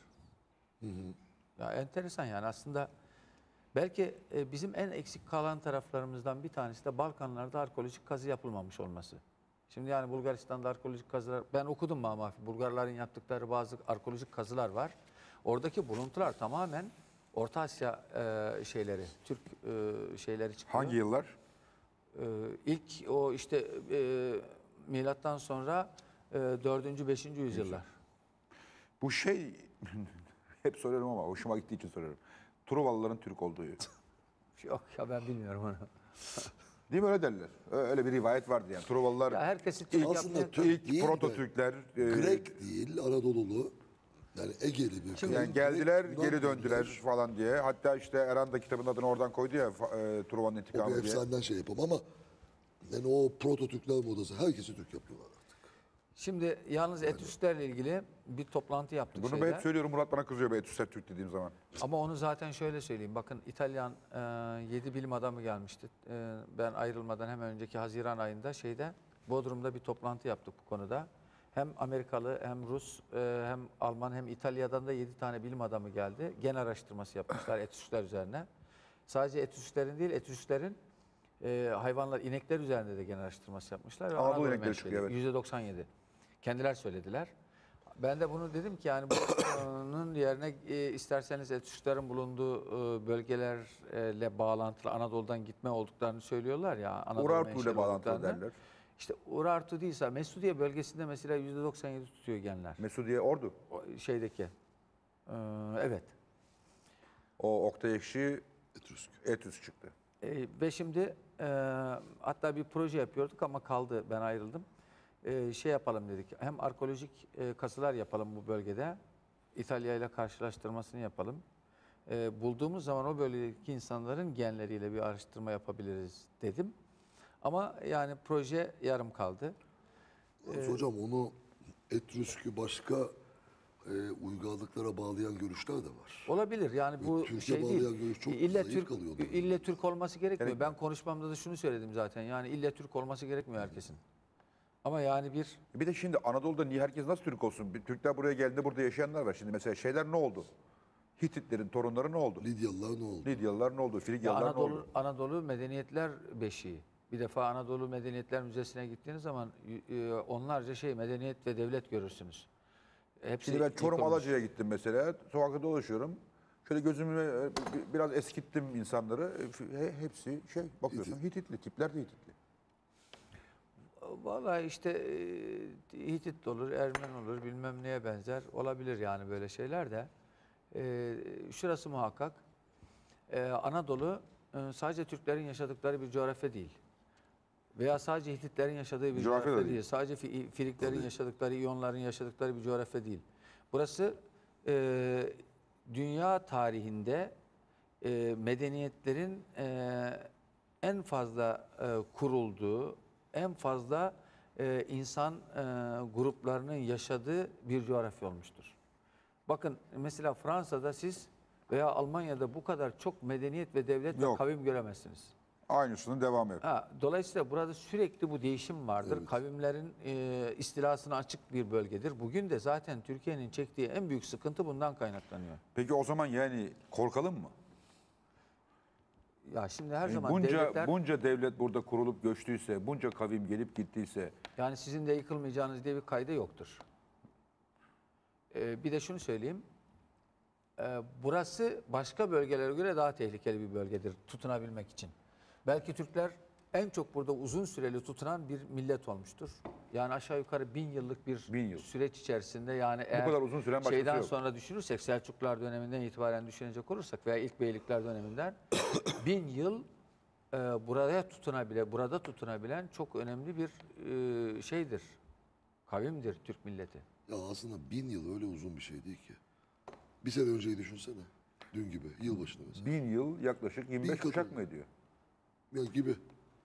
Ya enteresan yani aslında belki e, bizim en eksik kalan taraflarımızdan bir tanesi de Balkanlarda arkeolojik kazı yapılmamış olması. Şimdi yani Bulgaristan'da arkeolojik kazılar, ben okudum Mamafi, Bulgarların yaptıkları bazı arkeolojik kazılar var. Oradaki buluntular tamamen Orta Asya e, şeyleri, Türk e, şeyleri çıkıyor. Hangi yıllar? Ee, ilk o işte e, milattan sonra e, dördüncü beşinci yüzyıllar. Bu şey hep soruyorum ama hoşuma gittiği için soruyorum. Truvalıların Türk olduğu. Yok ya ben bilmiyorum onu. Değil mi öyle derler? Ö- Öyle bir rivayet vardı yani. Truvalılar Ya herkesi Türk Aslında yapmaya... Türk ilk değil de proto-Türkler. e, Grek değil, Anadolulu. Yani Egeli bir Yani kavim. geldiler, Grek, Yunan geri döndüler diller. falan diye. Hatta işte Eren de kitabın adını oradan koydu ya, fa- e, Truvanın O bir intikamı diye. efsaneden şey yapalım ama yani o proto Türkler modası herkesi Türk yapıyorlar artık. Şimdi yalnız Etüslerle ilgili bir toplantı yaptık Bunu ben şeyde. hep söylüyorum, Murat bana kızıyor be Etüsler Türk dediğim zaman. Ama onu zaten şöyle söyleyeyim. Bakın İtalyan e, yedi bilim adamı gelmişti. E, ben ayrılmadan hemen önceki Haziran ayında şeyde Bodrum'da bir toplantı yaptık bu konuda. Hem Amerikalı hem Rus e, hem Alman hem İtalya'dan da yedi tane bilim adamı geldi. Gen araştırması yapmışlar etüsler üzerine. Sadece etüslerin değil etüslerin e, hayvanlar inekler üzerinde de gen araştırması yapmışlar. Ve Anadolu Anadolu inekleri menşeli, çıkıyor, evet. yüzde doksan yedi. Kendiler söylediler. Ben de bunu dedim ki yani bunun yerine e, isterseniz etüslerin bulunduğu e, bölgelerle bağlantılı Anadolu'dan gitme olduklarını söylüyorlar ya. Anadolu Urartu ile menşeli bağlantılı olduklarını. derler. İşte Urartu değilse Mesudiye bölgesinde mesela yüzde doksan yedi tutuyor genler. Mesudiye Ordu. O şeydeki. Ee, evet. O Oktay Ekşi Etrüsk. Etüs çıktı. Ee, ve şimdi e, hatta bir proje yapıyorduk ama kaldı ben ayrıldım. Ee, şey yapalım dedik. Hem arkeolojik e, kazılar yapalım bu bölgede. İtalya ile karşılaştırmasını yapalım. Ee, bulduğumuz zaman o bölgedeki insanların genleriyle bir araştırma yapabiliriz dedim. Ama yani proje yarım kaldı. Yalnız hocam onu Etrüsk'ü başka e, uygarlıklara bağlayan görüşler de var. Olabilir yani bu Türkiye şey bağlayan değil. görüş çok İlle zayıf Türk kalıyordu. ille Türk olması gerekmiyor. Gerekmiyor. Ben konuşmamda da şunu söyledim zaten. Yani ille Türk olması gerekmiyor herkesin. Ama yani bir Bir de şimdi Anadolu'da niye herkes nasıl Türk olsun? Bir Türkler buraya geldiğinde burada yaşayanlar var. Şimdi mesela şeyler ne oldu? Hititlerin torunları ne oldu? Lidyalılar ne oldu? Lidyalılar ne oldu? ya Frigyalılar ne Anadolu oldu? Anadolu medeniyetler beşiği. Bir defa Anadolu Medeniyetler Müzesi'ne gittiğiniz zaman y- y- onlarca şey medeniyet ve devlet görürsünüz. Hepsi Şimdi ben Çorum yıkılmış. Alacı'ya gittim mesela. Sokakta dolaşıyorum. Şöyle gözümü e, bi- biraz eskittim insanları. E, he- Hepsi şey bakıyorsun Hititli. Tipler de Hititli. Vallahi işte e, Hitit de olur, Ermen olur, bilmem neye benzer. Olabilir yani böyle şeyler de. E, şurası muhakkak. E, Anadolu e, sadece Türklerin yaşadıkları bir coğrafya değil. Veya sadece Hititlerin yaşadığı bir Coğrafya da coğrafya, değil. değil. Sadece Fi- Filiklerin yaşadıkları, İyonların yaşadıkları bir coğrafya değil. Burası e, dünya tarihinde e, medeniyetlerin e, en fazla e, kurulduğu, en fazla e, insan e, gruplarının yaşadığı bir coğrafya olmuştur. Bakın mesela Fransa'da siz veya Almanya'da bu kadar çok medeniyet ve devlet ve Yok. kavim göremezsiniz. Aynısının devamı. Ha, dolayısıyla burada sürekli bu değişim vardır. Kavimlerin e, istilasına açık bir bölgedir. Bugün de zaten Türkiye'nin çektiği en büyük sıkıntı bundan kaynaklanıyor. Peki o zaman yani korkalım mı? Ya şimdi her Yani zaman bunca, devletler, bunca devlet burada kurulup göçtüyse, bunca kavim gelip gittiyse, yani sizin de yıkılmayacağınız diye bir kaydı yoktur. Ee, bir de şunu söyleyeyim. Ee, burası başka bölgelere göre daha tehlikeli bir bölgedir tutunabilmek için. Belki Türkler en çok burada uzun süreli tutunan bir millet olmuştur. Yani aşağı yukarı bin yıllık bir Bin yıl. süreç içerisinde, yani eğer kadar uzun süren başkası şeyden yok. sonra düşünürsek, Selçuklular döneminden itibaren düşünecek olursak veya ilk beylikler döneminden bin yıl e, buraya tutunabile, burada tutunabilen çok önemli bir e, şeydir. Kavimdir Türk milleti. Ya aslında bin yıl öyle uzun bir şey değil ki. Bir sene önceyi düşünsene. Dün gibi. Yılbaşında mesela. bin yıl yaklaşık yirmi beş Bin kuşak kadın. mı ediyor? Yani gibi.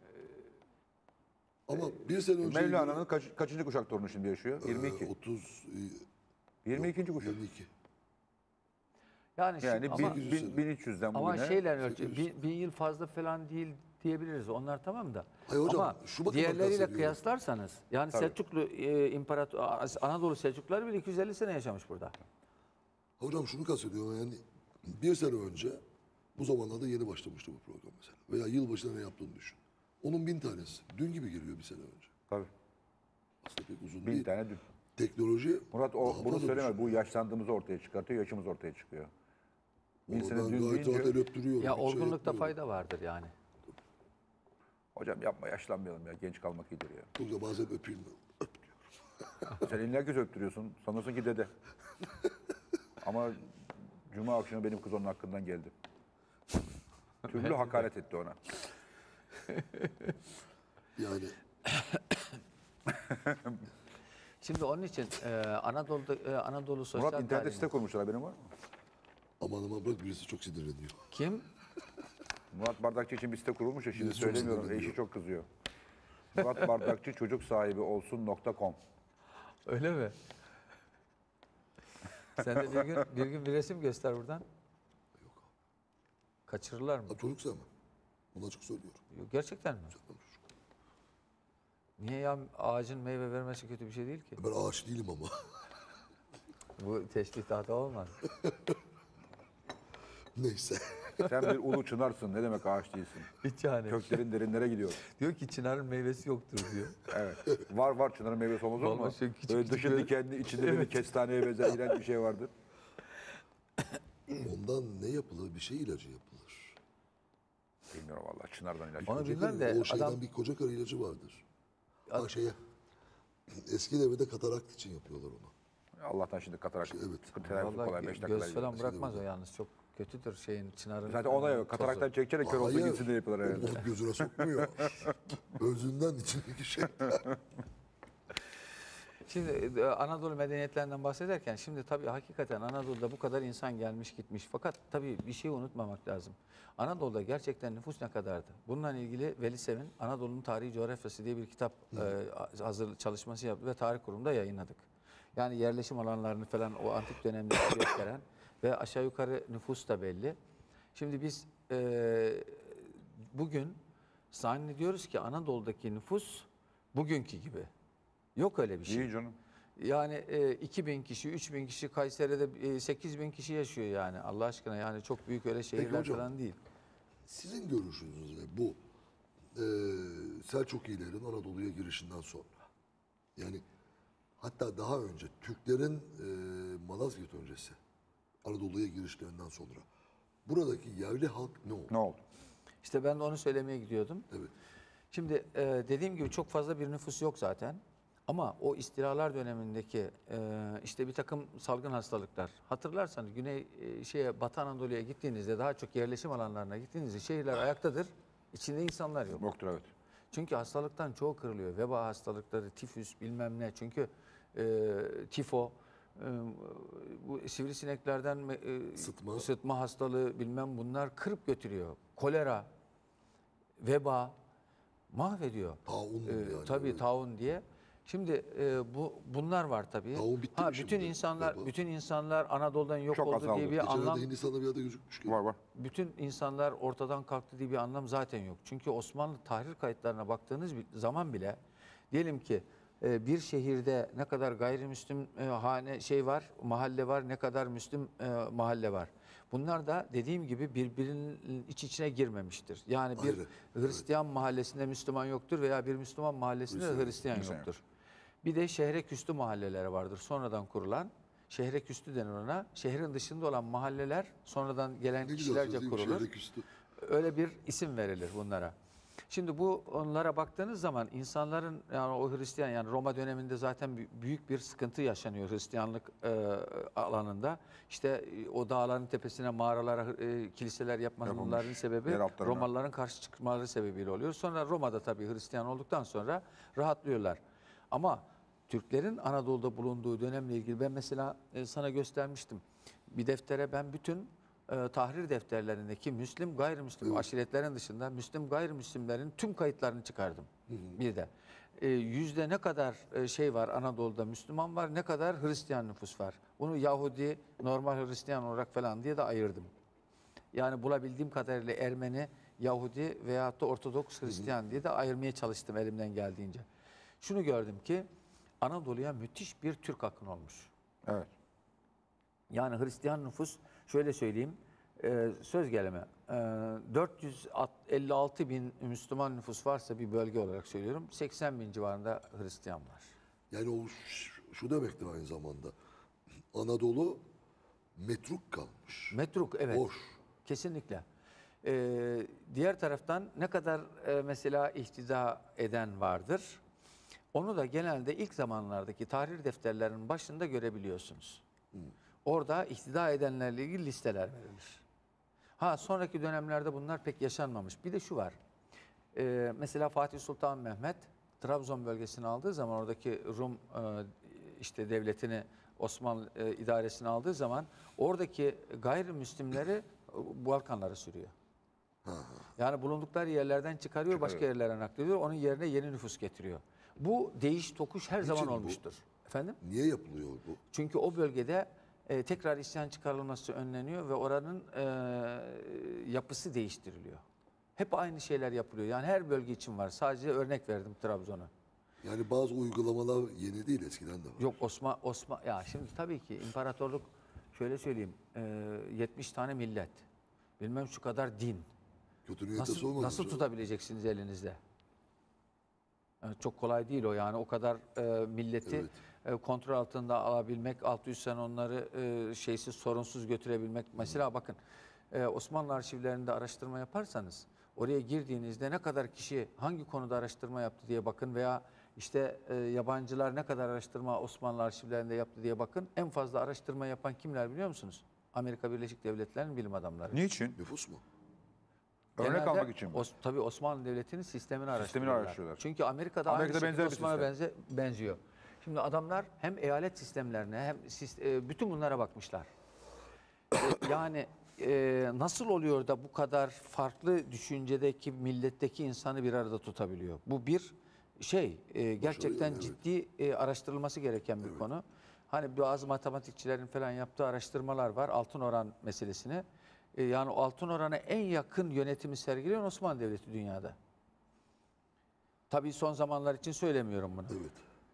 Ama bir sene önce... Mevlana'nın kaç, kaçıncı kuşak torunu şimdi yaşıyor? yirmi iki. otuz... yirmi ikinci kuşak. yirmi iki. Yani, Yani şimdi, ama, bin, bin, bin üç yüzden ama bugüne. şeyler ölçü, bin, bin yıl fazla falan değil diyebiliriz. Onlar tamam da. Hayır hocam, ama şu bakımdan diğerleriyle bahsediyorum. kıyaslarsanız, yani Selçuklu e, İmparator Anadolu Selçukluları bile iki yüz elli sene yaşamış burada. Hocam şunu kastediyorum yani bir sene önce bu zamanlarda yeni başlamıştı bu program mesela. Veya yılbaşında ne yaptığını düşün. Onun bin tanesi. Dün gibi geliyor bir sene önce. Tabii. Aslında pek uzun Bin değil. tane dün. Teknoloji Murat o, daha bunu fazla söyleme. düşün. Bu yaşlandığımızı ortaya çıkartıyor, yaşımız ortaya çıkıyor. Bin Onu sene ben dün gayet deyince, zaten öptürüyorum. Ya hiç şey olgunlukta yapmıyorum. fayda vardır yani. hocam yapma yaşlanmayalım ya, genç kalmak iyidir ya. Yoksa bazen öpeyim. Öp diyor. Sen elini herkes öptürüyorsun, sanırsın ki dede. Ama Cuma akşamı benim kız onun hakkından geldi. Türlü hakaret etti ona. Yani Şimdi onun için e, Anadolu'da e, Anadolu sosyal Murat internet tarihi- site kurmuşlar, haberin var mı? aman aman bırak birisi çok sinirleniyor. Kim? Murat Bardakçı için bir site kurulmuş ya, şimdi Birisi çok söylemiyorum, sinirleniyor. eşi çok kızıyor. Murat Bardakçı çocuk sahibi olsun nokta com. Öyle mi? Sen de bir gün bir gün bir resim göster buradan. Yok. Kaçırırlar mı? Ha, çocuk sevmem. Bunu açık söylüyorum. Yok, gerçekten mi? Sevmem çocuk. Niye ya, ağacın meyve vermesi kötü bir şey değil ki. Ben ağaç değilim ama. Bu teşbih tahta olmaz. Neyse. Sen bir ulu çınarsın, ne demek ağaç değilsin. Hiç yani. Köklerin derinlere gidiyor. Diyor ki çınarın meyvesi yoktur diyor. Evet. Var var, çınarın meyvesi olmaz olur mu? Vallahi şöyle küçük Böyle küçük dışı böyle- dikenli, içinde böyle Evet. kestaneye benzer iğrenç bir şey vardır. Ondan ne yapılır? Bir şey ilacı yapılır. Bilmiyorum vallahi, çınardan ilaç. Onu yapıyor. bilmem Koca- de o şeyden adam- bir koca karı ilacı vardır. Ha şeye. Eski devirde katarakt için yapıyorlar onu. Allah'tan şimdi katarak. Evet. Tedavi kolay, Vallahi beş göz dakikada falan gidiyor. bırakmaz o yalnız. Çok kötüdür şeyin, çınarın. Zaten ona yok. tozu. Kataraktan çekecek de kör olsa gitsin diye yapıyorlar herhalde. O gözüne sokmuyor. Özünden içindeki şey. Şimdi e, Anadolu medeniyetlerinden bahsederken, şimdi tabii hakikaten Anadolu'da bu kadar insan gelmiş gitmiş. Fakat tabii bir şeyi unutmamak lazım. Anadolu'da gerçekten nüfus ne kadardı? Bununla ilgili Veli Sevin Anadolu'nun Tarihi Coğrafyası diye bir kitap e, hazır çalışması yaptı ve tarih kurumunda yayınladık. Yani yerleşim alanlarını falan o antik dönemde gösteren ve aşağı yukarı nüfus da belli. Şimdi biz e, bugün zannediyoruz ki Anadolu'daki nüfus bugünkü gibi. Yok öyle bir şey. İyi canım. Yani e, iki bin kişi, üç bin kişi, Kayseri'de e, sekiz bin kişi yaşıyor yani. Allah aşkına, yani çok büyük öyle şehirler hocam. falan değil. Sizin görüşünüz ne? Bu e, Selçukilerin Anadolu'ya girişinden sonra. Yani hatta daha önce Türklerin e, Malazgirt öncesi Anadolu'ya girişlerinden sonra buradaki yerli halk ne oldu? Ne oldu? İşte ben de onu söylemeye gidiyordum. Evet. Şimdi e, dediğim gibi çok fazla bir nüfus yok zaten. Ama o istilalar dönemindeki e, işte bir takım salgın hastalıklar. Hatırlarsanız Güney e, şeye Batı Anadolu'ya gittiğinizde, daha çok yerleşim alanlarına gittiğinizde şehirler ayaktadır. İçinde insanlar yok. Yoktur evet. Çünkü hastalıktan çoğu kırılıyor. Veba hastalıkları, tifüs bilmem ne. Çünkü e, tifo, e, bu sivrisineklerden e, Sıtma. sıtma hastalığı bilmem, bunlar kırıp götürüyor. Kolera, veba mahvediyor. Taun Ee, yani. tabii öyle. taun diye. Şimdi e, bu bunlar var tabii. Tavuğun bitti Ha mi bütün şimdi? insanlar Galiba. bütün insanlar Anadolu'dan yok Çok oldu azaldı. diye bir Geçenlerde anlam. Hindistan'da bir yerde gözükmüş gibi. Var var. Bütün insanlar ortadan kalktı diye bir anlam zaten yok. Çünkü Osmanlı tahrir kayıtlarına baktığınız bir zaman bile diyelim ki e, bir şehirde ne kadar gayrimüslim e, hane şey var, mahalle var, ne kadar Müslüm e, mahalle var. Bunlar da dediğim gibi birbirinin iç içine girmemiştir. Yani bir Ayrı, Hristiyan mahallesinde Müslüman yoktur veya bir Müslüman mahallesinde de Hristiyan- Hristiyan Hristiyan yoktur. Bir de şehre küstü mahalleleri vardır. Sonradan kurulan şehre küstü denir ona. Şehrin dışında olan mahalleler sonradan gelen Ne güzel kişilerce söz değil mi? kurulur. Şehre küstü. Öyle bir isim verilir bunlara. Şimdi bu onlara baktığınız zaman insanların yani o Hristiyan yani Roma döneminde zaten bü- büyük bir sıkıntı yaşanıyor Hristiyanlık e, alanında. İşte e, o dağların tepesine mağaralara e, kiliseler yapmalarının Yapılmış. sebebi Yer altlarına. Romalıların karşı çıkmaları sebebiyle oluyor. Sonra Roma'da tabii Hristiyan olduktan sonra rahatlıyorlar. Ama Türklerin Anadolu'da bulunduğu dönemle ilgili ben mesela e, sana göstermiştim. Bir deftere ben bütün e, tahrir defterlerindeki Müslim gayrimüslim aşiretlerin dışında Müslim gayrimüslimlerin tüm kayıtlarını çıkardım. Bir de e, yüzde ne kadar e, şey var Anadolu'da Müslüman var ne kadar Hristiyan nüfus var. Bunu Yahudi normal Hristiyan olarak falan diye de ayırdım. Yani bulabildiğim kadarıyla Ermeni, Yahudi veyahut da Ortodoks Hristiyan diye de ayırmaya çalıştım elimden geldiğince. Şunu gördüm ki Anadolu'ya müthiş bir Türk akını olmuş. Evet. Yani Hristiyan nüfus şöyle söyleyeyim e, söz gelimi e, dört yüz elli altı bin Müslüman nüfus varsa bir bölge olarak söylüyorum seksen bin civarında Hristiyan var. Yani o ş- şu demektir aynı zamanda. Anadolu metruk kalmış. Metruk evet. Boş. Kesinlikle. Ee, diğer taraftan ne kadar e, mesela ihtida eden vardır. Onu da genelde ilk zamanlardaki tahrir defterlerinin başında görebiliyorsunuz. Orada ihtida edenlerle ilgili listeler verilir. Ha sonraki dönemlerde bunlar pek yaşanmamış. Bir de şu var. Ee, mesela Fatih Sultan Mehmet Trabzon bölgesini aldığı zaman oradaki Rum e, işte devletini Osmanlı e, idaresini aldığı zaman oradaki gayrimüslimleri e, Balkanlara sürüyor. Yani bulundukları yerlerden çıkarıyor, başka yerlere naklediyor. Onun yerine yeni nüfus getiriyor. Bu değiş tokuş her zaman bu? olmuştur. Efendim? Niye yapılıyor bu? Çünkü o bölgede e, tekrar isyan çıkarılması önleniyor ve oranın e, yapısı değiştiriliyor. Hep aynı şeyler yapılıyor. Yani her bölge için var. Sadece örnek verdim Trabzon'a. Yani bazı uygulamalar yeni değil, eskiden de var. Yok Osman Osman ya şimdi tabii ki imparatorluk şöyle söyleyeyim e, yetmiş tane millet. Bilmem şu kadar din. Kötü niyete Nasıl sormadım. nasıl canım. tutabileceksiniz elinizde? Yani çok kolay değil o yani o kadar e, milleti Evet. e, kontrol altında alabilmek, altı yüz sene onları e, şeysiz sorunsuz götürebilmek. Mesela bakın e, Osmanlı arşivlerinde araştırma yaparsanız oraya girdiğinizde ne kadar kişi hangi konuda araştırma yaptı diye bakın veya işte e, yabancılar ne kadar araştırma Osmanlı arşivlerinde yaptı diye bakın. En fazla araştırma yapan kimler biliyor musunuz? Amerika Birleşik Devletleri'nin bilim adamları. Niçin? Nüfus mu? Örnek Genelde almak için mi? Os, tabii Osmanlı Devleti'nin sistemini araştırıyorlar. araştırıyorlar. Çünkü Amerika'da, Amerika'da aynı şekilde benzer bir Osmanlı'ya benze, benziyor. Şimdi adamlar hem eyalet sistemlerine hem sis- e, bütün bunlara bakmışlar. E, yani e, nasıl oluyor da bu kadar farklı düşüncedeki milletteki insanı bir arada tutabiliyor? Bu bir şey e, gerçekten evet. ciddi e, araştırılması gereken bir konu. Hani bazı matematikçilerin falan yaptığı araştırmalar var altın oran meselesini. E, yani o altın orana en yakın yönetimi sergileyen Osmanlı Devleti dünyada. Tabii son zamanlar için söylemiyorum bunu. Evet.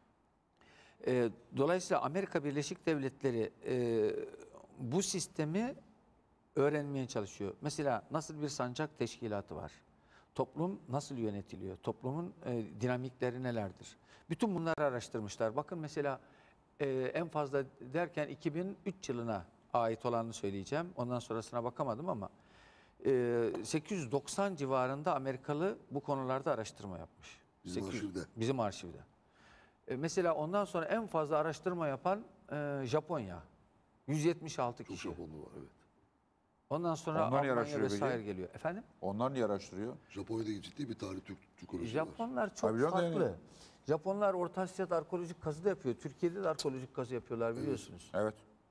E, dolayısıyla Amerika Birleşik Devletleri e, bu sistemi öğrenmeye çalışıyor. Mesela nasıl bir sancak teşkilatı var? Toplum nasıl yönetiliyor? Toplumun e, dinamikleri nelerdir? Bütün bunları araştırmışlar. Bakın mesela e, en fazla derken iki bin üç yılına ait olanı söyleyeceğim. Ondan sonrasına bakamadım ama e, sekiz yüz doksan civarında Amerikalı bu konularda araştırma yapmış. Bizim sekiz yüz arşivde. Bizim arşivde. E, mesela ondan sonra en fazla araştırma yapan e, Japonya. yüz yetmiş altı Çok kişi. Japonlu var, evet. Ondan sonra Onlar niye Almanya araştırıyor vesaire peki? geliyor. Efendim? Onlar niye araştırıyor? Japonya'da ciddi bir tarih Türk, Türkolojisi var. Japonlar çok Tabii canım farklı. yani. Japonlar Orta Asya'da arkeolojik kazı da yapıyor. Türkiye'de de arkeolojik kazı yapıyorlar biliyorsunuz. Evet.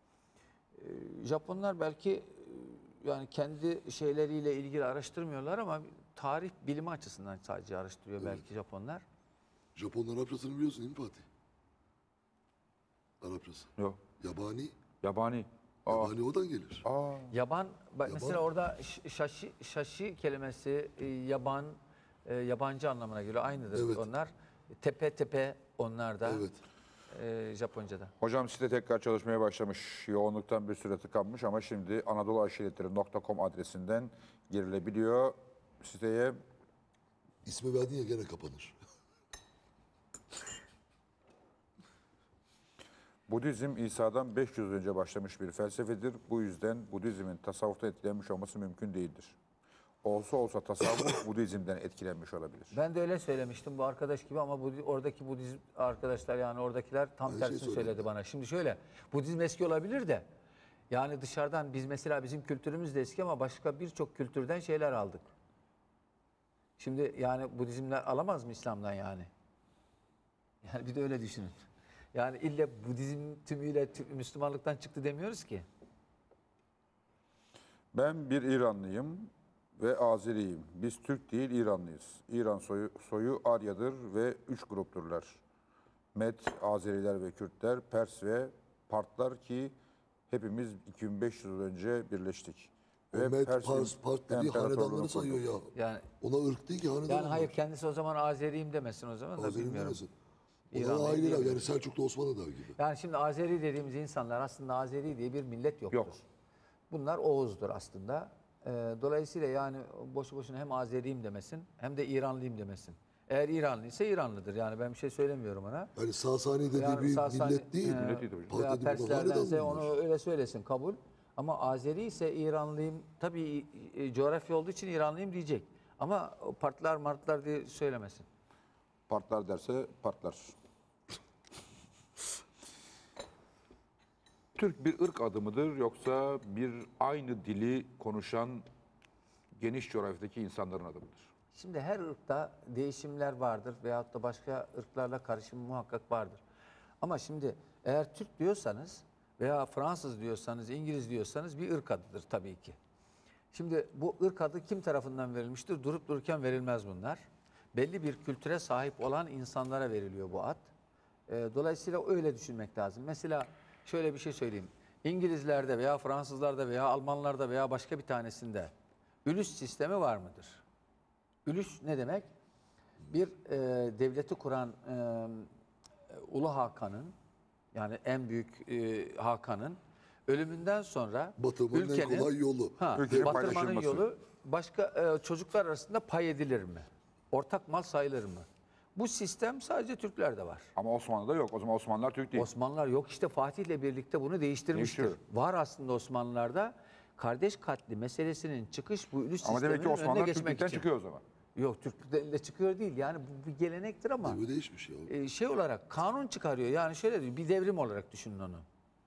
Japonlar belki e, yani kendi şeyleriyle ilgili araştırmıyorlar ama tarih bilimi açısından sadece araştırıyor belki Japonlar. Japonlar Arapçasını biliyorsun değil mi Fatih? Arapçası. Yok. Yabani. Yabani. Aa. Yabani odan gelir. Aa. Yaban, bak mesela Yaban. orada ş- şaşı, şaşı kelimesi e, yaban, e, yabancı anlamına geliyor. Aynıdır Evet. onlar. Tepe tepe onlar da Evet. e, Japonca'da. Hocam site tekrar çalışmaya başlamış. Yoğunluktan bir süre tıkanmış ama şimdi anadolu aşiretleri nokta com adresinden girilebiliyor. Siteye İsmi verdin ya gene kapanır. Budizm İsa'dan beş yüz önce başlamış bir felsefedir. Bu yüzden Budizmin tasavvufta etkilenmiş olması mümkün değildir. Olsa olsa tasavvuf Budizm'den etkilenmiş olabilir. Ben de öyle söylemiştim bu arkadaş gibi ama bu, oradaki Budizm arkadaşlar yani oradakiler tam Aynı şey tersini söyledim. söyledi bana. Şimdi şöyle, Budizm eski olabilir de yani dışarıdan biz mesela bizim kültürümüz de eski ama başka birçok kültürden şeyler aldık. Şimdi yani Budizmler alamaz mı İslam'dan yani? Yani bir de öyle düşünün. Yani ille Budizm tümüyle tü- Müslümanlıktan çıktı demiyoruz ki. Ben bir İranlıyım ve Azeriyim. Biz Türk değil İranlıyız. İran soyu, soyu Arya'dır ve üç grupturlar. Med, Azeriler ve Kürtler, Pers ve Partlar ki hepimiz iki bin beş yüz yıl önce birleştik. O Med, Pars, Part dediği imparatorluğunu hanedanları sayıyor kurduk. ya. Yani Ona ırk değil ki hanedan. yani hayır onlar. kendisi o zaman Azeriyim demesin o zaman da Azeri bilmiyorum. demesin. İranlı Onlar aileler değil. yani Selçuklu Osmanlı der gibi. Yani şimdi Azeri dediğimiz insanlar aslında Azeri diye bir millet yoktur. Yok. Bunlar Oğuz'dur aslında. Ee, dolayısıyla yani boşu boşuna hem Azeriyim demesin hem de İranlıyım demesin. Eğer İranlıysa İranlıdır. Yani ben bir şey söylemiyorum ona. Yani Sasani dediği Yani bir Sasani, millet değil. e, Millet değil hocam. Part veya dediği bunlar Perslerdense hanedan onu bunlar. öyle söylesin kabul. Ama Azeri ise İranlıyım. Tabii e, coğrafya olduğu için İranlıyım diyecek. Ama o partlar martlar diye söylemesin. Partlar derse partlar. Türk bir ırk adı mıdır yoksa bir aynı dili konuşan geniş coğrafyadaki insanların adı mıdır? Şimdi her ırkta değişimler vardır veyahut da başka ırklarla karışım muhakkak vardır. Ama şimdi eğer Türk diyorsanız veya Fransız diyorsanız, İngiliz diyorsanız bir ırk adıdır tabii ki. Şimdi bu ırk adı kim tarafından verilmiştir? Durup dururken verilmez bunlar. Belli bir kültüre sahip olan insanlara veriliyor bu ad. Ee, Dolayısıyla öyle düşünmek lazım. Mesela şöyle bir şey söyleyeyim. İngilizlerde veya Fransızlarda veya Almanlarda veya başka bir tanesinde ülüs sistemi var mıdır? Ülüs ne demek? Bir e, devleti kuran e, Ulu Hakan'ın yani en büyük e, Hakan'ın ölümünden sonra Batırmanın en ülkenin kolay yolu. ha, Ülkenin batırmanın paylaşılması. yolu başka e, çocuklar arasında pay edilir mi? Ortak mal sayılır mı? Bu sistem sadece Türklerde var. Ama Osmanlı'da yok. O zaman Osmanlılar Türk değil. Osmanlılar yok işte Fatih'le birlikte bunu değiştirmiştir. Değiştiriyor. Var aslında Osmanlılarda kardeş katli meselesinin çıkış bu ülüs Ama demek ki sisteminin önüne Osmanlılar geçmek Türklükten için. çıkıyor o zaman. Yok Türklükle çıkıyor değil yani bu bir gelenektir ama Devre değişmiş ya. e, şey olarak kanun çıkarıyor. Yani şöyle diyor bir devrim olarak düşünün onu.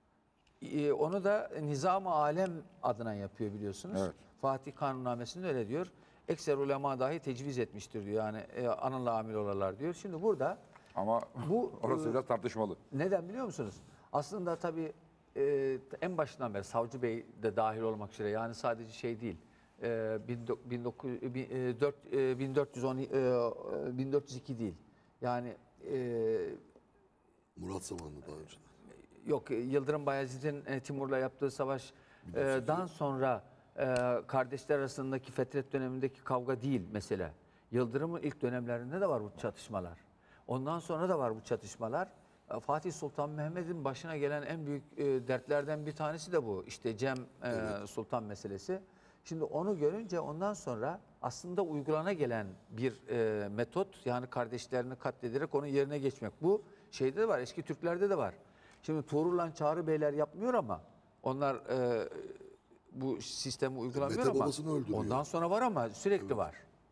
E, onu da Nizam-ı Alem adına yapıyor biliyorsunuz. Evet. Fatih Kanunnamesi'nde öyle diyor. Ekser ulema dahi tecviz etmiştir diyor. Yani e, anınla amil olarlar diyor. Şimdi burada Ama Bu, orası e, biraz tartışmalı. neden biliyor musunuz? Aslında tabii e, en başından beri Savcı Bey de dahil olmak üzere yani sadece şey değil. E, bin dokuz yüz, bin, e, dört, e, bin dört yüz on, e, bin dört yüz iki değil. Yani e, Murat zamanında daha önce. yok Yıldırım Bayezid'in e, Timur'la yaptığı savaştan sonra e, kardeşler arasındaki Fetret dönemindeki kavga değil mesela. Yıldırım'ın ilk dönemlerinde de var bu çatışmalar. Ondan sonra da var bu çatışmalar. E, Fatih Sultan Mehmet'in başına gelen en büyük e, dertlerden bir tanesi de bu. İşte Cem e, Sultan meselesi. Şimdi onu görünce ondan sonra aslında uygulana gelen bir e, metot yani kardeşlerini katlederek onun yerine geçmek. Bu şeyde de var, eski Türklerde de var. Şimdi Tuğrul'la Çağrı Beyler yapmıyor ama onlar e, bu sistemi uygulamıyor Mete ama babasını öldürüyor. ondan sonra var ama sürekli var.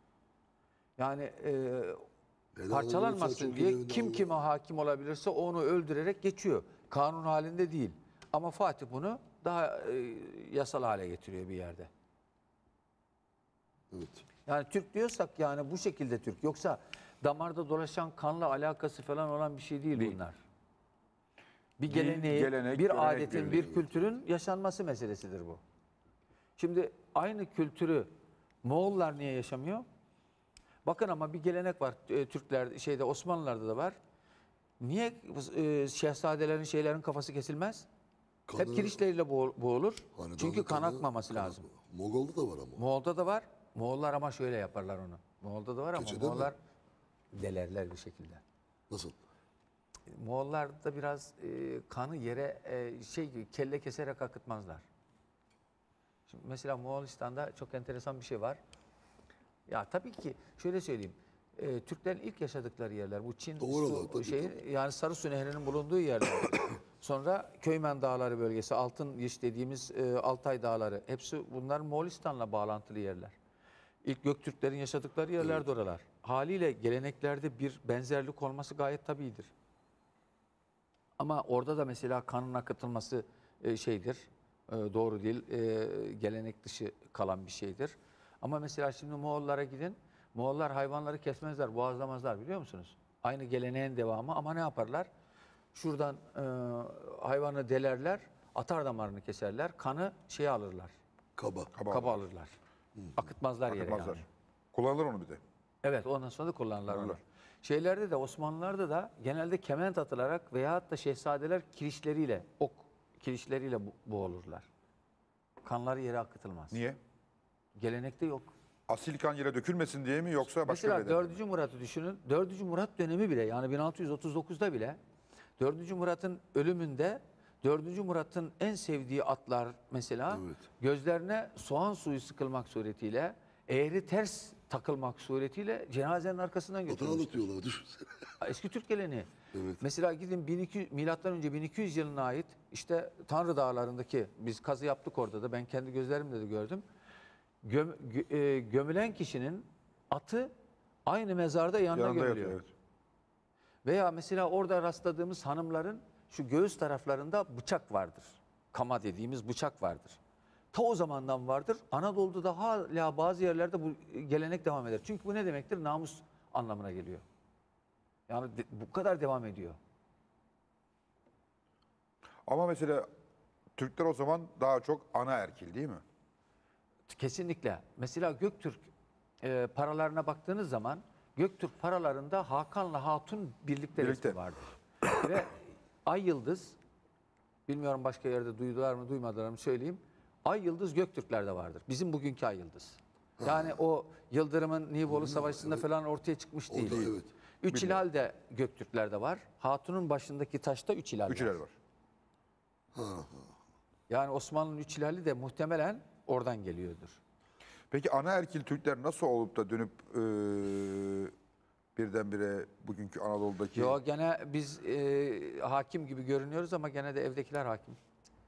Yani e, Helal parçalanmasın olsun, diye Selçuklu kim evine kime hakim olabilirse onu öldürerek geçiyor. Kanun halinde değil. Ama Fatih bunu daha e, yasal hale getiriyor bir yerde. Evet. Yani Türk diyorsak yani bu şekilde Türk. Yoksa damarda dolaşan kanla alakası falan olan bir şey değil, Değil. bunlar. Bir Din, geleneği, gelenek, bir görenek adetin, birliği. bir kültürün yaşanması meselesidir bu. Şimdi aynı kültürü Moğollar niye yaşamıyor? Bakın ama bir gelenek var e, Türkler şeyde Osmanlılarda da var. Niye e, şehzadelerin şeylerin kafası kesilmez? Hep Kanı- kirişleriyle boğ- boğulur. Hanedanın Çünkü kan kanı- akmaması kan lazım. akma- Mogol'da da var ama. Moğol'da da var. Moğollar ama şöyle yaparlar onu. Moğol'da da var ama Keçede mi? Moğollar delerler bir şekilde. Nasıl? Moğollarda biraz e, kanı yere e, şey gibi kelle keserek akıtmazlar. Şimdi mesela Moğolistan'da çok enteresan bir şey var. Ya tabii ki şöyle söyleyeyim. E, Türklerin ilk yaşadıkları yerler bu Çin Doğru, su tabii, şeyi tabii. yani Sarısu Nehri'nin bulunduğu yerler. Sonra Köymen Dağları bölgesi, Altın Yiş dediğimiz e, Altay Dağları hepsi bunlar Moğolistan'la bağlantılı yerler. İlk Göktürklerin yaşadıkları yerler de oralar. Haliyle geleneklerde bir benzerlik olması gayet tabiidir. Ama orada da mesela kanın akıtılması e, şeydir, e, doğru değil, e, gelenek dışı kalan bir şeydir. Ama mesela şimdi Moğollara gidin, Moğollar hayvanları kesmezler, boğazlamazlar biliyor musunuz? Aynı geleneğin devamı ama ne yaparlar? Şuradan e, hayvanı delerler, atar damarını keserler, kanı şeye alırlar, Kaba. Kaba kaba alırlar. Akıtmazlar yere Akıtmazlar. yani. Kullanılır onu bir de. Evet, ondan sonra da kullanırlar onu. Kullanırlar. Şeylerde de Osmanlılar'da da genelde kement atılarak veyahut da şehzadeler kirişleriyle, ok kirişleriyle bo- boğulurlar. Kanları yere akıtılmaz. Niye? Gelenekte yok. Asil kan yere dökülmesin diye mi yoksa başka Mesela bir neden mi? dördüncü Murat'ı düşünün. dördüncü Murat dönemi bile yani bin altı yüz otuz dokuzda bile dördüncü Murat'ın ölümünde dördüncü Murat'ın en sevdiği atlar mesela Evet. gözlerine soğan suyu sıkılmak suretiyle eğri ters takılmak suretiyle cenazenin arkasından Hata götürülmüş. anlatıyorlar düşünsene. Eski Türk geleneği. Evet. Mesela gidin bin iki yüz milattan önce bin iki yüz yılına ait işte Tanrı Dağları'ndaki biz kazı yaptık orada da ben kendi gözlerimle de gördüm. Göm- gö- e, gömülen kişinin atı aynı mezarda yanında Yanında gömülüyor. yatıyor, evet. Veya mesela orada rastladığımız hanımların şu göğüs taraflarında bıçak vardır. Kama dediğimiz bıçak vardır. Ta o zamandan vardır. Anadolu'da da hala bazı yerlerde bu gelenek devam eder. Çünkü bu ne demektir? Namus anlamına geliyor. Yani de- bu kadar devam ediyor. Ama mesela Türkler o zaman daha çok ana erkil değil mi? Kesinlikle. Mesela Göktürk e, paralarına baktığınız zaman Göktürk paralarında Hakan'la Hatun birlikte, Birlikte. resmi vardır. Ve Ay Yıldız, bilmiyorum başka yerde duydular mı duymadılar mı söyleyeyim. Ay Yıldız Göktürklerde vardır. Bizim bugünkü Ay Yıldız. Yani o Yıldırım'ın Nibolu Savaşı'nda falan ortaya çıkmış değil. Orada evet. Üç hilal de Göktürklerde var. Hatun'un başındaki taşta üç hilal Üç var. iler var. Yani Osmanlı'nın üç hilali de muhtemelen oradan geliyordur. Peki ana erkil Türkler nasıl olup da dönüp eee birdenbire bugünkü Anadolu'daki... Yo gene biz e, hakim gibi görünüyoruz ama gene de evdekiler hakim.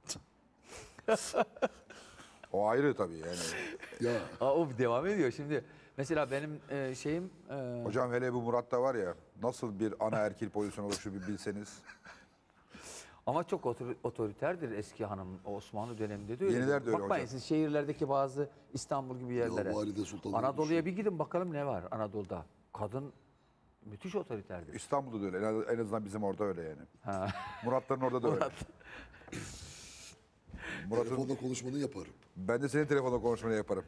O ayrı tabii yani. Ya Aa, o devam ediyor şimdi. Mesela benim e, şeyim e, Hocam hele bu Murat'ta var ya nasıl bir ana erkil pozisyonu oluşu bir bilseniz. ama çok otor- otoriterdir eski hanım o Osmanlı döneminde de öyle. Yeniler de öyle Bakmayın hocam. siz şehirlerdeki bazı İstanbul gibi yerlere. ya Valide Sultan Anadolu'ya bir gidin bakalım ne var Anadolu'da. Kadın müthiş otoriterdir. İstanbul'da da öyle. En az- En azından bizim orada öyle yani. Ha. Muratların orada da öyle. Murat. Murat'ın, telefonda konuşmanı yaparım. ben de senin telefonla konuşmanı yaparım.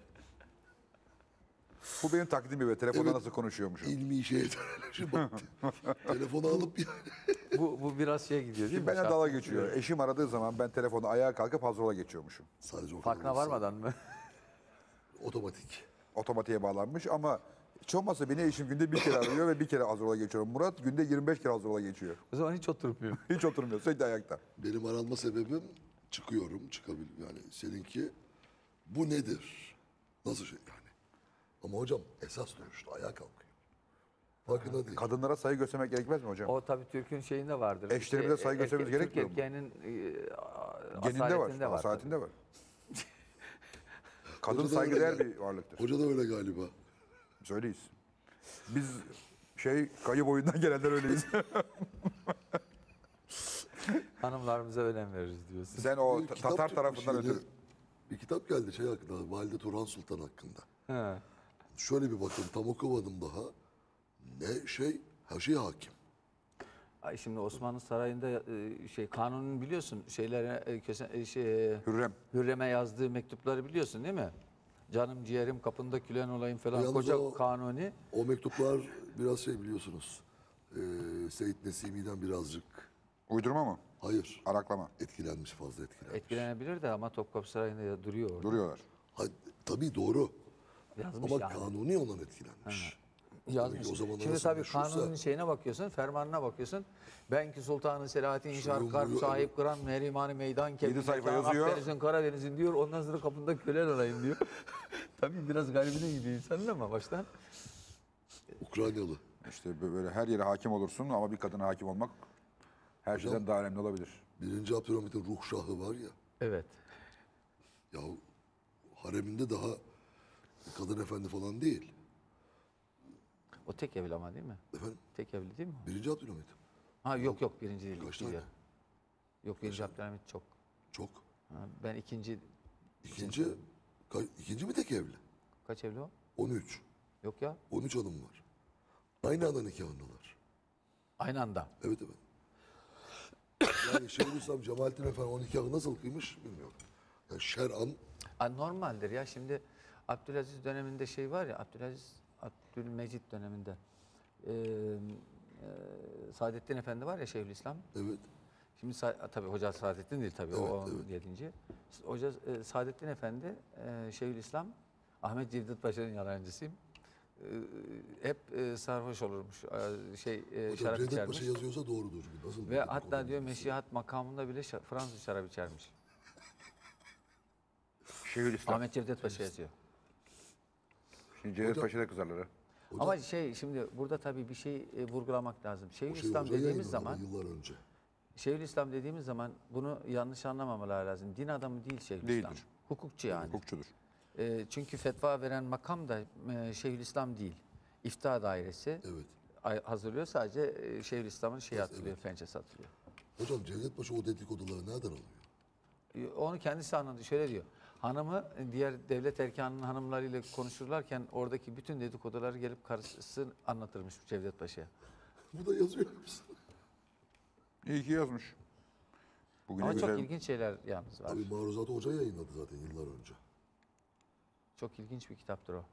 Bu benim taklidim gibi. Telefonda Evet. nasıl konuşuyormuşum. İlmi şeye Şimdi bak. Telefonu alıp yani. bu, bu biraz şey gidiyor değil mi? Benden Şarkı- dalga geçiyor. Eşim aradığı zaman ben telefonu ayağa kalkıp hazır ola geçiyormuşum. Sadece o Farkına kadar. varmadan mı? Otomatik. Otomatiğe bağlanmış ama hiç olmazsa beni eşim günde bir kere arıyor ve bir kere hazır ola geçiyorum. Murat günde yirmi beş kere hazır ola geçiyor. O zaman hiç oturmuyor. Hiç oturmuyor. Sürekli ayakta. Benim aranma sebebim çıkıyorum, çıkabil yani seninki bu nedir? Nasıl şey yani? Ama hocam esas duruşta ayağa kalkıyor. Farkında değil. Kadınlara saygı göstermek gerekmez mi hocam? O tabii Türk'ün şeyinde vardır. Eşlerimize saygı erkek- göstermemiz gerekmiyor mu? Türk erkeğinin e, Geninde var. asaletinde var. Asaletinde var. Kadın Hoca da saygıdeğer öyle bir varlıktır. Hoca da öyle galiba. Söyleyiz. Biz şey kayı boyundan gelenler öyleyiz. Hanımlarımıza önem veririz diyorsun. Sen o Bir ta- kitap Tatar çıkmış tarafından yeni. ötürü. Bir kitap geldi şey hakkında, Valide Turhan Sultan hakkında. He. Şöyle bir bakın, tam okumadım daha. Ne şey, her şey hakim. Ay şimdi Osmanlı Sarayı'nda e, şey kanunun biliyorsun şeylere e, köse- e, şey, Hürrem. Hürrem'e yazdığı mektupları biliyorsun değil mi? Canım ciğerim kapında külen olayım falan Yalnız koca o- kanuni. O mektuplar biraz şey biliyorsunuz. Ee, Seyit Nesimi'den birazcık, Uydurma mı? hayır, Araklama. etkilenmiş, fazla etkilenmiş. Etkilenebilir de ama Topkapı Sarayı'nda ya duruyor orada. Duruyorlar. Ha, tabii doğru. Yazmış Ama yani. kanuni ondan etkilenmiş. Yazmış. O zamanlar Şimdi nasıl tabii meşhursa- kanunun şeyine bakıyorsun, fermanına bakıyorsun. Ben ki Sultanı Selahattin Şuyun Şarkar buyu, sahip kıran Mehrimani meydan kebir sayfa mekan yazıyor. Akdeniz'in Karadeniz'in diyor. Ondan sonra kapında kölen olayım diyor. Tabii biraz garibine gidiyor insanın ama baştan. Ukraynalı. İşte böyle her yere hakim olursun ama bir kadına hakim olmak her şeyden daha önemli olabilir. Birinci Abdülhamit'in ruh şahı var ya. Evet. Ya hareminde daha kadın efendi falan değil. O tek evli ama değil mi? Efendim Tek evli değil mi? birinci Abdülhamit. Ha yok yok birinci değil. Kaç iki tane? ya. Yok birinci Abdülhamit çok. Çok. Ha, ben ikinci. İkinci, ka- ikinci mi tek evli? Kaç evli o? on üç. Yok ya. on üç hanım var. Aynı anda nikahındalar. Aynı anda. Evet evet. Yani Şeyhülislam Cemalettin Efendi o nikahı nasıl kıymış bilmiyorum. Yani şer'an Ha, normaldir ya. Şimdi Abdülaziz döneminde şey var ya, Abdülaziz, Abdülmecit döneminde e, e, Saadettin Efendi var ya Şeyhülislam. evet. Şimdi Sa- tabii Hoca Saadettin değil tabii Evet, o evet. yedinci. Hoca e, Saadettin Efendi e, Şeyhülislam Ahmet Cevdet Paşa'nın yalancısıyım. E, hep e, sarhoş olurmuş. E, şey e, Hocam şarap Cevdet içermiş. Paşa yazıyorsa doğrudur. Nasıl Ve bir hatta dedikodu diyor bilgisi? meşihat makamında bile şa- Fransız şarap içermiş. Şeyhülislam. Ahmet Cevdet Paşa yazıyor. Şimdi Cevdet Hocam- Paşa'da kızarlar ha. Hocam, Ama şey şimdi burada tabii bir şey e, vurgulamak lazım. o şey Şeyhülislam hoca dediğimiz yayınladı zaman yıllar önce. Şeyhülislam dediğimiz zaman bunu yanlış anlamamalar lazım. Din adamı değil Şeyhülislam. Değildir. Hukukçu yani. Hukukçudur. E, çünkü fetva veren makam da e, Şeyhülislam değil. İfta dairesi Evet. ay- hazırlıyor. Sadece e, Şeyhülislam'ın şeyi atılıyor, pençesi atılıyor. Hocam Cevdet Paşa o dedikoduları nereden alıyor? E, Onu kendisi anladı. Şöyle diyor. Hanımı diğer devlet erkanının hanımlarıyla konuşurlarken oradaki bütün dedikoduları gelip karısı anlatırmış Cevdet Paşa'ya. Bu da yazıyor musun? İyi ki yazmış. Bugüne Ama güzel. çok ilginç şeyler yalnız var. Abi Maruzat Hoca yayınladı zaten yıllar önce. Çok ilginç bir kitaptır o.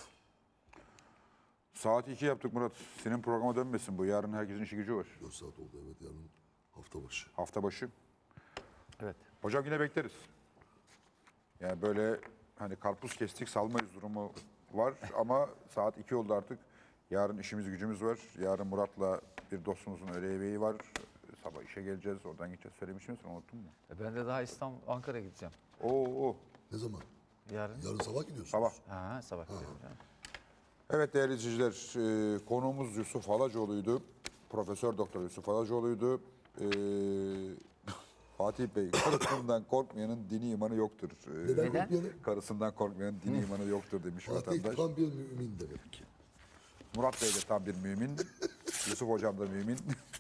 Saat iki yaptık Murat. Senin programa dönmesin bu. Yarın herkesin işi gücü var. dört saat oldu evet yarın hafta başı. Hafta başı. Evet. Hocam yine bekleriz. Yani böyle hani karpuz kestik salmayız durumu var ama saat iki oldu artık. Yarın işimiz gücümüz var. Yarın Murat'la bir dostumuzun öğle yemeği var. Sabah işe geleceğiz. Oradan gideceğiz. Söylemiş misin? Unuttun mu? E Ben de daha İstanbul, Ankara gideceğim. Oo, oo. Ne zaman? Yarın. Yarın sabah gidiyorsunuz. Sabah. Ha, sabah gidiyorum canım. Evet değerli izleyiciler, e, konuğumuz Yusuf Halacoğlu'ydu. Profesör Doktor Yusuf Halacoğlu'ydu. E, Fatih Bey, karısından korkmayanın dini imanı yoktur. E, Neden Neden? korkmayanı? Karısından korkmayanın dini imanı yoktur demiş Fatih vatandaş. tam bir mümin demek ki. Murat Bey de tam bir mümin. Yusuf Hocam da mümin.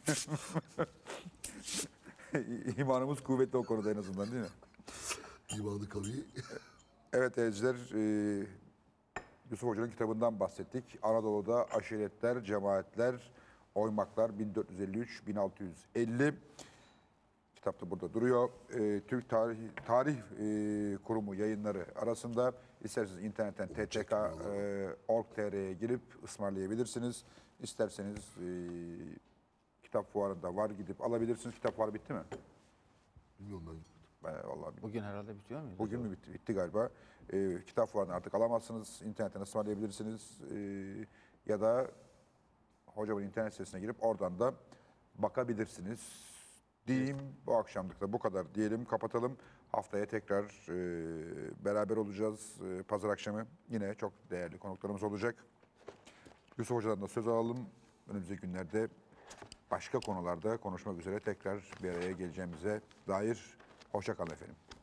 İmanımız kuvvetli o konuda en azından değil mi? İmanı kavi. Evet izleyiciler, e, Yusuf Hoca'nın kitabından bahsettik. Anadolu'da aşiretler, cemaatler, oymaklar bin dört yüz elli üç bin altı yüz elli. Kitap da burada duruyor. E, Türk Tarih, Tarih e, Kurumu yayınları arasında isterseniz internetten t t k nokta org nokta t r'ye girip ısmarlayabilirsiniz. İsterseniz e, kitap fuarında var gidip alabilirsiniz. Kitap fuarı bitti mi? Bilmiyorum ben gitmedim. Ben vallahi Bugün herhalde bitiyor muydu? Bugün mü bitti? Bitti galiba. Ee, kitap fuarını artık alamazsınız. İnternetten ısmarlayabilirsiniz. Ee, ya da hocamın internet sitesine girip oradan da bakabilirsiniz. Diyeyim bu akşamlık da bu kadar diyelim. Kapatalım. Haftaya tekrar e, beraber olacağız. E, Pazar akşamı yine çok değerli konuklarımız olacak. Yusuf Hoca'dan da söz alalım. Önümüzdeki günlerde başka konularda konuşmak üzere tekrar bir araya geleceğimize dair. Hoşça kalın efendim.